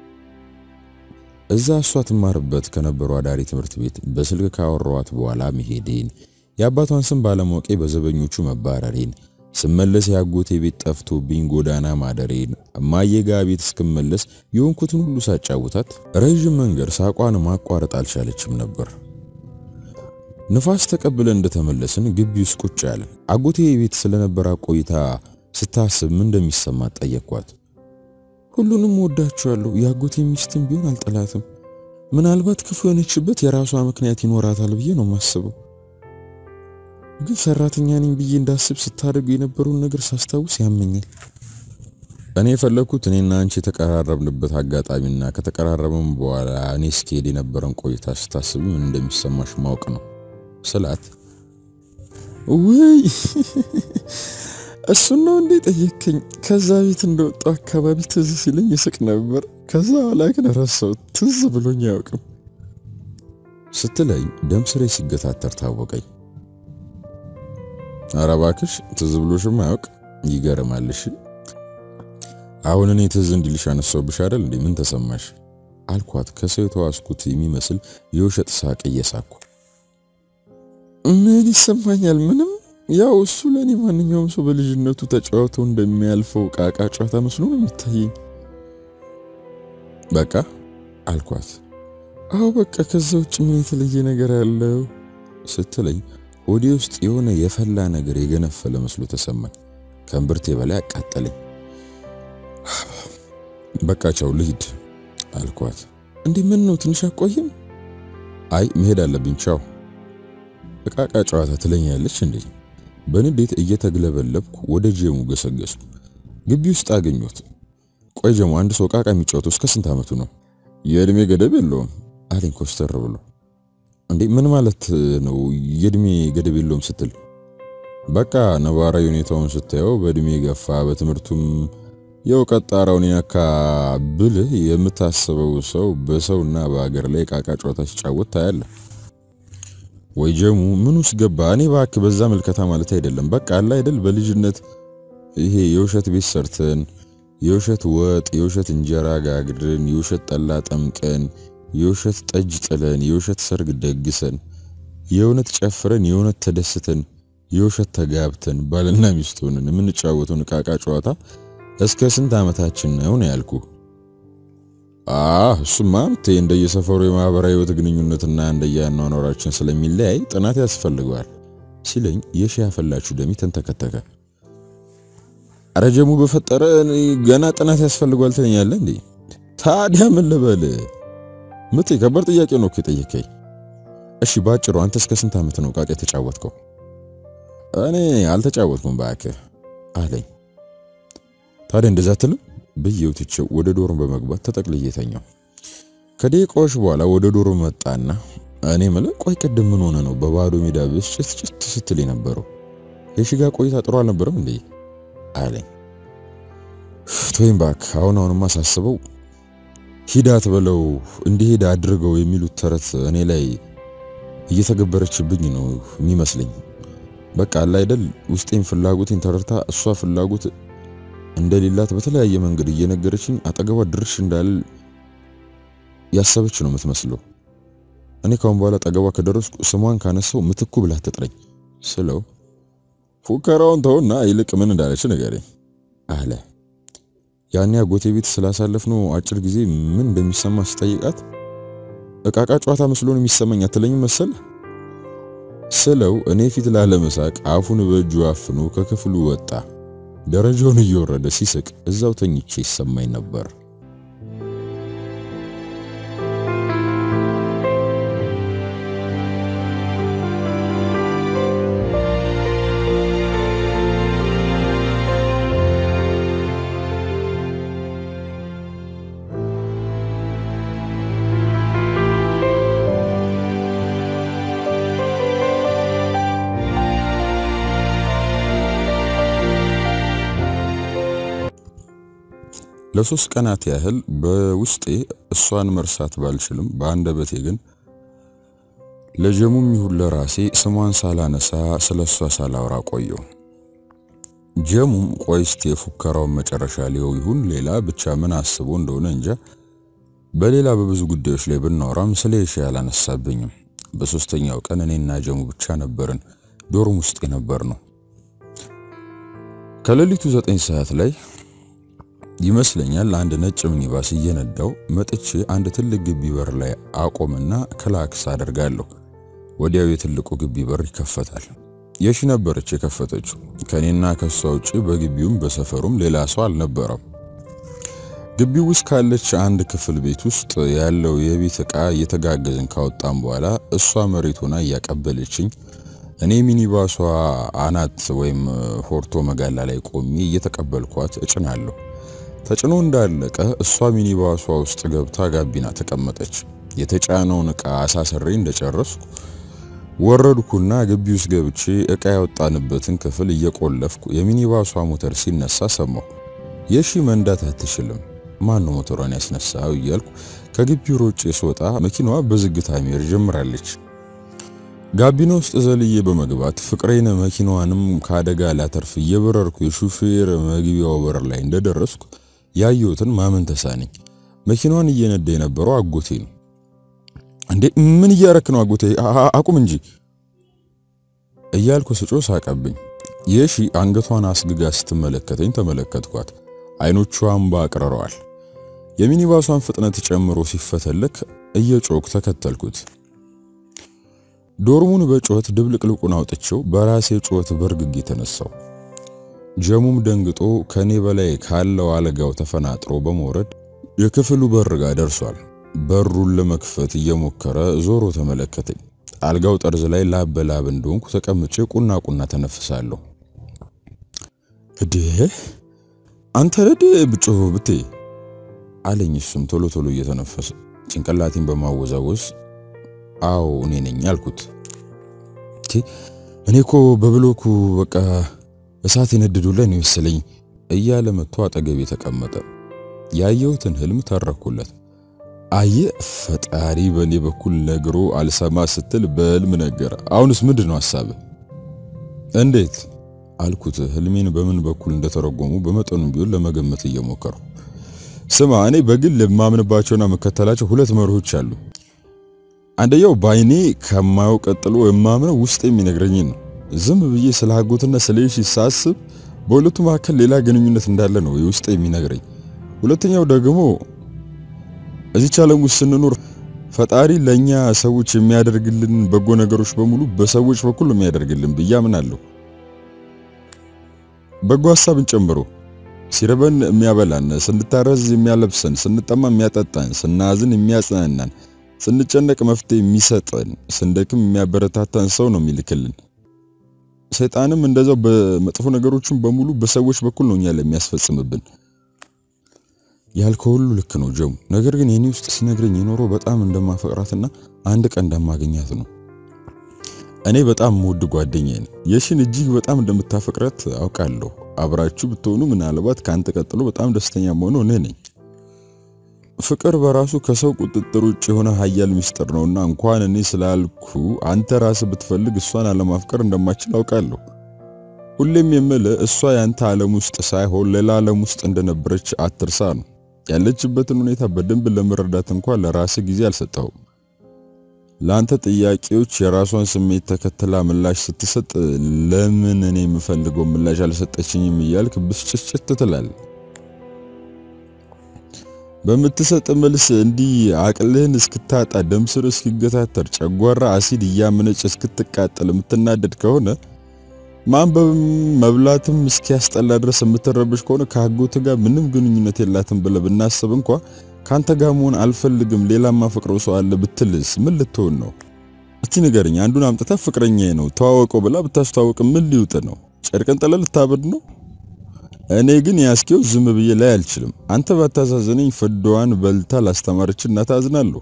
እዛ እሷ ትማርበት ከነበረው አዳሪ ትምህርት ቤት በስልክ ካወራኋት በኋላ መሄዴን፣ የአባቷን ስም ባለማወቄ በዘበኞቹ መባረሬን፣ ስመለስ ያጎቴ ቤት ጠፍቶብኝ ጎዳና ማደሬን፣ እማዬ ጋር ቤት እስክመለስ የሆንኩትን ሁሉ ሳጫውታት ረጅም መንገድ ሳቋን ማቋረጥ አልቻለችም ነበር። ንፋስ ተቀብለን እንደተመለስን ግቢ ውስጥ ቁጭ ያለን። አጎቴ ቤት ስለነበረ ቆይታ ስታስብ ምን እንደሚሰማት ጠየቅኳት። ሁሉንም ወዳቸዋለሁ። ያጎቴ ሚስትም ቢሆን አልጠላትም። ምናልባት ክፉ የሆነችበት የራሷ ምክንያት ይኖራታል ብዬ ነው ማስበው። ግን ሰራተኛ ነኝ ብዬ እንዳስብ ስታደርጉ የነበረውን ነገር ሳስታውስ ያመኛል። እኔ የፈለኩት እኔና አንቺ የተቀራረብንበት አጋጣሚና ከተቀራረበም በኋላ እኔ ስኬድ የነበረን ቆይታ ስታስብ ምን እንደሚሰማሽ ማወቅ ነው ስላት፣ ወይ እሱ ነው እንዴ ጠየከኝ? ከዛ ቤት እንደወጣው አካባቢ ትዝ ሲለኝ ይስቅ ነበር። ከዛ በኋላ ግን ረሳው፣ ትዝ ብሎኝ አያውቅም ስትለኝ ደም ስሬ ሲገታተር ታወቀኝ። ኧረ እባክሽ ትዝ ብሎሽም አያውቅ? ይገርማልሽ። አሁን እኔ ትዝ እንዲልሽ አነሳውብሽ አይደል እንዴ? ምን ተሰማሽ አልኳት ከሰው የተዋስኩት የሚመስል የውሸት ሳቅ እየሳኩ። ምን ይሰማኛል? ምንም። ያው እሱ ለኔ ማንኛውም ሰው በልጅነቱ ተጫውቶ እንደሚያልፈው ቃቃ ጨዋታ መስሎ ነው የሚታየኝ። በቃ አልኳት። አዎ በቃ፣ ከዛ ውጭ ምን የተለየ ነገር አለው ስትለኝ ሆዴ ውስጥ የሆነ የፈላ ነገር የገነፈለ መስሎ ተሰማኝ። ከእምብርቴ በላይ አቃጠለኝ። በቃ ቻው ልሂድ አልኳት። እንዴ ምን ነው ትንሽ አቆይም? አይ መሄድ አለብኝ ቻው። ቃቃ ጨዋታ ትለኛለች እንዴ? በንዴት እየተግለበለብኩ ወደ ጀሙ ገሰገስኩ። ግቢ ውስጥ አገኘሁት። ቆይ ጀሙ፣ አንድ ሰው ቃቃ የሚጫወተው እስከ ስንት አመቱ ነው? የእድሜ ገደብ የለውም አለኝ ኮስተር ብሎ። እንዴ ምን ማለት ነው የእድሜ ገደብ የለውም ስትል? በቃ ነባራዊ ሁኔታውን ስታየው በእድሜ ገፋ፣ በትምህርቱም የእውቀት ጣራውን ያካ ብልህ የምታስበው ሰው በሰውና በአገር ላይ ቃቃ ጨዋታ ሲጫወት ታያለህ። ወይ ጀሙ ምንስ ገባ? እኔ እባክህ በዛ መልከታ ማለት አይደለም። በቃ አለ አይደል በልጅነት ይሄ የውሸት ቤት ሰርተን የውሸት ወጥ የውሸት እንጀራ ጋግረን የውሸት ጠላ ጠምቀን የውሸት ጠጅ ጥለን የውሸት ሰርግ ደግሰን የእውነት ጨፍረን የእውነት ተደስተን የውሸት ተጋብተን ባልና ሚስት ሆነን የምንጫወተው ቃቃ ጨዋታ እስከ ስንት አመታችን ነው ያልኩ? እሱማ እንደየሰፈሩ የማህበራዊ ህይወት ግንኙነትና እንደየአኗኗራችን ስለሚለያይ ጥናት ያስፈልገዋል ሲለኝ የሺ ያፈላችሁ ደሚ ተንተከተከ። አረጀሙ በፈጠረ ገና ጥናት ያስፈልገዋል ትለኛለህ እንዴ? ታዲያ ምን ልበል? ምት ከበር ጥያቄ ነው እኮ የጠየከኝ። እሺ ባጭሩ አንተ እስከ ስንት አመት ነው ቃቃ የተጫወትከው? እኔ አልተጫወትኩም እባክህ አለኝ። ታዲያ እንደዛ አትልም ብዬው ትቼው ወደ ዶርም በመግባት ተጠቅልዬ ተኛው። ከደቂቃዎች በኋላ ወደ ዶርም መጣና እኔ ማለት ቆይ ቅድም ምን ሆነ ነው በባዶ ሜዳ ብስጭት ስትል የነበረው? የሽጋ ቆይታ ጥሩ አልነበረም እንዴ አለኝ። ቶይም ባክ አሁንማ ሳስበው ሂዳት በለው እንዲሄድ አድርገው የሚሉት ተረት እኔ ላይ እየተገበረችብኝ ነው የሚመስለኝ። በቃ አለ አይደል ውስጤን ፍላጎቴን ተረርታ እሷ ፍላጎት እንደሌላት በተለያየ መንገድ እየነገረችኝ አጠገቧ ድርሽ እንዳል ያሰበች ነው የምትመስለው። እኔ ካሁን በኋላ አጠገቧ ከደረስኩ ስሟን ካነሳው ምትኩ ብላ ተጥረኝ ስለው ፉከራውን ተውና ይልቅ ምን እንዳለች ንገረኝ አለ። ያኔ አጎቴ ቤት ስላሳለፍነው አጭር ጊዜ ምን እንደሚሰማ ስጠይቃት ቃቃ ጨዋታ መስሎን የሚሰማኝ አትለኝም መሰለ ስለው እኔ ፊት ላለመሳቅ አፉን በእጁ አፍኖ ከክፍሉ ወጣ። ደረጃውን እየወረደ ሲስቅ እዛው ተኝቼ ይሰማኝ ነበር። ለሶስት ቀናት ያህል በውስጤ እሷን መርሳት ባልችልም በአንደበቴ ግን ለጀሙም ይሁን ለራሴ ስሟን ሳላነሳ ስለሷ ሳላወራ ቆየው። ጀሙም ቆይስቴ የፉከራው መጨረሻ ሊሆን ይሁን ሌላ ብቻ ምን አስቦ እንደሆነ እንጃ በሌላ በብዙ ጉዳዮች ላይ ብናወራም ስለሽ ያላነሳብኝም። በሶስተኛው ቀን እኔና ጀሙ ብቻ ነበርን ዶርም ውስጥ የነበርነው። ከሌሊቱ 9 ሰዓት ላይ ይመስለኛል አንድ ነጭ ሚኒባስ እየነዳው መጥቼ አንድ ትልቅ ግቢ በር ላይ አቆምና ክላክስ አደርጋለሁ። ወዲያው የትልቁ ግቢ በር ይከፈታል። የሺ ነበረች የከፈተችው። ከኔና ከሷ ውጪ በግቢውም በሰፈሩም ሌላ ሰው አልነበረም። ግቢው ውስጥ ካለች አንድ ክፍል ቤት ውስጥ ያለው የቤት ዕቃ እየተጋገዝን ካወጣን በኋላ እሷ መሬቱና እያቀበለችኝ እኔ ሚኒባሷ አናት ወይም ሆርቶ መጋላ ላይ ቆሜ እየተቀበልኳት እጭናለሁ። ተጭኖ እንዳለቀ እሷ ሚኒባሷ ውስጥ ገብታ ጋቢና ተቀመጠች። የተጫነውን ዕቃ አሳሰሬ እንደጨረስኩ ወረድኩና ግቢ ውስጥ ገብቼ ዕቃ ያወጣንበትን ክፍል እየቆለፍኩ የሚኒባሷ ሞተር ሲነሳ ሰማሁ። የሺ መንዳት አትችልም፣ ማን ነው ሞተሯን ያስነሳው እያልኩ ከግቢው ሮጬ ስወጣ መኪናዋ በዝግታ መሄድ ጀምራለች። ጋቢና ውስጥ ዘልዬ በመግባት ፍቅሬን መኪናዋንም ከአደጋ ላተርፍ እየበረርኩ የሹፌር መግቢያው በር ላይ እንደደረስኩ ያየሁትን ማመን ተሳነኝ። መኪናዋን እየነዳ የነበረው አጎቴ ነው። እንዴ ምን እያረክ ነው አጎቴ? አቁም እንጂ እያልኩ ስጮህ ሳቀብኝ። የሺ አንገቷን አስግጋ ስትመለከተኝ ተመለከትኳት። አይኖቿ እንባ አቅርረዋል። የሚኒባሷን ፍጥነት ጨምሮ ሲፈተለክ እየጮክ ተከተልኩት። ዶርሙን በጮት ድብልቅልቁን አውጥቼው በራሴ ጮት በርግጌ ተነሳው። ጀሙም ደንግጦ ከኔ በላይ ካለው አልጋው ተፈናጥሮ በመውረድ የክፍሉ በር ጋር ደርሷል። በሩን ለመክፈት እየሞከረ ዞሮ ተመለከተኝ። አልጋው ጠርዝ ላይ ላብ በላብ እንደሆንኩ ተቀምጬ ቁና ቁና ተነፍሳለሁ። እዴ አንተ ለደ ብጮህ ብቴ አለኝ። እሱም ቶሎ ቶሎ እየተነፈሰ ጭንቅላቴን በማወዛወዝ አው እኔ ነኝ አልኩት። እኔኮ በብሎኩ በቃ እሳት የነደዱልኝ ነው መሰለኝ እያለ መጥቶ አጠገቤ ተቀመጠ። ያየሁትን ህልም ተረኩለት። አየ ፈጣሪ በኔ በኩል ነግሮ አልሰማ ስትል በህልም ነገር። አሁንስ ምንድነው ሐሳብ? እንዴት አልኩት። ህልሜን በምን በኩል እንደተረጎሙ በመጠኑም ቢሆን ለመገመት እየሞከርኩ። ስማ እኔ በግል ለማምንባቸውና መከተላቸው ሁለት መርሆች አሉ። አንደኛው ባይኔ ከማየው ቀጥሎ የማምነው ውስጥ የሚነግረኝ ነው። ዝም ብዬ ስለ አጎትና ስለ እሺ ሳስብ በሁለቱ መካከል ሌላ ግንኙነት እንዳለ ነው ውስጥ የሚነግረኝ። ሁለተኛው ደግሞ እዚህ ዓለም ውስጥ ስንኖር ፈጣሪ ለኛ ሰዎች የሚያደርግልን በጎ ነገሮች በሙሉ በሰዎች በኩል ነው የሚያደርግልን ብዬ አምናለሁ። በጎ ሐሳብን ጨምሮ ሲረበን የሚያበላን፣ ስንታረዝ የሚያለብሰን፣ ስንጠማ የሚያጠጣን፣ ስናዝን የሚያጽናናን፣ ስንጨነቅ መፍትሄ የሚሰጠን፣ ስንደክም የሚያበረታታን ሰው ነው የሚልክልን። ሰይጣንም እንደዛው በመጥፎ ነገሮችን በሙሉ በሰዎች በኩል ነው እኛ ለሚያስፈጽምብን። ያልከው ሁሉ ልክ ነው ጀሙ። ነገር ግን የኔ ውስጥ ሲነግረኝ የኖረው በጣም እንደማፈቅራትና አንድ ቀን እንደማገኛት ነው። እኔ በጣም ሞድ ጓደኛዬ ነኝ። የሺን እጅግ በጣም እንደምታፈቅራት አውቃለሁ። አብራችሁ ብትሆኑ ምናልባት ካንተ ቀጥሎ በጣም ደስተኛ መሆኑ እኔ ነኝ። ፍቅር በራሱ ከሰው ቁጥጥር ውጭ የሆነ ኃያል ሚስጥር ነውና እንኳን እኔ ስላልኩ አንተ ራስህ ብትፈልግ እሷን አለማፍቀር እንደማትችል አውቃለሁ። ሁሌም የምልህ እሷ ያንተ ዓለም ውስጥ ሳይሆን ሌላ ዓለም ውስጥ እንደነበረች አትርሳ ነው። ያለችበትን ሁኔታ በደንብ ለመረዳት እንኳን ለራስህ ጊዜ አልሰጠው። ላንተ ጥያቄዎች የራሷን ስሜት ተከትላ ምላሽ ስትሰጥ ለምን እኔ የምፈልገው ምላሽ አልሰጠችኝም እያልክ ብስጭት ትላለህ። በምትሰጥ መልስ እንዲህ አቅልህን እስክታጣ ደም ስር እስኪገታተር ጨጓራ አሲድ እያመነጨ እስክትቃጠል የምትናደድ ከሆነ ማንበብም መብላትም እስኪያስጠላ ድረስ የምትረብሽ ከሆነ ከአጎት ጋር ምንም ግንኙነት የላትም ብለህ ብናስብ እንኳን ካንተ ጋር መሆን አልፈልግም ሌላ ማፈቅረው ሰው አለ ብትልስ ምን ልትሆን ነው? እስቲ ንገረኝ። አንዱን አምጥታ ፍቅረኛዬ ነው ተዋወቀው ብላ ብታስተዋወቅ ምን ሊውጥ ነው? ጨርቀን ጠለል ልታበድ ነው? እኔ ግን ያስኬው ዝም ብዬ ላይ አልችልም። አንተ ባታዛዘነኝ ፍዳዋን በልታ ላስተማረች እናት አዝናለሁ።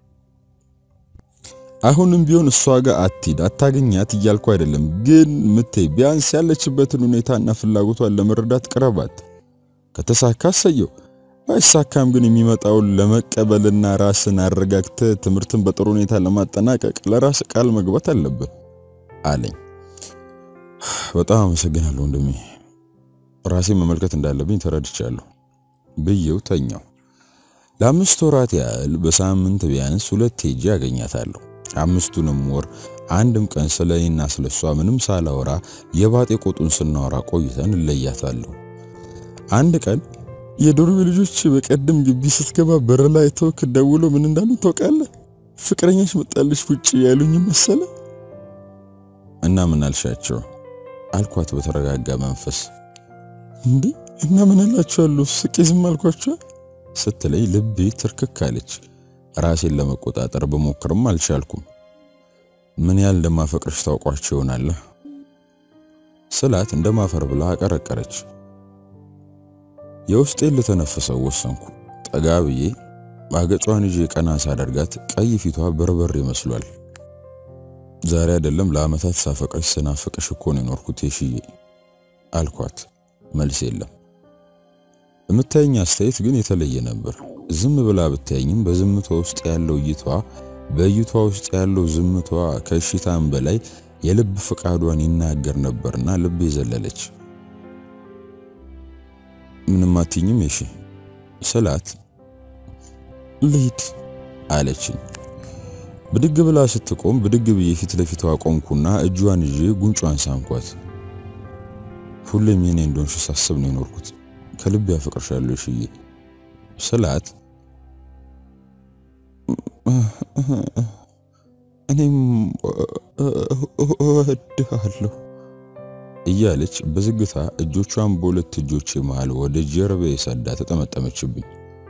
አሁንም ቢሆን እሷ ጋር አትሂድ አታገኛት እያልኩ አይደለም፣ ግን ምቴ ቢያንስ ያለችበትን ሁኔታና ፍላጎቷን ለመረዳት ቅረባት። ከተሳካ ሰየው፣ ባይሳካም ግን የሚመጣው ለመቀበልና ራስን አረጋግተ ትምህርትን በጥሩ ሁኔታ ለማጠናቀቅ ለራስ ቃል መግባት አለበት አለኝ። በጣም አመሰግናለሁ ወንድሜ፣ ራሴ መመልከት እንዳለብኝ ተረድቻለሁ ብዬው ተኛው። ለአምስት ወራት ያህል በሳምንት ቢያንስ 2 ሄጄ አገኛታለሁ። አምስቱንም ወር አንድም ቀን ስለኔና ስለሷ ምንም ሳላወራ የባጤ ቆጡን ስናወራ ቆይተን ለያታለሁ። አንድ ቀን የዶርቤ ልጆች በቀደም ግቢ ስትገባ በር ላይ ተወክ ደውሎ ምን እንዳሉ ታውቃለህ? ፍቅረኛሽ መጣልሽ ውጪ ያሉኝ መሰለ። እና ምን አልሻቸው አልኳት በተረጋጋ መንፈስ። እንዴ እና ምን አላችኋለሁ ስቄ ዝም አልኳቸው ስትለይ ልቤ ትርክክ አለች። ራሴን ለመቆጣጠር በሞክርም አልቻልኩም። ምን ያህል እንደማፈቅርሽ ታውቋቸው ይሆናል ስላት እንደማፈር ብላ አቀረቀረች። የውስጤን ልተነፍሰው ወሰንኩ። ጠጋ ብዬ አገጯን ይዤ ቀና ሳደርጋት ቀይ ፊቷ በርበሬ መስሏል። ዛሬ አይደለም ለአመታት ሳፈቅርሽ ስናፍቅሽ እኮ ነው የኖርኩት የሽዬ አልኳት። መልስ የለም። የምታየኝ አስተያየት ግን የተለየ ነበር። ዝም ብላ ብታየኝም በዝምቷ ውስጥ ያለው እይቷ በእይቷ ውስጥ ያለው ዝምቷ ከሽታም በላይ የልብ ፍቃዷን ይናገር ነበርና ልቤ ዘለለች። ምንም አትይኝም እሺ ስላት ልሂድ አለችኝ። ብድግ ብላ ስትቆም ብድግ ብዬ ፊት ለፊቷ ቆምኩና እጇን ይዤ ጉንጯን ሳምኳት። ሁሌም የኔ እንደሆንሽ ሳስብ ነው የኖርኩት። ከልብ ያፈቅርሻለሁ እሺዬ ስላት እኔም እወድሃለሁ እያለች በዝግታ እጆቿን በሁለት እጆቼ መሃል ወደ ጀርባዬ ሰዳ ተጠመጠመችብኝ።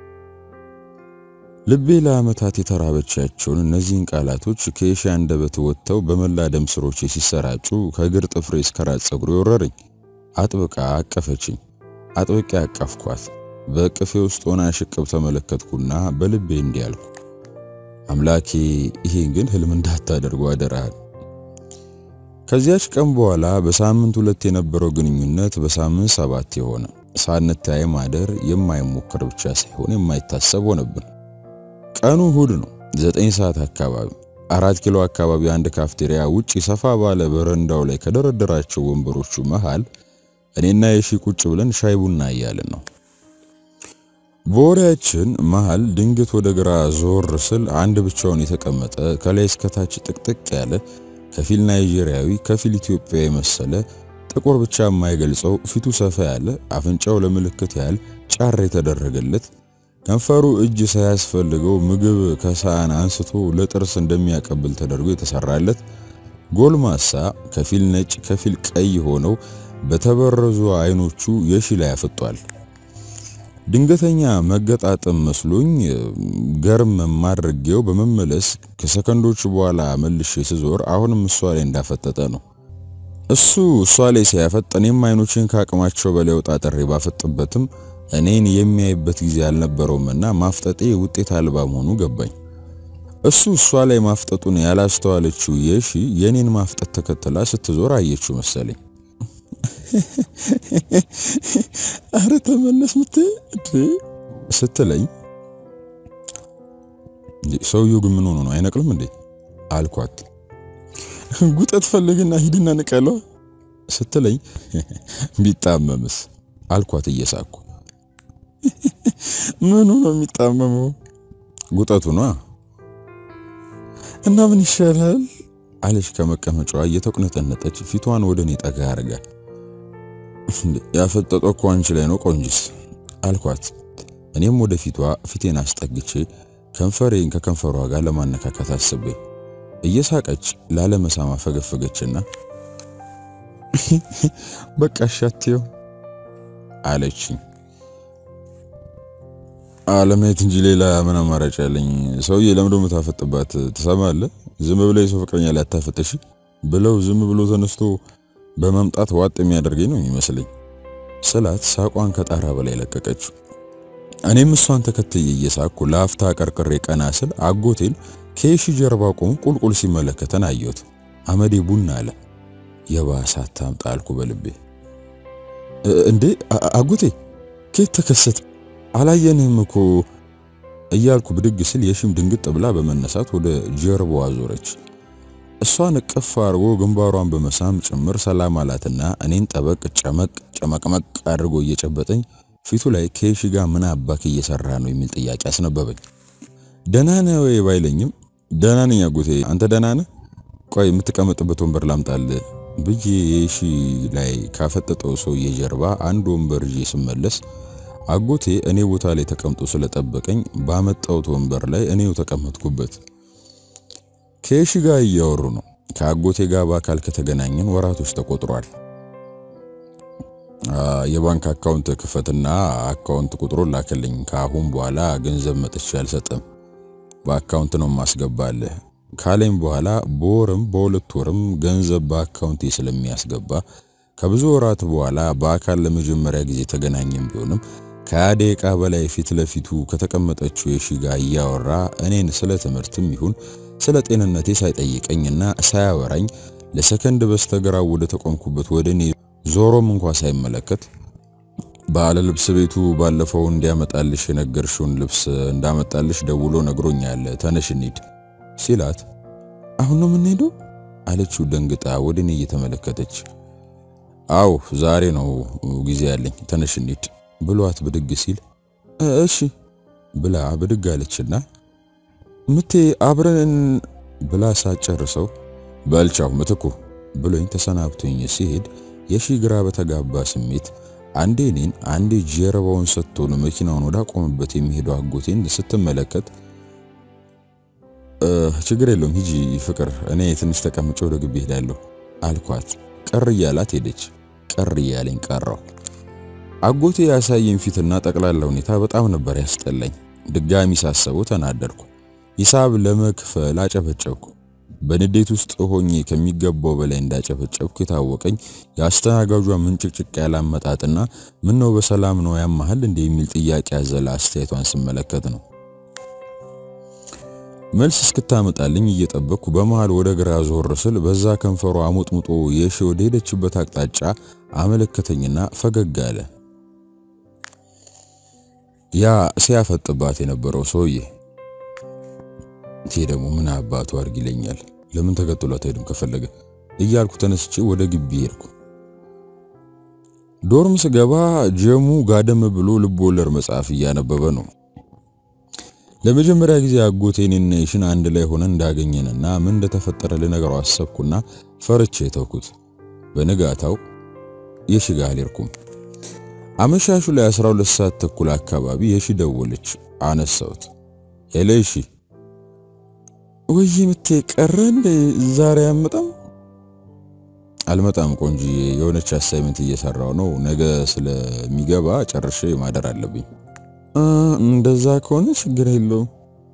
ልቤ ለዓመታት የተራበቻቸውን እነዚህን ቃላቶች ከየሺ አንደበት ወጥተው በመላ ደም ስሮቼ ሲሰራጩ ከእግር ጥፍሬ እስከ ራስ ፀጉሬ ወረረኝ። አጥብቃ አቀፈችኝ። አጥብቄ አቀፍኳት። በቅፌ ውስጥ ሆና ሽቅብ ተመለከትኩና በልቤ እንዲህ አልኩ፣ አምላኬ ይሄን ግን ህልም እንዳታደርገው አደራህ። ከዚያች ቀን በኋላ በሳምንት 2 የነበረው ግንኙነት በሳምንት 7 የሆነ። ሳንታይ ማደር የማይሞክር ብቻ ሳይሆን የማይታሰብ ሆነብን። ቀኑ እሁድ ነው። 9 ሰዓት አካባቢ 4 ኪሎ አካባቢ አንድ ካፍቴሪያ ውጪ ሰፋ ባለ በረንዳው ላይ ከደረደራቸው ወንበሮቹ መሃል እኔና የሺ ቁጭ ብለን ሻይ ቡና እያልን ነው። በወሬያችን መሃል ድንገት ወደ ግራ ዞር ስል አንድ ብቻውን የተቀመጠ ከላይ እስከ ታች ጥቅጥቅ ያለ ከፊል ናይጄሪያዊ ከፊል ኢትዮጵያዊ መሰለ ጥቁር ብቻ የማይገልጸው ፊቱ ሰፋ ያለ አፍንጫው ለምልክት ያህል ጫር የተደረገለት ከንፈሩ እጅ ሳያስፈልገው ምግብ ከሳህን አንስቶ ለጥርስ እንደሚያቀብል ተደርጎ የተሰራለት ጎልማሳ ከፊል ነጭ ከፊል ቀይ ሆነው በተበረዙ አይኖቹ የሺ ላይ አፍጧል። ድንገተኛ መገጣጠም መስሎኝ ገርም ማድረጌው በመመለስ ከሰከንዶች በኋላ መልሼ ስዞር አሁንም እሷ ላይ እንዳፈጠጠ ነው። እሱ እሷ ላይ ሲያፈጥ እኔም አይኖቼን ካቅማቸው በላይ ወጣጥሬ ባፈጥበትም እኔን የሚያይበት ጊዜ አልነበረውምና ማፍጠጤ ውጤት አልባ መሆኑ ገባኝ። እሱ እሷ ላይ ማፍጠጡን ያላስተዋለችው የሺ የኔን ማፍጠጥ ተከትላ ስትዞር አየችው መሰለኝ። አረ ተመለስ ስትለኝ ሰውየው ግን ምን ሆኖ ነው አይነቅልም እንዴ አልኳት። ጉጠት ፈልግና ሂድና ንቀለው ስትለኝ ቢጣመምስ አልኳት እየሳኩ። ምን ሆኖ የሚጣመመው? ጉጠቱ ነው። እና ምን ይሻላል አለች ከመቀመጫዋ እየተቆነጠነጠች ፊቷን ወደ እኔ ጠጋ አርጋ። ያፈጠጠው እኮ አንቺ ላይ ነው ቆንጅስ አልኳት። እኔም ወደ ፊቴን አስጠግቼ ከንፈሬን ከከንፈሯ ጋር ለማነካከት አስቤ እየሳቀች ላለመሳማ ፈገፈገችና በቃ ሻትየው አለችኝ። አለማየት እንጂ ሌላ ምን አማራጭ አለኝ? ሰውዬ ለምዶ መታፈጥባት ትሰማለህ? ዝም ብለ የሰው ፍቅረኛ ላይ አታፈጥሽ ብለው ዝም ብሎ ተነስቶ በመምጣት ዋጥ የሚያደርገኝ ነው የሚመስለኝ ስላት ሳቋን ከጣራ በላይ ለቀቀችው። እኔም እሷን ተከትዬ እየሳኩ ለአፍታ ቀርቅሬ ቀና ስል አጎቴን ከየሺ ጀርባ ቆሞ ቁልቁል ሲመለከተን አየሁት። አመዴ ቡና አለ። የባሳት ታምጣ አልኩ በልቤ። እንዴ አጎቴ ከየት ተከሰተ? አላየንህም እኮ እያልኩ ብድግ ስል የሺም ድንግጥ ብላ በመነሳት ወደ ጀርባዋ ዞረች። እሷን እቅፍ አድርጎ ግንባሯን በመሳም ጭምር ሰላም አላትና እኔን ጠበቅ ጨመቅመቅ አድርጎ እየጨበጠኝ ፊቱ ላይ ከየሺ ጋር ምን አባክ እየሰራ ነው የሚል ጥያቄ አስነበበኝ። ደህና ነህ ወይ ባይለኝም ደህና ነኝ አጎቴ አንተ ደህና ነህ? ቆይ የምትቀመጥበት ወንበር ላምጣልህ ብዬ የሺ ላይ ካፈጠጠው ሰውዬ ጀርባ አንድ ወንበር ይዤ ስመለስ አጎቴ እኔ ቦታ ላይ ተቀምጦ ስለጠበቀኝ ባመጣው ወንበር ላይ እኔው ተቀመጥኩበት። ከየሺ ጋር እያወሩ ነው። ከአጎቴ ጋር በአካል ከተገናኘን ወራቶች ተቆጥሯል። የባንክ አካውንት ክፈትና አካውንት ቁጥሩን ላከልኝ። ከአሁን በኋላ ገንዘብ መጥቼ አልሰጥም፣ በአካውንት ነው ማስገባልህ ካለኝ በኋላ በወርም በሁለት ወርም ገንዘብ በአካውንቴ ስለሚያስገባ ከብዙ ወራት በኋላ በአካል ለመጀመሪያ ጊዜ ተገናኘን። ቢሆንም ከደቂቃ በላይ ፊት ለፊቱ ከተቀመጠችው የሺ ጋር እያወራ እኔን ስለ ትምህርትም ይሁን ስለ ጤንነቴ ሳይጠይቀኝና ሳያወራኝ ለሰከንድ በስተግራው ወደ ተቆምኩበት ወደኔ ዞሮም እንኳን ሳይመለከት ባለ ልብስ ቤቱ ባለፈው እንዲያመጣልሽ የነገርሽውን ልብስ እንዳመጣልሽ ደውሎ ነግሮኛል፣ ተነሽ እንሂድ ሲላት አሁን ነው የምንሄደው አለችው ደንግጣ ወደኔ እየተመለከተች። አው ዛሬ ነው ጊዜ ያለኝ ተነሽ እንሂድ ብሏት ብድግ ሲል እሺ ብላ ብድግ አለችና ምቴ አብረን ብላ ሳጨርሰው በልቻው ምትኩ ብሎኝ ተሰናብቶኝ ሲሄድ የሺ ግራ በተጋባ ስሜት አንዴ እኔን አንዴ ጀርባውን ሰጥቶን መኪናውን ወደ አቆመበት የሚሄደው አጎቴን ስትመለከት ችግር የለውም ሂጂ ፍቅር እኔ ትንሽ ተቀምጬ ወደ ግቢ ሄዳለሁ አልኳት። ቀር እያላት ሄደች። ቀር እያለኝ ቀረው። አጎቴ ያሳየኝ ፊትና ጠቅላላ ሁኔታ በጣም ነበር ያስጠላኝ። ድጋሚ ሳሰበው ተናደድኩ። ሂሳብ ለመክፈል አጨበጨብኩ። በንዴት ውስጥ ሆኜ ከሚገባው በላይ እንዳጨበጨብኩ የታወቀኝ ያስተናጋጇ ምንጭቅጭቅ ያላመጣጥና ምን ነው በሰላም ነው ያማህል እንደ የሚል ጥያቄ ያዘለ አስተያየቷን ስመለከት ነው። መልስ እስክታመጣልኝ እየጠበቅኩ በመሃል ወደ ግራ ዞር ስል በዛ ከንፈሯ አሞጥሙጦ የሺ ወደ ሄደችበት አቅጣጫ አመለከተኝና ፈገግ አለ። ያ ሲያፈጥባት የነበረው ሰውዬ ደግሞ ምን አባቱ አርግለኛል፣ ለምን ተከትሏት ሄድም ከፈለገ እያልኩ ተነስቼ ወደ ግቢ ሄድኩ። ዶርም ስገባ ጀሙ ጋደም ብሎ ልቦለድ መጽሐፍ እያነበበ ነው። ለመጀመሪያ ጊዜ አጎቴንና የሺን አንድ ላይ ሆነን እንዳገኘንና ምን እንደተፈጠረ ልነግረው አሰብኩና ፈርቼ ተውኩት። በነጋታው የሺ ጋር ሄድኩም። አመሻሹ ላይ 12 ሰዓት ተኩል አካባቢ የሺ ደወለች። አነሳሁት። ሄሎ የሺ። ወይ ምቴ ቀረን ዛሬ አመጣም? አልመጣም ቆንጂ፣ የሆነች አሳይመንት እየሰራው ነው። ነገ ስለሚገባ ጨርሼ ማደር አለብኝ። እንደዛ ከሆነ ችግር የለውም።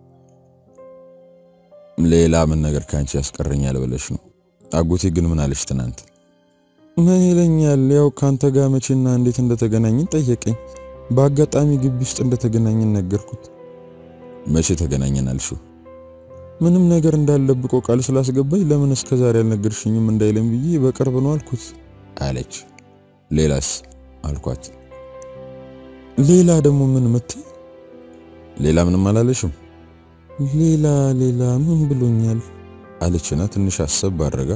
ሌላ ምን ነገር ካንቺ ያስቀረኛል ብለሽ ነው? አጎቴ ግን ምን አለሽ ትናንት? ምን ይለኛል? ያው ካንተ ጋር መቼና እንዴት እንደተገናኘን ጠየቀኝ። በአጋጣሚ ግቢ ውስጥ እንደተገናኘን ነገርኩት። መቼ ተገናኘን አልሽው? ምንም ነገር እንዳልደብቆ ቃል ስላስገባኝ ለምን እስከዛሬ አልነገርሽኝም እንዳይለም ብዬ በቅርብ ነው አልኩት አለች። ሌላስ አልኳት። ሌላ ደግሞ ምን መት? ሌላ ምንም አላለሽም? ሌላ ምን ብሎኛል አለችና ትንሽ አሰብ አድርጋ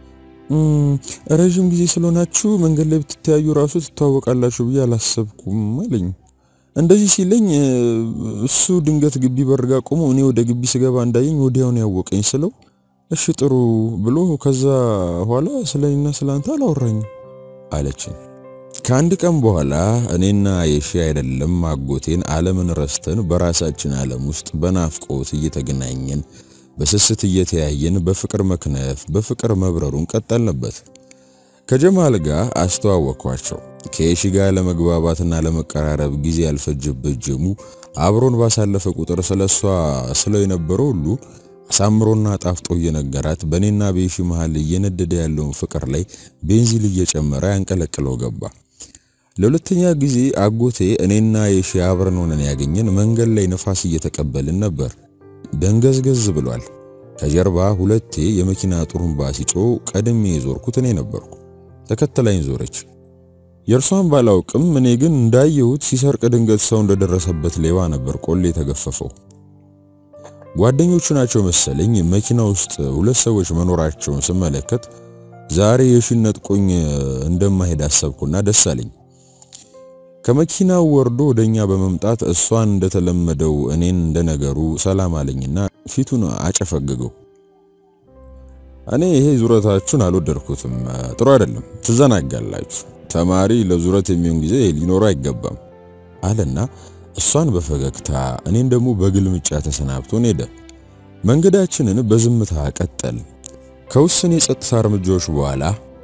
ረጅም ጊዜ ስለሆናችሁ መንገድ ላይ ብትተያዩ ራሱ ትተዋወቃላችሁ ብዬ አላሰብኩም አለኝ። እንደዚህ ሲለኝ እሱ ድንገት ግቢ በርጋ ቆሞ እኔ ወደ ግቢ ስገባ እንዳየኝ ወዲያው ነው ያወቀኝ ስለው እሺ ጥሩ ብሎ ከዛ ኋላ ስለኔና ስላንተ አላወራኝም አለችኝ። ከአንድ ቀን በኋላ እኔና የሺ አይደለም አጎቴን ዓለምን ረስተን በራሳችን ዓለም ውስጥ በናፍቆት እየተገናኘን በስስት እየተያየን በፍቅር መክነፍ በፍቅር መብረሩን ቀጠልንበት። ከጀማል ጋር አስተዋወቅኳቸው። ከየሺ ጋር ለመግባባትና ለመቀራረብ ጊዜ ያልፈጀበት ጀሙ አብሮን ባሳለፈ ቁጥር ስለሷ ስለው የነበረው ሁሉ አሳምሮና ጣፍጦ እየነገራት በኔና በየሺ መሃል እየነደደ ያለውን ፍቅር ላይ ቤንዚን እየጨመረ ያንቀለቅለው ገባ። ለሁለተኛ ጊዜ አጎቴ እኔና የሺ አብረን ሆነን ያገኘን መንገድ ላይ ነፋስ እየተቀበልን ነበር። ደንገዝገዝ ብሏል። ከጀርባ ሁለቴ የመኪና ጥሩምባ ሲጮህ ቀድሜ ዞርኩት እኔ ነበርኩ። ተከተለኝ ዞረች። የርሷን ባላውቅም እኔ ግን እንዳየሁት ሲሰርቅ ድንገት ሰው እንደደረሰበት ሌባ ነበር ቆሌ ተገፈፈው። ጓደኞቹ ናቸው መሰለኝ። መኪና ውስጥ ሁለት ሰዎች መኖራቸውን ስመለከት ዛሬ የሺን ነጥቆኝ እንደማይሄድ አሰብኩና ደስ አለኝ። ከመኪናው ወርዶ ወደኛ በመምጣት እሷን እንደተለመደው እኔን እንደነገሩ ሰላም አለኝና ፊቱን አጨፈገገው። እኔ ይሄ ዙረታችሁን አልወደድኩትም፣ ጥሩ አይደለም፣ ትዘናጋላችሁ። ተማሪ ለዙረት የሚሆን ጊዜ ሊኖር አይገባም አለና እሷን በፈገግታ እኔን ደግሞ በግልምጫ ተሰናብቶን ሄደ። መንገዳችንን በዝምታ ቀጠል። ከውስን የጸጥታ እርምጃዎች በኋላ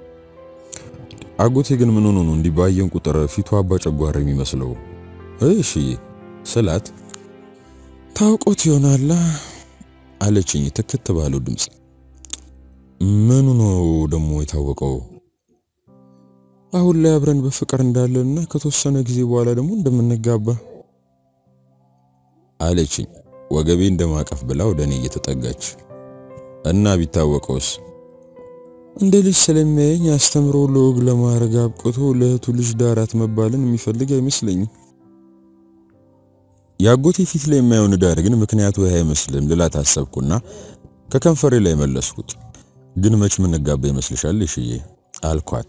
አጎቴ ግን ምን ሆኖ ነው እንዲባየን ቁጥር ፊቱ አባ ጨጓራ የሚመስለው? እሺ ስላት ታውቆት ይሆናል አለችኝ ትክት ባለው ድምጽ። ምን ነው ደሞ የታወቀው? አሁን ላይ አብረን በፍቅር እንዳለንና ከተወሰነ ጊዜ በኋላ ደግሞ እንደምንጋባ አለችኝ ወገቤ እንደማቀፍ ብላ ወደኔ እየተጠጋች። እና ቢታወቀውስ? እንደ ልጅ ስለሚያየኝ አስተምሮ ለወግ ለማረግ አብቅቶ ለእህቱ ልጅ ዳራት መባልን የሚፈልግ አይመስለኝም። ያጎቴ ፊት ላይ የማየው ንዳድ ግን ምክንያቱ ይሄ አይመስልም ልላት አሰብኩና ከከንፈሬ ላይ መለስኩት። ግን መች ምን ጋባ ይመስልሻል እሺዬ አልኳት።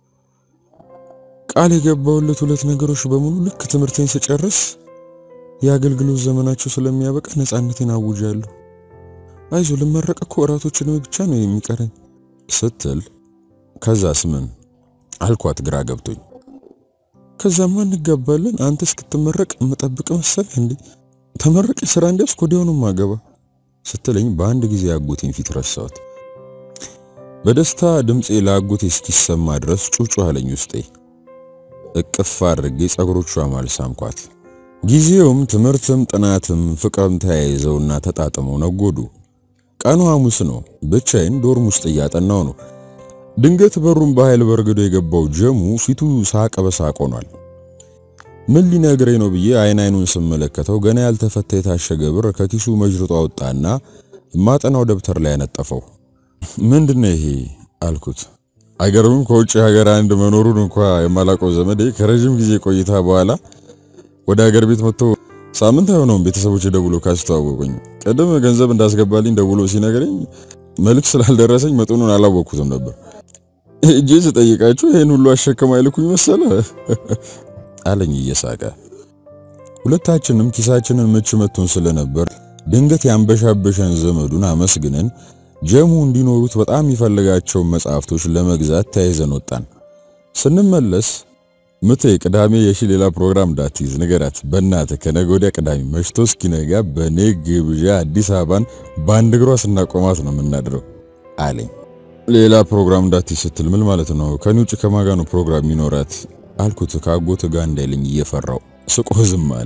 ቃል የገባውለት ሁለት ነገሮች በሙሉ ልክ ትምህርቴን ስጨርስ የአገልግሎት ዘመናቸው ስለሚያበቃ ነፃነቴን አውጃለሁ። አይዞ ልመረቅ እኮ ወራቶችን ብቻ ነው የሚቀረኝ ስትል ከዛስ ምን አልኳት ግራ ገብቶኝ። ከዛማ እንጋባለን አንተ እስክትመረቅ መጠብቅ መሰል እንዴ? ተመረቅ ስራ እንደስ ኮዲያው ነው ማገባ ስትለኝ በአንድ ጊዜ አጎቴን ፊት ረሳሁት። በደስታ ድምጼ ለአጎቴ እስኪሰማ ድረስ ጩጩ አለኝ ውስጤ። እቅፍ አድርጌ ጸጉሮቿ ማልሳምኳት። ጊዜውም ትምህርትም ጥናትም ፍቅርም ተያይዘውና ተጣጥመው ነጎዱ። ቀኑ ሐሙስ ነው። ብቻዬን ዶርም ውስጥ እያጠናው ነው። ድንገት በሩን በኃይል በርግዶ የገባው ጀሙ ፊቱ ሳቅ በሳቅ ሆኗል። ምን ሊነግረኝ ነው ብዬ አይኑን ስመለከተው ገና ያልተፈታ የታሸገ ብር ከኪሱ መጅርጦ አወጣና ማጠናው ደብተር ላይ ያነጠፈው። ምንድነው ይሄ አልኩት። አይገርምም ከውጭ ሀገር አንድ መኖሩን እንኳን የማላውቀው ዘመዴ ከረጅም ጊዜ ቆይታ በኋላ ወደ ሀገር ቤት መጥቶ ሳምንት አይሆነውም ቤተሰቦች ደውሎ ካስተዋወቁኝ። ቀደም ገንዘብ እንዳስገባልኝ ደውሎ ሲነገረኝ መልክ ስላልደረሰኝ መጠኑን አላወቅኩትም ነበር። እጄ ስጠይቃችሁ ይሄን ሁሉ አሸከማ ይልኩኝ መሰለ አለኝ እየሳቀ። ሁለታችንም ኪሳችንን ምች መቱን ስለነበር ድንገት ያንበሻበሸን ዘመዱን አመስግነን ጀሙ እንዲኖሩት በጣም ይፈልጋቸው መጽሐፍቶች ለመግዛት ተያይዘን ወጣን። ስንመለስ ምቴ ቅዳሜ የሺ ሌላ ፕሮግራም እንዳትይዝ ንገራት በእናትህ ከነገ ወዲያ ቅዳሜ መሽቶ እስኪነጋ በኔ ግብዣ አዲስ አበባን ባንድ እግሯ ስናቆማት ነው የምናድረው አለኝ። ሌላ ፕሮግራም እንዳትይዝ ስትል ምን ማለት ነው? ከኔ ውጭ ከማን ጋር ነው ፕሮግራም ይኖራት አልኩት ከአጎት ጋር እንዳይልኝ እየፈራው። ስቆ ዝም አለ።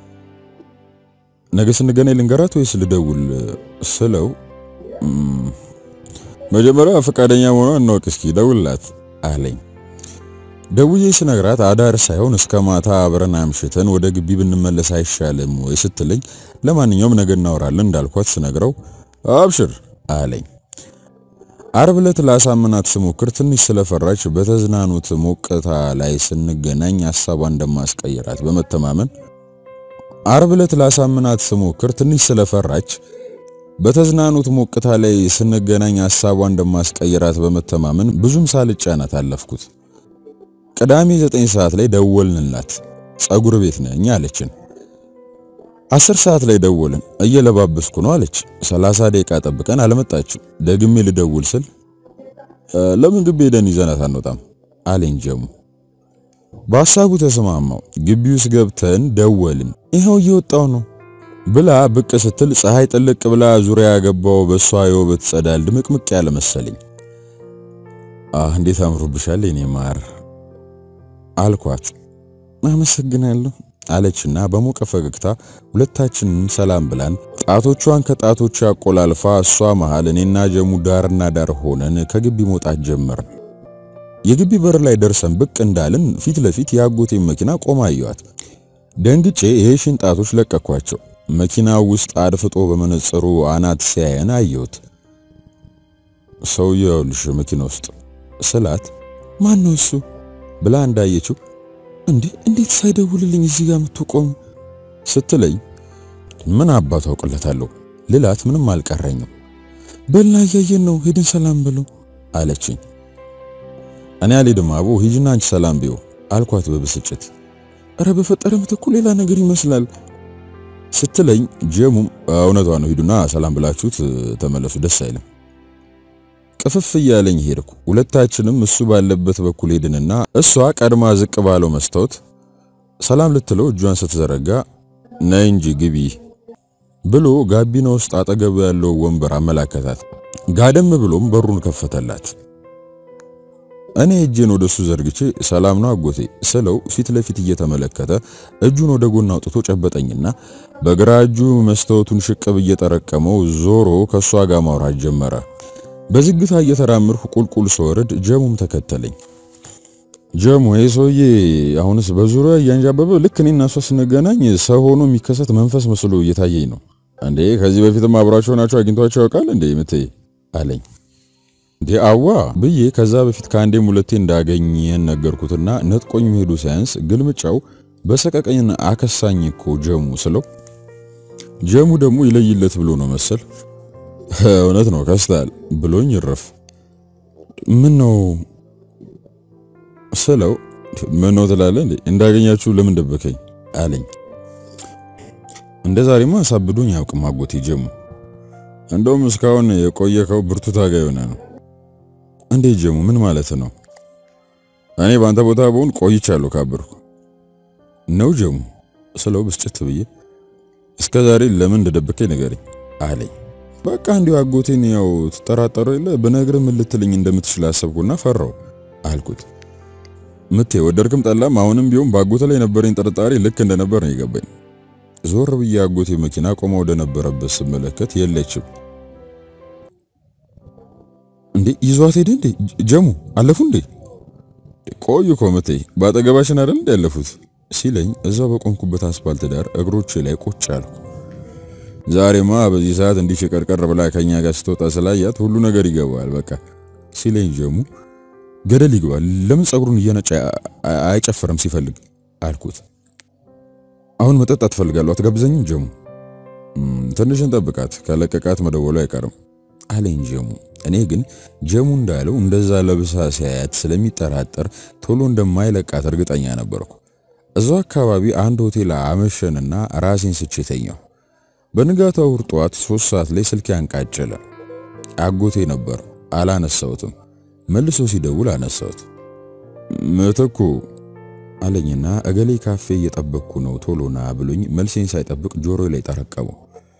ነገ ስንገናኝ ልንገራት ወይስ ልደውል ስለው መጀመሪያ ፈቃደኛ መሆኗን ነው እስኪ ደውልላት አለኝ። ደውዬ ስነግራት አዳር ሳይሆን እስከ ማታ አብረን አምሽተን ወደ ግቢ ብንመለስ አይሻልም ወይ ስትለኝ ለማንኛውም ነገ እናወራለን እንዳልኳት ስነግረው አብሽር አለኝ። ዓርብ ዕለት ላሳምናት ስሞክር ትንሽ ስለፈራች በተዝናኑት ሞቅታ ላይ ስንገናኝ ሐሳቧን እንደማስቀይራት በመተማመን ዓርብ ዕለት ላሳምናት ስሞክር ትንሽ ስለፈራች በተዝናኑት ሞቅታ ላይ ስንገናኝ ሐሳቧን እንደማስቀይራት በመተማመን ብዙም ሳልጫናት አለፍኩት። ቅዳሜ 9 ሰዓት ላይ ደወልንላት። ጸጉር ቤት ነኝ አለችን። 10 ሰዓት ላይ ደወልን። እየለባበስኩ ነው አለች። 30 ደቂቃ ጠብቀን አልመጣችም። ደግሜ ልደውል ስል ለምን ግቢ ሄደን ይዘናት አንወጣም አለኝ ጀሙ። በሐሳቡ ተስማማው። ግቢ ውስጥ ገብተን ደወልን። ይሄው እየወጣው ነው ብላ ብቅ ስትል ፀሐይ ጥልቅ ብላ ዙሪያ ያገባው በሷ የውበት ጸዳል ድምቅምቅ ያለ መሰለኝ። እንዴት አምሮብሻል የኔ ማር አልኳት። አመሰግናለሁ አለችና በሞቀ ፈገግታ ሁለታችንን ሰላም ብላን ጣቶቿን ከጣቶቿ አቆላልፋ እሷ መሃል እኔና ጀሙ ዳርና ዳር ሆነን ከግቢ መውጣት ጀመርን። የግቢ በር ላይ ደርሰን ብቅ እንዳልን ፊት ለፊት ያጎቴ መኪና ቆማ አየኋት። ደንግጬ ይሄሽን ጣቶች ለቀኳቸው። መኪናው ውስጥ አድፍጦ በመነጽሩ አናት ሲያየን አየሁት። ሰውየው ልጅ መኪና ውስጥ ስላት ማን ነው እሱ ብላ እንዳየችው እንዴት ሳይደውልልኝ እዚህ ጋር ምትቆም ስትለኝ ምን አባቱ አውቅለታለሁ ልላት ምንም አልቀረኝም። በልና ያየን ነው ሄድን ሰላም ብሎ አለችኝ። እኔ አልሄድም አቦ ሂጂና አንቺ ሰላም ቢው አልኳት በብስጭት። አረ በፈጠረ ምትኩ ሌላ ነገር ይመስላል ስትለኝ ጀሙም እውነቷ ነው ሂዱና ሰላም ብላችሁት ተመለሱ ደስ አይልም። ቅፍፍ እያለኝ ሄድኩ። ሁለታችንም እሱ ባለበት በኩል ሄድንና እሷ ቀድማ ዝቅ ባለው መስታወት ሰላም ልትለው እጇን ስትዘረጋ ነይ እንጂ ግቢ ብሎ ጋቢና ውስጥ አጠገቡ ያለው ወንበር አመላከታት። ጋደም ብሎም በሩን ከፈተላት። እኔ እጄን ወደሱ ዘርግቼ ሰላም ነው አጎቴ ስለው ፊት ለፊት እየተመለከተ እጁን ወደ ጎን አውጥቶ ጨበጠኝና በግራ እጁ መስታወቱን ሽቅብ እየጠረቀመው ዞሮ ከሷ ጋር ማውራት ጀመረ። በዝግታ እየተራመድኩ ቁልቁል ስወርድ ጀሙም ተከተለኝ። ጀሙ ሰውዬ አሁንስ በዙሪያ እያንጃበበ ልክ እኔና እሷ ስንገናኝ ሰው ሆኖ የሚከሰት መንፈስ መስሎ እየታየኝ ነው። እንዴ ከዚህ በፊትም አብራቸው ናቸው አግኝቷቸው ያውቃል እንዴ ምትይ አለኝ። እንዴ አዋ ብዬ ከዛ በፊት ከአንዴም ሁለቴ እንዳገኘን ነገርኩትና ነጥቆኝ መሄዱ ሳይንስ ግልምጫው በሰቀቀኝና አከሳኝ እኮ ጀሙ ስለው ጀሙ ደግሞ ይለይለት ብሎ ነው መሰል እውነት ነው ከስታል ብሎኝ ይረፍ። ምን ነው ስለው ምን ነው ትላለህ እንዴ እንዳገኛችሁ ለምን ደበከኝ አለኝ። እንደዛሬማ ሳብዶኝ ያውቅም አጎቴ ጀሙ እንደውም እስካሁን የቆየከው ብርቱ ታጋይ ሆነ ነው። እንዴ ጀሙ ምን ማለት ነው? እኔ ባንተ ቦታ ብሆን ቆይቻለሁ ካብርኩ ነው ጀሙ ስለው ብስጭት ብዬ እስከዛሬ ለምን እንደደበከኝ ንገረኝ አለኝ። በቃ እንዲሁ አጎቴን ያው ተጠራጠረው የለ በነገር ምን ልትልኝ እንደምትችል አሰብኩና ፈራው አልኩት። ምቴ ወደርክም ጠላም አሁንም ቢሆን ባጎቴ ላይ ነበረኝ ጥርጣሬ ልክ እንደነበር ነው የገባኝ። ዞር ብዬ አጎቴ መኪና ቆሞ ወደ ነበረበት ስመለከት የለችም። እንዴ ይዟት ሄደ እንዴ ጀሙ አለፉ እንዴ? ቆዩ ኮመቴ ባጠገባችን አይደል እንዴ ያለፉት ሲለኝ እዛው በቆምኩበት አስፋልት ዳር እግሮቼ ላይ ቁጭ አልኩ። ዛሬማ በዚህ ሰዓት እንዲህ ሽቀርቀር ብላ ከኛ ጋር ስትወጣ ስላያት ሁሉ ነገር ይገባል በቃ ሲለኝ ጀሙ ገደል ይገባል ለምን ጸጉሩን እየነጨ አይጨፈርም ሲፈልግ አልኩት። አሁን መጠጣት ፈልጋለሁ አትጋብዘኝም ጀሙ? ትንሽን ጠብቃት ከለቀቃት መደወሉ አይቀርም አለኝ ጀሙ። እኔ ግን ጀሙ እንዳለው እንደዛ ለብሳ ሲያያት ስለሚጠራጠር ቶሎ እንደማይለቃት እርግጠኛ ነበርኩ። እዛው አካባቢ አንድ ሆቴል አመሸንና ራሴን ስቼ ተኛሁ። በንጋታው ጧት 3 ሰዓት ላይ ስልክ ያንቃጨለ አጎቴ ነበር። አላነሳውትም። መልሶ ሲደውል አነሳውት። ምትኩ አለኝና እገሌ ካፌ እየጠበቅኩ ነው ቶሎና ብሎኝ መልሴን ሳይጠብቅ ጆሮዬ ላይ ተረቀመው።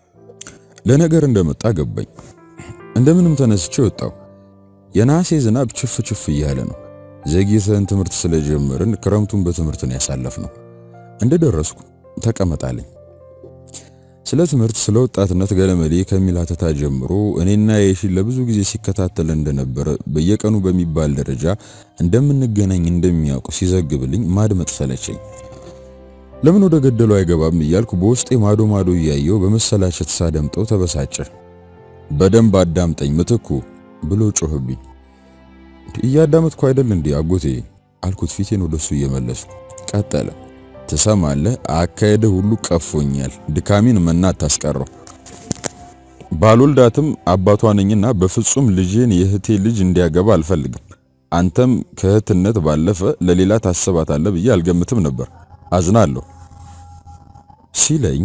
ለነገር እንደመጣ ገባኝ። እንደምንም ተነስቼ ወጣሁ። የናሴ ዝናብ ችፍ እያለ ነው። ዘግይተን ትምህርት ስለጀመርን ክረምቱን በትምህርት ነው ያሳለፍነው። እንደደረስኩ ተቀመጣለኝ። ስለ ትምህርት ስለ ወጣትነት ገለመሌ ከሚላተታ ጀምሮ እኔና የሺ ለብዙ ጊዜ ሲከታተል እንደነበረ በየቀኑ በሚባል ደረጃ እንደምንገናኝ እንደሚያውቁ ሲዘግብልኝ ማድመጥ ሰለቸኝ። ለምን ወደ ገደሉ አይገባም እያልኩ በውስጤ ማዶ እያየው በመሰላቸት ሳደምጠው ተበሳጨ። በደንብ አዳምጠኝ ምትኩ ብሎ ጮህብኝ። እያዳመጥኩ አይደል እንዴ አጎቴ አልኩት ፊቴን ወደሱ እየመለስኩ። ቀጠለ። ትሰማለህ አካሄደ ሁሉ ቀፎኛል ድካሚን መናት ታስቀረው። ባልወልዳትም አባቷ ነኝና በፍጹም ልጄን የህቴ ልጅ እንዲያገባ አልፈልግም። አንተም ከህትነት ባለፈ ለሌላ ታስባታለህ ብዬ አልገምትም ነበር አዝናለሁ ሲለኝ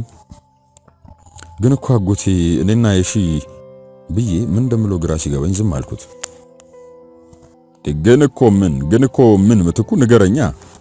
ግን እኮ አጎቴ እኔና የሺ ብዬ ምን እንደምለው ግራ ሲገባኝ ዝም አልኩት። ግን እኮ ምን ምትኩ ንገረኛ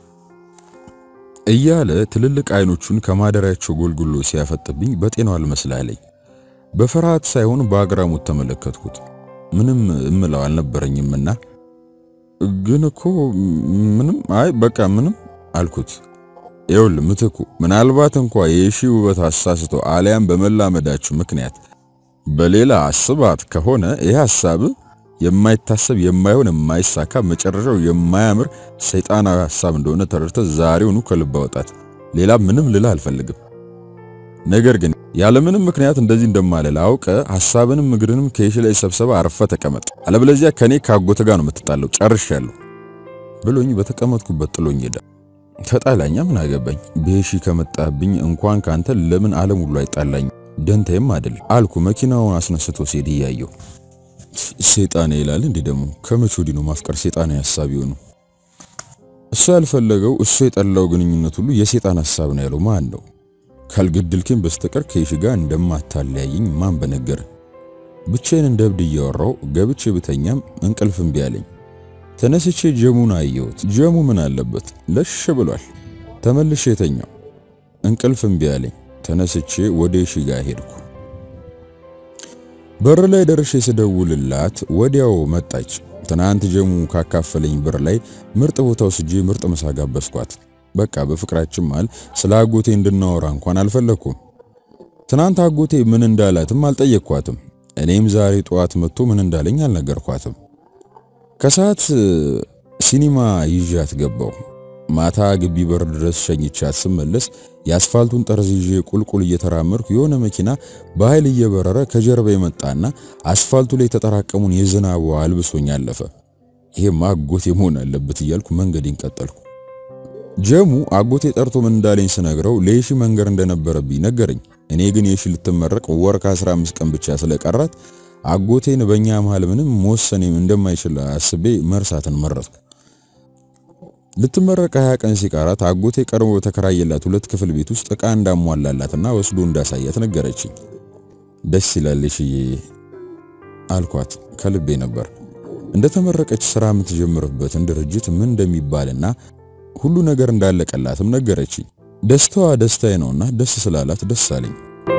እያለ ትልልቅ አይኖቹን ከማደሪያቸው ጎልጉሎ ሲያፈጥብኝ በጤናው አልመስላለኝ። በፍርሃት ሳይሆን በአግራሞት ተመለከትኩት። ምንም እምለው አልነበረኝምና ግን እኮ ምንም አይ በቃ ምንም አልኩት። ይኸውልህ ምትኩ ምናልባት እንኳን የሺ ውበት አሳስቶ አሊያም በመላመዳችሁ ምክንያት በሌላ አስባት ከሆነ ይህ ሐሳብ የማይታሰብ የማይሆን የማይሳካ መጨረሻው የማያምር ሰይጣናዊ ሐሳብ እንደሆነ ተረድተህ ዛሬውኑ ከልብ አውጣት። ሌላ ምንም ልልህ አልፈልግም። ነገር ግን ያለ ምንም ምክንያት እንደዚህ እንደማለል አውቀ ሐሳብንም እግርንም ከየሺ ላይ ሰብሰባ አርፈ ተቀመጥ። አለበለዚያ ከኔ ካጎተ ጋር ነው የምትጣለው ጨርሻለሁ ብሎኝ በተቀመጥኩበት ጥሎኝ ሄደ። ተጣላኛ ምን አገባኝ በየሺ ከመጣብኝ እንኳን ካንተ ለምን ዓለም ሁሉ አይጣላኝ ደንታይም አይደል አልኩ መኪናውን አስነስቶ ሲሄድ ያየው። ሰይጣን ይላል እንዴ ደግሞ ከመቼ ወዲህ ነው ማፍቀር ሰይጣናዊ ሐሳብ ይሆኑ? እሱ ያልፈለገው እሱ የጠላው ግንኙነት ሁሉ የሰይጣን ሐሳብ ነው ያለው ማን ነው? ካልገድልከኝ በስተቀር ከየሺ ጋር እንደማታለያየኝ ማን በነገረ? ብቻዬን እንደብድ እያወራው ገብቼ ብተኛም እንቅልፍ እምቢ አለኝ። ተነስቼ ጀሙን አየሁት። ጀሙ ምን አለበት ለሽ ብሏል። ተመልሼ ተኛው። እንቅልፍ እምቢ አለኝ። ተነስቼ ወደ የሺ ጋር ሄድኩ። በር ላይ ደርሼ ስደውልላት ወዲያው መጣች። ትናንት ጀሙ ካካፈለኝ ብር ላይ ምርጥ ቦታ ወስጄ ምርጥ ምሳ ጋበዝኳት። በቃ በፍቅራችን መሃል ስለ አጎቴ እንድናወራ እንኳን አልፈለኩም። ትናንት አጎቴ ምን እንዳላትም አልጠየቅኳትም። እኔም ዛሬ ጧት መጥቶ ምን እንዳለኝ አልነገርኳትም። ከሰዓት ሲኒማ ይዣት ገባው። ማታ ግቢ በር ድረስ ሸኝቻት ስመለስ የአስፋልቱን ጠርዝ ይዤ ቁልቁል እየተራመድኩ የሆነ መኪና በኃይል እየበረረ ከጀርባ የመጣና አስፋልቱ ላይ ተጠራቀሙን የዝናብ ውሃ አልብሶኝ አለፈ። ይሄማ አጎቴ መሆን አለበት እያልኩ መንገዴን ቀጠልኩ። ጀሙ አጎቴ ጠርቶ ምን እንዳለኝ ስነግረው ለየሺ መንገር እንደነበረብኝ ነገረኝ። እኔ ግን የሺ ልትመረቅ ወር ከ15 ቀን ብቻ ስለቀራት አጎቴን በእኛ መሃል ምንም መወሰንም እንደማይችል አስቤ መርሳትን መረጥኩ። ልትመረቅ 20 ቀን ሲቀራት አጎቴ ቀርቦ ተከራየላት 2 ክፍል ቤት ውስጥ ዕቃ እንዳሟላላትና ወስዶ እንዳሳያት ነገረችኝ። ደስ ይላል እሺዬ አልኳት። ከልቤ ነበር። እንደተመረቀች ስራ የምትጀምርበትን ድርጅት ምን እንደሚባልና ሁሉ ነገር እንዳለቀላትም ነገረችኝ። ደስታዋ ደስታዬ ነውና ደስ ስላላት ደስ አለኝ።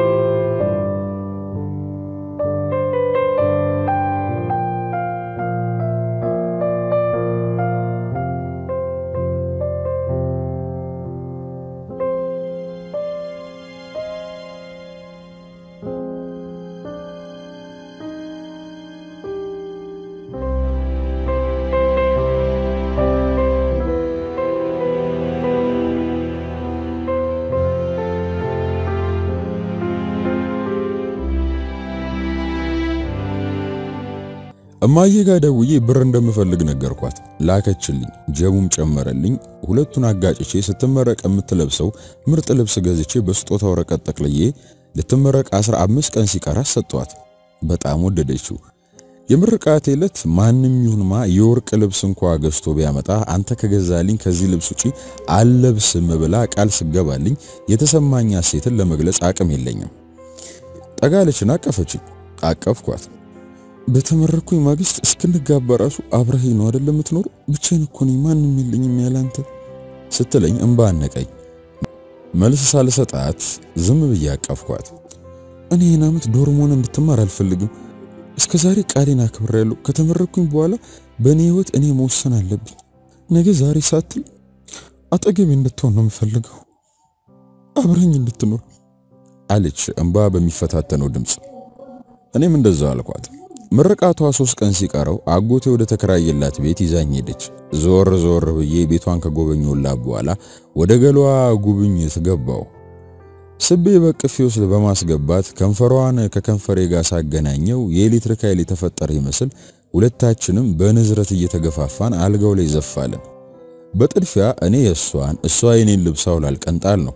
እማዬ ጋር ደውዬ ብር እንደምፈልግ ነገርኳት። ላከችልኝ። ጀሙም ጨመረልኝ። ሁለቱን አጋጭቼ ስትመረቅ የምትለብሰው ምርጥ ልብስ ገዝቼ በስጦታ ወረቀት ጠቅልዬ ልትመረቅ 15 ቀን ሲቀራት ሰጠዋት። በጣም ወደደችው። የምርቃቴ ዕለት ማንም ይሁንማ የወርቅ ልብስ እንኳን ገዝቶ ቢያመጣ አንተ ከገዛልኝ ከዚህ ልብስ ውጪ አልለብስም ብላ ቃል ስገባልኝ የተሰማኝ ሐሴትን ለመግለጽ አቅም የለኝም። ጠጋለችና አቀፈችኝ። አቀፍኳት። በተመረኩኝ ማግስት እስክንጋባ ራሱ አብረኸኝ ነው አይደል የምትኖር? ብቻዬን እኮ ነኝ፣ ማንንም የለኝም ያላንተ ስትለኝ እንባ አነቀኝ። መልስ ሳልሰጣት ዝም ብዬ አቀፍኳት። እኔ ይህን ዓመት ዶርሞን እንድትማር አልፈልግም። እስከዛሬ ቃሌን አክብሬያለሁ። ከተመረኩኝ በኋላ በእኔ ህይወት እኔ መወሰን አለብኝ። ነገ ዛሬ ሳትል አጠገቤ እንድትሆን ነው የምፈልገው፣ አብረኸኝ እንድትኖር አለች እንባ በሚፈታተነው ድምጽ። እኔም እንደዛው አልኳት። ምርቃቷ 3 ቀን ሲቀረው አጎቴ ወደ ተከራየላት ቤት ይዛኝ ሄደች። ዞር ዞር ብዬ ቤቷን ከጎበኘሁላት በኋላ ወደ ገሏ ጉብኝት ገባው። ስቤ በቅፌ ውስጥ በማስገባት ከንፈሯን ከከንፈሬ ጋር ሳገናኘው የኤሌክትሪክ ኃይል የተፈጠረ ይመስል ሁለታችንም በንዝረት እየተገፋፋን አልጋው ላይ ዘፋለን። በጥድፊያ እኔ የሷን እሷ የኔን ልብስ አውላል ቀንጣል ነው።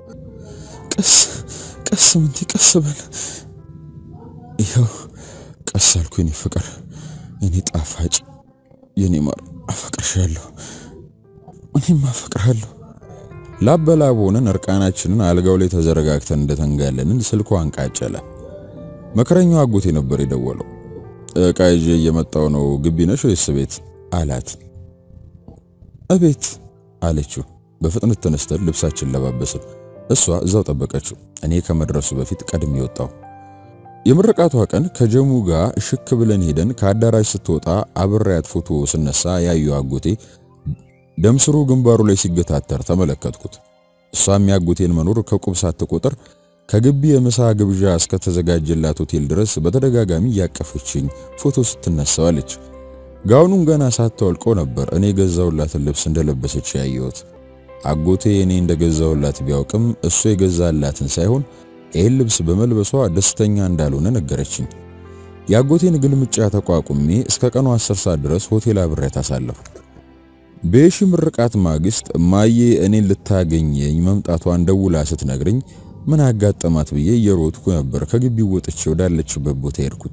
ቀስ ምንት ቀስ በል ይኸው ቀስ አልኩኝ። ፍቅር እኔ ጣፋጭ የኔ ማር አፈቅርሻለሁ፣ እኔም አፈቅርሃለሁ። ላበላቦንን እርቃናችንን አልጋው ላይ ተዘረጋግተን እንደተንጋለንን ስልኩ አንቃጨለ። መከረኛው አጎቴ ነበር የደወለው። ዕቃ ይዤ እየመጣው ነው፣ ግቢ ነሽ ወይስ ቤት አላት። እቤት አለችው። በፍጥነት ተነስተን ልብሳችን ለባበስን። እሷ እዛው ጠበቀችው። እኔ ከመድረሱ በፊት ቀድሜ ወጣው። የምርቃቷ ቀን ከጀሙ ጋር ሽክ ብለን ሄደን ከአዳራሽ ስትወጣ አብሬያት ፎቶ ስነሳ ያየው አጎቴ ደምስሩ ግንባሩ ላይ ሲገታተር ተመለከትኩት። እሷም ያጎቴን መኖር ከቁብ ሳትቆጥር ከግቢ የምሳ ግብዣ እስከ ተዘጋጀላት ሆቴል ድረስ በተደጋጋሚ ያቀፈችኝ ፎቶ ስትነሳዋለች። ጋውኑን ገና ሳትወልቀው ነበር እኔ ገዛውላትን ልብስ እንደለበሰች ያየሁት። አጎቴ እኔ እንደገዛውላት ቢያውቅም እሱ የገዛላትን ሳይሆን ይሄን ልብስ በመልበሷ ደስተኛ እንዳልሆነ ነገረችኝ። ያጎቴን ግልምጫ ተቋቁሜ እስከ ቀኑ 10 ሰዓት ድረስ ሆቴል አብሬያት አሳለፍኩ። በሺ ምርቃት ማግስት ማዬ እኔን ልታገኘኝ መምጣቷን ደውላ ስትነግረኝ ምን አጋጠማት ብዬ እየሮጥኩ ነበር ከግቢው ወጥቼ ወዳለችበት ቦታ ሄድኩት።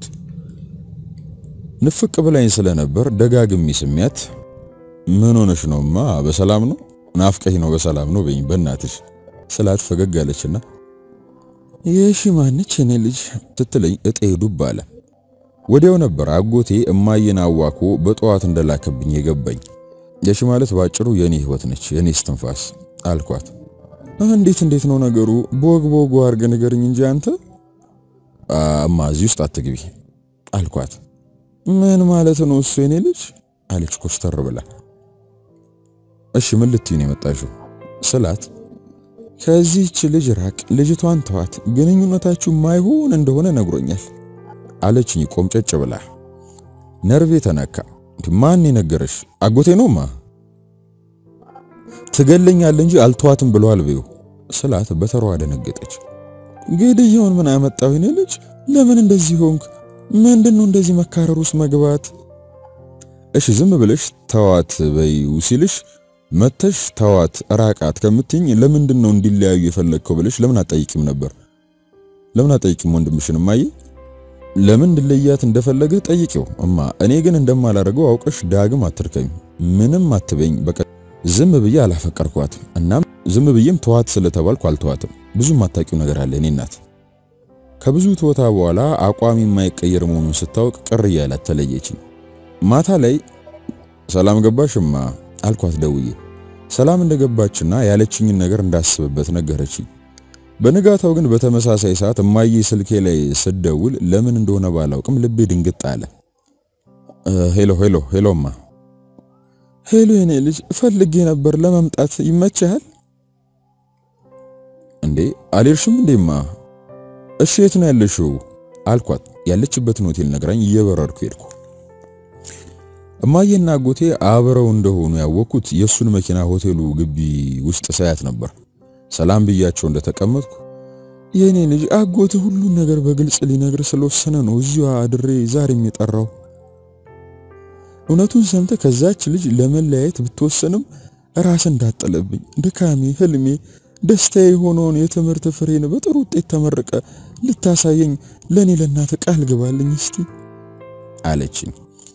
ንፍቅ ብላኝ ስለነበር ደጋግሜ ስሚያት ምን ሆነሽ ነውማ? በሰላም ነው? ናፍቀኝ ነው በሰላም ነው በይኝ በእናትሽ ስላት ፈገግ አለችና የሺ ማነች እኔ ልጅ ስትለኝ እጤ ዱብ አለ። ወዲያው ነበር አጎቴ እማዬን አዋኮ በጠዋት እንደላከብኝ የገባኝ። የሺ ማለት ባጭሩ የኔ ህይወት ነች፣ የኔ እስትንፋስ አልኳት። እንዴት ነው ነገሩ? በወግ አርገ ንገርኝ እንጂ አንተ እማ እዚህ ውስጥ አትግቢ አልኳት። ምን ማለት ነው እሱ የኔ ልጅ አለች ኮስተር ብላ። እሺ ምን ልትይ ነው የመጣሽው ስላት ከዚህች ልጅ ራቅ፣ ልጅቷን ተዋት፣ ግንኙነታችሁ ማይሆን እንደሆነ ነግሮኛል አለችኝ ቆምጨጭ ብላ። ነርቬ ተነካ። ማን የነገረሽ? አጎቴ ነውማ። ትገለኛል እንጂ አልተዋትም ብሏል በዩ ስላት በተሯ ደነገጠች። ግድያውን ምን አመጣው የኔ ልጅ? ለምን እንደዚህ ሆንክ? ምንድነው እንደዚህ መካረሩስ መግባት? እሺ ዝም ብለሽ ተዋት በዩ ሲልሽ መተሽ ተዋት ራቃት ከምትኝ ለምንድነው እንዲለያዩ የፈለግከው ብለሽ ለምን አጠይቂም ነበር? ለምን አጠይቂም ወንድምሽን ማይ ለምን እንድለያት እንደፈለገ ጠይቂው እማ። እኔ ግን እንደማላደርገው አውቀሽ ዳግም አትርከኝ፣ ምንም አትበኝ። በቃ ዝም ብዬ አላፈቀርኳትም እና ዝም ብዬም ተዋት ስለተባልኩ አልተዋትም። ብዙ ማታቂው ነገር አለ እኔ እናት። ከብዙ ተወታ በኋላ አቋሚ የማይቀየር መሆኑን ስታውቅ ቅር ያላት ተለየችኝ። ማታ ላይ ሰላም ገባሽማ አልኳት ደውዬ። ሰላም እንደገባችና ያለችኝን ነገር እንዳስብበት ነገረችኝ። በንጋታው ግን በተመሳሳይ ሰዓት እማዬ ስልኬ ላይ ስደውል ለምን እንደሆነ ባላውቅም ልቤ ድንግጥ አለ። ሄሎ ሄሎ ሄሎማ። ሄሎ የኔ ልጅ ፈልጌ ነበር ለመምጣት ይመችሃል እንዴ? አልሄድሽም እንዴማ? እሺ የት ነው ያለሽው አልኳት። ያለችበትን ሆቴል ነግራኝ እየበረርኩ ሄድኩ። እማዬና አጎቴ አብረው እንደሆኑ ያወኩት የሱን መኪና ሆቴሉ ግቢ ውስጥ ሳያት ነበር። ሰላም ብያቸው እንደተቀመጥኩ የኔ ልጅ አጎቴ ሁሉን ነገር በግልጽ ሊነግር ስለወሰነ ነው እዚሁ አድሬ ዛሬም የጠራው። እውነቱን ሰምተ ከዛች ልጅ ለመለያየት ብትወሰንም ራስ እንዳጠለብኝ ድካሜ፣ ህልሜ፣ ደስታዬ የሆነውን የትምህርት ፍሬን በጥሩ ውጤት ተመረቀ ልታሳየኝ ለኔ ለናተ ቃል ግባልኝ እስቲ አለችኝ።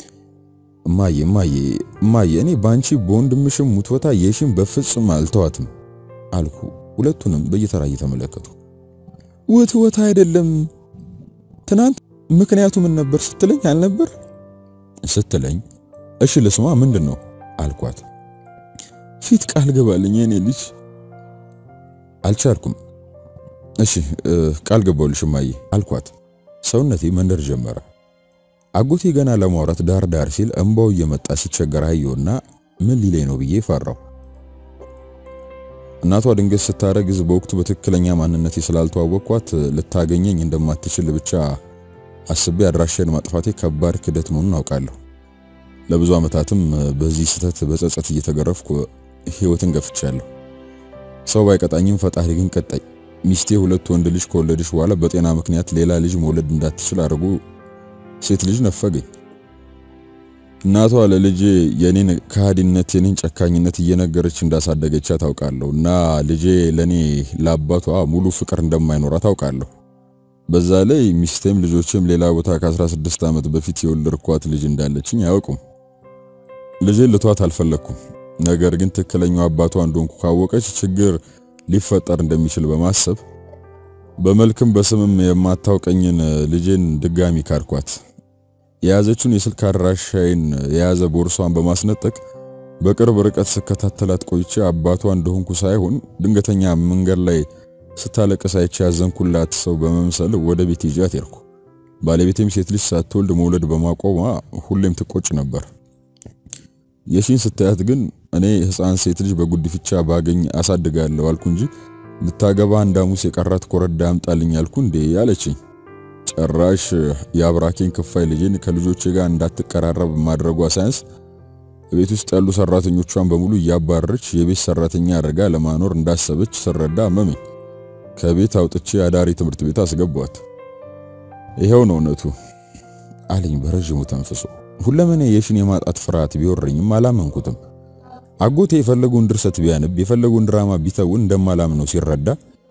እማዬ እኔ ባንቺ በወንድምሽም ሙትወታ የሽም በፍጹም አልተዋትም አልኩ። ሁለቱንም በየተራ እየተመለከቱ ውትወታ አይደለም ትናንት ምክንያቱ ምን ነበር ስትለኝ አልነበር ስትለኝ እሺ ልስማ ምንድነው አልኳት። ፊት ቃል ገባልኝ የኔ ልጅ። አልቻልኩም። እሺ ቃል ገባልሽ እማዬ አልኳት። ሰውነቴ መንደር ጀመረ። አጎቴ ገና ለማውራት ዳር ሲል እንባው እየመጣ ሲቸገር አየውና ምን ሊለኝ ነው ብዬ ፈራው። እናቷ ድንገት ስታረግዝ በወቅቱ በትክክለኛ ማንነቴ ስላልተዋወቅኳት ልታገኘኝ እንደማትችል ብቻ አስቤ አድራሻዬን ማጥፋቴ ከባድ ክደት መሆኑን አውቃለሁ። ለብዙ ዓመታትም በዚህ ስህተት በጸጸት እየተገረፍኩ ህይወትን ገፍቻለሁ። ሰው ባይቀጣኝም ፈጣሪ ግን ቀጣይ። ሚስቴ ሁለት ወንድ ልጅ ከወለደች በኋላ በጤና ምክንያት ሌላ ልጅ መውለድ እንዳትችል አድርጎ ሴት ልጅ ነፈገኝ። እናቷ ለልጄ የኔን ከሃዲነት የኔን ጨካኝነት እየነገረች እንዳሳደገቻ ታውቃለሁና ልጄ ለኔ ለአባቷ ሙሉ ፍቅር እንደማይኖራት ታውቃለሁ። በዛ ላይ ሚስቴም ልጆችም ሌላ ቦታ ከ16 ዓመት በፊት የወለድኳት ልጅ እንዳለችኝ አያውቁም። ልጄ ልቷት አልፈለኩም። ነገር ግን ትክክለኛው አባቷ እንደሆንኩ ካወቀች ችግር ሊፈጠር እንደሚችል በማሰብ በመልክም በስምም የማታውቀኝን ልጄን ድጋሚ ካርኳት። የያዘችውን የስልክ አድራሻዬን የያዘ ቦርሷን በማስነጠቅ በቅርብ ርቀት ስከታተላት ቆይቼ አባቷ እንደሆንኩ ሳይሆን ድንገተኛ መንገድ ላይ ስታለቅስ አይቼ ያዘንኩላት ሰው በመምሰል ወደ ቤት ይዣት ሄድኩ። ባለቤቴም ሴት ልጅ ሳትወልድ መውለድ በማቆሟ ሁሌም ትቆጭ ነበር። የሺን ስታያት ግን እኔ ህፃን ሴት ልጅ በጉድፍቻ ባገኝ አሳድጋለሁ አልኩ እንጂ ልታገባ አንዳሙስ የቀራት ኮረዳ አምጣልኝ አልኩ እንዴ ያለችኝ። ጭራሽ ያብራኬን ክፋይ ልጄን ከልጆቼ ጋር እንዳትቀራረብ ማድረጓ ሳይንስ ቤት ውስጥ ያሉ ሰራተኞቿን በሙሉ ያባረረች የቤት ሰራተኛ አድርጋ ለማኖር እንዳሰበች ስረዳ አመመኝ። ከቤት አውጥቼ አዳሪ ትምህርት ቤት አስገባዋት። ይሄው ነው እውነቱ አለኝ በረጅሙ ተንፍሶ። ሁለመኔ የሽን የማጣት ፍርሃት ቢወረኝም አላመንኩትም። አጎቴ የፈለገውን ድርሰት ቢያነብ የፈለገውን ድራማ ቢተውን እንደማላምነው ሲረዳ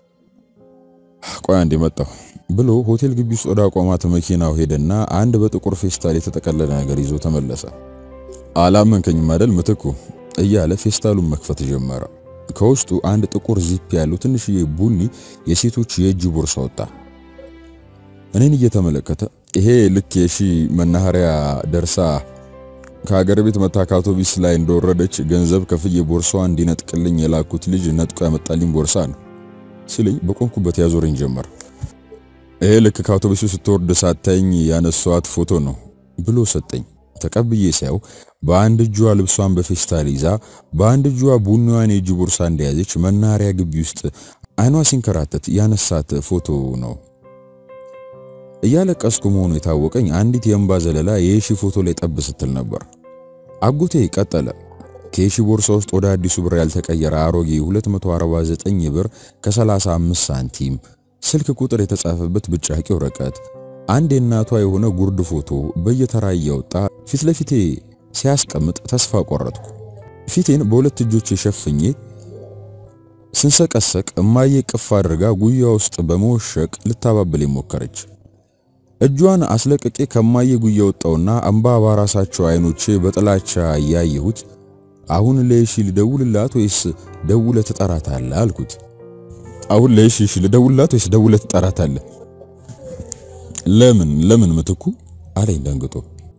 ቆይ አንዴ መጣሁ ብሎ ሆቴል ግቢ ውስጥ ወደ አቋማት መኪናው ሄደና አንድ በጥቁር ፌስታል የተጠቀለለ ነገር ይዞ ተመለሰ። አላመንከኝም አይደል ምትኩ እያለ ፌስታሉን መክፈት ጀመረ። ከውስጡ አንድ ጥቁር ዚፕ ያለው ትንሽዬ ቡኒ የሴቶች የእጅ ቦርሳ ወጣ። እኔን እየተመለከተ ይሄ ልክ የሺ መናኸሪያ ደርሳ ከሀገር ቤት መታ ከአውቶቡስ ላይ እንደወረደች ገንዘብ ከፍዬ ቦርሳዋን እንዲነጥቅልኝ የላኩት ልጅ ነጥቆ ያመጣልኝ ቦርሳ ነው ሲለኝ በቆምኩበት ያዞረኝ ጀመር። ልክ ከአውቶቡሱ ስትወርድ ሳታኝ ያነሷት ፎቶ ነው ብሎ ሰጠኝ። ተቀብዬ ሳይው በአንድ እጇ ልብሷን በፌስታል ይዛ በአንድ እጇ ቡናዋን የእጅ ቦርሳ እንደያዘች መናኸሪያ ግቢ ውስጥ አይኗ ሲንከራተት ያነሳት ፎቶ ነው። እያለቀስኩ መሆኑ የታወቀኝ አንዲት የእንባ ዘለላ የሺ ፎቶ ላይ ጠብ ስትል ነበር። አጎቴ ቀጠለ። ከሺ ቦርሳ ውስጥ ወደ አዲሱ ብር ያልተቀየረ አሮጌ 249 ብር ከ35 ሳንቲም፣ ስልክ ቁጥር የተጻፈበት ብጫቂ ወረቀት፣ አንድ የእናቷ የሆነ ጉርድ ፎቶ በየተራ እያወጣ ፊት ለፊቴ ሲያስቀምጥ ተስፋ ቆረጥኩ። ፊቴን በሁለት እጆቼ ሸፍኜ ስንሰቀሰቅ እማዬ ቅፍ አድርጋ ጉያ ውስጥ በመወሸቅ ልታባብል ሞከረች። እጇን አስለቅቄ ከማዬ ጉያ ወጣውና እንባ ባራሳቸው አይኖቼ በጥላቻ ያየሁት አሁን ለሺ ልደውልላት ወይስ ደውለህ ትጠራታለህ አልኩት። አሁን ለሺ ልደውልላት ወይስ ደውለህ ትጠራታለህ? ለምን ምትኩ አለኝ ደንግጦ።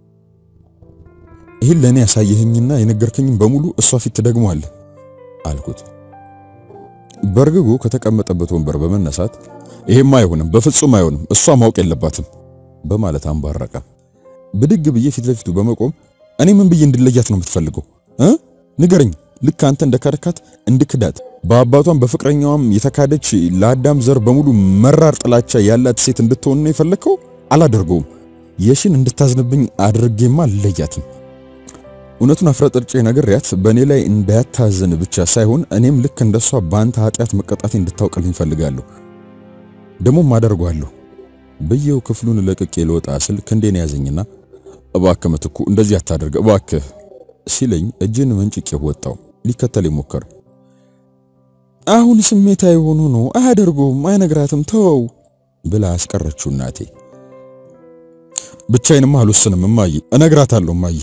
ይሄን ለኔ ያሳየኸኝና የነገርከኝን በሙሉ እሷ ፊት ትደግመዋለህ አልኩት። በርግጎ ከተቀመጠበት ወንበር በመነሳት ይሄማ አይሆንም፣ በፍጹም አይሆንም፣ እሷ ማወቅ የለባትም በማለት አንባረቀ። ብድግ ብዬ ፊት ለፊቱ በመቆም እኔ ምን ብዬ እንድለያት ነው የምትፈልገው? ንገረኝ። ልክ አንተ እንደካድካት እንድክዳት በአባቷም በፍቅረኛዋም የተካደች ለአዳም ዘር በሙሉ መራር ጥላቻ ያላት ሴት እንድትሆን ነው የፈለከው? አላደርገውም። የሺን እንድታዝንብኝ አድርጌማ አልለያትም። እውነቱን አፍረጥርጬ ነግሬያት በእኔ ላይ እንዳያታዝን ብቻ ሳይሆን እኔም ልክ እንደሷ ባንተ ኃጢያት መቀጣቴ እንድታውቅልኝ ፈልጋለሁ። ደሞም አደርጋለሁ በየው ክፍሉን ለቅቄ ልወጣ ስል ክንዴን ያዘኝና እባክህ ምትኩ እንደዚህ አታደርግ እባክህ ሲለኝ እጄን መንጭቄ ወጣው። ሊከተለኝ ሞከረ። አሁን ስሜታዊ ሆኖ ነው አያደርገውም፣ አይነግራትም፣ ተወው ብላ አስቀረችው እናቴ። ብቻዬንማ አልወስንም እማዬ፣ እነግራታለሁ እማዬ፣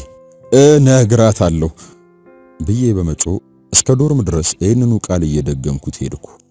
እነግራታለሁ ብዬ በመጮህ እስከ ዶርም ድረስ ይህንኑ ቃል እየደገምኩት ሄድኩ።